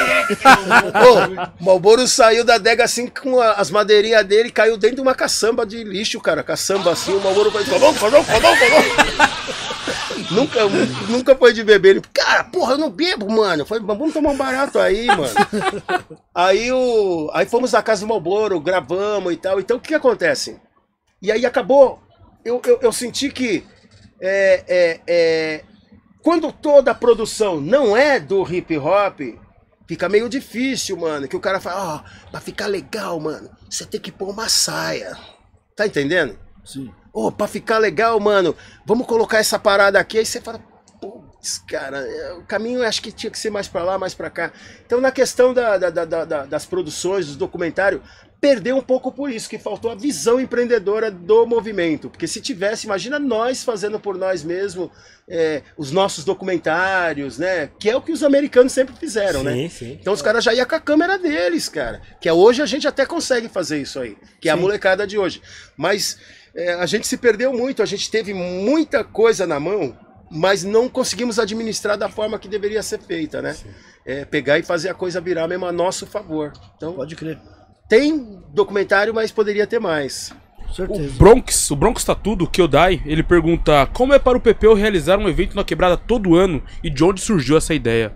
Ô, o Marlboro saiu da adega assim com a- as madeirinhas dele, caiu dentro de uma caçamba de lixo, cara. Caçamba assim, o Marlboro foi. Vamos, vamos, vamos, vamos. Nunca, nunca foi de beber. Ele, cara, porra, eu não bebo, mano. Foi, vamos tomar um barato aí, mano. Aí, o, aí fomos na casa do Marlboro, gravamos e tal. Então o que, que acontece? E aí acabou. Eu, eu, eu senti que é, é, é, quando toda a produção não é do hip hop, fica meio difícil, mano. Que o cara fala, ó, pra ficar legal, mano, você tem que pôr uma saia. Tá entendendo?
Sim.
Ô, pra ficar legal, mano, vamos colocar essa parada aqui. Aí você fala, putz, cara, é, o caminho eu acho que tinha que ser mais pra lá, mais pra cá. Então, na questão da, da, da, da, das produções, dos documentários, perdeu um pouco por isso, que faltou a visão empreendedora do movimento. Porque se tivesse, imagina nós fazendo por nós mesmos é, os nossos documentários, né? Que é o que os americanos sempre fizeram,
Sim,
né?
sim.
Então os caras já iam com a câmera deles, cara. Que é, hoje a gente até consegue fazer isso aí, que é a molecada de hoje. Mas é, a gente se perdeu muito, a gente teve muita coisa na mão, mas não conseguimos administrar da forma que deveria ser feita, né? É, pegar e fazer a coisa virar mesmo a nosso favor. Então,
Pode crer.
tem documentário, mas poderia ter mais.
Com
O
certeza.
Bronx, o Bronx Tatudo, Kyodai, ele pergunta: como é para o Pepeu realizar um evento na Quebrada todo ano e de onde surgiu essa ideia?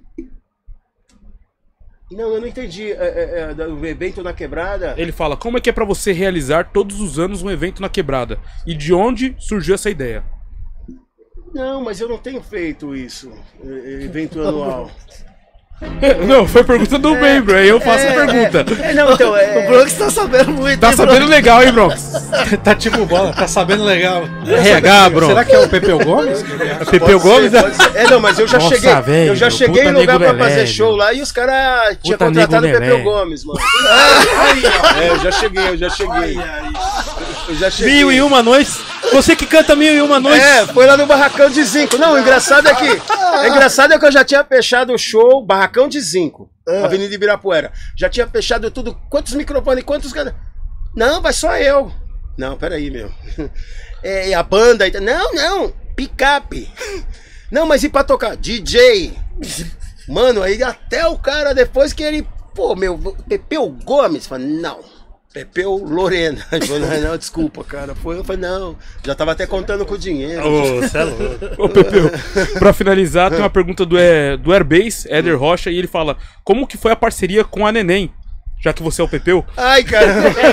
Não, eu não entendi. É, é, é, o evento na quebrada.
Ele fala: como é que é para você realizar todos os anos um evento na Quebrada e de onde surgiu essa ideia?
Não, mas eu não tenho feito isso. é, Evento anual.
Não, foi pergunta do membro, aí eu faço a pergunta.
É, não, então, é.
O Bronx tá sabendo muito.
Tá
hein,
sabendo legal, hein, Bronx?
Tá tipo bola, tá sabendo legal.
R H, Bronx.
Será que é o Pepeu Gomes?
Pepeu Gomes?
Pode ser. É, não, mas eu já
Nossa,
cheguei.
velho,
eu já cheguei
puta
em lugar
nego
pra fazer
lelé,
show
meu.
lá e os caras tinham
Puta
contratado o
nego
Pepeu
lelé.
Gomes, mano. É, eu já cheguei, eu já cheguei. Eu já cheguei.
Mil e uma noites. Você que canta mil e uma noites.
É, foi lá no Barracão de Zinco. Não, o engraçado é que. É engraçado é que eu já tinha fechado o show, Barracão de Zinco, Avenida Ibirapuera. Já tinha fechado tudo. Quantos microfones? Quantos caras? Não, vai só eu. Não, peraí, meu. É, e a banda. Não, não. Picape. Não, mas e pra tocar? D J. Mano, aí até o cara, depois que ele. Pô, meu, Pepeu Gomes. Fala, não. Pepeu Lorena. Ele falou, não, não, desculpa, cara. Foi, eu falei, não. Já tava até contando com o dinheiro.
Ô, cê é louco.
Ô, Pepeu, pra finalizar, tem uma pergunta do, é, do Airbase, Éder Rocha, e ele fala: como que foi a parceria com a Neném? Já que você é o Pepeu.
Ai, cara.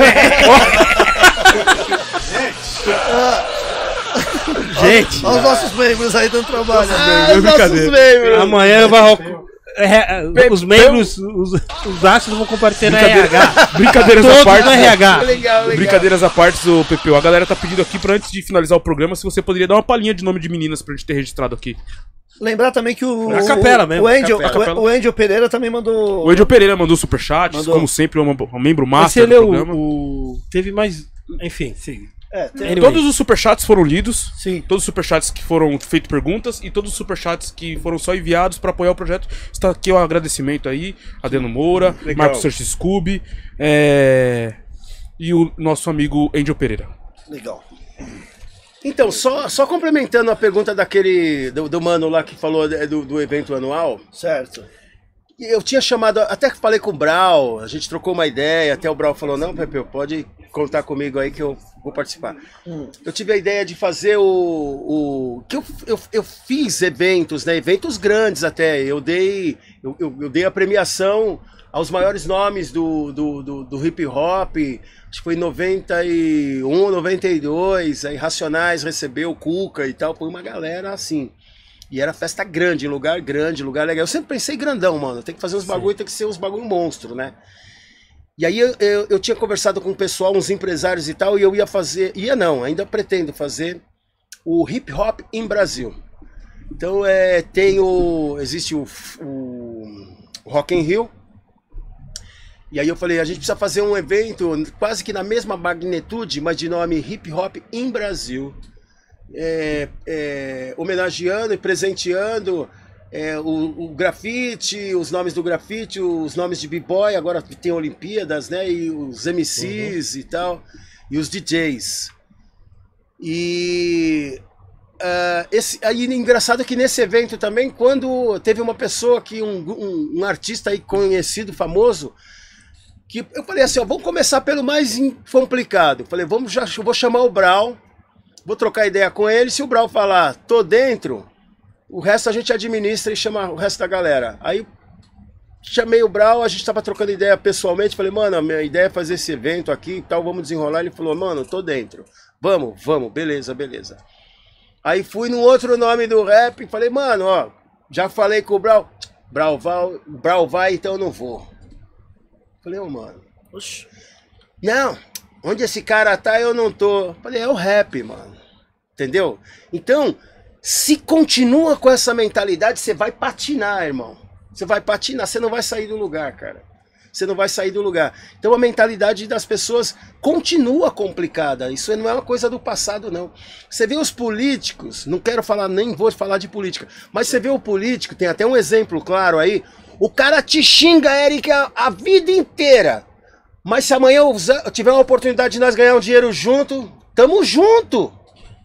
Gente,
Olha os nossos membros aí dando trabalho.
Ah,
é
os nossos
brincadeira.
membros.
amanhã vai ro- é, os membros, os, os astros vão compartilhar no R H.
Brincadeiras à
Todos
parte.
no R H.
Legal, legal.
Brincadeiras à parte, o Pepeu. A galera tá pedindo aqui pra, antes de finalizar o programa, se você poderia dar uma palhinha de nome de meninas pra gente ter registrado aqui.
Lembrar também que o.
A capela mesmo,
O Angel,
a capela.
o Angel Pereira também mandou.
O Angel Pereira mandou superchats,
Mandou.
como sempre, um, um membro
Mas
master
você
do
leu
programa.
o, o- Teve mais. Enfim, sim.
É, tem-
Anyway.
Todos os superchats foram lidos.
Sim.
Todos os superchats que foram feitos perguntas e todos os superchats que foram só enviados pra apoiar o projeto. Está aqui o agradecimento aí, Adeno Moura,
Legal.
Marcos Search Scooby é... e o nosso amigo Angel Pereira.
Legal.
Então, só, só complementando a pergunta daquele. Do, do mano lá que falou é, do, do evento anual.
Certo.
Eu tinha chamado, até que falei com o Brau, a gente trocou uma ideia, até o Brau falou, não, Pepeu, pode contar comigo aí que eu vou participar. Hum. Eu tive a ideia de fazer o... o que eu, eu, eu fiz eventos, né? Eventos grandes até. Eu dei, eu, eu, eu dei a premiação aos maiores nomes do, do, do, do hip hop. Acho que foi em noventa e um, noventa e dois. Aí Racionais recebeu o Cuca e tal. Foi uma galera assim. E era festa grande, lugar grande, lugar legal. Eu sempre pensei grandão, mano. Tem que fazer uns bagulho, tem que ser uns bagulho monstro, né? E aí eu, eu, eu tinha conversado com o pessoal, uns empresários e tal, e eu ia fazer, ia não, ainda pretendo fazer o hip hop em Brasil. Então é, tem o, existe o, o Rock in Rio, e aí eu falei, a gente precisa fazer um evento quase que na mesma magnitude, mas de nome Hip Hop em Brasil, é, é, homenageando e presenteando É, o, o grafite, os nomes do grafite, os nomes de b-boy, agora tem Olimpíadas, né? E os M Cs uhum. e tal, e os D Js. E uh, esse, aí engraçado que nesse evento também, quando teve uma pessoa que, um, um, um artista aí conhecido, famoso, que eu falei assim, ó, vamos começar pelo mais complicado. Falei, vamos já, vou chamar o Brau, vou trocar ideia com ele, se o Brau falar, tô dentro, o resto a gente administra e chama o resto da galera. Aí chamei o Brau, a gente tava trocando ideia pessoalmente. Falei, mano, a minha ideia é fazer esse evento aqui e tal, vamos desenrolar. Ele falou, mano, tô dentro. Vamos, vamos, beleza, beleza. Aí fui no outro nome do rap e falei, mano, ó, já falei com o Brau. Brau vai, Brau vai, então eu não vou. Falei, ô, oh, mano. Oxi. Não, onde esse cara tá eu não tô. Falei, é o rap, mano. Entendeu? Então, se continua com essa mentalidade, você vai patinar, irmão. Você vai patinar, você não vai sair do lugar, cara. Você não vai sair do lugar. Então a mentalidade das pessoas continua complicada. Isso não é uma coisa do passado, não. Você vê os políticos, não quero falar, nem vou falar de política, mas você vê o político, tem até um exemplo claro aí, o cara te xinga, Eric, a, a vida inteira. Mas se amanhã eu tiver uma oportunidade de nós ganhar um dinheiro junto, tamo junto.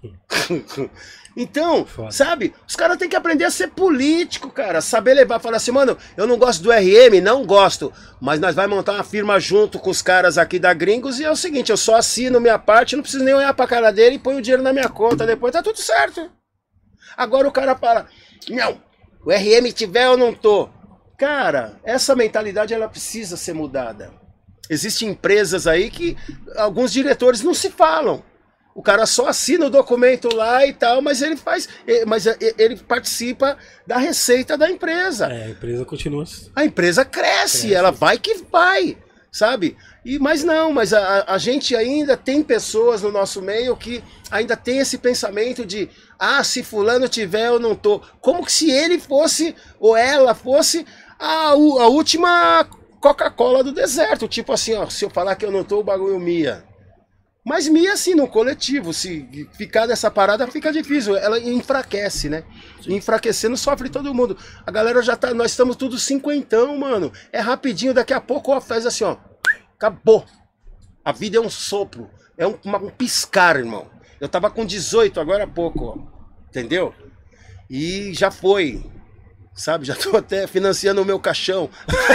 Então, foda. Sabe, os caras têm que aprender a ser político, cara, saber levar, falar assim, mano, eu não gosto do R M, não gosto, mas nós vamos montar uma firma junto com os caras aqui da Gringos e é o seguinte, eu só assino minha parte, não preciso nem olhar pra cara dele e ponho o dinheiro na minha conta, depois tá tudo certo. Agora o cara fala, não, o R M tiver eu não tô. Cara, essa mentalidade ela precisa ser mudada. Existem empresas aí que alguns diretores não se falam. O cara só assina o documento lá e tal, mas ele faz, mas ele participa da receita da empresa.
É, a empresa continua.
A empresa cresce, cresce. Ela vai que vai, sabe? E, mas não, mas a, a gente ainda tem pessoas no nosso meio que ainda tem esse pensamento de, ah, se fulano tiver eu não tô. Como que se ele fosse, ou ela fosse, a, a última Coca-Cola do deserto. Tipo assim, ó, se eu falar que eu não tô, o bagulho mia. Mas Mia, assim, no coletivo, se ficar dessa parada, fica difícil. Ela enfraquece, né? Sim. Enfraquecendo, sofre todo mundo. A galera já tá... Nós estamos tudo cinquentão, mano. É rapidinho, daqui a pouco, ó, faz assim, ó. Acabou. A vida é um sopro. É um, uma, um piscar, irmão. Eu tava com dezoito agora há pouco, ó. Entendeu? E já foi. Sabe? Já tô até financiando o meu caixão.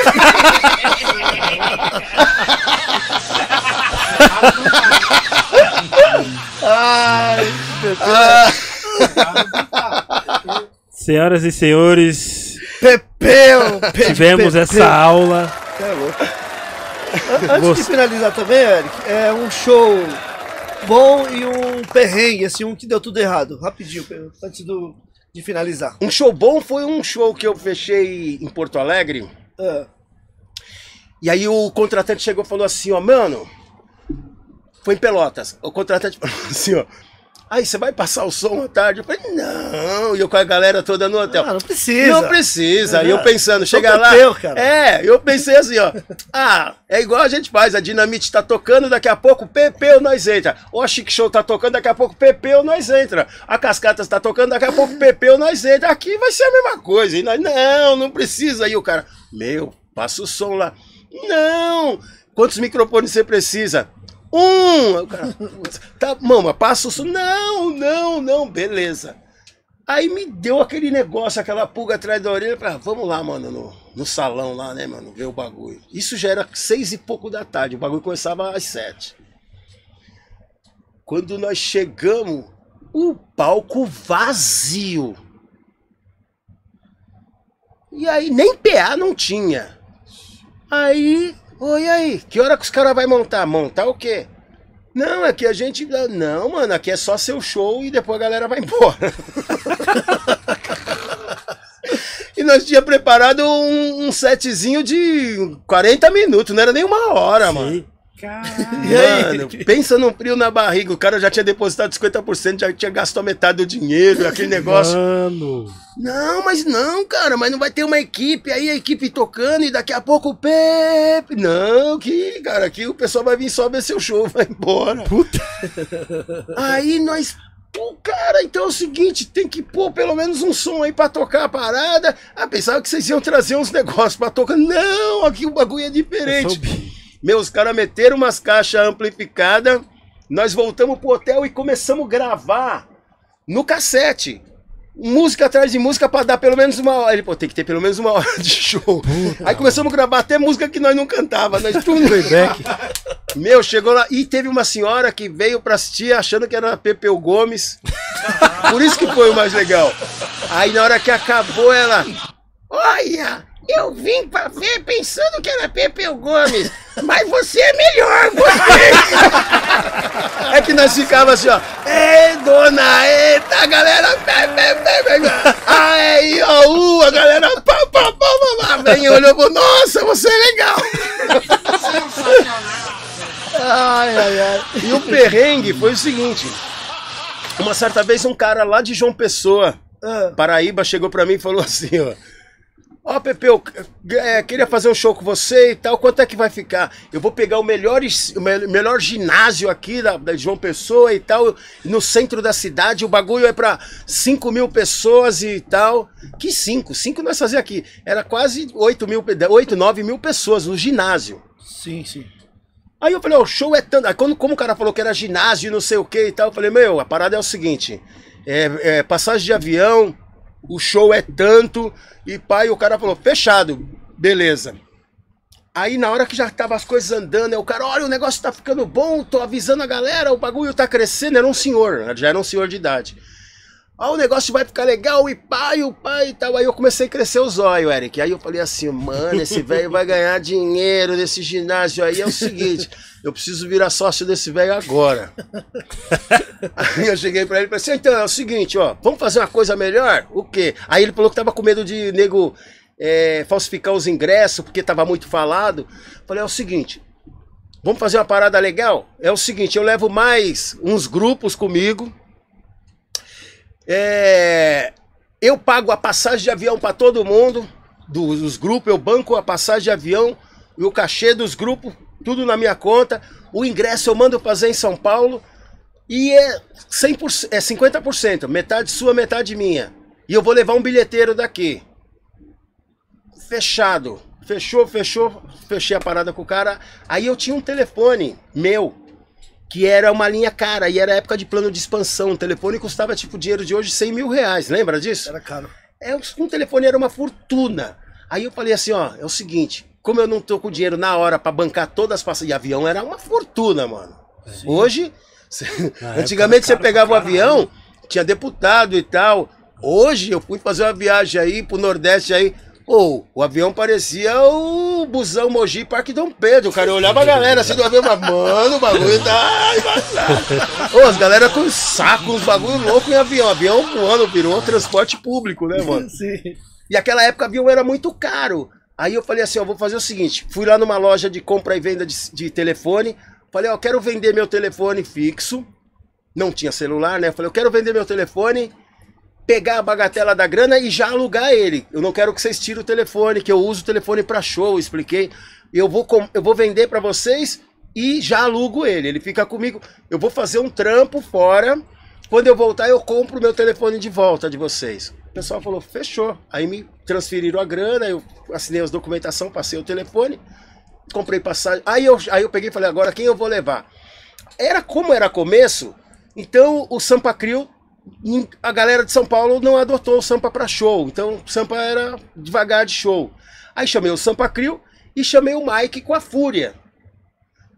Ai,
ah. Senhoras e senhores,
Pepeu,
tivemos
Pepeu.
essa aula.
É louco. Antes Você... de finalizar também, Eric, é um show bom e um perrengue, assim, um que deu tudo errado. Rapidinho, antes do, de finalizar.
Um show bom foi um show que eu fechei em Porto Alegre.
É.
E aí o contratante chegou e falou assim, ó, mano... Foi em Pelotas. O contratante falou assim, ó. Aí, você vai passar o som à tarde? Eu falei, não. E eu com a galera toda no hotel.
Ah, não precisa.
Não precisa. E é. eu pensando, chega lá.
Teu, cara.
É, eu pensei assim, ó. Ah, é igual a gente faz. A Dinamite tá tocando, daqui a pouco, Pepeu, nós entra. Ou a Chic Show tá tocando, daqui a pouco, Pepeu, nós entra. A Cascatas tá tocando, daqui a pouco, Pepeu, nós entra. Aqui vai ser a mesma coisa. E nós, não, não precisa. Aí o cara, meu, passa o som lá. Não. Quantos microfones você precisa? Um! O cara, tá, mama, passa o som. Não, não, não, beleza. Aí me deu aquele negócio, aquela pulga atrás da orelha. Falei, ah, vamos lá, mano, no, no salão lá, né, mano, ver o bagulho. Isso já era seis e pouco da tarde, o bagulho começava às sete. Quando nós chegamos, o palco vazio. E aí nem P A não tinha. Aí, oi aí, que hora que os caras vão montar? Montar o quê? Não, aqui a gente... Não, mano, aqui é só seu show e depois a galera vai embora. E nós tínhamos preparado um, um setzinho de quarenta minutos, não era nem uma hora, Sim. mano. Mano, pensa num frio na barriga, o cara já tinha depositado cinquenta por cento, já tinha gasto a metade do dinheiro, aquele negócio.
Mano.
Não, mas não, cara, mas não vai ter uma equipe, aí a equipe tocando e daqui a pouco o Pepe. Não, que, cara, aqui o pessoal vai vir só ver seu show, vai embora. Puta. Aí nós... Pô, cara, então é o seguinte, tem que pôr pelo menos um som aí pra tocar a parada. Ah, pensava que vocês iam trazer uns negócios pra tocar. Não, aqui o bagulho é diferente. Meus caras meteram umas caixas amplificadas, nós voltamos pro hotel e começamos a gravar no cassete. Música atrás de música pra dar pelo menos uma hora. Ele, pô, tem que ter pelo menos uma hora de show. Puta. Aí começamos a gravar até música que nós não cantava. Nós tudo Meu, chegou lá e teve uma senhora que veio pra assistir achando que era Pepeu Gomes. Por isso que foi o mais legal. Aí na hora que acabou ela... Olha, eu vim pra ver pensando que era Pepeu Gomes. Mas você é melhor, você! É que nós ficávamos assim, ó. Ei, dona, eita, a galera. Aí, ó, uh, a galera. Pá, pá, pá, pá, vem e olhou e falou: nossa, você é legal! Ai, ai, ai. E o perrengue foi o seguinte: uma certa vez, um cara lá de João Pessoa, Paraíba, chegou pra mim e falou assim, ó. Ó, oh, Pepeu, é, queria fazer um show com você e tal, quanto é que vai ficar? Eu vou pegar o melhor, o melhor ginásio aqui da, da João Pessoa e tal, no centro da cidade, o bagulho é pra cinco mil pessoas e tal. Que cinco? cinco nós fazíamos aqui. Era quase oito mil, oito, nove mil pessoas no ginásio.
Sim, sim.
Aí eu falei, ó, oh, o show é tanto... Aí quando, como o cara falou que era ginásio e não sei o que e tal, eu falei, meu, a parada é o seguinte, é, é passagem de avião, o show é tanto... E pai, o cara falou, fechado, beleza. Aí na hora que já tava as coisas andando, aí o cara, olha, o negócio tá ficando bom, tô avisando a galera, o bagulho tá crescendo, era um senhor, já era um senhor de idade. Ó, o negócio vai ficar legal, e pai, o pai e tal. Aí eu comecei a crescer os olhos, Eric. Aí eu falei assim, mano, esse velho vai ganhar dinheiro nesse ginásio aí, é o seguinte, eu preciso virar sócio desse velho agora. Aí eu cheguei pra ele e falei assim, então é o seguinte, ó, vamos fazer uma coisa melhor? O quê? Aí ele falou que tava com medo de nego é, falsificar os ingressos, porque tava muito falado. Falei, é o seguinte, vamos fazer uma parada legal? É o seguinte, eu levo mais uns grupos comigo. É, eu pago a passagem de avião pra todo mundo, dos, dos grupos, eu banco a passagem de avião e o cachê dos grupos, tudo na minha conta. O ingresso eu mando fazer em São Paulo. E é, cem por cento, é cinquenta por cento, metade sua, metade minha. E eu vou levar um bilheteiro daqui. Fechado. Fechou, fechou. Fechei a parada com o cara. Aí eu tinha um telefone meu, que era uma linha cara. E era época de plano de expansão. O telefone custava tipo dinheiro de hoje cem mil reais. Lembra disso?
Era caro.
É, um telefone era uma fortuna. Aí eu falei assim, ó, é o seguinte. Como eu não tô com dinheiro na hora pra bancar todas as passagens de avião, era uma fortuna, mano. Sim. Hoje... Antigamente você pegava o avião, tinha deputado e tal. Hoje eu fui fazer uma viagem aí pro Nordeste aí. Pô, o avião parecia o busão Mogi Parque Dom Pedro. O cara olhava a galera assim do avião e falava, mano, o bagulho tá embaçado. Ô, as galera com saco, uns bagulho louco em avião. Avião voando, virou transporte público, né, mano?
Sim.
E aquela época o avião era muito caro. Aí eu falei assim, ó, vou fazer o seguinte. Fui lá numa loja de compra e venda de, de telefone. Falei, ó, quero vender meu telefone fixo. Não tinha celular, né? Falei, eu quero vender meu telefone, pegar a bagatela da grana e já alugar ele. Eu não quero que vocês tirem o telefone, que eu uso o telefone pra show, expliquei. Eu vou, eu vou vender pra vocês e já alugo ele. Ele fica comigo. Eu vou fazer um trampo fora. Quando eu voltar, eu compro o meu telefone de volta de vocês. O pessoal falou, fechou. Aí me transferiram a grana, eu assinei as documentação, passei o telefone. Comprei passagem. Aí eu, aí eu peguei e falei, agora quem eu vou levar? Era como era começo, então o Sampa Crio, a galera de São Paulo não adotou o Sampa para show. Então o Sampa era devagar de show. Aí chamei o Sampa Crio e chamei o Mike com a Fúria.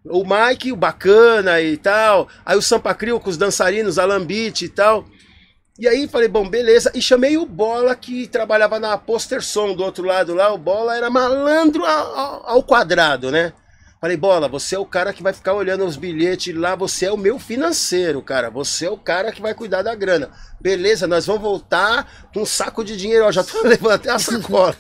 O Mike, o Bacana e tal. Aí o Sampa Crio com os dançarinos, Alambite e tal. E aí falei, bom, beleza. E chamei o Bola, que trabalhava na Poster Som do outro lado lá. O Bola era malandro ao, ao quadrado, né? Falei, Bola, você é o cara que vai ficar olhando os bilhetes lá. Você é o meu financeiro, cara. Você é o cara que vai cuidar da grana. Beleza, nós vamos voltar com um saco de dinheiro. Ó, já tô levando até a sacola.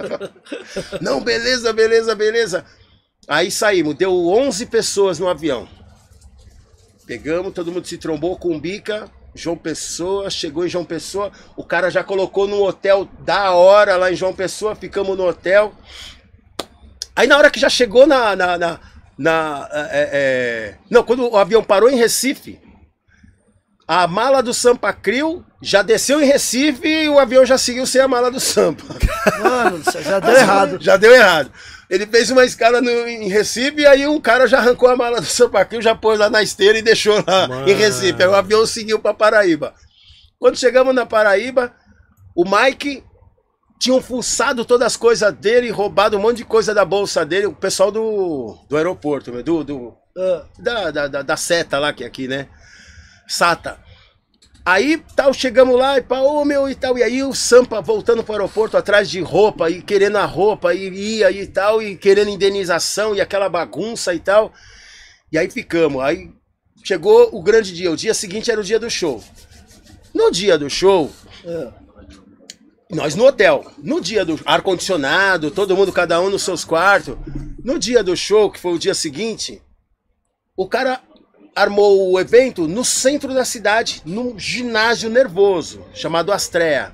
Não, beleza, beleza, beleza. Aí saímos, deu onze pessoas no avião. Pegamos, todo mundo se trombou com o Bica, João Pessoa, chegou em João Pessoa, o cara já colocou num hotel da hora lá em João Pessoa, ficamos no hotel. Aí na hora que já chegou na... na, na, na é, é... Não, quando o avião parou em Recife, a mala do Sampa Crio já desceu em Recife e o avião já seguiu sem a mala do Sampa.
Mano, já deu errado.
Já deu errado. Ele fez uma escala no, em Recife e aí um cara já arrancou a mala do Sampa Crio, já pôs lá na esteira e deixou lá Mano. em Recife. Aí o avião seguiu para Paraíba. Quando chegamos na Paraíba, o Mike tinha fuçado todas as coisas dele, roubado um monte de coisa da bolsa dele. O pessoal do, do aeroporto, do, do, uh, da, da, da, da seta lá, que é aqui, né? Sata. Aí, tal, chegamos lá e pá, ô meu, e tal, e aí o Sampa voltando pro aeroporto atrás de roupa, e querendo a roupa, e ia e tal, e querendo indenização, e aquela bagunça e tal. E aí ficamos, aí chegou o grande dia, o dia seguinte era o dia do show. No dia do show, é. nós no hotel, no dia do ar-condicionado, todo mundo, cada um nos seus quartos. No dia do show, que foi o dia seguinte, o cara armou o evento no centro da cidade, num ginásio nervoso, chamado Astrea.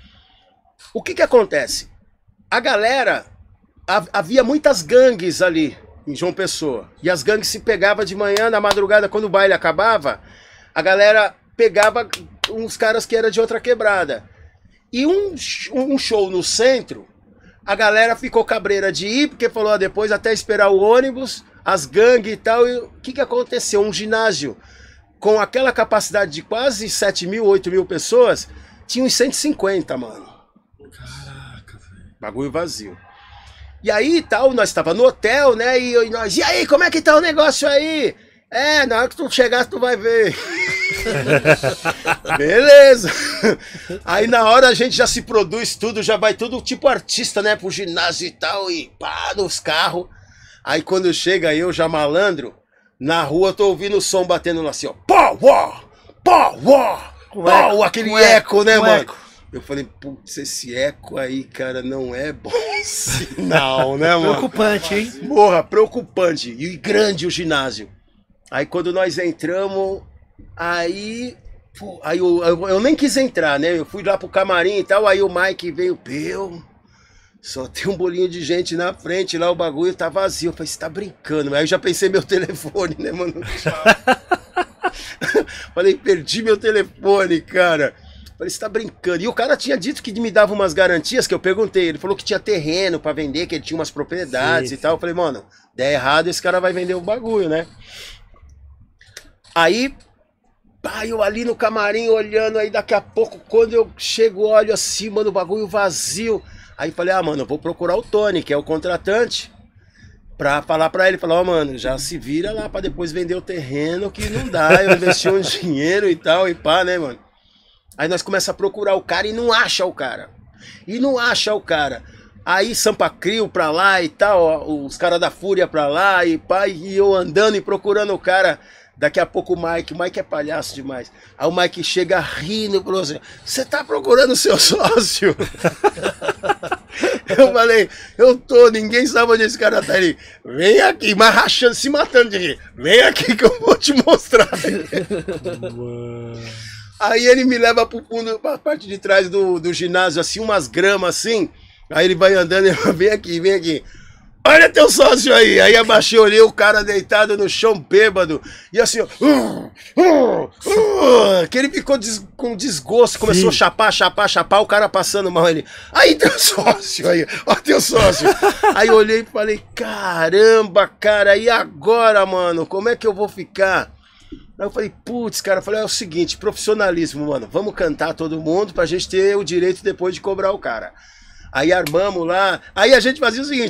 O que que acontece? A galera, havia muitas gangues ali em João Pessoa, e as gangues se pegavam de manhã, na madrugada, quando o baile acabava, a galera pegava uns caras que eram de outra quebrada. E um, um show no centro, a galera ficou cabreira de ir, porque falou, ó, depois até esperar o ônibus, as gangues e tal. E o que que aconteceu? Um ginásio com aquela capacidade de quase sete mil, oito mil pessoas, tinha uns cento e cinquenta, mano.
Caraca, velho.
Bagulho vazio. E aí tal, nós tava no hotel, né? E, e nós, e aí, como é que tá o negócio aí? É, na hora que tu chegar, tu vai ver. Beleza. Aí na hora a gente já se produz tudo, já vai tudo tipo artista, né? Pro ginásio e tal, e pá, nos carros. Aí quando chega eu, já malandro, na rua eu tô ouvindo o som batendo lá assim, ó. Pau, uó, pau, uó, pau, aquele eco, né, mano? Eco. Eu falei, putz, esse eco aí, cara, não é bom sinal, né, mano?
Preocupante, hein?
Porra, preocupante. E grande o ginásio. Aí quando nós entramos, aí... Pô, aí eu, eu, eu nem quis entrar, né? Eu fui lá pro camarim e tal, aí o Mike veio, pô, só tem um bolinho de gente na frente, lá o bagulho tá vazio. Eu falei, você tá brincando? Aí eu já pensei meu telefone, né, mano? Falei, perdi meu telefone, cara. Falei, você tá brincando. E o cara tinha dito que me dava umas garantias que eu perguntei. Ele falou que tinha terreno pra vender, que ele tinha umas propriedades, sim, e tal. Eu falei, mano, der errado, esse cara vai vender o bagulho, né? Aí, pá, eu ali no camarim olhando, aí daqui a pouco, quando eu chego, olho assim, mano, o bagulho vazio. Aí falei, ah, mano, eu vou procurar o Tony, que é o contratante, pra falar pra ele, falar, ó, oh, mano, já se vira lá pra depois vender o terreno, que não dá, eu investi um dinheiro e tal, e pá, né, mano? Aí nós começamos a procurar o cara e não acha o cara. E não acha o cara. Aí Sampa Crio pra lá e tal, ó, os caras da Fúria pra lá e pá, e eu andando e procurando o cara. Daqui a pouco o Mike, o Mike é palhaço demais. Aí o Mike chega rindo e falou assim, você tá procurando o seu sócio? Eu falei, eu tô, ninguém sabe onde esse cara tá ali. Vem aqui, mas rachando, se matando de rir. Vem aqui que eu vou te mostrar. Aí ele me leva pro fundo, pra parte de trás do, do ginásio, assim, umas gramas assim. Aí ele vai andando e fala, vem aqui, vem aqui. Olha teu sócio aí. Aí abaixei, olhei o cara deitado no chão, bêbado. E assim, ó. Uh, uh, uh, que ele ficou des, com desgosto. Começou, sim, a chapar, chapar, chapar. O cara passando mal. Ele, aí teu sócio aí. Ó teu sócio. Aí eu olhei e falei, caramba, cara. E agora, mano? Como é que eu vou ficar? Aí eu falei, putz, cara. Eu falei, é o seguinte, profissionalismo, mano. Vamos cantar todo mundo pra gente ter o direito depois de cobrar o cara. Aí armamos lá. Aí a gente fazia o seguinte...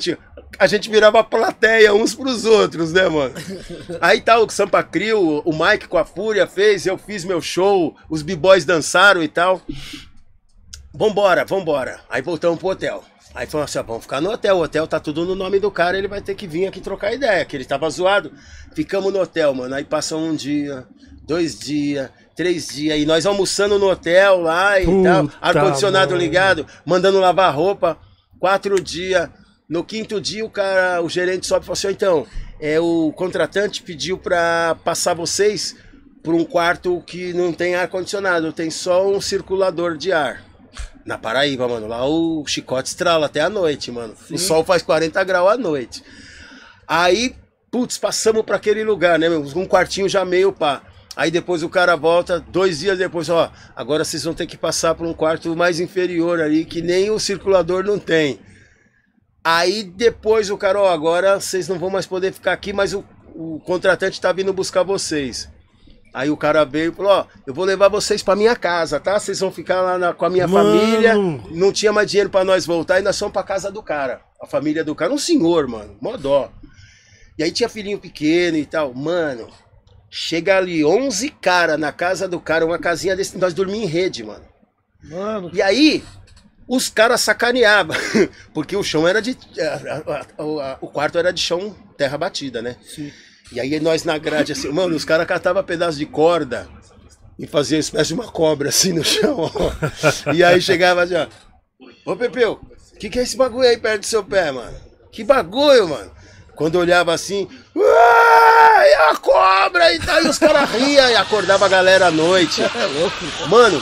a gente virava plateia uns pros outros, né, mano? Aí tá o Sampa Crio, o Mike com a Fúria fez, eu fiz meu show, os b-boys dançaram e tal. Vambora, vambora. Aí voltamos pro hotel. Aí falou assim, ó, vamos ficar no hotel, o hotel tá tudo no nome do cara, ele vai ter que vir aqui trocar ideia, que ele tava zoado. Ficamos no hotel, mano, aí passou um dia, dois dias, três dias, e nós almoçando no hotel lá e
Puta
tal, ar-condicionado
mano.
ligado, mandando lavar roupa, quatro dias. No quinto dia o cara, o gerente sobe e falou assim, então, é, o contratante pediu pra passar vocês por um quarto que não tem ar-condicionado, tem só um circulador de ar. Na Paraíba, mano, lá o chicote estrala até a noite, mano. Sim. O sol faz quarenta graus à noite. Aí, putz, passamos pra aquele lugar, né, meu? Um quartinho já meio pá. Aí depois o cara volta, dois dias depois, ó, agora vocês vão ter que passar por um quarto mais inferior ali, que nem o circulador não tem. Aí depois o cara, ó, agora vocês não vão mais poder ficar aqui, mas o, o contratante tá vindo buscar vocês. Aí o cara veio e falou, ó, eu vou levar vocês pra minha casa, tá? Vocês vão ficar lá na, com a minha
Mano.
família. Não tinha mais dinheiro pra nós voltar e nós fomos pra casa do cara. A família do cara, um senhor, mano, mó dó. E aí tinha filhinho pequeno e tal. Mano, chega ali onze caras na casa do cara, uma casinha desse, nós dormimos em rede, mano.
Mano.
E aí, os caras sacaneavam, porque o chão era de... A, a, a, a, o quarto era de chão, terra batida, né?
Sim.
E aí nós na grade, assim, mano, os caras catavam pedaço de corda e faziam uma espécie de uma cobra assim no chão, ó. E aí chegava assim, ó. Ô, Pepeu, o que, que é esse bagulho aí perto do seu pé, mano? Que bagulho, mano? Quando eu olhava assim, é a cobra e tal, e os caras riam e acordava a galera à noite. É louco. Mano,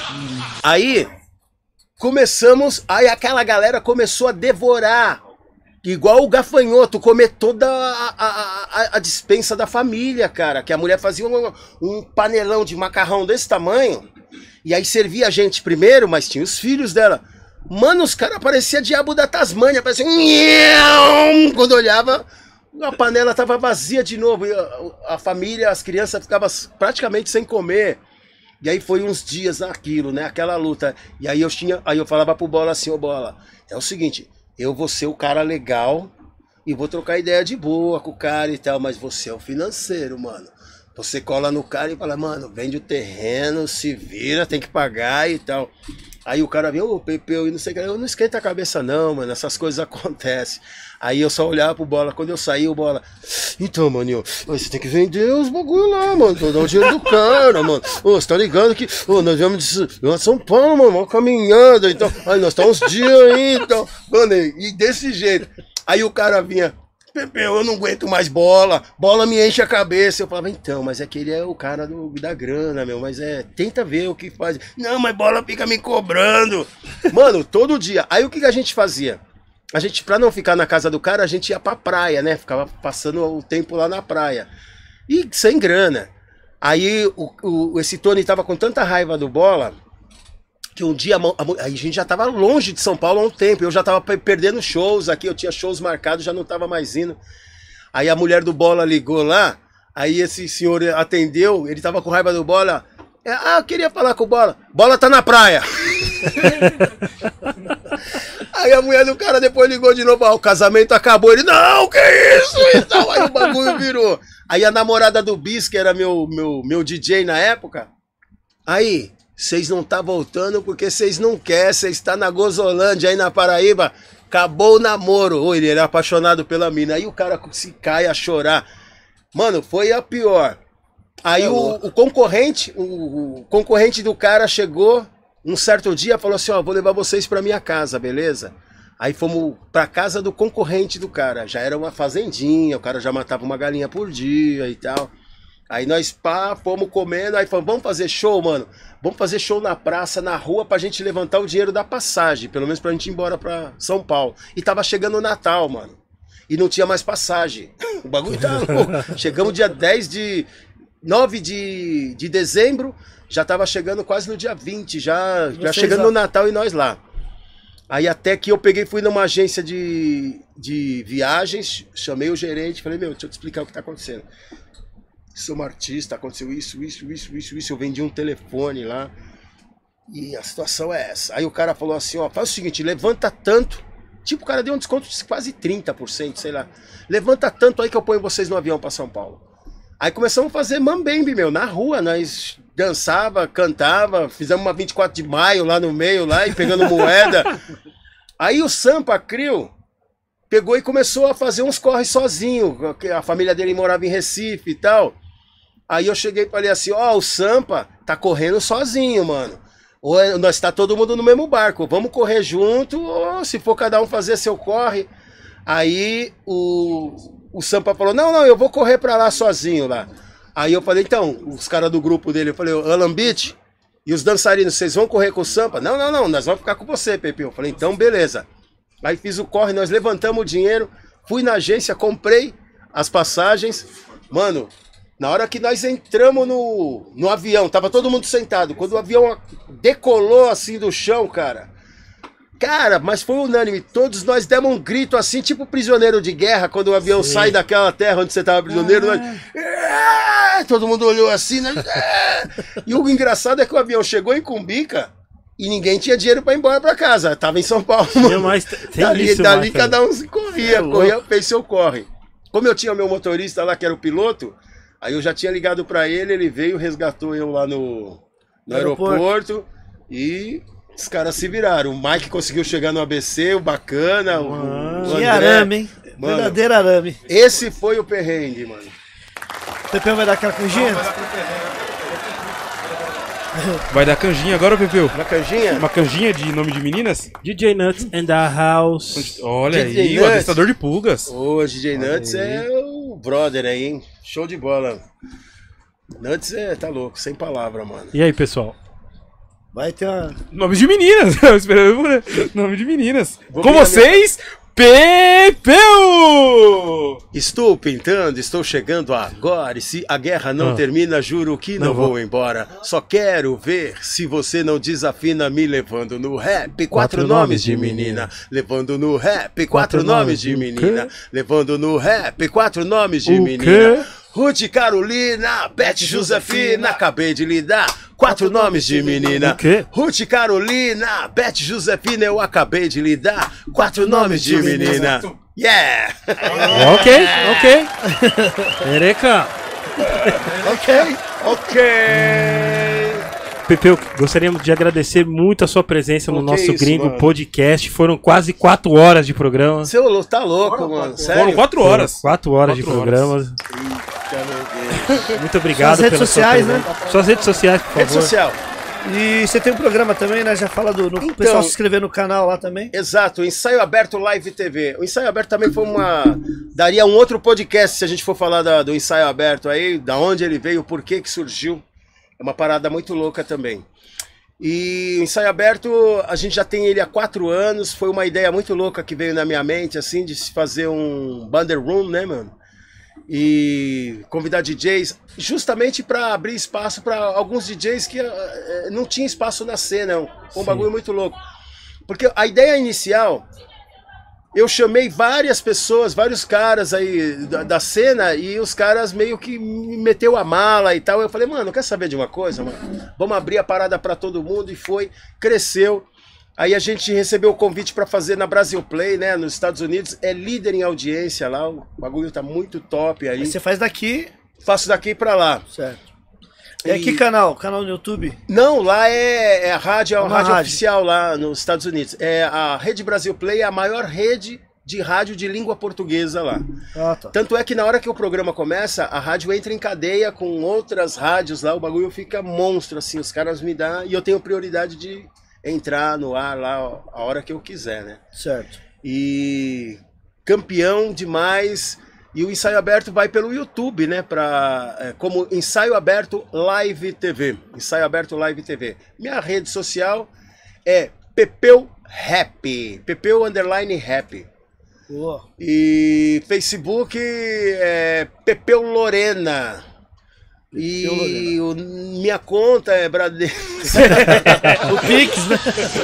aí começamos, aí aquela galera começou a devorar. Igual o gafanhoto, comer toda a, a, a, a dispensa da família, cara. Que a mulher fazia um, um panelão de macarrão desse tamanho. E aí servia a gente primeiro, mas tinha os filhos dela. Mano, os caras pareciam diabo da Tasmânia. Parecia... Quando olhava, a panela tava vazia de novo. E a, a família, as crianças ficavam praticamente sem comer. E aí foi uns dias naquilo, né? Aquela luta. E aí eu, tinha, aí eu falava pro Bola assim, ô Bola, é o seguinte... Eu vou ser o cara legal e vou trocar ideia de boa com o cara e tal, mas você é o financeiro, mano. Você cola no cara e fala, mano, vende o terreno, se vira, tem que pagar e tal. Aí o cara vem, ô, Pepeu, e não sei o que, eu não esquenta a cabeça não, mano, essas coisas acontecem. Aí eu só olhava pro Bola, quando eu saí, o Bola, então, maninho, você tem que vender os bagulho lá, mano, pra dar o dinheiro do cara, mano. Ô, você tá ligado que, ô, nós viemos de São Paulo, mano, uma caminhada, então, aí nós tá uns dias aí, então, mano, e desse jeito. Aí o cara vinha, Pepeu, eu não aguento mais bola, bola me enche a cabeça. Eu falava, então, mas é que ele é o cara do, da grana, meu, mas é, tenta ver o que faz. Não, mas bola fica me cobrando. Mano, todo dia. Aí o que, que a gente fazia? A gente, pra não ficar na casa do cara, a gente ia pra praia, né? Ficava passando o tempo lá na praia. E sem grana. Aí o, o, esse Tony tava com tanta raiva do bola... que um dia, a, a gente já tava longe de São Paulo há um tempo, eu já tava perdendo shows aqui, eu tinha shows marcados, já não tava mais indo. Aí a mulher do Bola ligou lá, aí esse senhor atendeu, ele tava com raiva do Bola, ah, eu queria falar com o Bola, Bola tá na praia. Aí a mulher do cara depois ligou de novo, ah, o casamento acabou, ele, não, que isso? E tal. Aí o bagulho virou. Aí a namorada do Bis, que era meu, meu, meu D J na época, aí... Vocês não tá voltando porque vocês não querem, vocês está na Gozolândia aí na Paraíba, acabou o namoro. Ô, ele era apaixonado pela mina, aí o cara se cai a chorar. Mano, foi a pior. Aí é o, o concorrente, o, o concorrente do cara chegou um certo dia, falou assim, ó, vou levar vocês pra minha casa, beleza? Aí fomos pra casa do concorrente do cara, já era uma fazendinha, o cara já matava uma galinha por dia e tal. Aí nós, pá, fomos comendo, aí falamos, vamos fazer show, mano? Vamos fazer show na praça, na rua, pra gente levantar o dinheiro da passagem, pelo menos pra gente ir embora pra São Paulo. E tava chegando o Natal, mano. E não tinha mais passagem. O bagulho tá louco. Chegamos dia dez de... nove de, de dezembro, já tava chegando quase no dia vinte, já, já chegando no Natal e nós lá. Aí até que eu peguei, fui numa agência de, de viagens, chamei o gerente, falei, meu, deixa eu te explicar o que tá acontecendo. Sou uma artista, aconteceu isso, isso, isso, isso, isso, eu vendi um telefone lá e a situação é essa. Aí o cara falou assim, ó, faz o seguinte, levanta tanto Tipo, o cara deu um desconto de quase trinta por cento, sei lá. Levanta tanto aí que eu ponho vocês no avião pra São Paulo. Aí começamos a fazer mambembe, meu, na rua, nós dançava, cantava, fizemos uma vinte e quatro de maio lá no meio, lá, e pegando moeda. Aí o Sampa Crio pegou e começou a fazer uns corres sozinho, a família dele morava em Recife e tal. Aí eu cheguei e falei assim, ó, oh, o Sampa tá correndo sozinho, mano. Ou nós tá todo mundo no mesmo barco, vamos correr junto, ou se for cada um fazer seu corre. Aí o, o Sampa falou, não, não, eu vou correr pra lá sozinho lá. Aí eu falei, então, os caras do grupo dele, eu falei, Alan Beach e os dançarinos, vocês vão correr com o Sampa? Não, não, não, nós vamos ficar com você, Pepinho. Eu falei, então beleza. Aí fiz o corre, nós levantamos o dinheiro, fui na agência, comprei as passagens. Mano, na hora que nós entramos no, no avião, tava todo mundo sentado. Quando o avião decolou assim do chão, cara... Cara, mas foi unânime. Todos nós demos um grito assim, tipo prisioneiro de guerra, quando o avião Sim. sai daquela terra onde você tava prisioneiro. Ah. Nós... Ah! Todo mundo olhou assim, né? Ah! E o engraçado é que o avião chegou em Cumbica e ninguém tinha dinheiro pra ir embora pra casa. Tava em São Paulo.
Mais...
dali
isso,
dali cada um corria, é corria, fez seu corre. Como eu tinha o meu motorista lá, que era o piloto, aí eu já tinha ligado pra ele, ele veio, resgatou eu lá no, no aeroporto. aeroporto e... Os caras se viraram. O Mike conseguiu chegar no A B C, o bacana.
Mano,
o, o
que
André.
arame, hein? Mano, verdadeiro arame.
Esse foi o perrengue, mano.
O Pepeu vai dar aquela canjinha?
Vai dar canjinha agora, Pepeu?
Uma canjinha?
Uma canjinha de nome de meninas?
D J Nuts and the House.
Olha
D J
aí,
Nuts.
o adestrador de pulgas.
Ô, D J Nuts é o brother aí, hein? Show de bola. Nuts é, tá louco, sem palavra, mano.
E aí, pessoal?
Vai ter uma...
Nome de meninas. Nome de meninas.
Vou
Com vocês, Pepeu!
Estou pintando, estou chegando agora. E se a guerra não
Ah.
termina, juro que não,
Não
vou
vou.
embora. Só quero ver se você não desafina me levando no rap. Quatro,
Quatro
nomes
nomes
de
de
menina. Levando no rap. Quatro,
Quatro
nomes
nomes
de
do
menina.
quê?
Levando no rap. Quatro nomes de
O
menina.
quê?
Ruth Carolina, Beth Josefina, acabei de lhe dar quatro nomes de menina.
O quê?
Ruth Carolina, Beth Josefina, eu acabei de lhe dar quatro nomes de menina. Yeah!
Ok, ok. Ereca.
Ok.
Ok!
Pepeu, gostaríamos de agradecer muito a sua presença no
O que
nosso
é isso,
Gringo
mano?
Podcast. Foram quase quatro horas de programa.
Seu louco, tá louco, mano. Sério?
Foram quatro horas.
Foram Quatro horas de
Quatro
programa.
horas.
Eita, meu Deus.
Muito obrigado.
Suas redes
pela sua
sociais,
presença.
né?
Suas redes sociais, por favor.
Rede social.
E você tem um programa também, né? Já fala do no,
Então-
pessoal se inscrever no canal lá também.
Exato, o Ensaio Aberto Live T V. O Ensaio Aberto também foi uma... Daria um outro podcast se a gente for falar da- do Ensaio Aberto aí, da onde ele veio, por que que surgiu. É uma parada muito louca também. E o Ensaio Aberto, a gente já tem ele há quatro anos. Foi uma ideia muito louca que veio na minha mente, assim, de se fazer um Bander Room, né, mano? E convidar D Js, justamente para abrir espaço para alguns D Js que eh, não tinha espaço na cena. Foi um bagulho muito louco. Porque a ideia inicial, eu chamei várias pessoas, vários caras aí da, da cena, e os caras meio que me meteu a mala e tal. Eu falei, mano, quer saber de uma coisa, mano? Vamos abrir a parada para todo mundo, e foi, cresceu. Aí a gente recebeu o convite para fazer na Brasil Play, né, nos Estados Unidos. É líder em audiência lá, o bagulho tá muito top aí.
Aí você faz daqui,
Faço daqui para lá.
certo. E aí que canal? Canal no YouTube?
Não, lá é, é a rádio, é uma
Uma
rádio,
rádio.
oficial lá nos Estados Unidos. É a Rede Brasil Play, é a maior rede de rádio de língua portuguesa lá.
Ah, tá.
Tanto é que na hora que o programa começa, a rádio entra em cadeia com outras rádios lá, o bagulho fica monstro, assim, os caras me dão, e eu tenho prioridade de entrar no ar lá a hora que eu quiser, né?
Certo.
E campeão demais. E o Ensaio Aberto vai pelo YouTube, né? Pra, é, como Ensaio Aberto Live T V. Ensaio Aberto Live T V. Minha rede social é Pepeu Rap. Pepeu Underline Rap.
Boa.
E Facebook é Pepeu Lorena. E
Pepeu
o- minha conta é Bradesco.
O Pix, né?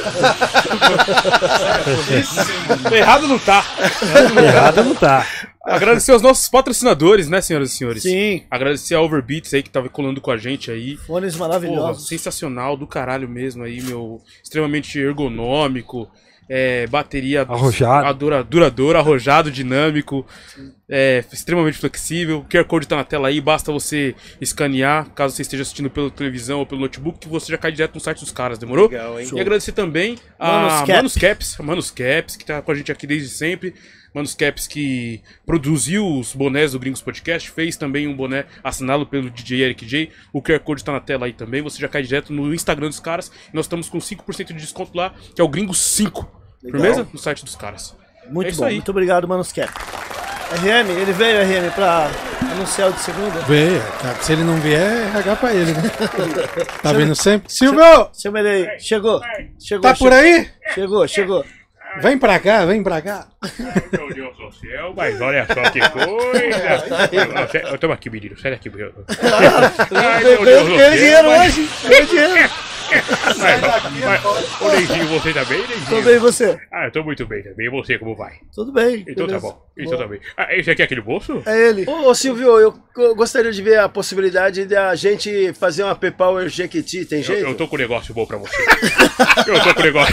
Errado não tá.
Errado não tá.
Agradecer aos nossos patrocinadores, né, senhoras e senhores?
Sim.
Agradecer a Overbeats aí que tava colando com a gente aí.
Fones
Porra,
maravilhosos.
sensacional, do caralho mesmo aí, meu. Extremamente ergonômico. É, bateria
Arrojado.
dura- duradoura, arrojado, dinâmico, é, extremamente flexível. O Q R Code tá na tela aí, basta você escanear, caso você esteja assistindo pela televisão ou pelo notebook, que você já cai direto no site dos caras, demorou?
Legal, hein?
E agradecer também a
Manuscap.
Manuscaps, a Manuscaps, que tá com a gente aqui desde sempre. Manuscaps que produziu os bonés do Gringos Podcast, fez também um boné assinado pelo D J Eric J. O Q R Code tá na tela aí também, você já cai direto no Instagram dos caras. E nós estamos com cinco por cento de desconto lá, que é o Gringos cinco.
Legal.
Firmeza? No site dos caras.
Muito
É isso
bom,
aí.
muito obrigado, Manuscap. R M, ele veio, R M, pra anunciar o de segunda?
Vê, tá, se ele não vier, é R H pra ele, né? Tá vindo sempre? Silvio!
Seu Merei, chegou, chegou.
Tá por aí?
Chegou, chegou.
Vem pra cá, vem pra cá.
Meu Deus do céu, mas olha só que coisa. Eu tamo aqui, menino, sai daqui, meu. Ai, meu Deus do
Ganhou dinheiro
céu,
hoje, ganhou dinheiro.
Mas, mas, ô Neizinho, você tá bem, Neizinho?
Tô bem, e você?
Ah, eu tô muito bem também. E você, como vai?
Tudo bem.
Então
beleza.
tá bom. Então tá bem. Ah, esse aqui é aquele bolso?
É ele.
Ô, ô, Silvio, eu eu gostaria de ver a possibilidade de a gente fazer uma P-Power Jequiti, tem
Eu,
jeito?
eu tô com um negócio bom pra você. Eu tô com um negócio.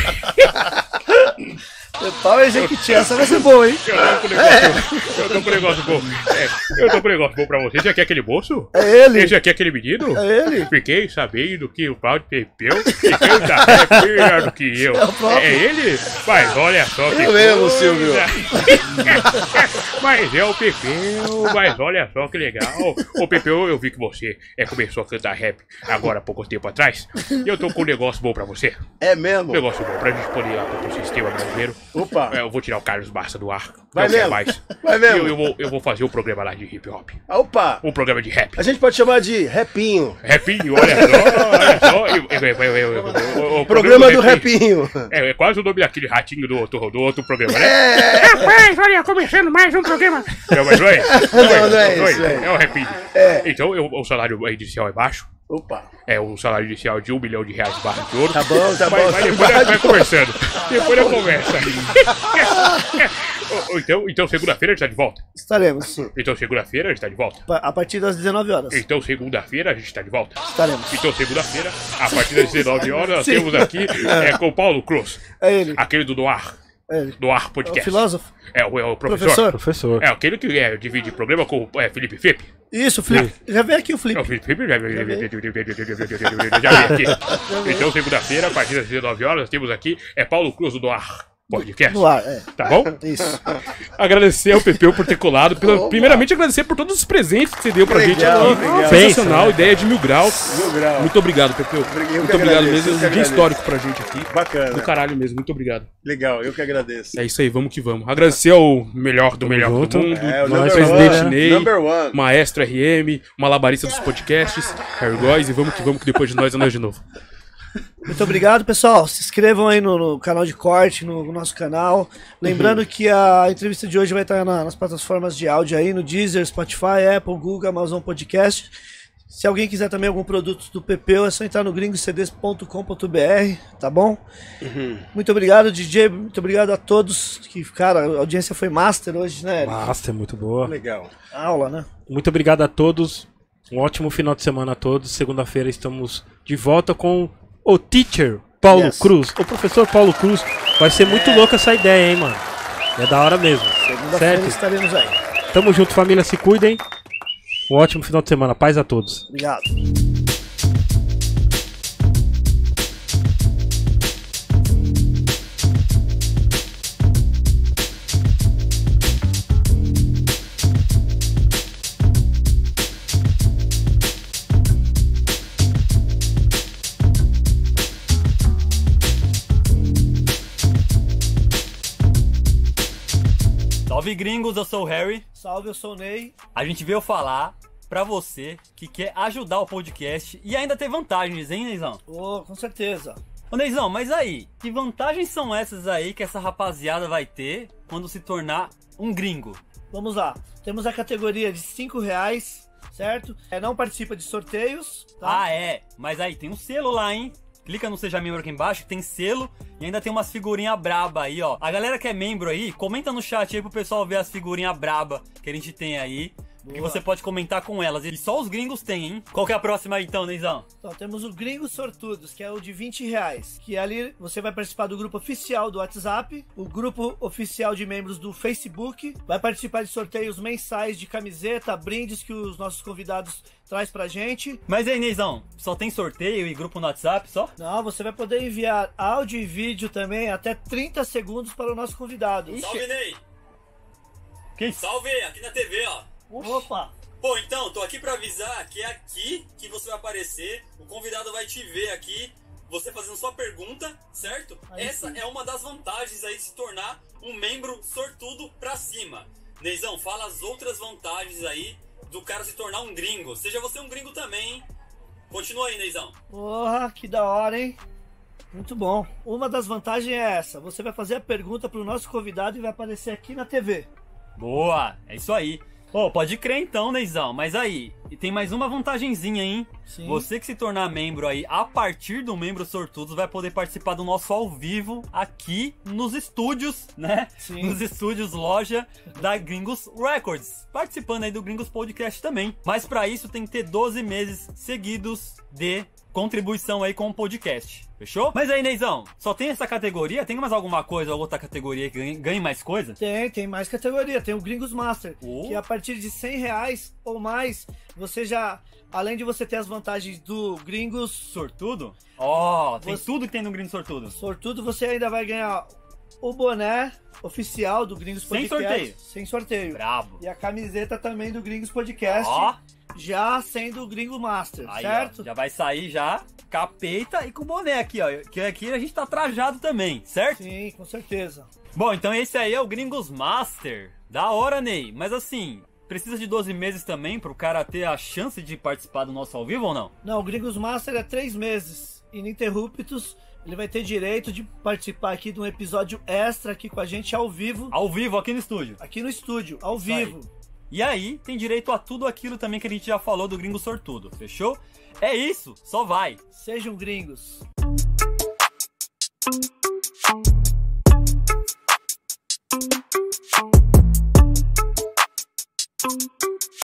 Power Jequiti, essa vai ser boa, hein?
Eu tô com um negócio. Eu tô com um negócio bom. É, eu tô com um negócio bom pra você. Esse aqui é aquele bolso?
É ele.
Esse aqui é aquele menino?
É ele.
Fiquei sabendo que o Paulo Pepeu e canta rap melhor do que eu.
É o próprio.
É ele? Mas olha só que
Eu mesmo,
coisa.
Silvio.
Mas é o Pepeu, mas olha só que legal. Ô Pepeu, eu vi que você é, começou a cantar rap agora há pouco tempo atrás. E eu tô com um negócio bom pra você.
É
Um
mesmo?
negócio bom pra gente poder ir lá pro sistema brasileiro.
Opa.
É, eu vou tirar o Carlos Bassa do ar.
Vai
não quer
mesmo?
mais.
Vai mesmo?
Eu, eu, vou, eu vou fazer um programa lá de hip hop.
Opa.
Um programa de rap.
A gente pode chamar de Rapinho.
Rapinho, olha só, olha só. Eu- eu- eu- eu- eu- eu- o
Programa do Rapinho.
É, é quase o nome daquele ratinho do outro, do outro programa, né? Rapaz, olha, começando mais um programa. Não, mas não é?
Não, não é isso,
É,
é.
é o Rapinho.
É.
Então, eu- o salário inicial é baixo.
Opa.
É o salário inicial de um milhão de reais barra de ouro.
Tá bom, tá
Mas-
bom.
Mas depois nós vai conversando. Depois eu converso. Ou- ou então, então segunda-feira a gente tá de volta.
Estaremos.
Então segunda-feira a gente tá de volta.
Pa- A partir das dezenove horas.
Então segunda-feira a gente tá de volta.
Estaremos.
Então segunda-feira, a partir das dezenove horas, nós
Sim.
temos aqui é, com o Paulo Cruz.
É ele.
Aquele do Noir.
É ele.
Noir
É o
Podcast.
filósofo?
É o, é o professor.
Professor?
Professor.
É aquele que é, divide programa com o é, Felipe Fipe.
Isso, Felipe. Já veio aqui o
É, o
Felipe.
Felipe Fipe já, já veio aqui. Então segunda-feira, a partir das dezenove horas, temos aqui é Paulo Cruz do Noir Podcast.
No ar, é.
Tá bom?
Isso.
Agradecer ao Pepeu por ter colado. Pela- primeiramente, agradecer por todos os presentes que você deu pra
Legal,
gente aqui.
legal.
Sensacional,
Pensa, né?
ideia de mil graus.
Mil graus.
Muito obrigado, Pepeu.
eu que
Muito obrigado
agradeço,
mesmo.
eu
Um
que
dia
agradeço.
histórico pra gente aqui.
Bacana.
Do caralho mesmo. Muito obrigado.
Legal, eu que agradeço.
É isso aí, vamos que vamos. Agradecer ao melhor do melhor
junto.
do mundo.
É, o
Nós,
number
presidente
one.
Ney.
Number one.
Maestro R M, malabarista dos podcasts, Harry Góes, e vamos que vamos, que depois de nós é nós de novo.
Muito obrigado, pessoal. Se inscrevam aí no, no canal de corte, no, no nosso canal. Lembrando que a entrevista de hoje vai estar na- nas plataformas de áudio aí, no Deezer, Spotify, Apple, Google, Amazon Podcast. Se alguém quiser também algum produto do Pepeu, é só entrar no gringos c d s ponto com ponto b r, tá bom? Muito obrigado, D J. Muito obrigado a todos. Que, cara, a audiência foi master hoje, né?
Master, é muito boa.
Legal.
Aula, né?
Muito obrigado a todos. Um ótimo final de semana a todos. Segunda-feira estamos de volta com o teacher Paulo
Yes.
Cruz. O professor Paulo Cruz. Vai ser muito louca essa ideia, hein, mano? É da hora mesmo.
Segunda-feira
Certo?
estaremos aí.
Tamo junto, família. Se cuidem. Um ótimo final de semana. Paz a todos.
Obrigado.
Salve gringos, eu sou o Harry.
Salve, eu sou o Ney.
A gente veio falar pra você que quer ajudar o podcast e ainda ter vantagens, hein, Neizão?
Ô, com certeza.
Ô, Neizão, mas aí, que vantagens são essas aí que essa rapaziada vai ter quando se tornar um gringo?
Vamos lá. Temos a categoria de cinco reais, certo? É, não participa de sorteios, tá?
Ah, é. Mas aí, tem um selo lá, hein? Clica no Seja Membro aqui embaixo, que tem selo e ainda tem umas figurinhas braba aí, ó. A galera que é membro aí, comenta no chat aí pro pessoal ver as figurinhas braba que a gente tem aí. Que você pode comentar com elas. E só os gringos têm, hein? Qual que é a próxima aí, então, Neizão?
Então, temos o Gringos Sortudos, que é o de vinte reais. Que ali você vai participar do grupo oficial do WhatsApp, o grupo oficial de membros do Facebook, vai participar de sorteios mensais de camiseta, brindes que os nossos convidados traz pra gente.
Mas aí, Neizão, só tem sorteio e grupo no WhatsApp, só?
Não, você vai poder enviar áudio e vídeo também, até trinta segundos para o nosso convidado.
Salve, Ney!
Que isso?
Salve, aqui na T V, ó.
Opa!
Pô, então, tô aqui pra avisar que é aqui que você vai aparecer, o convidado vai te ver aqui, você fazendo sua pergunta, certo?
Aí
Essa
sim.
é uma das vantagens aí de se tornar um membro sortudo pra cima. Neizão, fala as outras vantagens aí do cara se tornar um gringo. Seja você um gringo também, hein? Continua aí, Neizão.
Porra, que da hora, hein? Muito bom. Uma das vantagens é essa, você vai fazer a pergunta pro nosso convidado e vai aparecer aqui na T V.
Boa, é isso aí. Ô, pode crer então, Neizão, mas aí, e tem mais uma vantagenzinha, hein?
Sim.
Você que se tornar membro aí, a partir do membro sortudos, vai poder participar do nosso ao vivo aqui nos estúdios, né?
Sim.
Nos estúdios loja da Gringos Records. Participando aí do Gringos Podcast também. Mas pra isso tem que ter doze meses seguidos de contribuição aí com o podcast. Fechou? Mas aí, Neizão, só tem essa categoria? Tem mais alguma coisa ou outra categoria que ganhe, ganhe mais coisa?
Tem, tem mais categoria. Tem o Gringos Master,
Oh.
que a partir de cem reais ou mais, você já, além de você ter as vantagens do Gringos
Sortudo? Ó, oh, tem
Você-
tudo que tem no Gringos Sortudo.
Sortudo, você ainda vai ganhar o boné oficial do Gringos
Sem
Podcast.
sorteio.
Sem sorteio.
Brabo.
E a camiseta também do Gringos Podcast,
Ó,
já sendo o Gringo Master,
aí,
certo?
ó, já vai sair já capeita e com boné aqui, ó. Que aqui a gente tá trajado também, certo?
Sim, com certeza.
Bom, então esse aí é o Gringos Master. Da hora, Ney. Mas assim, precisa de doze meses também pro cara ter a chance de participar do nosso ao vivo ou não?
Não, o Gringos Master é três meses ininterruptos. Ele vai ter direito de participar aqui de um episódio extra aqui com a gente ao vivo.
Ao vivo aqui no estúdio.
Aqui no estúdio, ao
Isso aí.
vivo.
E aí, tem direito a tudo aquilo também que a gente já falou do Gringo Sortudo, fechou? É isso, só vai!
Sejam gringos.